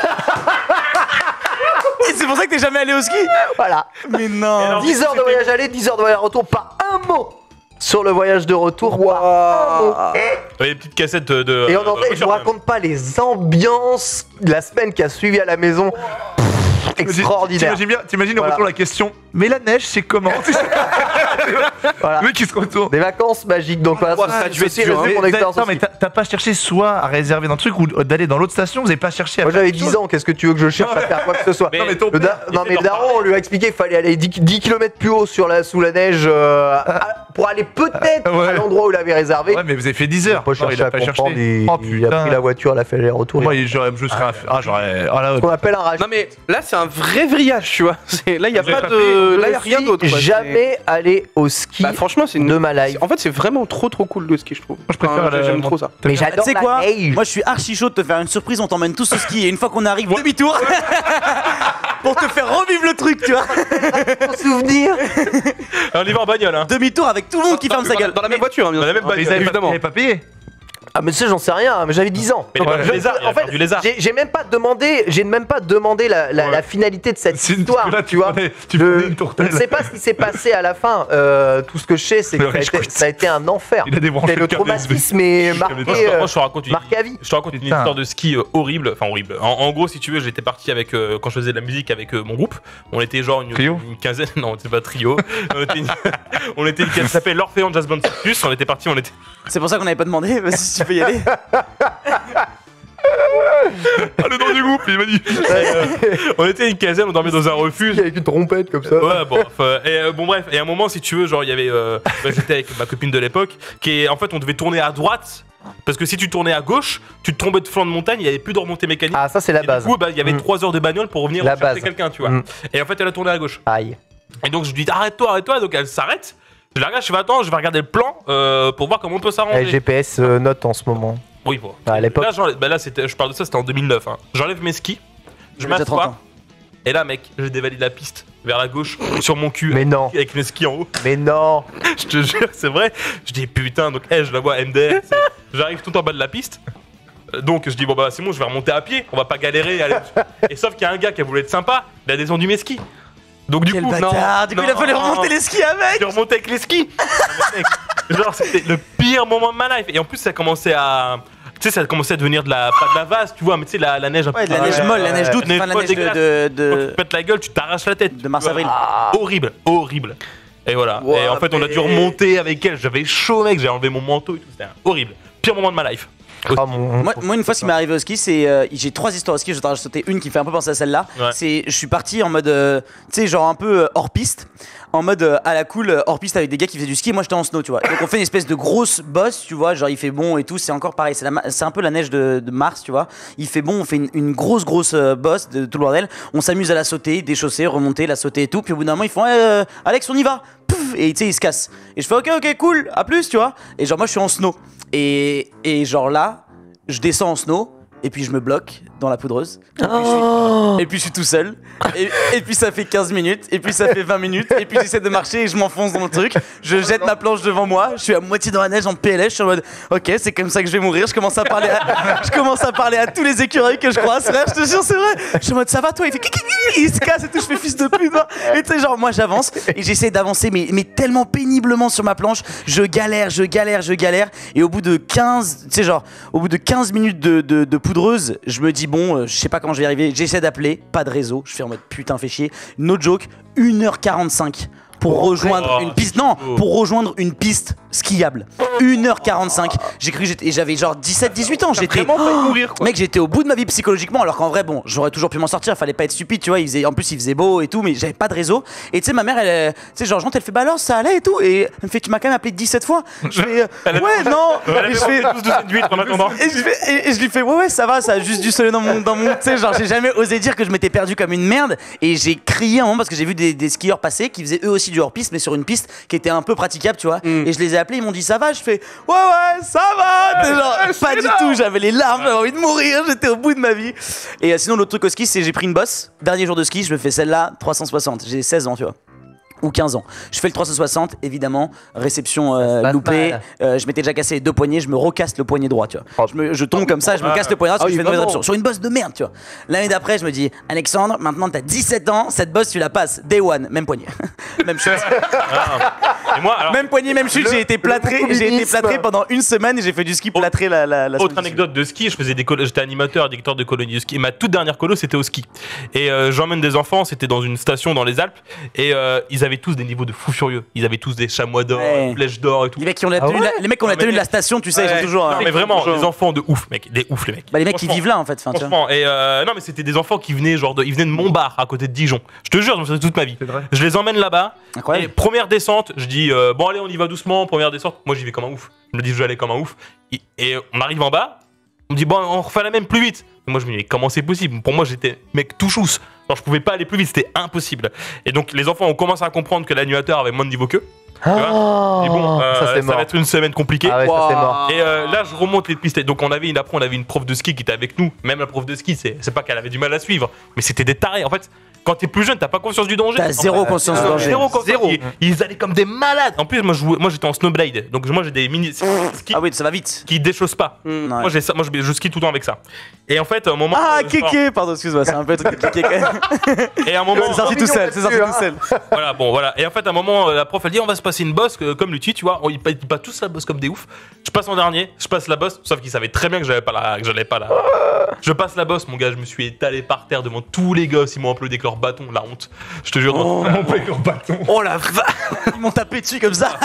[SPEAKER 5] Et c'est pour ça que t'es jamais allé au ski.
[SPEAKER 1] Voilà.
[SPEAKER 5] Mais non.
[SPEAKER 1] 10 heures de voyage aller, 10 heures de voyage retour, pas un mot sur le voyage de retour. Pas un mot.
[SPEAKER 4] Il y a des petites cassettes de.
[SPEAKER 1] Et je vous raconte pas les ambiances de la semaine qui a suivi à la maison. Extraordinaire.
[SPEAKER 7] T'imagines le
[SPEAKER 1] Voilà.
[SPEAKER 7] retour la question. Mais la neige, c'est comment
[SPEAKER 1] Voilà.
[SPEAKER 7] Le mec qui se retourne.
[SPEAKER 1] Des vacances magiques, donc voilà,
[SPEAKER 6] ça a dû être
[SPEAKER 1] ceci
[SPEAKER 6] dur,
[SPEAKER 1] résume
[SPEAKER 6] hein.
[SPEAKER 1] mon expérience
[SPEAKER 7] Non,
[SPEAKER 1] aussi.
[SPEAKER 7] mais t'as pas cherché soit à réserver dans le truc ou d'aller dans l'autre station. Vous avez pas cherché à.
[SPEAKER 1] Moi
[SPEAKER 7] faire
[SPEAKER 1] j'avais
[SPEAKER 7] quelque
[SPEAKER 1] 10
[SPEAKER 7] chose
[SPEAKER 1] ans, qu'est-ce que tu veux que je cherche à faire quoi que ce soit
[SPEAKER 4] Mais-
[SPEAKER 7] Non, mais ton
[SPEAKER 1] Le
[SPEAKER 7] père,
[SPEAKER 1] non mais le daron, on lui a expliqué qu'il fallait aller 10 km plus haut sous la neige pour aller peut-être
[SPEAKER 7] Ouais.
[SPEAKER 1] à l'endroit où il avait réservé.
[SPEAKER 7] Ouais, mais vous avez fait 10 heures.
[SPEAKER 1] Pas
[SPEAKER 7] Non,
[SPEAKER 1] cherché
[SPEAKER 7] il a
[SPEAKER 1] à
[SPEAKER 7] pas
[SPEAKER 1] comprendre,
[SPEAKER 7] cherché.
[SPEAKER 1] il,
[SPEAKER 7] Oh
[SPEAKER 1] il a pris
[SPEAKER 7] putain.
[SPEAKER 1] la voiture, il a fait aller-retour.
[SPEAKER 7] Moi, je serais. J'aurais. Ah là,
[SPEAKER 1] Ce qu'on appelle un rage.
[SPEAKER 6] Non mais là c'est un vrai vrillage, tu vois. Là il y a
[SPEAKER 4] Vous avez
[SPEAKER 6] pas
[SPEAKER 4] pas
[SPEAKER 6] de,
[SPEAKER 1] Je
[SPEAKER 6] là il y a rien
[SPEAKER 1] suis
[SPEAKER 6] d'autre. quoi.
[SPEAKER 1] jamais allé au ski
[SPEAKER 6] Bah franchement c'est
[SPEAKER 1] de ma life.
[SPEAKER 6] En fait c'est vraiment trop cool le ski je trouve.
[SPEAKER 7] je préfère
[SPEAKER 6] Enfin,
[SPEAKER 7] la-
[SPEAKER 6] j'aime trop ça.
[SPEAKER 1] Mais
[SPEAKER 5] Tu
[SPEAKER 1] j'adore
[SPEAKER 5] sais
[SPEAKER 1] la
[SPEAKER 5] quoi
[SPEAKER 1] neige.
[SPEAKER 5] Moi je suis archi chaud de te faire une surprise, on t'emmène tous au ski et une fois qu'on arrive, demi-tour pour te faire revivre le truc, tu vois.
[SPEAKER 1] Mon souvenir.
[SPEAKER 4] On y va en bagnole, hein.
[SPEAKER 5] Demi-tour avec tout le monde qui ferme sa gueule.
[SPEAKER 6] Dans la même voiture hein, bien
[SPEAKER 4] Dans la
[SPEAKER 6] sûr.
[SPEAKER 4] même bagnole.
[SPEAKER 7] Ils avaient
[SPEAKER 6] évidemment.
[SPEAKER 7] pas payé.
[SPEAKER 1] Ah mais ça j'en sais rien, mais j'avais 10 ans.
[SPEAKER 4] Mais il a
[SPEAKER 1] Donc,
[SPEAKER 4] perdu du lézard, il a
[SPEAKER 1] en fait,
[SPEAKER 4] perdu du lézard.
[SPEAKER 1] j'ai même pas demandé la finalité de cette
[SPEAKER 7] C'est une-
[SPEAKER 1] histoire,
[SPEAKER 7] parce que là,
[SPEAKER 1] tu vois.
[SPEAKER 7] tu prenais une
[SPEAKER 1] Je
[SPEAKER 7] tourtelle.
[SPEAKER 1] ne sais pas ce qui s'est passé à la fin. Tout ce que je sais, c'est que
[SPEAKER 7] Le Rage Quit.
[SPEAKER 1] ça a été un enfer.
[SPEAKER 7] Il a débranché
[SPEAKER 1] Le
[SPEAKER 7] le câble
[SPEAKER 1] traumatisme est
[SPEAKER 4] Moi,
[SPEAKER 1] marqué,
[SPEAKER 4] je te raconte une,
[SPEAKER 1] marqué à vie.
[SPEAKER 4] je te raconte une
[SPEAKER 7] Putain.
[SPEAKER 4] histoire de ski horrible. Enfin, horrible. En gros, si tu veux, j'étais parti avec. Quand je faisais de la musique avec mon groupe, on était genre
[SPEAKER 7] Trio
[SPEAKER 4] une quinzaine. Non, c'était pas trio. on était une. Ça s'appelait l'Orphéon Jazz Band Circus. On était parti, on était.
[SPEAKER 5] C'est pour ça qu'on n'avait pas demandé, vas-y si tu peux y aller.
[SPEAKER 7] Ah, le nom du groupe, il m'a dit.
[SPEAKER 4] On était une quinzaine, on dormait dans un refuge.
[SPEAKER 1] Avec une trompette comme ça.
[SPEAKER 4] Ouais, bon, bon bref, et à un moment, si tu veux, genre, il y avait, j'étais avec ma copine de l'époque, qui est, en fait, on devait tourner à droite, parce que si tu tournais à gauche, tu te tombais de flanc de montagne, il y avait plus de remontée mécanique.
[SPEAKER 1] Ah, ça c'est la
[SPEAKER 4] et
[SPEAKER 1] base.
[SPEAKER 4] du coup, bah, il y avait 3 heures de bagnole pour revenir
[SPEAKER 1] La
[SPEAKER 4] chercher
[SPEAKER 1] base.
[SPEAKER 4] quelqu'un, tu vois.
[SPEAKER 1] Mm.
[SPEAKER 4] Et en fait, elle a tourné à gauche.
[SPEAKER 1] Aïe.
[SPEAKER 4] Et donc, je lui dis, arrête-toi, donc elle s'arrête. Je la regarde, je fais, attends, je vais regarder le plan pour voir comment on peut
[SPEAKER 1] Eh,
[SPEAKER 4] s'arranger.
[SPEAKER 1] GPS note en ce moment.
[SPEAKER 4] Oui, bon.
[SPEAKER 1] À l'époque.
[SPEAKER 4] Là, je parle de ça, c'était en 2009. Hein. J'enlève mes skis, je
[SPEAKER 5] J'avais déjà 30
[SPEAKER 4] m'assois,
[SPEAKER 5] ans.
[SPEAKER 4] et là, mec, je dévalide la piste vers la gauche, sur mon cul,
[SPEAKER 1] Mais non.
[SPEAKER 4] avec mes skis en haut.
[SPEAKER 1] Mais non.
[SPEAKER 4] Je te jure, c'est vrai. Je dis putain, donc je la vois MDR. J'arrive tout en bas de la piste. Donc je dis bon bah c'est bon, je vais remonter à pied, on va pas galérer. Allez. Et sauf qu'il y a un gars qui a voulu être sympa, il a descendu mes skis. Donc du
[SPEAKER 5] Quel
[SPEAKER 4] coup,
[SPEAKER 5] bâtard. Du coup, il a fallu remonter les skis avec.
[SPEAKER 4] J'ai remonté avec les skis. Mec, genre c'était le pire moment de ma life. Et en plus ça commençait à, tu sais, ça commençait à devenir pas de la vase, tu vois, mais tu sais la neige un peu.
[SPEAKER 5] Ouais, de la neige molle, la neige d'août,
[SPEAKER 4] neige
[SPEAKER 5] enfin la
[SPEAKER 4] molle
[SPEAKER 5] neige
[SPEAKER 4] dégueulasse. Quand tu
[SPEAKER 5] de
[SPEAKER 4] te pètes la gueule, tu t'arraches la tête.
[SPEAKER 5] de mars-avril.
[SPEAKER 4] Horrible, horrible. Et voilà.
[SPEAKER 1] Wow,
[SPEAKER 4] et en fait, on a dû remonter avec elle. J'avais chaud, mec. J'ai enlevé mon manteau et tout. C'était horrible. Pire moment de ma life.
[SPEAKER 1] Ah, mon-
[SPEAKER 5] Moi, une fois, ce qui m'est arrivé au ski, c'est. J'ai 3 histoires au ski, je vais t'en rajouter une qui me fait un peu penser à celle-là.
[SPEAKER 4] Ouais.
[SPEAKER 5] C'est. Je suis parti en mode. Tu sais, genre un peu hors piste. En mode à la cool, hors piste avec des gars qui faisaient du ski. Moi, j'étais en snow, tu vois. Donc, on fait une espèce de grosse bosse, tu vois. Genre, il fait bon et tout. C'est encore pareil. C'est un peu la neige de mars, tu vois. Il fait bon, on fait une grosse bosse de tout le bordel. On s'amuse à la sauter, déchausser, remonter, la sauter et tout. Puis au bout d'un moment, ils font Alex, on y va. Pouf, et tu sais, ils se cassent. Et je fais ok, cool, à plus, tu vois. Et genre, moi, je suis en snow. Et genre là. Je descends en snow et puis je me bloque dans la poudreuse. Et puis je suis tout seul. Et puis ça fait 15 minutes. Et puis ça fait 20 minutes. Et puis j'essaie de marcher et je m'enfonce dans le truc. Je jette ma planche devant moi. Je suis à moitié dans la neige en PLS. Je suis en mode ok, c'est comme ça que je vais mourir. Je commence à parler à tous les écureuils que je croise. Frère, je te jure, c'est vrai. Je suis en mode ça va toi? Il fait il se casse et tout. Je fais fils de pute. Et tu sais, genre moi j'avance et j'essaie d'avancer, mais tellement péniblement sur ma planche. Je galère. Et au bout de 15, tu sais, genre, au bout de 15 minutes de poudreuse, je me dis bon, je sais pas comment je vais y arriver. J'essaie d'appeler, pas de réseau. Je fais en mode putain, fais chier. No joke, 1h45 pour rejoindre une piste. Non, pour rejoindre une piste skiable. 1h45. J'ai cru que j'avais genre 17-18 ans. J'étais
[SPEAKER 6] vraiment failli mourir, quoi.
[SPEAKER 5] Mec, j'étais au bout de ma vie psychologiquement, alors qu'en vrai, bon, j'aurais toujours pu m'en sortir. Fallait pas être stupide, tu vois. En plus, il faisait beau et tout, mais j'avais pas de réseau. Et tu sais, ma mère, elle, tu sais, genre, elle fait bah alors, ça allait et tout. Et elle me fait, tu m'as quand même appelé 17 fois. Je fais ouais, non. Et je fais
[SPEAKER 4] en attendant.
[SPEAKER 5] et je lui fais ouais, ça va, ça a juste dû sonner dans mon tu sais, genre, j'ai jamais osé dire que je m'étais perdu comme une merde. Et j'ai crié un moment parce que j'ai vu des skieurs passer qui faisaient eux aussi du hors-piste, mais sur une piste qui était un peu praticable, tu vois. Et je les ai appelés, ils m'ont dit ça va. Je fais ouais, ça va. T'es genre, pas du tout, j'avais les larmes, j'avais envie de mourir, j'étais au bout de ma vie. Et sinon, l'autre truc au ski, c'est j'ai pris une bosse. Dernier jour de ski, je me fais celle-là, 360. J'ai 16 ans, tu vois. Ou 15 ans. Je fais le 360, évidemment, réception loupée. Je m'étais déjà cassé les 2 poignets, je me recasse le poignet droit, tu vois. Je tombe comme ça, je me casse le poignet droit parce que je fais une mauvaise réception. Sur une bosse de merde, tu vois. L'année d'après, je me dis, Alexandre, maintenant t'as 17 ans, cette bosse tu la passes. Day one, même poignet. Même chute.
[SPEAKER 4] Et moi, alors,
[SPEAKER 5] Même poignet, même chute, j'ai été plâtré pendant une semaine et j'ai fait du ski plâtré la
[SPEAKER 4] autre anecdote de ski, j'étais animateur et directeur de colonie de ski. Et ma toute dernière colo, c'était au ski. Et j'emmène des enfants, c'était dans une station dans les Alpes. Et ils avaient tous des niveaux de fous furieux. Ils avaient tous des chamois d'or, des flèches d'or et tout.
[SPEAKER 5] Les mecs qui ont la tenue, les mecs qui ont la tenue de la station, tu sais, ils sont toujours.
[SPEAKER 4] Non, mais vraiment, des enfants de ouf, mec. Des ouf, les mecs.
[SPEAKER 5] Bah, les mecs qui vivent là, en fait.
[SPEAKER 4] Franchement, et non, mais c'était des enfants qui venaient ils venaient de Montbard, à côté de Dijon. Je te jure, j'en faisais toute ma vie. Je les emmène là-bas.
[SPEAKER 5] Incroyable.
[SPEAKER 4] Et première descente, je dis bon allez, on y va doucement. Première descente, moi j'y vais comme un ouf. Je me dis je vais aller comme un ouf. Et on arrive en bas. On me dit bon, on refait la même plus vite. Et moi je me dis mais comment c'est possible? Pour moi j'étais mec tout chousse. Alors je pouvais pas aller plus vite, c'était impossible. Et donc les enfants ont commencé à comprendre que l'animateur avait moins de niveau qu'eux. Tu vois. Et bon, ça va être une semaine compliquée.
[SPEAKER 1] Ah ouais, ça c'est mort.
[SPEAKER 4] Et là, je remonte les pistes. Donc, on avait une prof de ski qui était avec nous. Même la prof de ski, c'est pas qu'elle avait du mal à suivre, mais c'était des tarés. En fait, quand t'es plus jeune, t'as pas conscience du danger.
[SPEAKER 5] T'as zéro conscience du danger.
[SPEAKER 4] Zéro. Ils allaient comme des malades. En plus, moi j'étais en snowblade. Donc, moi j'ai des mini skis.
[SPEAKER 5] Ah oui, ça va vite.
[SPEAKER 4] Qui déchaussent pas. Moi, j'ai ça. Moi, je skie tout le temps avec ça. Et en fait, à un moment.
[SPEAKER 5] Ah, kéké, pardon, excuse-moi, c'est un peu truc de kéké quand même.
[SPEAKER 4] Et à un moment.
[SPEAKER 5] C'est sorti tout seul,
[SPEAKER 4] Voilà, bon, voilà. Et en fait, à un moment, la prof, elle dit on va se passer une bosse comme Lutti, tu vois. Ils passent tous la bosse comme des oufs. Je passe en dernier, je passe la bosse, sauf qu'ils savaient très bien que j'allais pas la. Je passe la bosse, mon gars, je me suis étalé par terre devant tous les gosses. Ils m'ont applaudi avec leur bâton, la honte. Je te jure.
[SPEAKER 5] Oh la vache. Ils m'ont tapé dessus comme ça.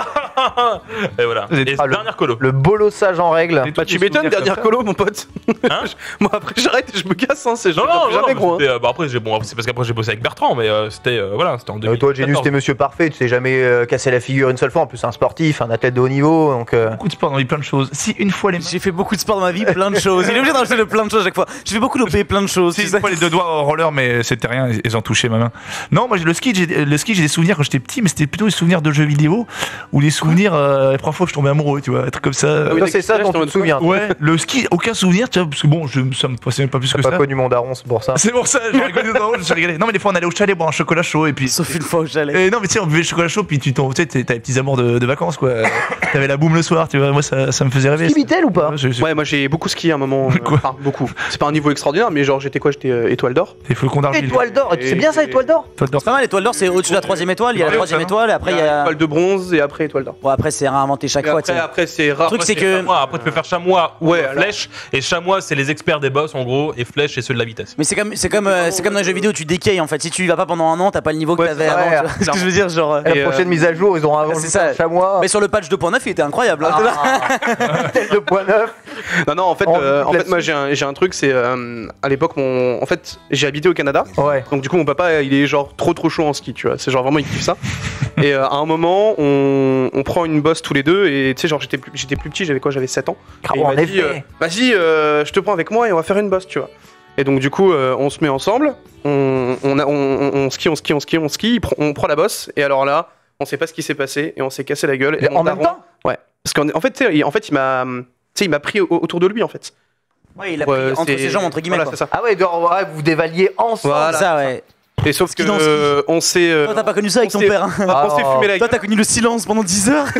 [SPEAKER 4] Et voilà. Et dernière colo.
[SPEAKER 1] Le bolossage en règle.
[SPEAKER 6] Bah tu m'étonnes, dernière colo mon pote.
[SPEAKER 4] Hein?
[SPEAKER 6] Moi après j'arrête et je me casse, hein, c'est
[SPEAKER 4] Non,
[SPEAKER 6] jamais gros.
[SPEAKER 4] bah après, c'est parce qu'après j'ai bossé avec Bertrand, mais c'était c'était en 2014.
[SPEAKER 1] Toi, Genius, t'es monsieur parfait, tu t'es jamais cassé la figure une seule fois. En plus, c'est un sportif, un athlète de haut niveau. Donc,
[SPEAKER 7] Beaucoup de sport dans la vie, plein de choses. Si une fois les
[SPEAKER 5] J'ai fait beaucoup de sport dans ma vie, plein de choses. Il est obligé de rajouter de plein de choses à chaque fois. J'ai fait beaucoup d'OP, plein de choses.
[SPEAKER 7] Si
[SPEAKER 5] tu
[SPEAKER 7] une
[SPEAKER 5] sais.
[SPEAKER 7] fois les 2 doigts au roller, mais c'était sentais rien et j'en touchais ma main. Non, moi le ski, j'ai des souvenirs quand j'étais petit, mais c'était plutôt des souvenirs de jeux vidéo ou des souvenirs les premières fois que je tombais amoureux, tu vois, un truc comme ça.
[SPEAKER 1] Oui, c'est ça dont tu te souviens.
[SPEAKER 7] Ouais, le ski, aucun souvenir, tu vois, parce que bon, ça me passionnait pas plus que ça.
[SPEAKER 1] T'as pas connu mon daron, c'est pour ça.
[SPEAKER 7] C'est pour ça, j'ai rigolé dedans, j'ai rigolé. Non, mais des fois on allait au chalet boire un chocolat chaud et puis.
[SPEAKER 5] Sauf une fois au chalet.
[SPEAKER 7] Et non, mais tu sais, on buvait le chocolat chaud, puis t'as les petits amours de vacances, quoi. T'avais la boum le soir, tu vois, moi ça me faisait rêver.
[SPEAKER 1] Ski-Bitel ou pas?
[SPEAKER 6] Ouais, moi j'ai beaucoup skié à un moment. Enfin, beaucoup. C'est pas un niveau extraordinaire, mais genre j'étais étoile d'or.
[SPEAKER 7] T'es flocons d'argile.
[SPEAKER 1] Étoile d'or, c'est bien ça, étoile d'or?
[SPEAKER 5] C'est pas mal, l'étoile d'or, c'est au-dessus de la 3ème étoile. Il y a la 3ème étoile, et après il y a.
[SPEAKER 6] Étoile de bronze et après étoile d'or.
[SPEAKER 5] Bon, après c'est réinventé chaque fois, tu sais.
[SPEAKER 6] Après c'est rare.
[SPEAKER 5] Le truc, c'est que.
[SPEAKER 4] Après, tu peux faire chamois ou
[SPEAKER 6] Ouais, alors-
[SPEAKER 4] flèche. Et chamois, c'est les experts des boss en gros. Et flèche, c'est ceux de la vitesse.
[SPEAKER 5] Mais c'est comme dans les jeux vidéo, tu décailles en fait. Si tu y vas pas pendant un an, t'as pas le niveau que
[SPEAKER 6] Ouais,
[SPEAKER 5] t'avais
[SPEAKER 6] c'est
[SPEAKER 5] avant.
[SPEAKER 1] vrai,
[SPEAKER 5] Tu vois ce que je veux dire, genre.
[SPEAKER 1] La
[SPEAKER 6] Et,
[SPEAKER 1] prochaine mise à jour, ils auront
[SPEAKER 5] c'est ça.
[SPEAKER 1] un chamois.
[SPEAKER 5] Mais sur le patch 2.9, il était incroyable. Hein.
[SPEAKER 1] Tel 2.9.
[SPEAKER 6] Non, en fait, moi j'ai un truc, c'est à l'époque, en fait, j'ai habité au Canada.
[SPEAKER 1] Ouais.
[SPEAKER 6] Donc du coup, mon papa, il est genre trop chaud en ski, tu vois. C'est genre vraiment, il kiffe ça. Et à un moment, on prend une bosse tous les deux. Et tu sais, genre, j'étais plus petit, j'avais 7 ans. Et il
[SPEAKER 1] En
[SPEAKER 6] m'a dit,
[SPEAKER 1] effet.
[SPEAKER 6] vas-y, je te prends avec moi et on va faire une bosse, tu vois. Et donc du coup, on se met ensemble, on skie, on prend la bosse. Et alors là, on sait pas ce qui s'est passé et on s'est cassé la gueule. Et mon
[SPEAKER 1] En même
[SPEAKER 6] daron-
[SPEAKER 1] temps?
[SPEAKER 6] Ouais. Parce qu'en fait, il m'a pris autour de lui, en fait.
[SPEAKER 5] Ouais, il a pris entre ses jambes, entre guillemets.
[SPEAKER 6] Voilà,
[SPEAKER 5] Quoi.
[SPEAKER 6] c'est ça.
[SPEAKER 1] Ah ouais, vous dévaliez ensemble.
[SPEAKER 6] Voilà.
[SPEAKER 5] Ça, ouais.
[SPEAKER 6] Et sauf
[SPEAKER 5] Ski dans ski.
[SPEAKER 6] que on s'est.
[SPEAKER 5] Toi, t'as pas connu ça avec ton
[SPEAKER 6] on s'est-
[SPEAKER 5] père. Hein.
[SPEAKER 6] On s'est fumé la
[SPEAKER 5] Toi,
[SPEAKER 6] gueule.
[SPEAKER 5] t'as connu le silence pendant 10 heures.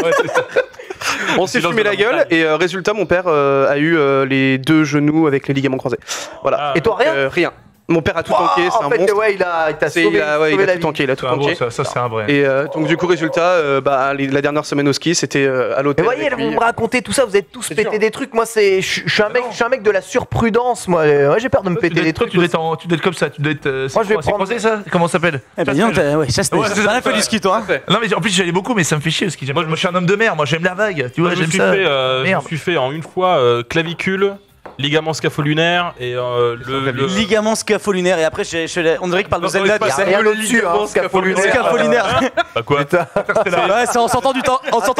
[SPEAKER 6] On s'est
[SPEAKER 4] Silence
[SPEAKER 6] fumé
[SPEAKER 4] de
[SPEAKER 6] la
[SPEAKER 4] la
[SPEAKER 6] gueule
[SPEAKER 4] montagne.
[SPEAKER 6] et résultat, mon père a eu les 2 genoux avec les ligaments croisés. Voilà.
[SPEAKER 4] Ah.
[SPEAKER 1] Et toi, rien?
[SPEAKER 6] Rien. Mon père a tout tanké, c'est un
[SPEAKER 1] En fait,
[SPEAKER 6] monstre.
[SPEAKER 1] ouais, il t'a
[SPEAKER 6] C'est-
[SPEAKER 1] sauvé,
[SPEAKER 6] il a
[SPEAKER 1] sauvé la
[SPEAKER 6] tout
[SPEAKER 1] vie.
[SPEAKER 6] tanké, il a tout
[SPEAKER 7] Ah bon,
[SPEAKER 6] tanké.
[SPEAKER 7] ça c'est un vrai.
[SPEAKER 6] Et donc du coup, résultat, la dernière semaine au ski, c'était à
[SPEAKER 1] Et
[SPEAKER 6] l'hôtel.
[SPEAKER 1] voyez,
[SPEAKER 6] avec
[SPEAKER 1] là, vous
[SPEAKER 6] lui.
[SPEAKER 1] me racontez tout ça, vous êtes tous
[SPEAKER 6] C'est
[SPEAKER 1] pété
[SPEAKER 6] dur.
[SPEAKER 1] des trucs. Moi, je suis un mec de la surprudence, moi. Ouais, j'ai peur de me péter des trucs.
[SPEAKER 7] Tu dois être comme ça, tu dois être.
[SPEAKER 1] Moi, je vais
[SPEAKER 7] c'est
[SPEAKER 1] prendre-
[SPEAKER 7] croisé, ça. Comment ça s'appelle?
[SPEAKER 5] Eh ben, dis donc, ouais, ça c'était.
[SPEAKER 7] Ouais, c'est
[SPEAKER 5] T'en
[SPEAKER 7] ça.
[SPEAKER 5] as fait du ski, toi. Hein.
[SPEAKER 7] Non, mais en plus, j'allais beaucoup, mais ça me fait chier. Parce que moi, je suis un homme de mer. Moi, j'aime la vague. Tu vois,
[SPEAKER 4] Moi, je me
[SPEAKER 7] j'aime
[SPEAKER 4] suis
[SPEAKER 7] ça.
[SPEAKER 4] fait, je
[SPEAKER 7] Merde.
[SPEAKER 4] me suis fait en une fois clavicule, ligament scapho-lunaire et le
[SPEAKER 5] Ligament scapho-lunaire. Et après, on dirait qu'il parle de Zelda.
[SPEAKER 4] Non,
[SPEAKER 5] Tu
[SPEAKER 1] Y a
[SPEAKER 5] sais.
[SPEAKER 1] rien au-dessus, hein, scapho-lunaire.
[SPEAKER 5] Scapho-lunaire.
[SPEAKER 4] Bah quoi?
[SPEAKER 5] Ouais, c'est en sortant du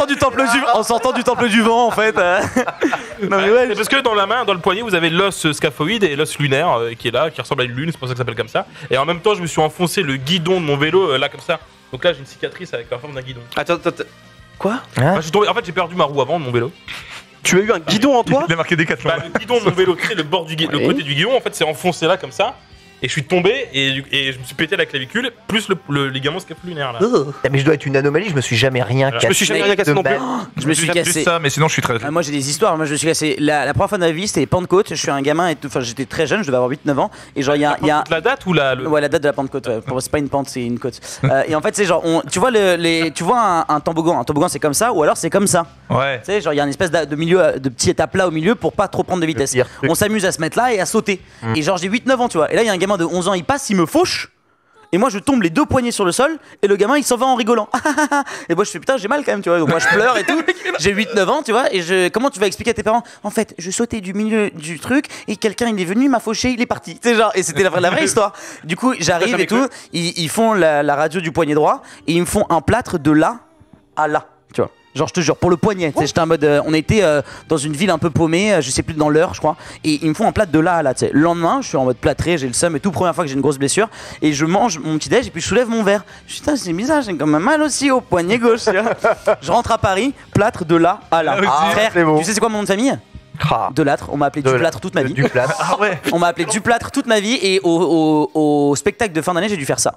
[SPEAKER 5] temple du vent, en fait. Non, mais ouais.
[SPEAKER 4] C'est parce que dans la main, dans le poignet, vous avez l'os scaphoïde et l'os lunaire qui est là, qui ressemble à une lune, c'est pour ça que ça s'appelle comme ça. Et en même temps, je me suis enfoncé le guidon de mon vélo là comme ça. Donc là, j'ai une cicatrice avec la forme d'un guidon.
[SPEAKER 6] Attends. Quoi?
[SPEAKER 1] Hein?
[SPEAKER 4] Enfin, en fait, j'ai perdu ma roue avant de mon vélo.
[SPEAKER 6] Tu as eu un guidon en toi?
[SPEAKER 7] Il a marqué Décathlon.
[SPEAKER 4] Bah, le guidon de mon vélo, le bord du le côté du guidon, en fait, c'est enfoncé là comme ça. Et je suis tombé et je me suis pété la clavicule plus le ligament scapho-lunaire là.
[SPEAKER 1] Mais je dois être une anomalie, je me suis jamais rien
[SPEAKER 4] Alors,
[SPEAKER 1] cassé.
[SPEAKER 6] Je me suis jamais rien cassé
[SPEAKER 1] de
[SPEAKER 6] non plus.
[SPEAKER 1] belle.
[SPEAKER 5] Je me suis
[SPEAKER 7] Juste
[SPEAKER 5] cassé.
[SPEAKER 7] ça, mais sinon, je suis très.
[SPEAKER 5] Ah, moi j'ai des histoires, moi je me suis cassé. La première fois de ma vie c'était les Pentecôtes, je suis un gamin et tout, enfin j'étais très jeune, je devais avoir 8-9 ans. Et genre il y a
[SPEAKER 4] La date ou la.
[SPEAKER 5] Ouais, la date de la Pentecôte, ouais. C'est pas une pente, c'est une côte. Et en fait c'est genre, tu vois, tu vois un toboggan c'est comme ça ou alors c'est comme ça.
[SPEAKER 7] Ouais.
[SPEAKER 5] Tu sais, genre il y a une espèce de milieu, de petit étape là au milieu pour pas trop prendre de vitesse.
[SPEAKER 1] pire truc.
[SPEAKER 5] On s'amuse à se mettre là et à sauter. Et genre j'ai 8-9 ans, tu vois. Et là il y a un gamin de 11 ans, il passe, il me fauche. Et moi je tombe les 2 poignets sur le sol et le gamin il s'en va en rigolant. Et moi je fais putain j'ai mal quand même tu vois. Donc moi je pleure et tout. J'ai 8-9 ans tu vois. Et comment tu vas expliquer à tes parents? En fait je sautais du milieu du truc et quelqu'un il est venu, il m'a fauché, il est parti. Tu sais genre, et c'était la vraie histoire. Du coup j'arrive et tout. Ils font la radio du poignet droit et ils me font un plâtre de là à là. Tu vois. Genre je te jure pour le poignet, tu sais, j'étais en mode on était dans une ville un peu paumée, je sais plus dans l'heure je crois, et ils me font un plâtre de là à là, tu sais. Le lendemain, je suis en mode plâtré, j'ai le seum et tout, première fois que j'ai une grosse blessure et je mange mon petit déj et puis je soulève mon verre. Je dis putain, c'est bizarre, j'ai quand même mal aussi au poignet gauche. Tu vois. Je rentre à Paris, plâtre de là à là.
[SPEAKER 1] Ah,
[SPEAKER 5] Frère,
[SPEAKER 1] c'est beau.
[SPEAKER 5] tu sais c'est quoi mon nom de famille?
[SPEAKER 1] Ah,
[SPEAKER 5] Delâtre, on m'a appelé Duplâtre toute ma vie.
[SPEAKER 1] Duplâtre.
[SPEAKER 7] Ah ouais.
[SPEAKER 5] On m'a appelé Duplâtre toute ma vie et au spectacle de fin d'année, j'ai dû faire ça.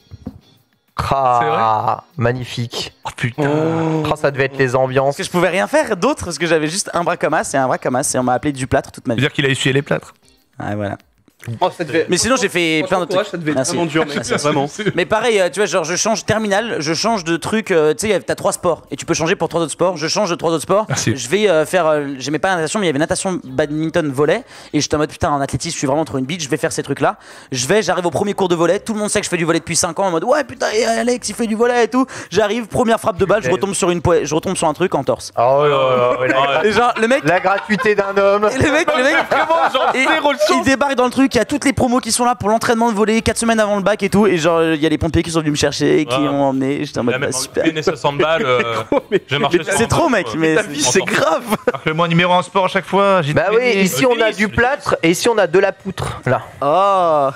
[SPEAKER 1] Ah, magnifique.
[SPEAKER 7] Oh putain.
[SPEAKER 1] Ah, ça devait être les ambiances.
[SPEAKER 5] Parce que je pouvais rien faire d'autre parce que j'avais juste un bras comme as et un bras comme as et on m'a appelé Duplâtre toute ma vie.
[SPEAKER 7] C'est-à-dire qu'il a essuyé les plâtres.
[SPEAKER 5] Ah voilà.
[SPEAKER 6] Oh, ça devait.
[SPEAKER 5] Mais sinon j'ai fait plein d'autres trucs.
[SPEAKER 6] Ça devait être
[SPEAKER 5] Merci.
[SPEAKER 6] vraiment dur, mec.
[SPEAKER 5] Merci.
[SPEAKER 6] Vraiment.
[SPEAKER 5] Mais pareil, tu vois, genre je change terminal, je change de truc, tu sais, t'as 3 sports et tu peux changer pour 3 autres sports. Je change de 3 autres sports.
[SPEAKER 7] Merci.
[SPEAKER 5] Je vais faire, j'aimais pas la natation, mais il y avait natation, badminton, volley. Et j'étais en mode putain, en athlétisme, je suis vraiment trop une bitch, je vais faire ces trucs là. J'arrive au premier cours de volley, tout le monde sait que je fais du volley depuis 5 ans en mode ouais putain, et Alex il fait du volley et tout. J'arrive, première frappe de balle, je retombe sur un truc en torse.
[SPEAKER 1] Oh là là,
[SPEAKER 5] Et genre, le mec.
[SPEAKER 1] la gratuité d'un homme.
[SPEAKER 5] Et le mec, vraiment, genre, il débarque dans le truc, il y a toutes les promos qui sont là pour l'entraînement de volley 4 semaines avant le bac et tout. Et genre, il y a les pompiers qui sont venus me chercher, qui m'ont emmené. J'étais en mode super.
[SPEAKER 4] J'ai 60 balles. J'ai marché.
[SPEAKER 5] C'est trop, mec. Mais
[SPEAKER 6] Ta vie, c'est grave.
[SPEAKER 7] Le moins numéro en sport à chaque fois.
[SPEAKER 1] Bah oui, ici on a du plâtre et ici on a de la poutre. Là.
[SPEAKER 5] Oh.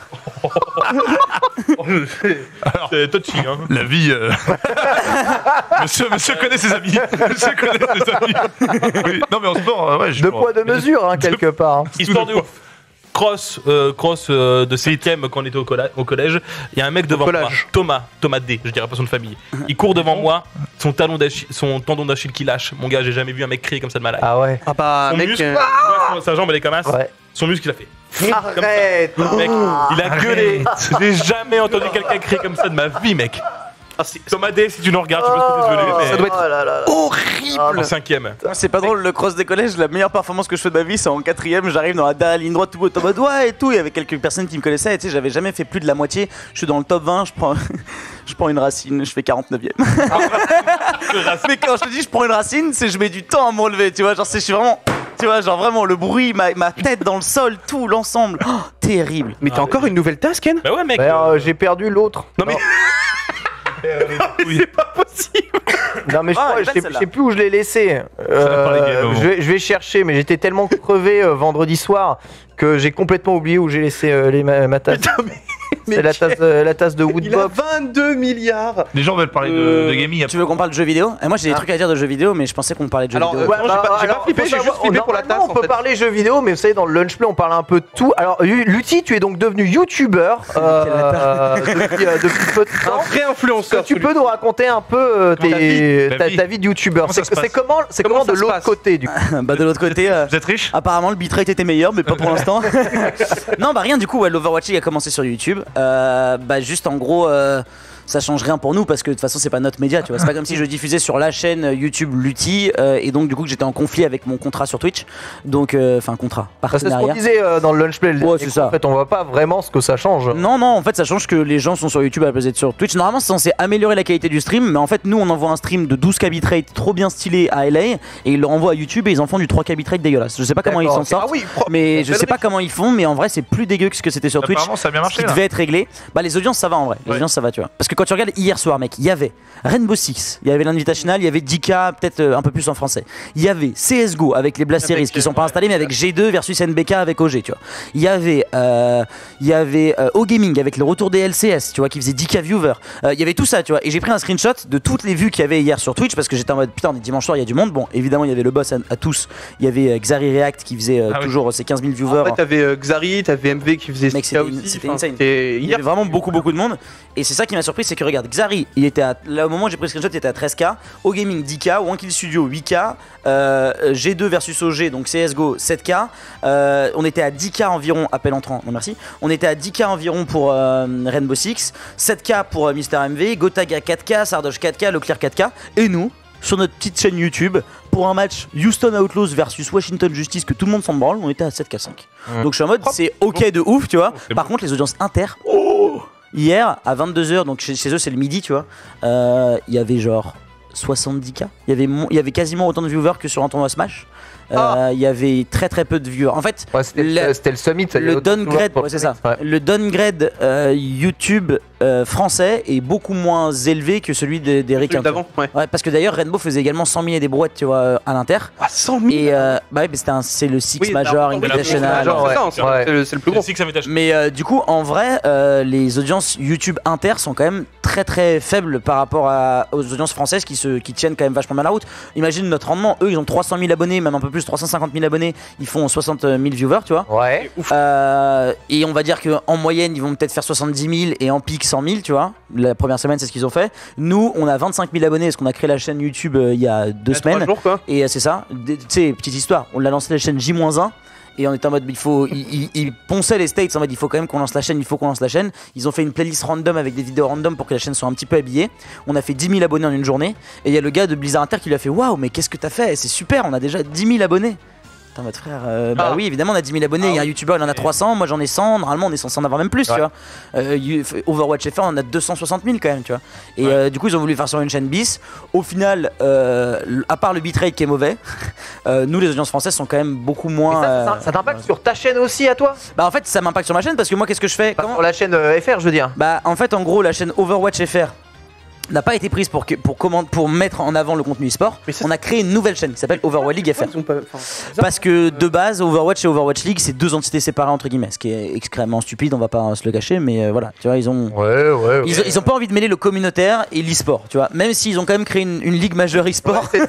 [SPEAKER 4] C'est touchy, hein.
[SPEAKER 7] La vie. Monsieur connaît ses amis. Monsieur connaît ses amis. Oui. Non mais en sport, ouais.
[SPEAKER 1] Deux poids, deux mesures, hein, quelque part. Hein.
[SPEAKER 4] Histoire de ouf. Cross de 7ème quand on était au collège. Il y a un mec devant moi, Thomas D, je dirais pas son nom de famille. Il court devant moi, son tendon d'Achille qui lâche. Mon gars, j'ai jamais vu un mec crier comme ça de malade.
[SPEAKER 1] Ah ouais.
[SPEAKER 6] Ah bah,
[SPEAKER 4] Son
[SPEAKER 6] mec.
[SPEAKER 4] muscle, sa jambe elle est comme ça.
[SPEAKER 1] Ouais.
[SPEAKER 4] Son muscle il a fait.
[SPEAKER 1] Arrête.
[SPEAKER 4] Mec, il a gueulé. J'ai jamais entendu quelqu'un crier comme ça de ma vie, mec. Thomas D, si tu nous regardes, tu peux te désolé.
[SPEAKER 6] Ça doit être
[SPEAKER 4] En 5ème.
[SPEAKER 5] C'est pas drôle, le cross des collèges, la meilleure performance que je fais de ma vie, c'est en 4ème. J'arrive dans la dernière ligne droite, tout beau, en mode ouais et tout. Il y avait quelques personnes qui me connaissaient, et tu sais, j'avais jamais fait plus de la moitié. Je suis dans le top 20, je prends une racine, je fais 49ème. Mais quand je te dis je prends une racine, c'est je mets du temps à me relever, tu vois. Genre, je suis vraiment. Tu vois, genre vraiment le bruit, ma tête dans le sol, tout l'ensemble. Oh, terrible.
[SPEAKER 6] Mais t'as encore une nouvelle tasse, Ken?
[SPEAKER 4] Bah ouais, mec.
[SPEAKER 1] J'ai perdu l'autre.
[SPEAKER 6] Non mais. C'est pas possible.
[SPEAKER 1] Non mais je sais plus où je l'ai laissé. Je vais chercher, mais j'étais tellement crevé vendredi soir que j'ai complètement oublié où j'ai laissé ma tasse. C'est la tasse de Woodbop.
[SPEAKER 6] Il a 22 milliards.
[SPEAKER 7] Les gens veulent parler de gaming.
[SPEAKER 5] Tu veux qu'on parle de jeux vidéo? Et moi j'ai des trucs à dire de jeux vidéo, mais je pensais qu'on parlait de jeux vidéo.
[SPEAKER 6] J'ai pas flippé, j'ai juste flippé pour la tasse.
[SPEAKER 1] On peut parler jeux vidéo, mais vous savez, dans le lunch play, on parle un peu de tout. Alors, Lutti, tu es donc devenu youtubeur depuis peu de temps.
[SPEAKER 6] Un vrai influenceur.
[SPEAKER 1] Tu peux nous raconter un peu ta vie de youtubeur? C'est comment de l'autre côté du coup?
[SPEAKER 5] Bah de l'autre côté,
[SPEAKER 7] Vous êtes riche?
[SPEAKER 5] apparemment le bitrate était meilleur, mais pas pour l'instant. Non bah rien du coup, l'Overwatching a commencé sur YouTube. Bah juste en gros ça change rien pour nous parce que de toute façon c'est pas notre média, tu vois. C'est pas comme si je diffusais sur la chaîne YouTube Lutti et donc du coup que j'étais en conflit avec mon contrat sur Twitch. Donc enfin contrat, partenariat.
[SPEAKER 1] C'est ce qu'on disait dans le lunch play.
[SPEAKER 5] Ouais, c'est ça.
[SPEAKER 1] En fait, on voit pas vraiment ce que ça change.
[SPEAKER 5] Non, en fait ça change que les gens sont sur YouTube à la place d'être sur Twitch. Normalement c'est censé améliorer la qualité du stream, mais en fait nous on envoie un stream de 12K bitrate trop bien stylé à LA et ils le renvoient à YouTube et ils en font du 3K bitrate dégueulasse. Je sais pas comment ils s'en sortent, mais je sais pas comment ils font, mais en vrai c'est plus dégueu que ce que c'était sur Twitch.
[SPEAKER 7] Apparemment ça a bien marché.
[SPEAKER 5] Qui devait être réglé. Bah les audiences ça va en vrai. Les audiences ça va, tu vois. Parce que quand tu regardes hier soir, mec, il y avait Rainbow Six, il y avait l'Invitational, il y avait 10K, peut-être un peu plus en français. Il y avait CSGO avec les Blast Series qui sont pas installés, mais avec G2 versus NBK avec OG, tu vois. Il y avait O-Gaming avec le retour des LCS, tu vois, qui faisait 10K viewers. Il y avait tout ça, tu vois. Et j'ai pris un screenshot de toutes les vues qu'il y avait hier sur Twitch parce que j'étais en mode putain, on est dimanche soir, il y a du monde. Bon, évidemment, il y avait le boss à tous. Il y avait Xari React qui faisait toujours ses 15 000 viewers.
[SPEAKER 6] Après, t'avais Xari, t'avais MV qui faisait
[SPEAKER 5] mec,
[SPEAKER 6] ça aussi.
[SPEAKER 5] C'était insane. Il y avait vraiment beaucoup de monde. Et c'est ça qui m'a surpris, c'est que regarde, Xari, il était là au moment où j'ai pris le screenshot, il était à 13K, au gaming 10K, One Kill Studio 8K, G2 versus OG, donc CSGO 7K, on était à 10K environ, appel entrant, non merci, on était à 10K environ pour Rainbow Six, 7K pour Mister MV, Gotaga 4K, Sardoche 4K, Leclerc 4K, et nous, sur notre petite chaîne YouTube, pour un match Houston Outlaws versus Washington Justice que tout le monde s'en branle, on était à 7K5. Donc je suis en mode, c'est ok de ouf, tu vois. Par contre, les audiences inter, hier à 22h, donc chez eux c'est le midi, tu vois, il y avait genre 70K. Il y avait quasiment autant de viewers que sur un tournoi Smash. Il y avait très peu de viewers. En fait,
[SPEAKER 1] c'était le summit.
[SPEAKER 5] Le downgrade, c'est ça. Ouais. Le downgrade YouTube français est beaucoup moins élevé que celui des requins.
[SPEAKER 6] D'avant, ouais.
[SPEAKER 5] Parce que d'ailleurs Rainbow faisait également 100 000 et des brouettes, tu vois, à l'inter.
[SPEAKER 6] Ah, 100 000.
[SPEAKER 5] Et bah c'est le Six Major Invitational.
[SPEAKER 6] C'est le plus gros.
[SPEAKER 5] Mais du coup, en vrai, les audiences YouTube inter sont quand même très faibles par rapport aux audiences françaises qui tiennent quand même vachement bien la route. Imagine notre rendement, eux ils ont 300 000 abonnés, même un peu plus, 350 000 abonnés, ils font 60 000 viewers, tu vois.
[SPEAKER 1] Ouais.
[SPEAKER 5] Et on va dire qu'en moyenne ils vont peut-être faire 70 000 et en pic 100 000, tu vois. La première semaine c'est ce qu'ils ont fait. Nous on a 25 000 abonnés parce qu'on a créé la chaîne YouTube il y a 2 semaines.
[SPEAKER 6] 3 jours, quoi.
[SPEAKER 5] Et c'est ça, tu sais, petite histoire, on l'a lancé la chaîne J-1 et on était en mode ils ponçaient les States en mode il faut quand même qu'on lance la chaîne, Ils ont fait une playlist random avec des vidéos random pour que la chaîne soit un petit peu habillée. On a fait 10 000 abonnés en une journée et il y a le gars de Blizzard Inter qui lui a fait waouh, mais qu'est-ce que t'as fait, c'est super, on a déjà 10 000 abonnés. T'es en mode frère, bah oui, évidemment, on a 10 000 abonnés. Il y a un youtubeur, il en a 300. Moi, j'en ai 100. Normalement, on est censé en avoir même plus, tu vois. Overwatch FR, on en a 260 000 quand même, tu vois. Et du coup, ils ont voulu faire sur une chaîne bis. Au final, à part le bitrate qui est mauvais, nous, les audiences françaises sont quand même beaucoup moins.
[SPEAKER 1] Ça t'impacte sur ta chaîne aussi à toi?
[SPEAKER 5] Bah, en fait, ça m'impacte sur ma chaîne parce que moi, qu'est-ce que je fais?
[SPEAKER 1] Sur la chaîne FR, je veux dire.
[SPEAKER 5] Bah, en fait, en gros, la chaîne Overwatch FR n'a pas été prise pour mettre en avant le contenu e-sport. On a créé une nouvelle chaîne qui s'appelle Overwatch League FR. Parce que de base, Overwatch et Overwatch League, c'est deux entités séparées entre guillemets, ce qui est extrêmement stupide, on va pas se le cacher, mais voilà, tu vois, ils ont ils ont pas envie de mêler le communautaire et l'e-sport, tu vois, même s'ils ont quand même créé une ligue majeure e-sport.
[SPEAKER 1] C'est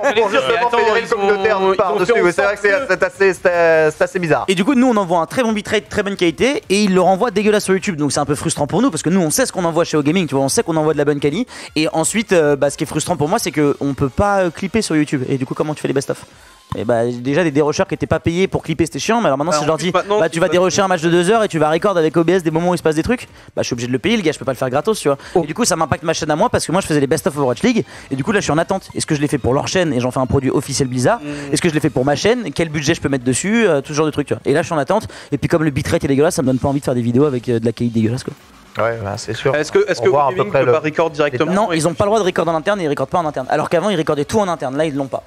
[SPEAKER 1] vrai que c'est assez bizarre.
[SPEAKER 5] Et du coup, nous on envoie un très bon bitrate, très bonne qualité, et ils le renvoient dégueulasse sur YouTube, donc c'est un peu frustrant pour nous parce que nous on sait ce qu'on envoie chez OGaming, tu vois, on sait qu'on envoie de la bonne qualité. Et ensuite, ce qui est frustrant pour moi, c'est qu'on peut pas clipper sur YouTube. Et du coup, comment tu fais les best-of? Et bah, déjà, des dérocheurs qui étaient pas payés pour clipper, c'était chiant. Mais alors maintenant, si je leur dis, bah, tu vas dérocher un match de 2 heures et tu vas record avec OBS des moments où il se passe des trucs, bah, je suis obligé de le payer, le gars, je peux pas le faire gratos, tu vois. Et du coup, ça m'impacte ma chaîne à moi parce que moi, je faisais les best-of Overwatch League. Et du coup, là, je suis en attente. Est-ce que je l'ai fait pour leur chaîne et j'en fais un produit officiel Blizzard? Est-ce que je l'ai fait pour ma chaîne? Quel budget je peux mettre dessus? Tout ce genre de trucs, tu vois. Et là, je suis en attente. Et puis, comme le bitrate est dégueulasse, ça me donne pas envie de faire des vidéos avec de la qualité dégueulasse, quoi.
[SPEAKER 1] Ouais, bah, c'est sûr.
[SPEAKER 6] Est-ce que Gaming peut pas record directement?
[SPEAKER 5] Non, ils ont pas le droit de record en interne et ils recordent pas en interne. Alors qu'avant, ils recordaient tout en interne. Là, ils l'ont pas.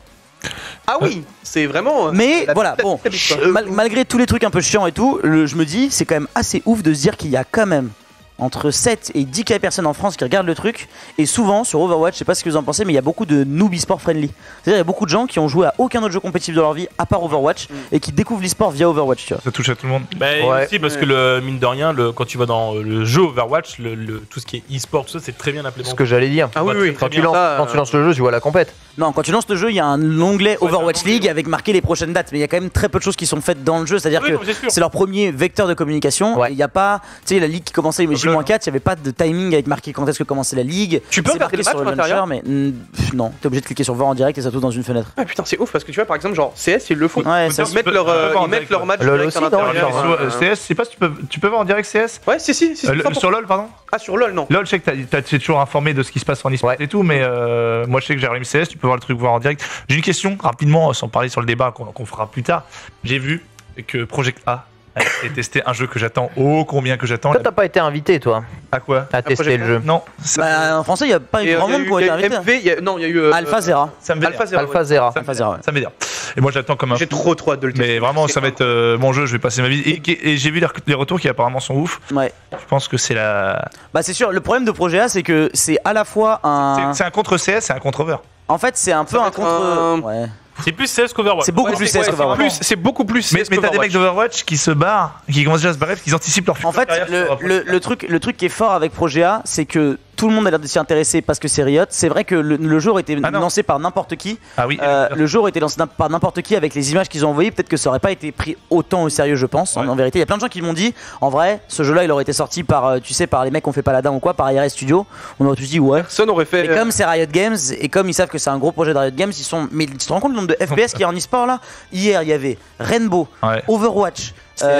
[SPEAKER 6] Ah oui, c'est vraiment.
[SPEAKER 5] Mais voilà, bon, malgré tous les trucs un peu chiants et tout, je me dis, c'est quand même assez ouf de se dire qu'il y a quand même entre 7 et 10K personnes en France qui regardent le truc. Et souvent sur Overwatch, je sais pas ce que vous en pensez, mais il y a beaucoup de noob e-sport friendly. C'est-à-dire il y a beaucoup de gens qui ont joué à aucun autre jeu compétitif de leur vie à part Overwatch et qui découvrent l'e-sport via Overwatch, tu vois.
[SPEAKER 7] Ça touche à tout le monde.
[SPEAKER 4] Bah, aussi parce que mine de rien, quand tu vas dans le jeu Overwatch, tout ce qui est e-sport, tout ça, c'est très bien implémenté.
[SPEAKER 1] Ce que j'allais dire.
[SPEAKER 6] Ah oui,
[SPEAKER 1] quand tu lances le jeu, tu vois la compète.
[SPEAKER 5] Non, quand tu lances le jeu, il y a un onglet Overwatch League avec marqué les prochaines dates, mais il y a quand même très peu de choses qui sont faites dans le jeu, c'est-à-dire que c'est leur premier vecteur de communication. Il y a pas, tu sais, la ligue qui commençait J-4, il n'y avait pas de timing avec marqué quand est-ce que commençait la ligue.
[SPEAKER 6] Tu peux regarder le match
[SPEAKER 5] sur le launcher, mais non, t'es obligé de cliquer sur voir en direct et ça tout dans une fenêtre.
[SPEAKER 6] Ah putain, c'est ouf parce que tu vois, par exemple, genre CS, ils le font.
[SPEAKER 5] Ouais,
[SPEAKER 6] ils mettent leur match direct à l'intérieur.
[SPEAKER 7] CS, je sais pas si tu peux voir en direct CS.
[SPEAKER 6] Ouais, si.
[SPEAKER 7] Sur LoL, pardon.
[SPEAKER 6] Ah, sur LoL, non.
[SPEAKER 7] LoL, je sais que t'es toujours informé de ce qui se passe en e-sport et tout, mais moi je sais que j'ai rallume CS, tu peux voir le truc voir en direct. J'ai une question rapidement, sans parler sur le débat qu'on fera plus tard. J'ai vu que Project A a testé un jeu que j'attends, combien que j'attends.
[SPEAKER 1] Toi, t'as pas été invité, toi,
[SPEAKER 7] à quoi?
[SPEAKER 1] à tester le jeu?
[SPEAKER 7] Non.
[SPEAKER 5] Bah, en français, il n'y a pas eu grand monde pour être invité.
[SPEAKER 6] Non, il y a eu
[SPEAKER 5] Alpha Zera.
[SPEAKER 7] Ça me
[SPEAKER 1] Alpha Zera.
[SPEAKER 7] Ça m'édire. Et moi j'attends comme un.
[SPEAKER 6] J'ai trop hâte de le tester.
[SPEAKER 7] Mais vraiment, ça va être mon jeu, je vais passer ma vie. Et j'ai vu les retours qui apparemment sont ouf.
[SPEAKER 5] Ouais.
[SPEAKER 7] Je pense que c'est la.
[SPEAKER 5] Bah, c'est sûr, le problème de Projet A, c'est que c'est à la fois un.
[SPEAKER 7] C'est un contre CS, c'est un contre Over.
[SPEAKER 5] En fait, c'est un peu un contre. Ouais.
[SPEAKER 4] C'est plus CS qu'Overwatch.
[SPEAKER 5] C'est beaucoup plus CS qu'Overwatch.
[SPEAKER 6] C'est beaucoup plus.
[SPEAKER 7] Mais t'as des mecs d'Overwatch qui se barrent, qui commencent déjà à se barrer, qui anticipent leur futur.
[SPEAKER 5] En fait, le truc qui est fort avec Projet A, c'est que tout le monde a l'air de s'y intéresser parce que c'est Riot. C'est vrai que le jeu aurait été lancé par n'importe qui.
[SPEAKER 7] Ah oui.
[SPEAKER 5] Le jeu aurait été lancé par n'importe qui avec les images qu'ils ont envoyées. Peut-être que ça aurait pas été pris autant au sérieux, je pense. En vérité, il y a plein de gens qui m'ont dit, en vrai, ce jeu-là, il aurait été sorti par, tu sais, par les mecs qui ont fait Paladin ou quoi, par IRS Studio. On aurait tous dit ouais.
[SPEAKER 6] Personne aurait fait.
[SPEAKER 5] Et comme c'est Riot Games et comme ils savent que c'est un gros projet de Riot Games, ils sont. Mais tu te rends compte le nombre de FPS qu'il y a en e-sport là? Hier, il y avait Rainbow, Overwatch.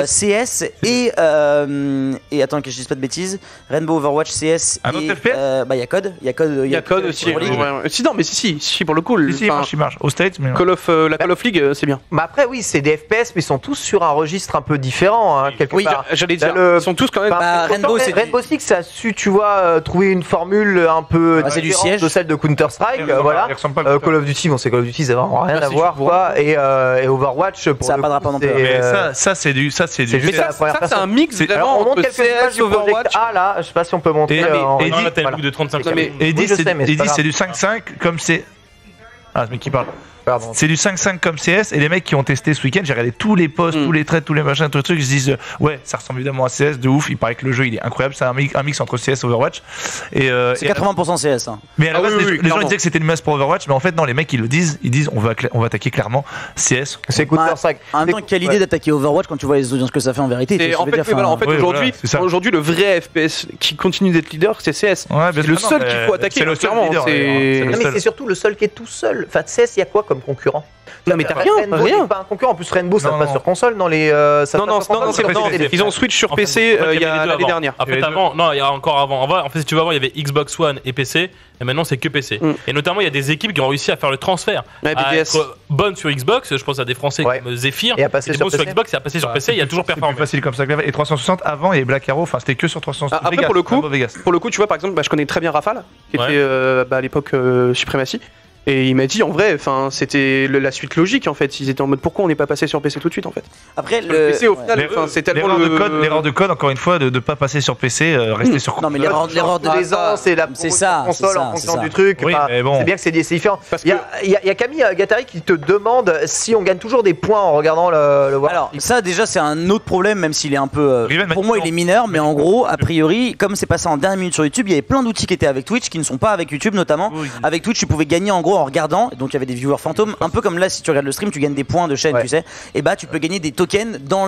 [SPEAKER 5] CS et attends que je dise pas de bêtises, Rainbow, Overwatch, CS
[SPEAKER 7] un autre FPS.
[SPEAKER 5] Bah il y a code
[SPEAKER 6] aussi. Si non mais si pour le coup.
[SPEAKER 7] Si marche au States mais
[SPEAKER 6] Call of League c'est bien.
[SPEAKER 1] Mais après oui c'est des FPS mais ils sont tous sur un registre un peu différent quelque part.
[SPEAKER 6] J'allais dire ils sont tous quand même.
[SPEAKER 1] Rainbow Six ça a su tu vois trouver une formule un peu différente de celle de Counter Strike voilà. Call of Duty c'est Call of Duty ça n'a vraiment rien à voir quoi et Overwatch pour
[SPEAKER 5] ça a pas de rapport non plus.
[SPEAKER 7] Ça c'est du
[SPEAKER 1] c'est juste
[SPEAKER 6] ça c'est un mix vraiment
[SPEAKER 1] on montre
[SPEAKER 6] entre CS Overwatch.
[SPEAKER 1] Ah là je sais pas si on peut montrer
[SPEAKER 4] de 35
[SPEAKER 7] et dit c'est du 5-5 comme c'est ce mec qui parle. C'est du 5-5 comme CS et les mecs qui ont testé ce week-end, j'ai regardé tous les posts, tous les traits, tous les machins, tous les trucs, ils se disent ouais, ça ressemble évidemment à CS de ouf, il paraît que le jeu il est incroyable, c'est un mix entre CS et Overwatch. C'est
[SPEAKER 5] 80% CS. Hein.
[SPEAKER 7] Mais à la base, les gens disaient que c'était une messe pour Overwatch, mais en fait non, les mecs ils disent on va attaquer clairement CS.
[SPEAKER 1] C'est Counter Strike.
[SPEAKER 5] En même temps, quelle idée d'attaquer Overwatch quand tu vois les audiences que ça fait en vérité.
[SPEAKER 6] En fait aujourd'hui le vrai FPS qui continue d'être leader c'est CS. C'est le seul qu'il faut attaquer clairement.
[SPEAKER 1] Mais c'est surtout le seul qui est tout seul. Enfin CS il y a quoi comme comme concurrent?
[SPEAKER 6] Non, mais t'as
[SPEAKER 1] Rainbow,
[SPEAKER 6] rien.
[SPEAKER 1] c'est pas un concurrent. En plus, Rainbow, ça
[SPEAKER 7] Non,
[SPEAKER 1] passe
[SPEAKER 7] non.
[SPEAKER 1] sur console dans les.
[SPEAKER 6] Non, ils ont Switch sur PC il y a l'année dernière.
[SPEAKER 4] En fait, avant, non, il y a encore avant. En fait, si tu vas voir, il y avait Xbox One et PC, et maintenant c'est que PC. Et notamment, il y a des équipes qui ont réussi à faire le transfert,
[SPEAKER 6] Ouais,
[SPEAKER 4] à
[SPEAKER 6] BDS.
[SPEAKER 4] être bonnes sur Xbox. Je pense à des Français comme Zephyr,
[SPEAKER 1] Et à passer
[SPEAKER 4] qui étaient
[SPEAKER 1] sur
[SPEAKER 4] bons sur
[SPEAKER 1] PC.
[SPEAKER 4] Xbox et à passer sur PC. Il y a toujours
[SPEAKER 7] C'est plus
[SPEAKER 4] performé.
[SPEAKER 7] facile comme ça que et 360 avant et Black Arrow, enfin c'était que sur 360.
[SPEAKER 6] Après,
[SPEAKER 7] Vegas,
[SPEAKER 6] pour le coup,
[SPEAKER 7] Rainbow Vegas.
[SPEAKER 6] tu vois, par exemple, je connais très bien Rafale, qui
[SPEAKER 4] Ouais.
[SPEAKER 6] était à l'époque Supremacy. Et il m'a dit en vrai, c'était la suite logique en fait. Ils étaient en mode pourquoi on n'est pas passé sur PC tout de suite en fait.
[SPEAKER 5] Après,
[SPEAKER 6] Le PC au final, c'est tellement
[SPEAKER 7] L'erreur de code, encore une fois, de ne pas passer sur PC, rester sur
[SPEAKER 5] non, mais
[SPEAKER 7] console.
[SPEAKER 5] l'erreur de
[SPEAKER 1] tous les ans, c'est la
[SPEAKER 5] c'est ça,
[SPEAKER 1] console
[SPEAKER 5] c'est ça,
[SPEAKER 1] en fonction
[SPEAKER 5] c'est ça.
[SPEAKER 1] du truc.
[SPEAKER 7] Oui,
[SPEAKER 1] Enfin,
[SPEAKER 7] mais bon.
[SPEAKER 1] C'est bien que c'est différent.
[SPEAKER 6] Parce
[SPEAKER 1] Il y a Camille Gattari qui te demande si on gagne toujours des points en regardant le War.
[SPEAKER 5] Alors ça déjà c'est un autre problème même s'il est un peu
[SPEAKER 7] Riven,
[SPEAKER 5] pour moi il est mineur mais en gros a priori comme c'est passé en dernière minute sur YouTube il y avait plein d'outils qui étaient avec Twitch qui ne sont pas avec YouTube notamment.
[SPEAKER 7] Oui.
[SPEAKER 5] Avec Twitch tu pouvais gagner en gros en regardant donc il y avait des viewers fantômes un peu comme là si tu regardes le stream tu gagnes des points de chaîne
[SPEAKER 1] Ouais.
[SPEAKER 5] tu sais et bah tu peux gagner des tokens dans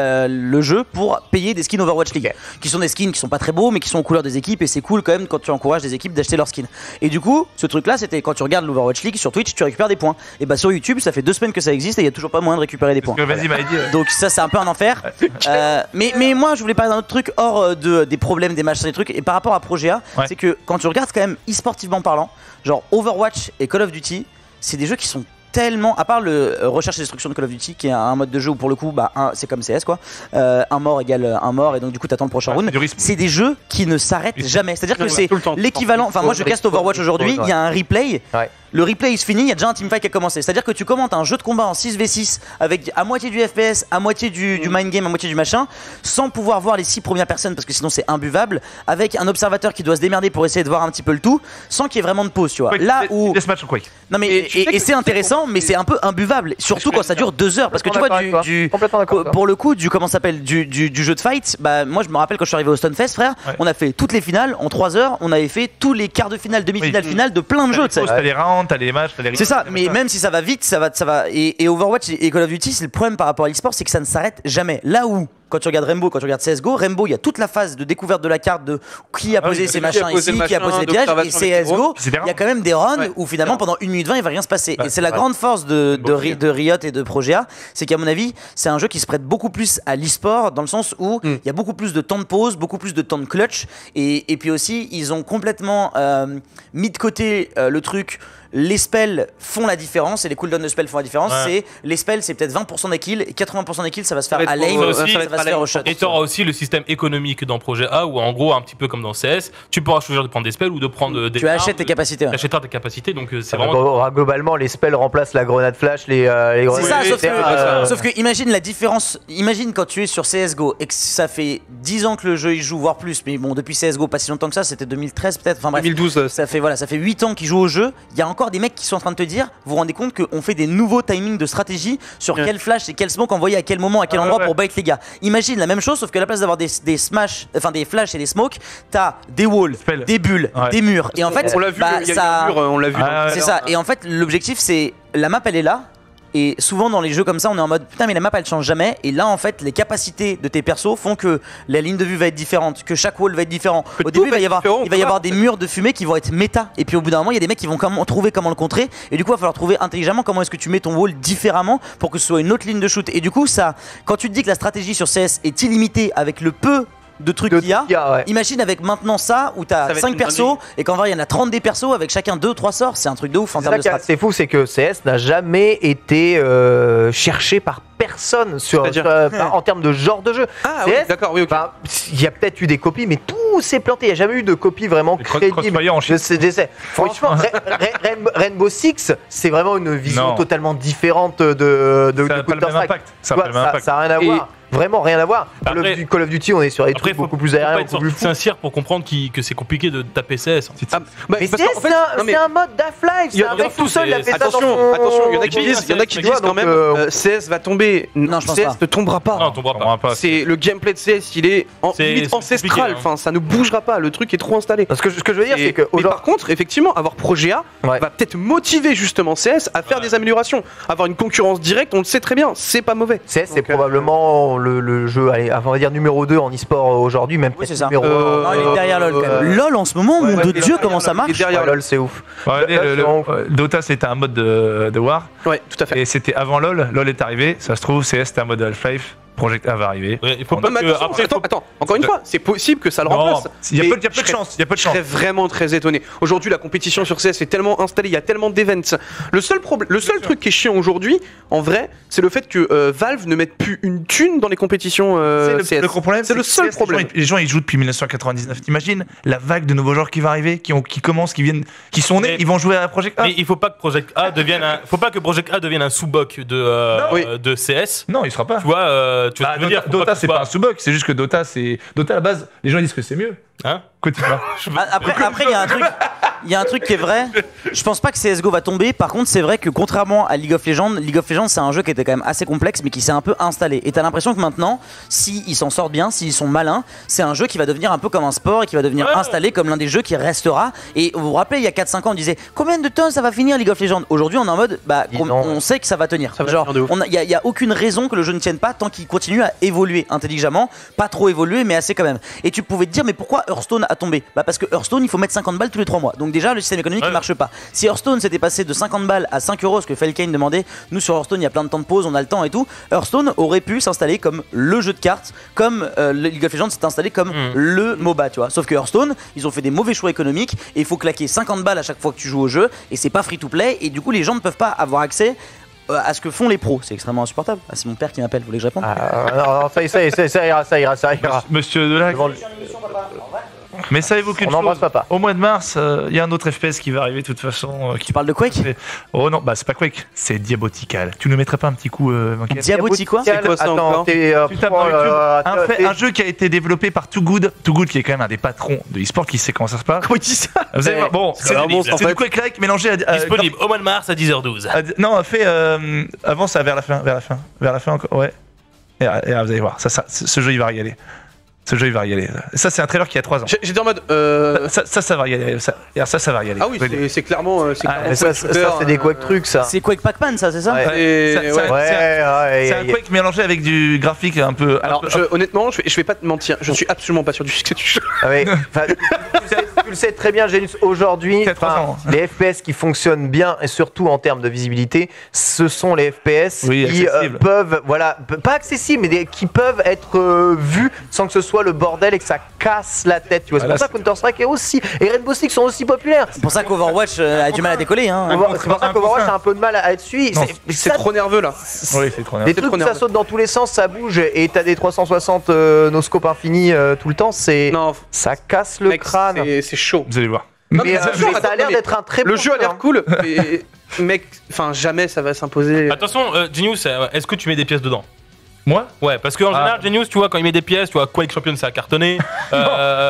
[SPEAKER 5] le jeu pour payer des skins Overwatch League qui sont des skins qui sont pas très beaux mais qui sont aux couleurs des équipes et c'est cool quand même quand tu encourages des équipes d'acheter leurs skins et du coup ce truc là c'était quand tu regardes l'Overwatch League sur Twitch tu récupères des points et bah sur YouTube ça fait 2 semaines que ça existe et il y a toujours pas moyen de récupérer des points.
[SPEAKER 7] Parce que vas-y, m'avait dit.
[SPEAKER 5] Donc ça c'est un peu un enfer. Mais moi je voulais parler d'un autre truc hors des problèmes, des machins, des trucs. Et par rapport à Progea,
[SPEAKER 7] Ouais.
[SPEAKER 5] c'est que quand tu regardes quand même e-sportivement parlant, genre Overwatch et Call of Duty, c'est des jeux qui sont tellement, à part le recherche et destruction de Call of Duty qui est un mode de jeu où pour le coup bah c'est comme CS quoi, un mort égale un mort et donc du coup t'attends le prochain round. C'est des jeux qui ne s'arrêtent jamais. C'est-à-dire que c'est l'équivalent. Enfin moi je caste Overwatch aujourd'hui, il y a un replay.
[SPEAKER 1] Ouais.
[SPEAKER 5] Le replay il se finit, il y a déjà un teamfight qui a commencé. C'est-à-dire que tu commentes un jeu de combat en 6v6 avec à moitié du FPS, à moitié du mind game, à moitié du machin, sans pouvoir voir les 6 premières personnes parce que sinon c'est imbuvable, avec un observateur qui doit se démerder pour essayer de voir un petit peu le tout, sans qu'il y ait vraiment de pause, tu vois.
[SPEAKER 7] Quake,
[SPEAKER 5] Là où
[SPEAKER 7] Deathmatch ou Quake.
[SPEAKER 5] non mais et c'est intéressant, mais c'est un peu imbuvable, surtout quand ça dure 2 heures, parce que tu vois
[SPEAKER 1] Complètement d'accord avec toi.
[SPEAKER 5] pour le coup du comment ça s'appelle du jeu de fight, bah moi je me rappelle quand je suis arrivé au Stonefest frère,
[SPEAKER 7] Ouais.
[SPEAKER 5] on a fait toutes les finales en 3 heures, on avait fait tous les quarts de finale, demi-finale,
[SPEAKER 7] Oui.
[SPEAKER 5] finale de plein de jeux, tu sais.
[SPEAKER 7] T'as les rounds, t'as les matchs, t'as les.
[SPEAKER 5] C'est ça, mais même si ça va vite, ça va. Et Overwatch et Call of Duty, c'est le problème par rapport à l'e-sport, c'est que ça ne s'arrête jamais. Là où, quand tu regardes Rainbow, quand tu regardes CSGO, Rainbow, il y a toute la phase de découverte de la carte de qui a posé
[SPEAKER 6] oui,
[SPEAKER 5] ses
[SPEAKER 6] qui a
[SPEAKER 5] machins
[SPEAKER 6] posé
[SPEAKER 5] ici,
[SPEAKER 6] le
[SPEAKER 5] qui a
[SPEAKER 6] machin,
[SPEAKER 5] posé les pièges, et
[SPEAKER 6] d'observation des
[SPEAKER 5] CSGO,
[SPEAKER 7] C'est des
[SPEAKER 5] il y a quand même des runs
[SPEAKER 6] Ouais.
[SPEAKER 5] où finalement pendant 1 minute 20 il va rien se passer. Et c'est la grande force de Riot et de Progea, c'est qu'à mon avis, c'est un jeu qui se prête beaucoup plus à l'e-sport dans le sens où il y a beaucoup plus de temps de pause, beaucoup plus de temps de clutch, et puis aussi ils ont complètement mis de côté le truc. Les spells font la différence et les cooldowns de spells font la différence.
[SPEAKER 4] Ouais.
[SPEAKER 5] C'est les spells, c'est peut-être 20% des kills et 80% des kills, ça va se faire
[SPEAKER 6] Ça va
[SPEAKER 5] à
[SPEAKER 6] être
[SPEAKER 5] lane,
[SPEAKER 6] pour-
[SPEAKER 5] ça
[SPEAKER 4] ça
[SPEAKER 5] va
[SPEAKER 6] va être
[SPEAKER 5] se
[SPEAKER 6] à
[SPEAKER 5] faire
[SPEAKER 6] lane.
[SPEAKER 5] au shot.
[SPEAKER 4] Et tu auras aussi le système économique dans Projet A où en gros un petit peu comme dans CS, tu pourras choisir de prendre des spells ou de prendre des
[SPEAKER 5] Tu achètes
[SPEAKER 4] armes,
[SPEAKER 5] tes capacités.
[SPEAKER 4] Tu
[SPEAKER 5] ouais.
[SPEAKER 4] achèteras tes capacités donc c'est
[SPEAKER 1] Ça
[SPEAKER 4] vraiment
[SPEAKER 1] va, globalement, les spells remplacent la grenade flash, les grenades.
[SPEAKER 5] C'est ça,
[SPEAKER 1] etc.
[SPEAKER 5] sauf que imagine la différence. Imagine quand tu es sur CSGO et que ça fait 10 ans que le jeu il joue, voire plus. Mais bon, depuis CSGO, pas si longtemps que ça, c'était 2013 peut-être. Enfin bref.
[SPEAKER 6] 2012.
[SPEAKER 5] Ça fait 8 ans qu'ils jouent au jeu. Il y a encore des mecs qui sont en train de te dire, vous vous rendez compte qu'on fait des nouveaux timings de stratégie sur quel flash et quel smoke envoyer à quel moment, à quel endroit pour bait les gars. Imagine la même chose, sauf que à la place d'avoir des smash, enfin des flashs et des smokes, t'as des walls,
[SPEAKER 7] Spell.
[SPEAKER 5] des bulles,
[SPEAKER 7] Ouais.
[SPEAKER 5] des murs. Et en fait,
[SPEAKER 6] On l'a vu,
[SPEAKER 5] bah,
[SPEAKER 6] il y a
[SPEAKER 5] ça.
[SPEAKER 6] un mur, on l'a vu.
[SPEAKER 7] Ah,
[SPEAKER 5] C'est ça. Et en fait, l'objectif, c'est la map, elle est là. Et souvent dans les jeux comme ça, on est en mode putain, mais la map elle change jamais. Et là, en fait, les capacités de tes persos font que la ligne de vue va être différente, que chaque wall va être différent.
[SPEAKER 6] Que
[SPEAKER 5] Au
[SPEAKER 6] tout
[SPEAKER 5] début,
[SPEAKER 6] va
[SPEAKER 5] il
[SPEAKER 6] être
[SPEAKER 5] va
[SPEAKER 6] différent,
[SPEAKER 5] y avoir des murs de fumée qui vont être méta. Et puis au bout d'un moment, il y a des mecs qui vont trouver comment le contrer. Et du coup, il va falloir trouver intelligemment comment est-ce que tu mets ton wall différemment pour que ce soit une autre ligne de shoot. Et du coup, ça, quand tu te dis que la stratégie sur CS est illimitée avec le peu de trucs qu'il y a.
[SPEAKER 1] Ouais.
[SPEAKER 5] Imagine avec maintenant ça où
[SPEAKER 6] Ça
[SPEAKER 5] t'as
[SPEAKER 6] va être
[SPEAKER 5] 5
[SPEAKER 6] une
[SPEAKER 5] persos
[SPEAKER 6] dinguerie.
[SPEAKER 5] et qu'en vrai il y en a 30 des persos avec chacun 2-3 sorts, c'est un truc de ouf en
[SPEAKER 1] C'est
[SPEAKER 5] termes
[SPEAKER 1] ça
[SPEAKER 5] de
[SPEAKER 1] qui est
[SPEAKER 5] strat.
[SPEAKER 1] assez fou, c'est que CS n'a jamais été cherché par personne
[SPEAKER 6] C'est-à-dire
[SPEAKER 1] en termes de genre de jeu.
[SPEAKER 6] Ah oui,
[SPEAKER 1] CS,
[SPEAKER 6] d'accord, oui, ok.
[SPEAKER 1] enfin, il y a peut-être eu des copies, mais tout s'est planté. Il n'y a jamais eu de copie vraiment crédible.
[SPEAKER 7] Crossfire en
[SPEAKER 1] Je sais, j'essaie. Franchement, Rainbow Six, c'est vraiment une vision
[SPEAKER 7] Non.
[SPEAKER 1] totalement différente de
[SPEAKER 7] Ça n'a pas le même
[SPEAKER 1] Counter-Strike.
[SPEAKER 7] impact. Ça
[SPEAKER 1] Tu
[SPEAKER 7] n'a pas
[SPEAKER 1] vois,
[SPEAKER 7] le même impact.
[SPEAKER 1] ça n'a rien à
[SPEAKER 6] Et-
[SPEAKER 1] voir. Vraiment rien à voir.
[SPEAKER 4] Après-
[SPEAKER 1] Call of Duty, on est sur des
[SPEAKER 4] Après,
[SPEAKER 1] trucs beaucoup plus aériens,
[SPEAKER 4] faut pas être
[SPEAKER 1] beaucoup plus
[SPEAKER 4] sorti
[SPEAKER 1] fous.
[SPEAKER 4] sincère pour comprendre que c'est compliqué de taper CS.
[SPEAKER 6] Ah, bah,
[SPEAKER 1] Mais
[SPEAKER 6] parce
[SPEAKER 1] CS,
[SPEAKER 6] qu'en fait-
[SPEAKER 1] c'est
[SPEAKER 6] non, mais-
[SPEAKER 1] un mode d'Half-Life.
[SPEAKER 6] Il y
[SPEAKER 1] C'est
[SPEAKER 6] a-
[SPEAKER 1] un mec tout seul, il a fait ça dans
[SPEAKER 6] Attention,
[SPEAKER 1] son-
[SPEAKER 6] attention, il y en a qui
[SPEAKER 4] C'est bien,
[SPEAKER 6] disent, il y en a qui
[SPEAKER 4] c'est
[SPEAKER 6] disent
[SPEAKER 1] bien,
[SPEAKER 6] quand
[SPEAKER 1] donc,
[SPEAKER 6] même CS va tomber.
[SPEAKER 5] Non, je pense
[SPEAKER 6] CS
[SPEAKER 5] pas.
[SPEAKER 6] ne tombera pas.
[SPEAKER 4] Non, on tombera
[SPEAKER 7] On
[SPEAKER 4] pas.
[SPEAKER 7] va pas.
[SPEAKER 6] C'est le gameplay de CS, il est
[SPEAKER 4] C'est
[SPEAKER 6] limite
[SPEAKER 4] compliqué,
[SPEAKER 6] ancestral.
[SPEAKER 4] hein.
[SPEAKER 6] Enfin, ça ne bougera pas. Le truc est trop installé.
[SPEAKER 1] Ce que je veux dire, c'est que
[SPEAKER 6] mais par contre, effectivement, avoir Progea
[SPEAKER 1] Ouais.
[SPEAKER 6] va peut-être motiver justement CS à faire des améliorations. Avoir une concurrence directe, on le sait très bien, c'est pas mauvais.
[SPEAKER 1] CS, c'est
[SPEAKER 6] Donc,
[SPEAKER 1] probablement le jeu, allez, on va dire numéro 2 en e-sport aujourd'hui, même peut-être numéro 1.
[SPEAKER 5] Non, il est derrière LoL quand même. LoL en ce moment, nom de Dieu, comment ça marche?
[SPEAKER 1] Derrière LoL, c'est ouf.
[SPEAKER 7] Dota, c'était un mode de War.
[SPEAKER 6] Ouais, tout à fait.
[SPEAKER 7] Et c'était avant LoL. LoL est arrivé. Ça se trouve, CS, c'était un mode Half-Life. Project A va arriver.
[SPEAKER 4] Ouais, il faut pas
[SPEAKER 6] Mais
[SPEAKER 4] que.
[SPEAKER 6] attends, encore une fois, c'est possible que ça le remplace.
[SPEAKER 7] Il y a
[SPEAKER 6] Mais
[SPEAKER 7] peu de chance.
[SPEAKER 6] Je serais vraiment très étonné. Aujourd'hui, la compétition sur CS est tellement installée, il y a tellement d'events. Le seul truc qui est chiant aujourd'hui, en vrai, c'est le fait que Valve ne mette plus une thune dans les compétitions CS.
[SPEAKER 7] Le problème,
[SPEAKER 6] c'est le seul problème.
[SPEAKER 7] Les gens, ils jouent depuis 1999. T'imagines la vague de nouveaux joueurs qui va arriver, qui commencent, qui sont nés, ils vont jouer à Project A.
[SPEAKER 4] Mais il faut pas que Project A devienne un sous-boc de CS.
[SPEAKER 7] Non, il sera pas.
[SPEAKER 4] Tu vois, tu veux dire
[SPEAKER 7] Dota, c'est pas un sous-bug, c'est juste que Dota à la base, les gens disent que c'est mieux.
[SPEAKER 4] Hein?
[SPEAKER 5] Après, il y a un truc qui est vrai. Je pense pas que CSGO va tomber. Par contre, c'est vrai que contrairement à League of Legends, c'est un jeu qui était quand même assez complexe, mais qui s'est un peu installé. Et t'as l'impression que maintenant, s'ils s'en sortent bien, s'ils sont malins, c'est un jeu qui va devenir un peu comme un sport et qui va devenir installé comme l'un des jeux qui restera. Et vous vous rappelez, il y a 4-5 ans, on disait combien de temps ça va finir League of Legends? Aujourd'hui, on est en mode, on sait que ça va tenir. Genre, il y a aucune raison que le jeu ne tienne pas tant qu'il continue à évoluer intelligemment, pas trop évoluer, mais assez quand même. Et tu pouvais te dire, mais pourquoi Hearthstone a tombé? Parce que Hearthstone, il faut mettre 50 balles tous les 3 mois. Donc déjà, le système économique ne marche pas. Si Hearthstone s'était passé de 50 balles à 5 euros, ce que Felkane demandait, nous sur Hearthstone, il y a plein de temps de pause, on a le temps et tout, Hearthstone aurait pu s'installer comme le jeu de cartes, comme le League of Legends s'est installé comme le MOBA, tu vois. Sauf que Hearthstone, ils ont fait des mauvais choix économiques et il faut claquer 50 balles à chaque fois que tu joues au jeu et c'est pas free to play et du coup, les gens ne peuvent pas avoir accès à ce que font les pros. C'est extrêmement insupportable. Ah, c'est mon père qui m'appelle, vous voulez que je réponde?
[SPEAKER 1] Non, ça ira.
[SPEAKER 7] Monsieur Delac. Mais savez-vous qu'une chose, au mois de mars, il y a un autre FPS qui va arriver de toute façon.
[SPEAKER 5] Tu parles de Quake?
[SPEAKER 7] Oh non, c'est pas Quake, c'est Diabotical. Tu nous mettrais pas un petit coup
[SPEAKER 5] Diabotical?
[SPEAKER 6] C'est quoi ça encore?
[SPEAKER 7] Un jeu qui a été développé par Too Good qui est quand même un des patrons de e-sport, qui sait comment ça se passe.
[SPEAKER 6] Comment il dit ça?
[SPEAKER 7] Vous allez voir, bon, c'est du Quake-like mélangé à
[SPEAKER 4] disponible au mois de mars à 10h12.
[SPEAKER 7] Non, avant ça, vers la fin encore, ouais. Et vous allez voir, ce jeu il va régaler. Ça, c'est un trailer qui a 3 ans.
[SPEAKER 6] J'étais en mode.
[SPEAKER 7] Ça va régaler. Ça va régaler.
[SPEAKER 6] Ah oui, c'est clairement.
[SPEAKER 1] Ça, c'est des Quake trucs, ça.
[SPEAKER 5] C'est Quake Pac-Man, ça, c'est ça?
[SPEAKER 7] C'est un Quake mélangé avec du graphique un peu.
[SPEAKER 6] Alors, honnêtement, je vais pas te mentir, je suis absolument pas sûr du succès du jeu.
[SPEAKER 1] Tu le sais très bien, Genus, aujourd'hui, les FPS qui fonctionnent bien et surtout en termes de visibilité, ce sont les FPS qui peuvent, pas accessibles, mais qui peuvent être vus sans que ce soit le bordel et que ça casse la tête. Tu vois, c'est pour ça que Counter-Strike est aussi et Rainbow Six sont aussi populaires.
[SPEAKER 5] C'est pour ça qu'Overwatch a du mal à décoller.
[SPEAKER 1] C'est pour ça qu'Overwatch a un peu de mal à être suivi.
[SPEAKER 6] C'est trop nerveux là.
[SPEAKER 7] Oui, c'est trop nerveux.
[SPEAKER 1] Des trucs, ça saute dans tous les sens, ça bouge et t'as des 360 no-scope infinis tout le temps. Ça casse le crâne.
[SPEAKER 6] C'est chaud.
[SPEAKER 7] Vous allez voir.
[SPEAKER 1] Mais ça a l'air d'être un très bon
[SPEAKER 6] jeu. Le jeu a l'air cool, mais mec, jamais ça va s'imposer.
[SPEAKER 4] Attention, Genius, est-ce que tu mets des pièces dedans?
[SPEAKER 7] Moi?
[SPEAKER 4] Ouais, parce qu'en général, Genius, tu vois, quand il met des pièces, tu vois, Quake Champion, ça a cartonné.
[SPEAKER 7] Quand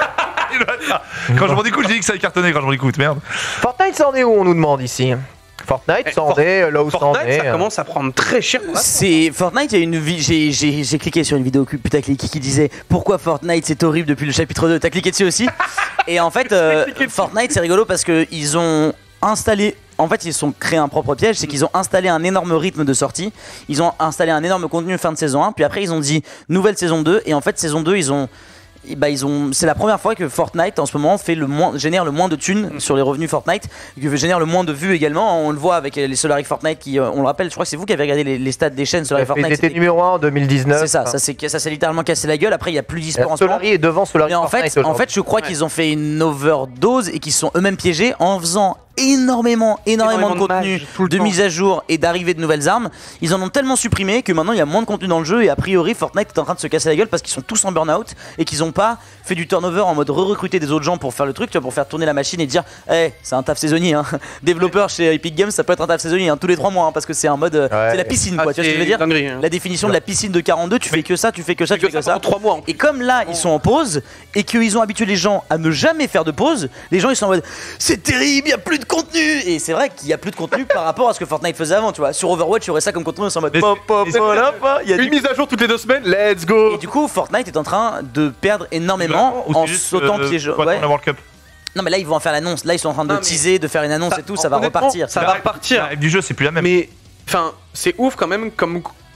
[SPEAKER 7] je m'en écoute, j'ai dit que ça a cartonné quand je m'en écoute, merde.
[SPEAKER 1] Fortnite, ça en est où, on nous demande ici? Fortnite, ça en est là où ça en est.
[SPEAKER 6] Ça commence à prendre très cher.
[SPEAKER 5] Fortnite, il y a une j'ai cliqué sur une vidéo putaclic qui disait pourquoi Fortnite c'est horrible depuis le chapitre 2. T'as cliqué dessus aussi? Et en fait, Fortnite c'est rigolo parce que ils ont installé. En fait, ils se sont créés un propre piège, c'est qu'ils ont installé un énorme rythme de sortie. Ils ont installé un énorme contenu fin de saison 1, puis après ils ont dit nouvelle saison 2, et en fait saison 2 c'est la première fois que Fortnite en ce moment génère le moins de thunes sur les revenus Fortnite, que génère le moins de vues également. On le voit avec les Solaric Fortnite qui, on le rappelle, je crois que c'est vous qui avez regardé les stats des chaînes Solaric Fortnite.
[SPEAKER 1] C'était numéro 1 en 2019.
[SPEAKER 5] C'est ça s'est littéralement cassé la gueule. Après il y a plus d'e-sport en ce moment.
[SPEAKER 1] Solari est devant Solaric
[SPEAKER 5] Fortnite. En fait, je crois qu'ils ont fait une overdose et qu'ils sont eux-mêmes piégés en faisant énormément de contenu, de mise à jour et d'arrivée de nouvelles armes. Ils en ont tellement supprimé que maintenant il y a moins de contenu dans le jeu et a priori Fortnite est en train de se casser la gueule parce qu'ils sont tous en burn-out et qu'ils ont pas fait du turnover en mode recruter des autres gens pour faire le truc, tu vois, pour faire tourner la machine et dire c'est un taf saisonnier hein. Développeur chez Epic Games, ça peut être un taf saisonnier hein, tous les 3 mois hein, parce que c'est un mode c'est la piscine quoi, tu vois ce que je veux dire
[SPEAKER 6] dinguerie, hein.
[SPEAKER 5] La définition de la piscine de 42, tu fais que ça, tu fais que ça, tu fais que ça.
[SPEAKER 6] 3 mois.
[SPEAKER 5] Et comme là ils sont en pause et qu'ils ont habitué les gens à ne jamais faire de pause, les gens ils sont en mode c'est terrible, il y a plus de contenu. Et c'est vrai qu'il y a plus de contenu par rapport à ce que Fortnite faisait avant, tu vois. Sur Overwatch, il y aurait ça comme contenu, c'est en mode il y a
[SPEAKER 6] une mise à jour toutes les 2 semaines, let's go.
[SPEAKER 5] Et du coup, Fortnite est en train de perdre énormément en sautant piège. Non, mais là, ils vont en faire l'annonce. Là, ils sont en train de teaser, de faire une annonce et tout, ça va repartir.
[SPEAKER 6] Ça va repartir.
[SPEAKER 7] Du jeu, c'est plus la même.
[SPEAKER 6] Mais, enfin, c'est ouf quand même comme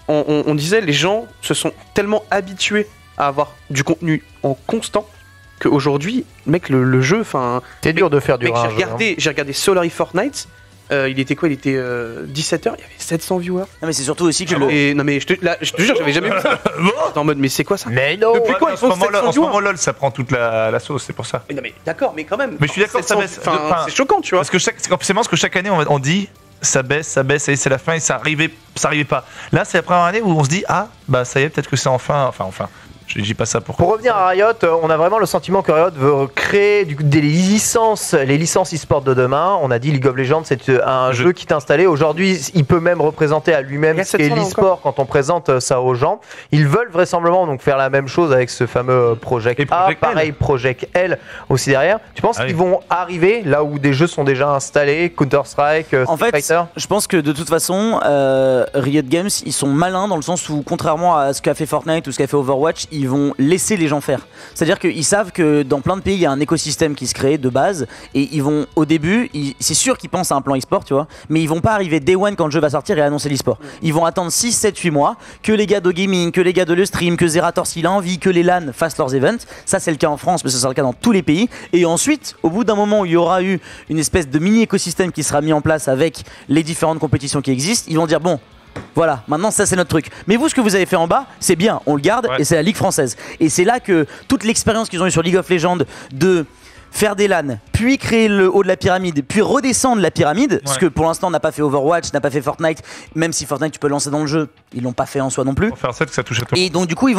[SPEAKER 6] on disait, les gens se sont tellement habitués à avoir du contenu en constant qu'aujourd'hui, mec, le jeu, enfin...
[SPEAKER 1] C'est dur de faire du
[SPEAKER 6] Mec, j'ai regardé Solary Fortnite. Il était quoi? Il était 17h, il y avait 700 viewers.
[SPEAKER 5] Non mais c'est surtout aussi que
[SPEAKER 6] non mais je te jure, j'avais jamais vu ça. J'étais en mode mais c'est quoi ça?
[SPEAKER 1] Mais non.
[SPEAKER 6] Depuis quand ils font 700
[SPEAKER 7] En ce
[SPEAKER 6] viewers?
[SPEAKER 7] moment, LOL, ça prend toute la sauce, c'est pour ça.
[SPEAKER 6] Mais non mais d'accord, mais quand même.
[SPEAKER 7] Mais je suis d'accord, ça baisse.
[SPEAKER 6] C'est choquant, tu vois.
[SPEAKER 7] Parce que chaque année, on dit ça baisse, et c'est la fin, et ça arrivait pas. Là, c'est la première année où on se dit ah bah ça y est, peut-être que c'est enfin. Je dis pas ça pour
[SPEAKER 1] revenir à Riot, on a vraiment le sentiment que Riot veut créer des licences, les licences e-sport de demain. On a dit League of Legends, c'est un jeu qui est installé. Aujourd'hui, il peut même représenter à lui-même ce qu'est l'e-sport quand on présente ça aux gens. Ils veulent vraisemblablement donc faire la même chose avec ce fameux Project A, pareil Project L aussi derrière. Tu penses qu'ils vont arriver là où des jeux sont déjà installés, Counter-Strike,
[SPEAKER 5] en fait,
[SPEAKER 1] Fighter?
[SPEAKER 5] je pense que de toute façon, Riot Games, ils sont malins dans le sens où, contrairement à ce qu'a fait Fortnite ou ce qu'a fait Overwatch, ils vont laisser les gens faire. C'est-à-dire qu'ils savent que dans plein de pays, il y a un écosystème qui se crée de base et ils vont, au début, c'est sûr qu'ils pensent à un plan e-sport, tu vois, mais ils vont pas arriver day one quand le jeu va sortir et annoncer l'e-sport. Ils vont attendre 6, 7, 8 mois que les gars de gaming, que les gars de le stream, que Zerator s'il a envie, que les LAN fassent leurs events. Ça, c'est le cas en France, mais ce sera le cas dans tous les pays. Et ensuite, au bout d'un moment où il y aura eu une espèce de mini écosystème qui sera mis en place avec les différentes compétitions qui existent, ils vont dire bon, voilà, maintenant ça c'est notre truc. Mais vous, ce que vous avez fait en bas, c'est bien, on le garde et c'est la Ligue française. Et c'est là que toute l'expérience qu'ils ont eu sur League of Legends de faire des LAN, puis créer le haut de la pyramide, puis redescendre la pyramide, ce que pour l'instant n'a pas fait Overwatch, n'a pas fait Fortnite, même si Fortnite tu peux le lancer dans le jeu, ils l'ont pas fait en soi non plus.
[SPEAKER 7] Pour faire ça, que ça touche à tout.
[SPEAKER 5] Et donc du coup ils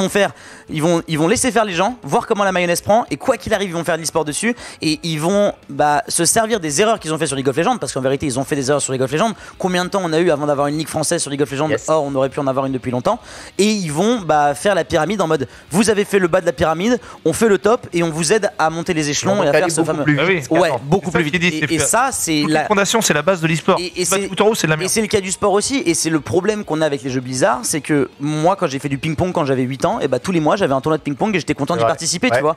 [SPEAKER 5] vont laisser faire les gens, voir comment la mayonnaise prend, et quoi qu'il arrive ils vont faire de l'e-sport dessus, et ils vont se servir des erreurs qu'ils ont fait sur League of Legends, parce qu'en vérité ils ont fait des erreurs sur League of Legends. Combien de temps on a eu avant d'avoir une ligue française sur League of Legends? Or on aurait pu en avoir une depuis longtemps. Et ils vont faire la pyramide en mode vous avez fait le bas de la pyramide, on fait le top et on vous aide à monter les échelons et à faire ce fameux beaucoup plus vite. Et ça c'est
[SPEAKER 7] la fondation, c'est la base de l'e-sport. Et c'est
[SPEAKER 5] le cas du sport aussi, et c'est le problème qu'on a avec les jeux Blizzard, c'est que moi quand j'ai fait du ping-pong quand j'avais 8 ans, et tous les mois j'avais un tournoi de ping-pong et j'étais content d'y participer, tu vois.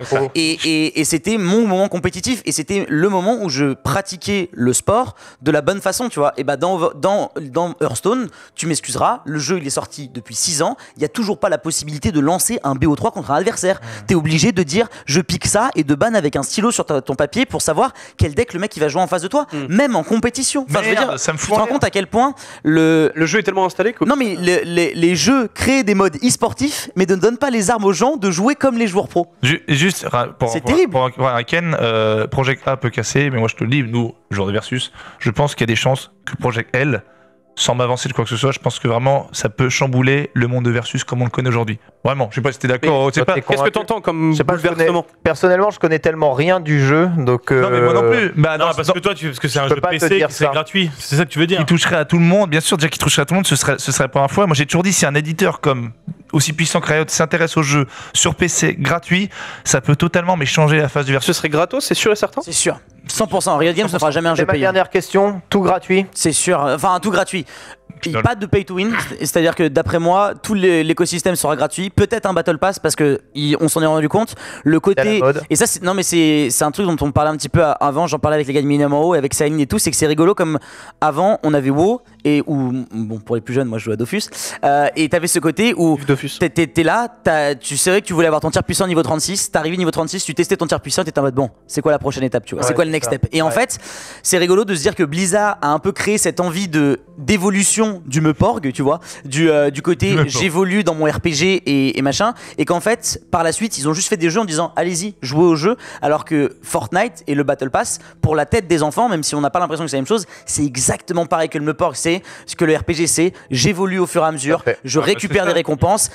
[SPEAKER 5] Et c'était mon moment compétitif, et c'était le moment où je pratiquais le sport de la bonne façon, tu vois. Et dans Hearthstone, tu m'excuseras, le jeu il est sorti depuis 6 ans, il y a toujours pas la possibilité de lancer un BO3 contre un adversaire. T'es obligé de dire je pique ça et de ban avec un stylo sur ton papier pour savoir quel deck le mec il va jouer en face de toi, même en compétition. Enfin, je veux dire, tu te rends compte à quel point le
[SPEAKER 6] jeu est tellement installé que...
[SPEAKER 5] Non mais les jeux créent des modes e-sportifs mais ne donnent pas les armes aux gens de jouer comme les joueurs pros.
[SPEAKER 7] Juste
[SPEAKER 5] c'est terrible.
[SPEAKER 7] Pour un Ken, Project A peut casser, mais moi je te le dis, nous, joueurs de Versus, je pense qu'il y a des chances que Project L, sans m'avancer de quoi que ce soit, je pense que vraiment ça peut chambouler le monde de Versus comme on le connaît aujourd'hui. Vraiment, je sais pas si t'es d'accord.
[SPEAKER 6] Qu'est-ce que t'entends comme bouleversement?
[SPEAKER 1] Personnellement, je connais tellement rien du jeu, donc.
[SPEAKER 7] Non mais moi non plus.
[SPEAKER 4] Non, parce que c'est un jeu PC, c'est gratuit. C'est ça que tu veux dire?
[SPEAKER 7] Qui toucherait à tout le monde, bien sûr. Déjà qui toucherait à tout le monde, ce serait la première fois. Moi j'ai toujours dit, si un éditeur comme aussi puissant que Riot s'intéresse au jeu sur PC gratuit, ça peut totalement changer la face du Versus.
[SPEAKER 6] Ce serait gratos, c'est sûr et certain.
[SPEAKER 5] C'est sûr. 100%. Riot Games ne fera jamais un jeu payant.
[SPEAKER 1] Ma dernière question, tout gratuit?
[SPEAKER 5] C'est sûr. Enfin, tout gratuit. Pas de pay to win, c'est-à-dire que d'après moi, tout l'écosystème sera gratuit. Peut-être un battle pass parce que on s'en est rendu compte. Le côté et ça, non mais c'est un truc dont on parlait un petit peu avant. J'en parlais avec les gars de Minamaro, avec Saline et tout. C'est que c'est rigolo comme avant on avait WoW et où bon pour les plus jeunes, moi je joue à Dofus et t'avais ce côté où t'es là, tu savais que tu voulais avoir ton tir puissant niveau 36. T'arrivais niveau 36, tu testais ton tir puissant, t'étais en mode bon, c'est quoi la prochaine étape, tu vois, c'est quoi le next step. Et en fait, c'est rigolo de se dire que Blizzard a un peu créé cette envie d'évolution du Meporg, tu vois, du côté j'évolue dans mon RPG et machin, et qu'en fait par la suite ils ont juste fait des jeux en disant allez-y jouez au jeu, alors que Fortnite et le Battle Pass pour la tête des enfants, même si on n'a pas l'impression que c'est la même chose, c'est exactement pareil que le Meporg, c'est ce que le RPG c'est j'évolue au fur et à mesure, je récupère des récompenses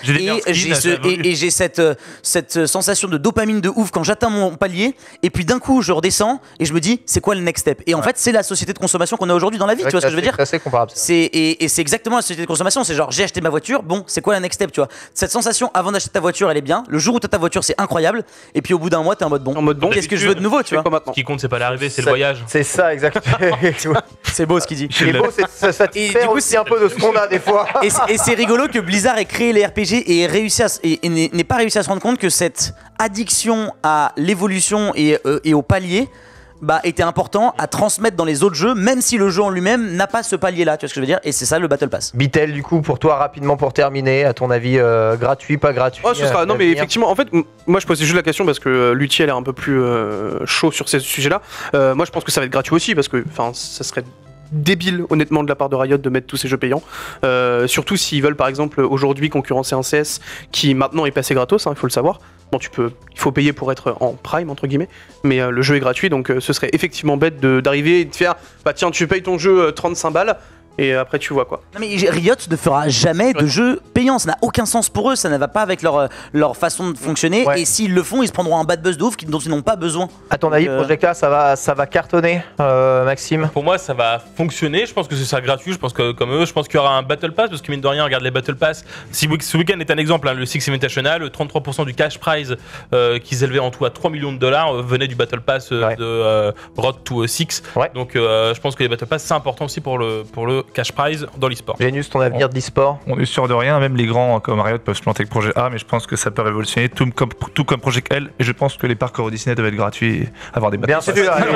[SPEAKER 5] et j'ai cette sensation de dopamine de ouf quand j'atteins mon palier, et puis d'un coup je redescends et je me dis c'est quoi le next step, et en fait c'est la société de consommation qu'on a aujourd'hui dans la vie, tu vois ce que je veux dire.
[SPEAKER 1] C'est assez comparable.
[SPEAKER 5] C'est exactement la société de consommation, c'est genre j'ai acheté ma voiture, bon c'est quoi la next step, tu vois. Cette sensation avant d'acheter ta voiture elle est bien, le jour où t'as ta voiture c'est incroyable, et puis au bout d'un mois t'es en mode bon qu'est-ce que je veux de nouveau, tu vois.
[SPEAKER 4] Ce qui compte c'est pas l'arrivée, c'est le voyage.
[SPEAKER 1] C'est ça exactement.
[SPEAKER 5] C'est beau ce qu'il dit.
[SPEAKER 1] C'est beau, ça te fait aussi un peu de ce qu'on a des fois.
[SPEAKER 5] Et c'est rigolo que Blizzard ait créé les RPG et n'ait pas réussi à se rendre compte que cette addiction à l'évolution et au palier était important à transmettre dans les autres jeux, même si le jeu en lui-même n'a pas ce palier-là, tu vois ce que je veux dire? Et c'est ça le Battle Pass.
[SPEAKER 1] Bitel, du coup, pour toi, rapidement pour terminer, à ton avis, gratuit, pas gratuit?
[SPEAKER 6] Oh, ce sera. Non, mais effectivement, en fait, moi je posais juste la question parce que Lutti elle est un peu plus chaud sur ces sujets-là. Moi je pense que ça va être gratuit aussi parce que ça serait débile honnêtement de la part de Riot de mettre tous ces jeux payants, surtout s'ils veulent par exemple aujourd'hui concurrencer un CS qui maintenant est passé gratos, il faut le savoir. Bon, il faut payer pour être en prime entre guillemets, mais le jeu est gratuit, donc ce serait effectivement bête d'arriver et de faire bah tiens tu payes ton jeu 35 balles et après tu vois quoi.
[SPEAKER 5] Non mais Riot ne fera jamais de jeu payant, ça n'a aucun sens pour eux, ça ne va pas avec leur façon de fonctionner, et s'ils le font ils se prendront un bad buzz de ouf dont ils n'ont pas besoin.
[SPEAKER 1] À ton avis, Project A, ça va cartonner, Maxime?
[SPEAKER 4] Pour moi ça va fonctionner, je pense que ce sera gratuit, je pense que comme eux, je pense qu'il y aura un Battle Pass, parce que mine de rien, regarde les Battle Pass, si ce week-end est un exemple, le Six Invitational, 33% du cash prize qu'ils élevaient en tout à 3 millions de dollars venait du Battle Pass de Road to Six, donc je pense que les Battle Pass c'est important aussi pour le cash prize dans l'e-sport.
[SPEAKER 1] Genius, ton avenir de l'e-sport?
[SPEAKER 7] On est sûr de rien, même les grands comme Riot peuvent se planter avec Project A, mais je pense que ça peut révolutionner tout comme Project L, et je pense que les parcours Disney doivent être gratuits et avoir des Battle Pass.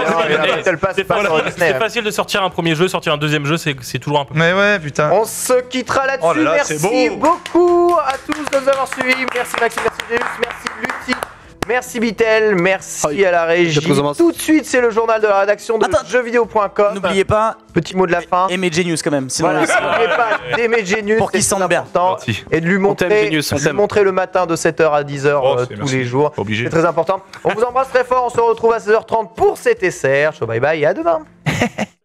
[SPEAKER 4] C'est facile de sortir un premier jeu, sortir un deuxième jeu, c'est toujours un peu.
[SPEAKER 7] Mais ouais, putain.
[SPEAKER 1] On se quittera là-dessus. Merci beaucoup à tous de nous avoir suivis. Merci Maxime, merci Genius, merci Lutti. Merci Bitel, merci à la régie. Tout de suite, c'est le journal de la rédaction de jeuxvideo.com.
[SPEAKER 5] N'oubliez pas,
[SPEAKER 1] petit mot de la fin.
[SPEAKER 5] Aimer Genius quand même.
[SPEAKER 1] Voilà, n'oubliez pas d'aimer Genius
[SPEAKER 5] pour qu'il s'en bien.
[SPEAKER 1] Et de lui montrer le matin de 7h à 10h tous les jours. C'est très important. On vous embrasse très fort. On se retrouve à 16h30 pour cet SR. Ciao, bye bye et à demain.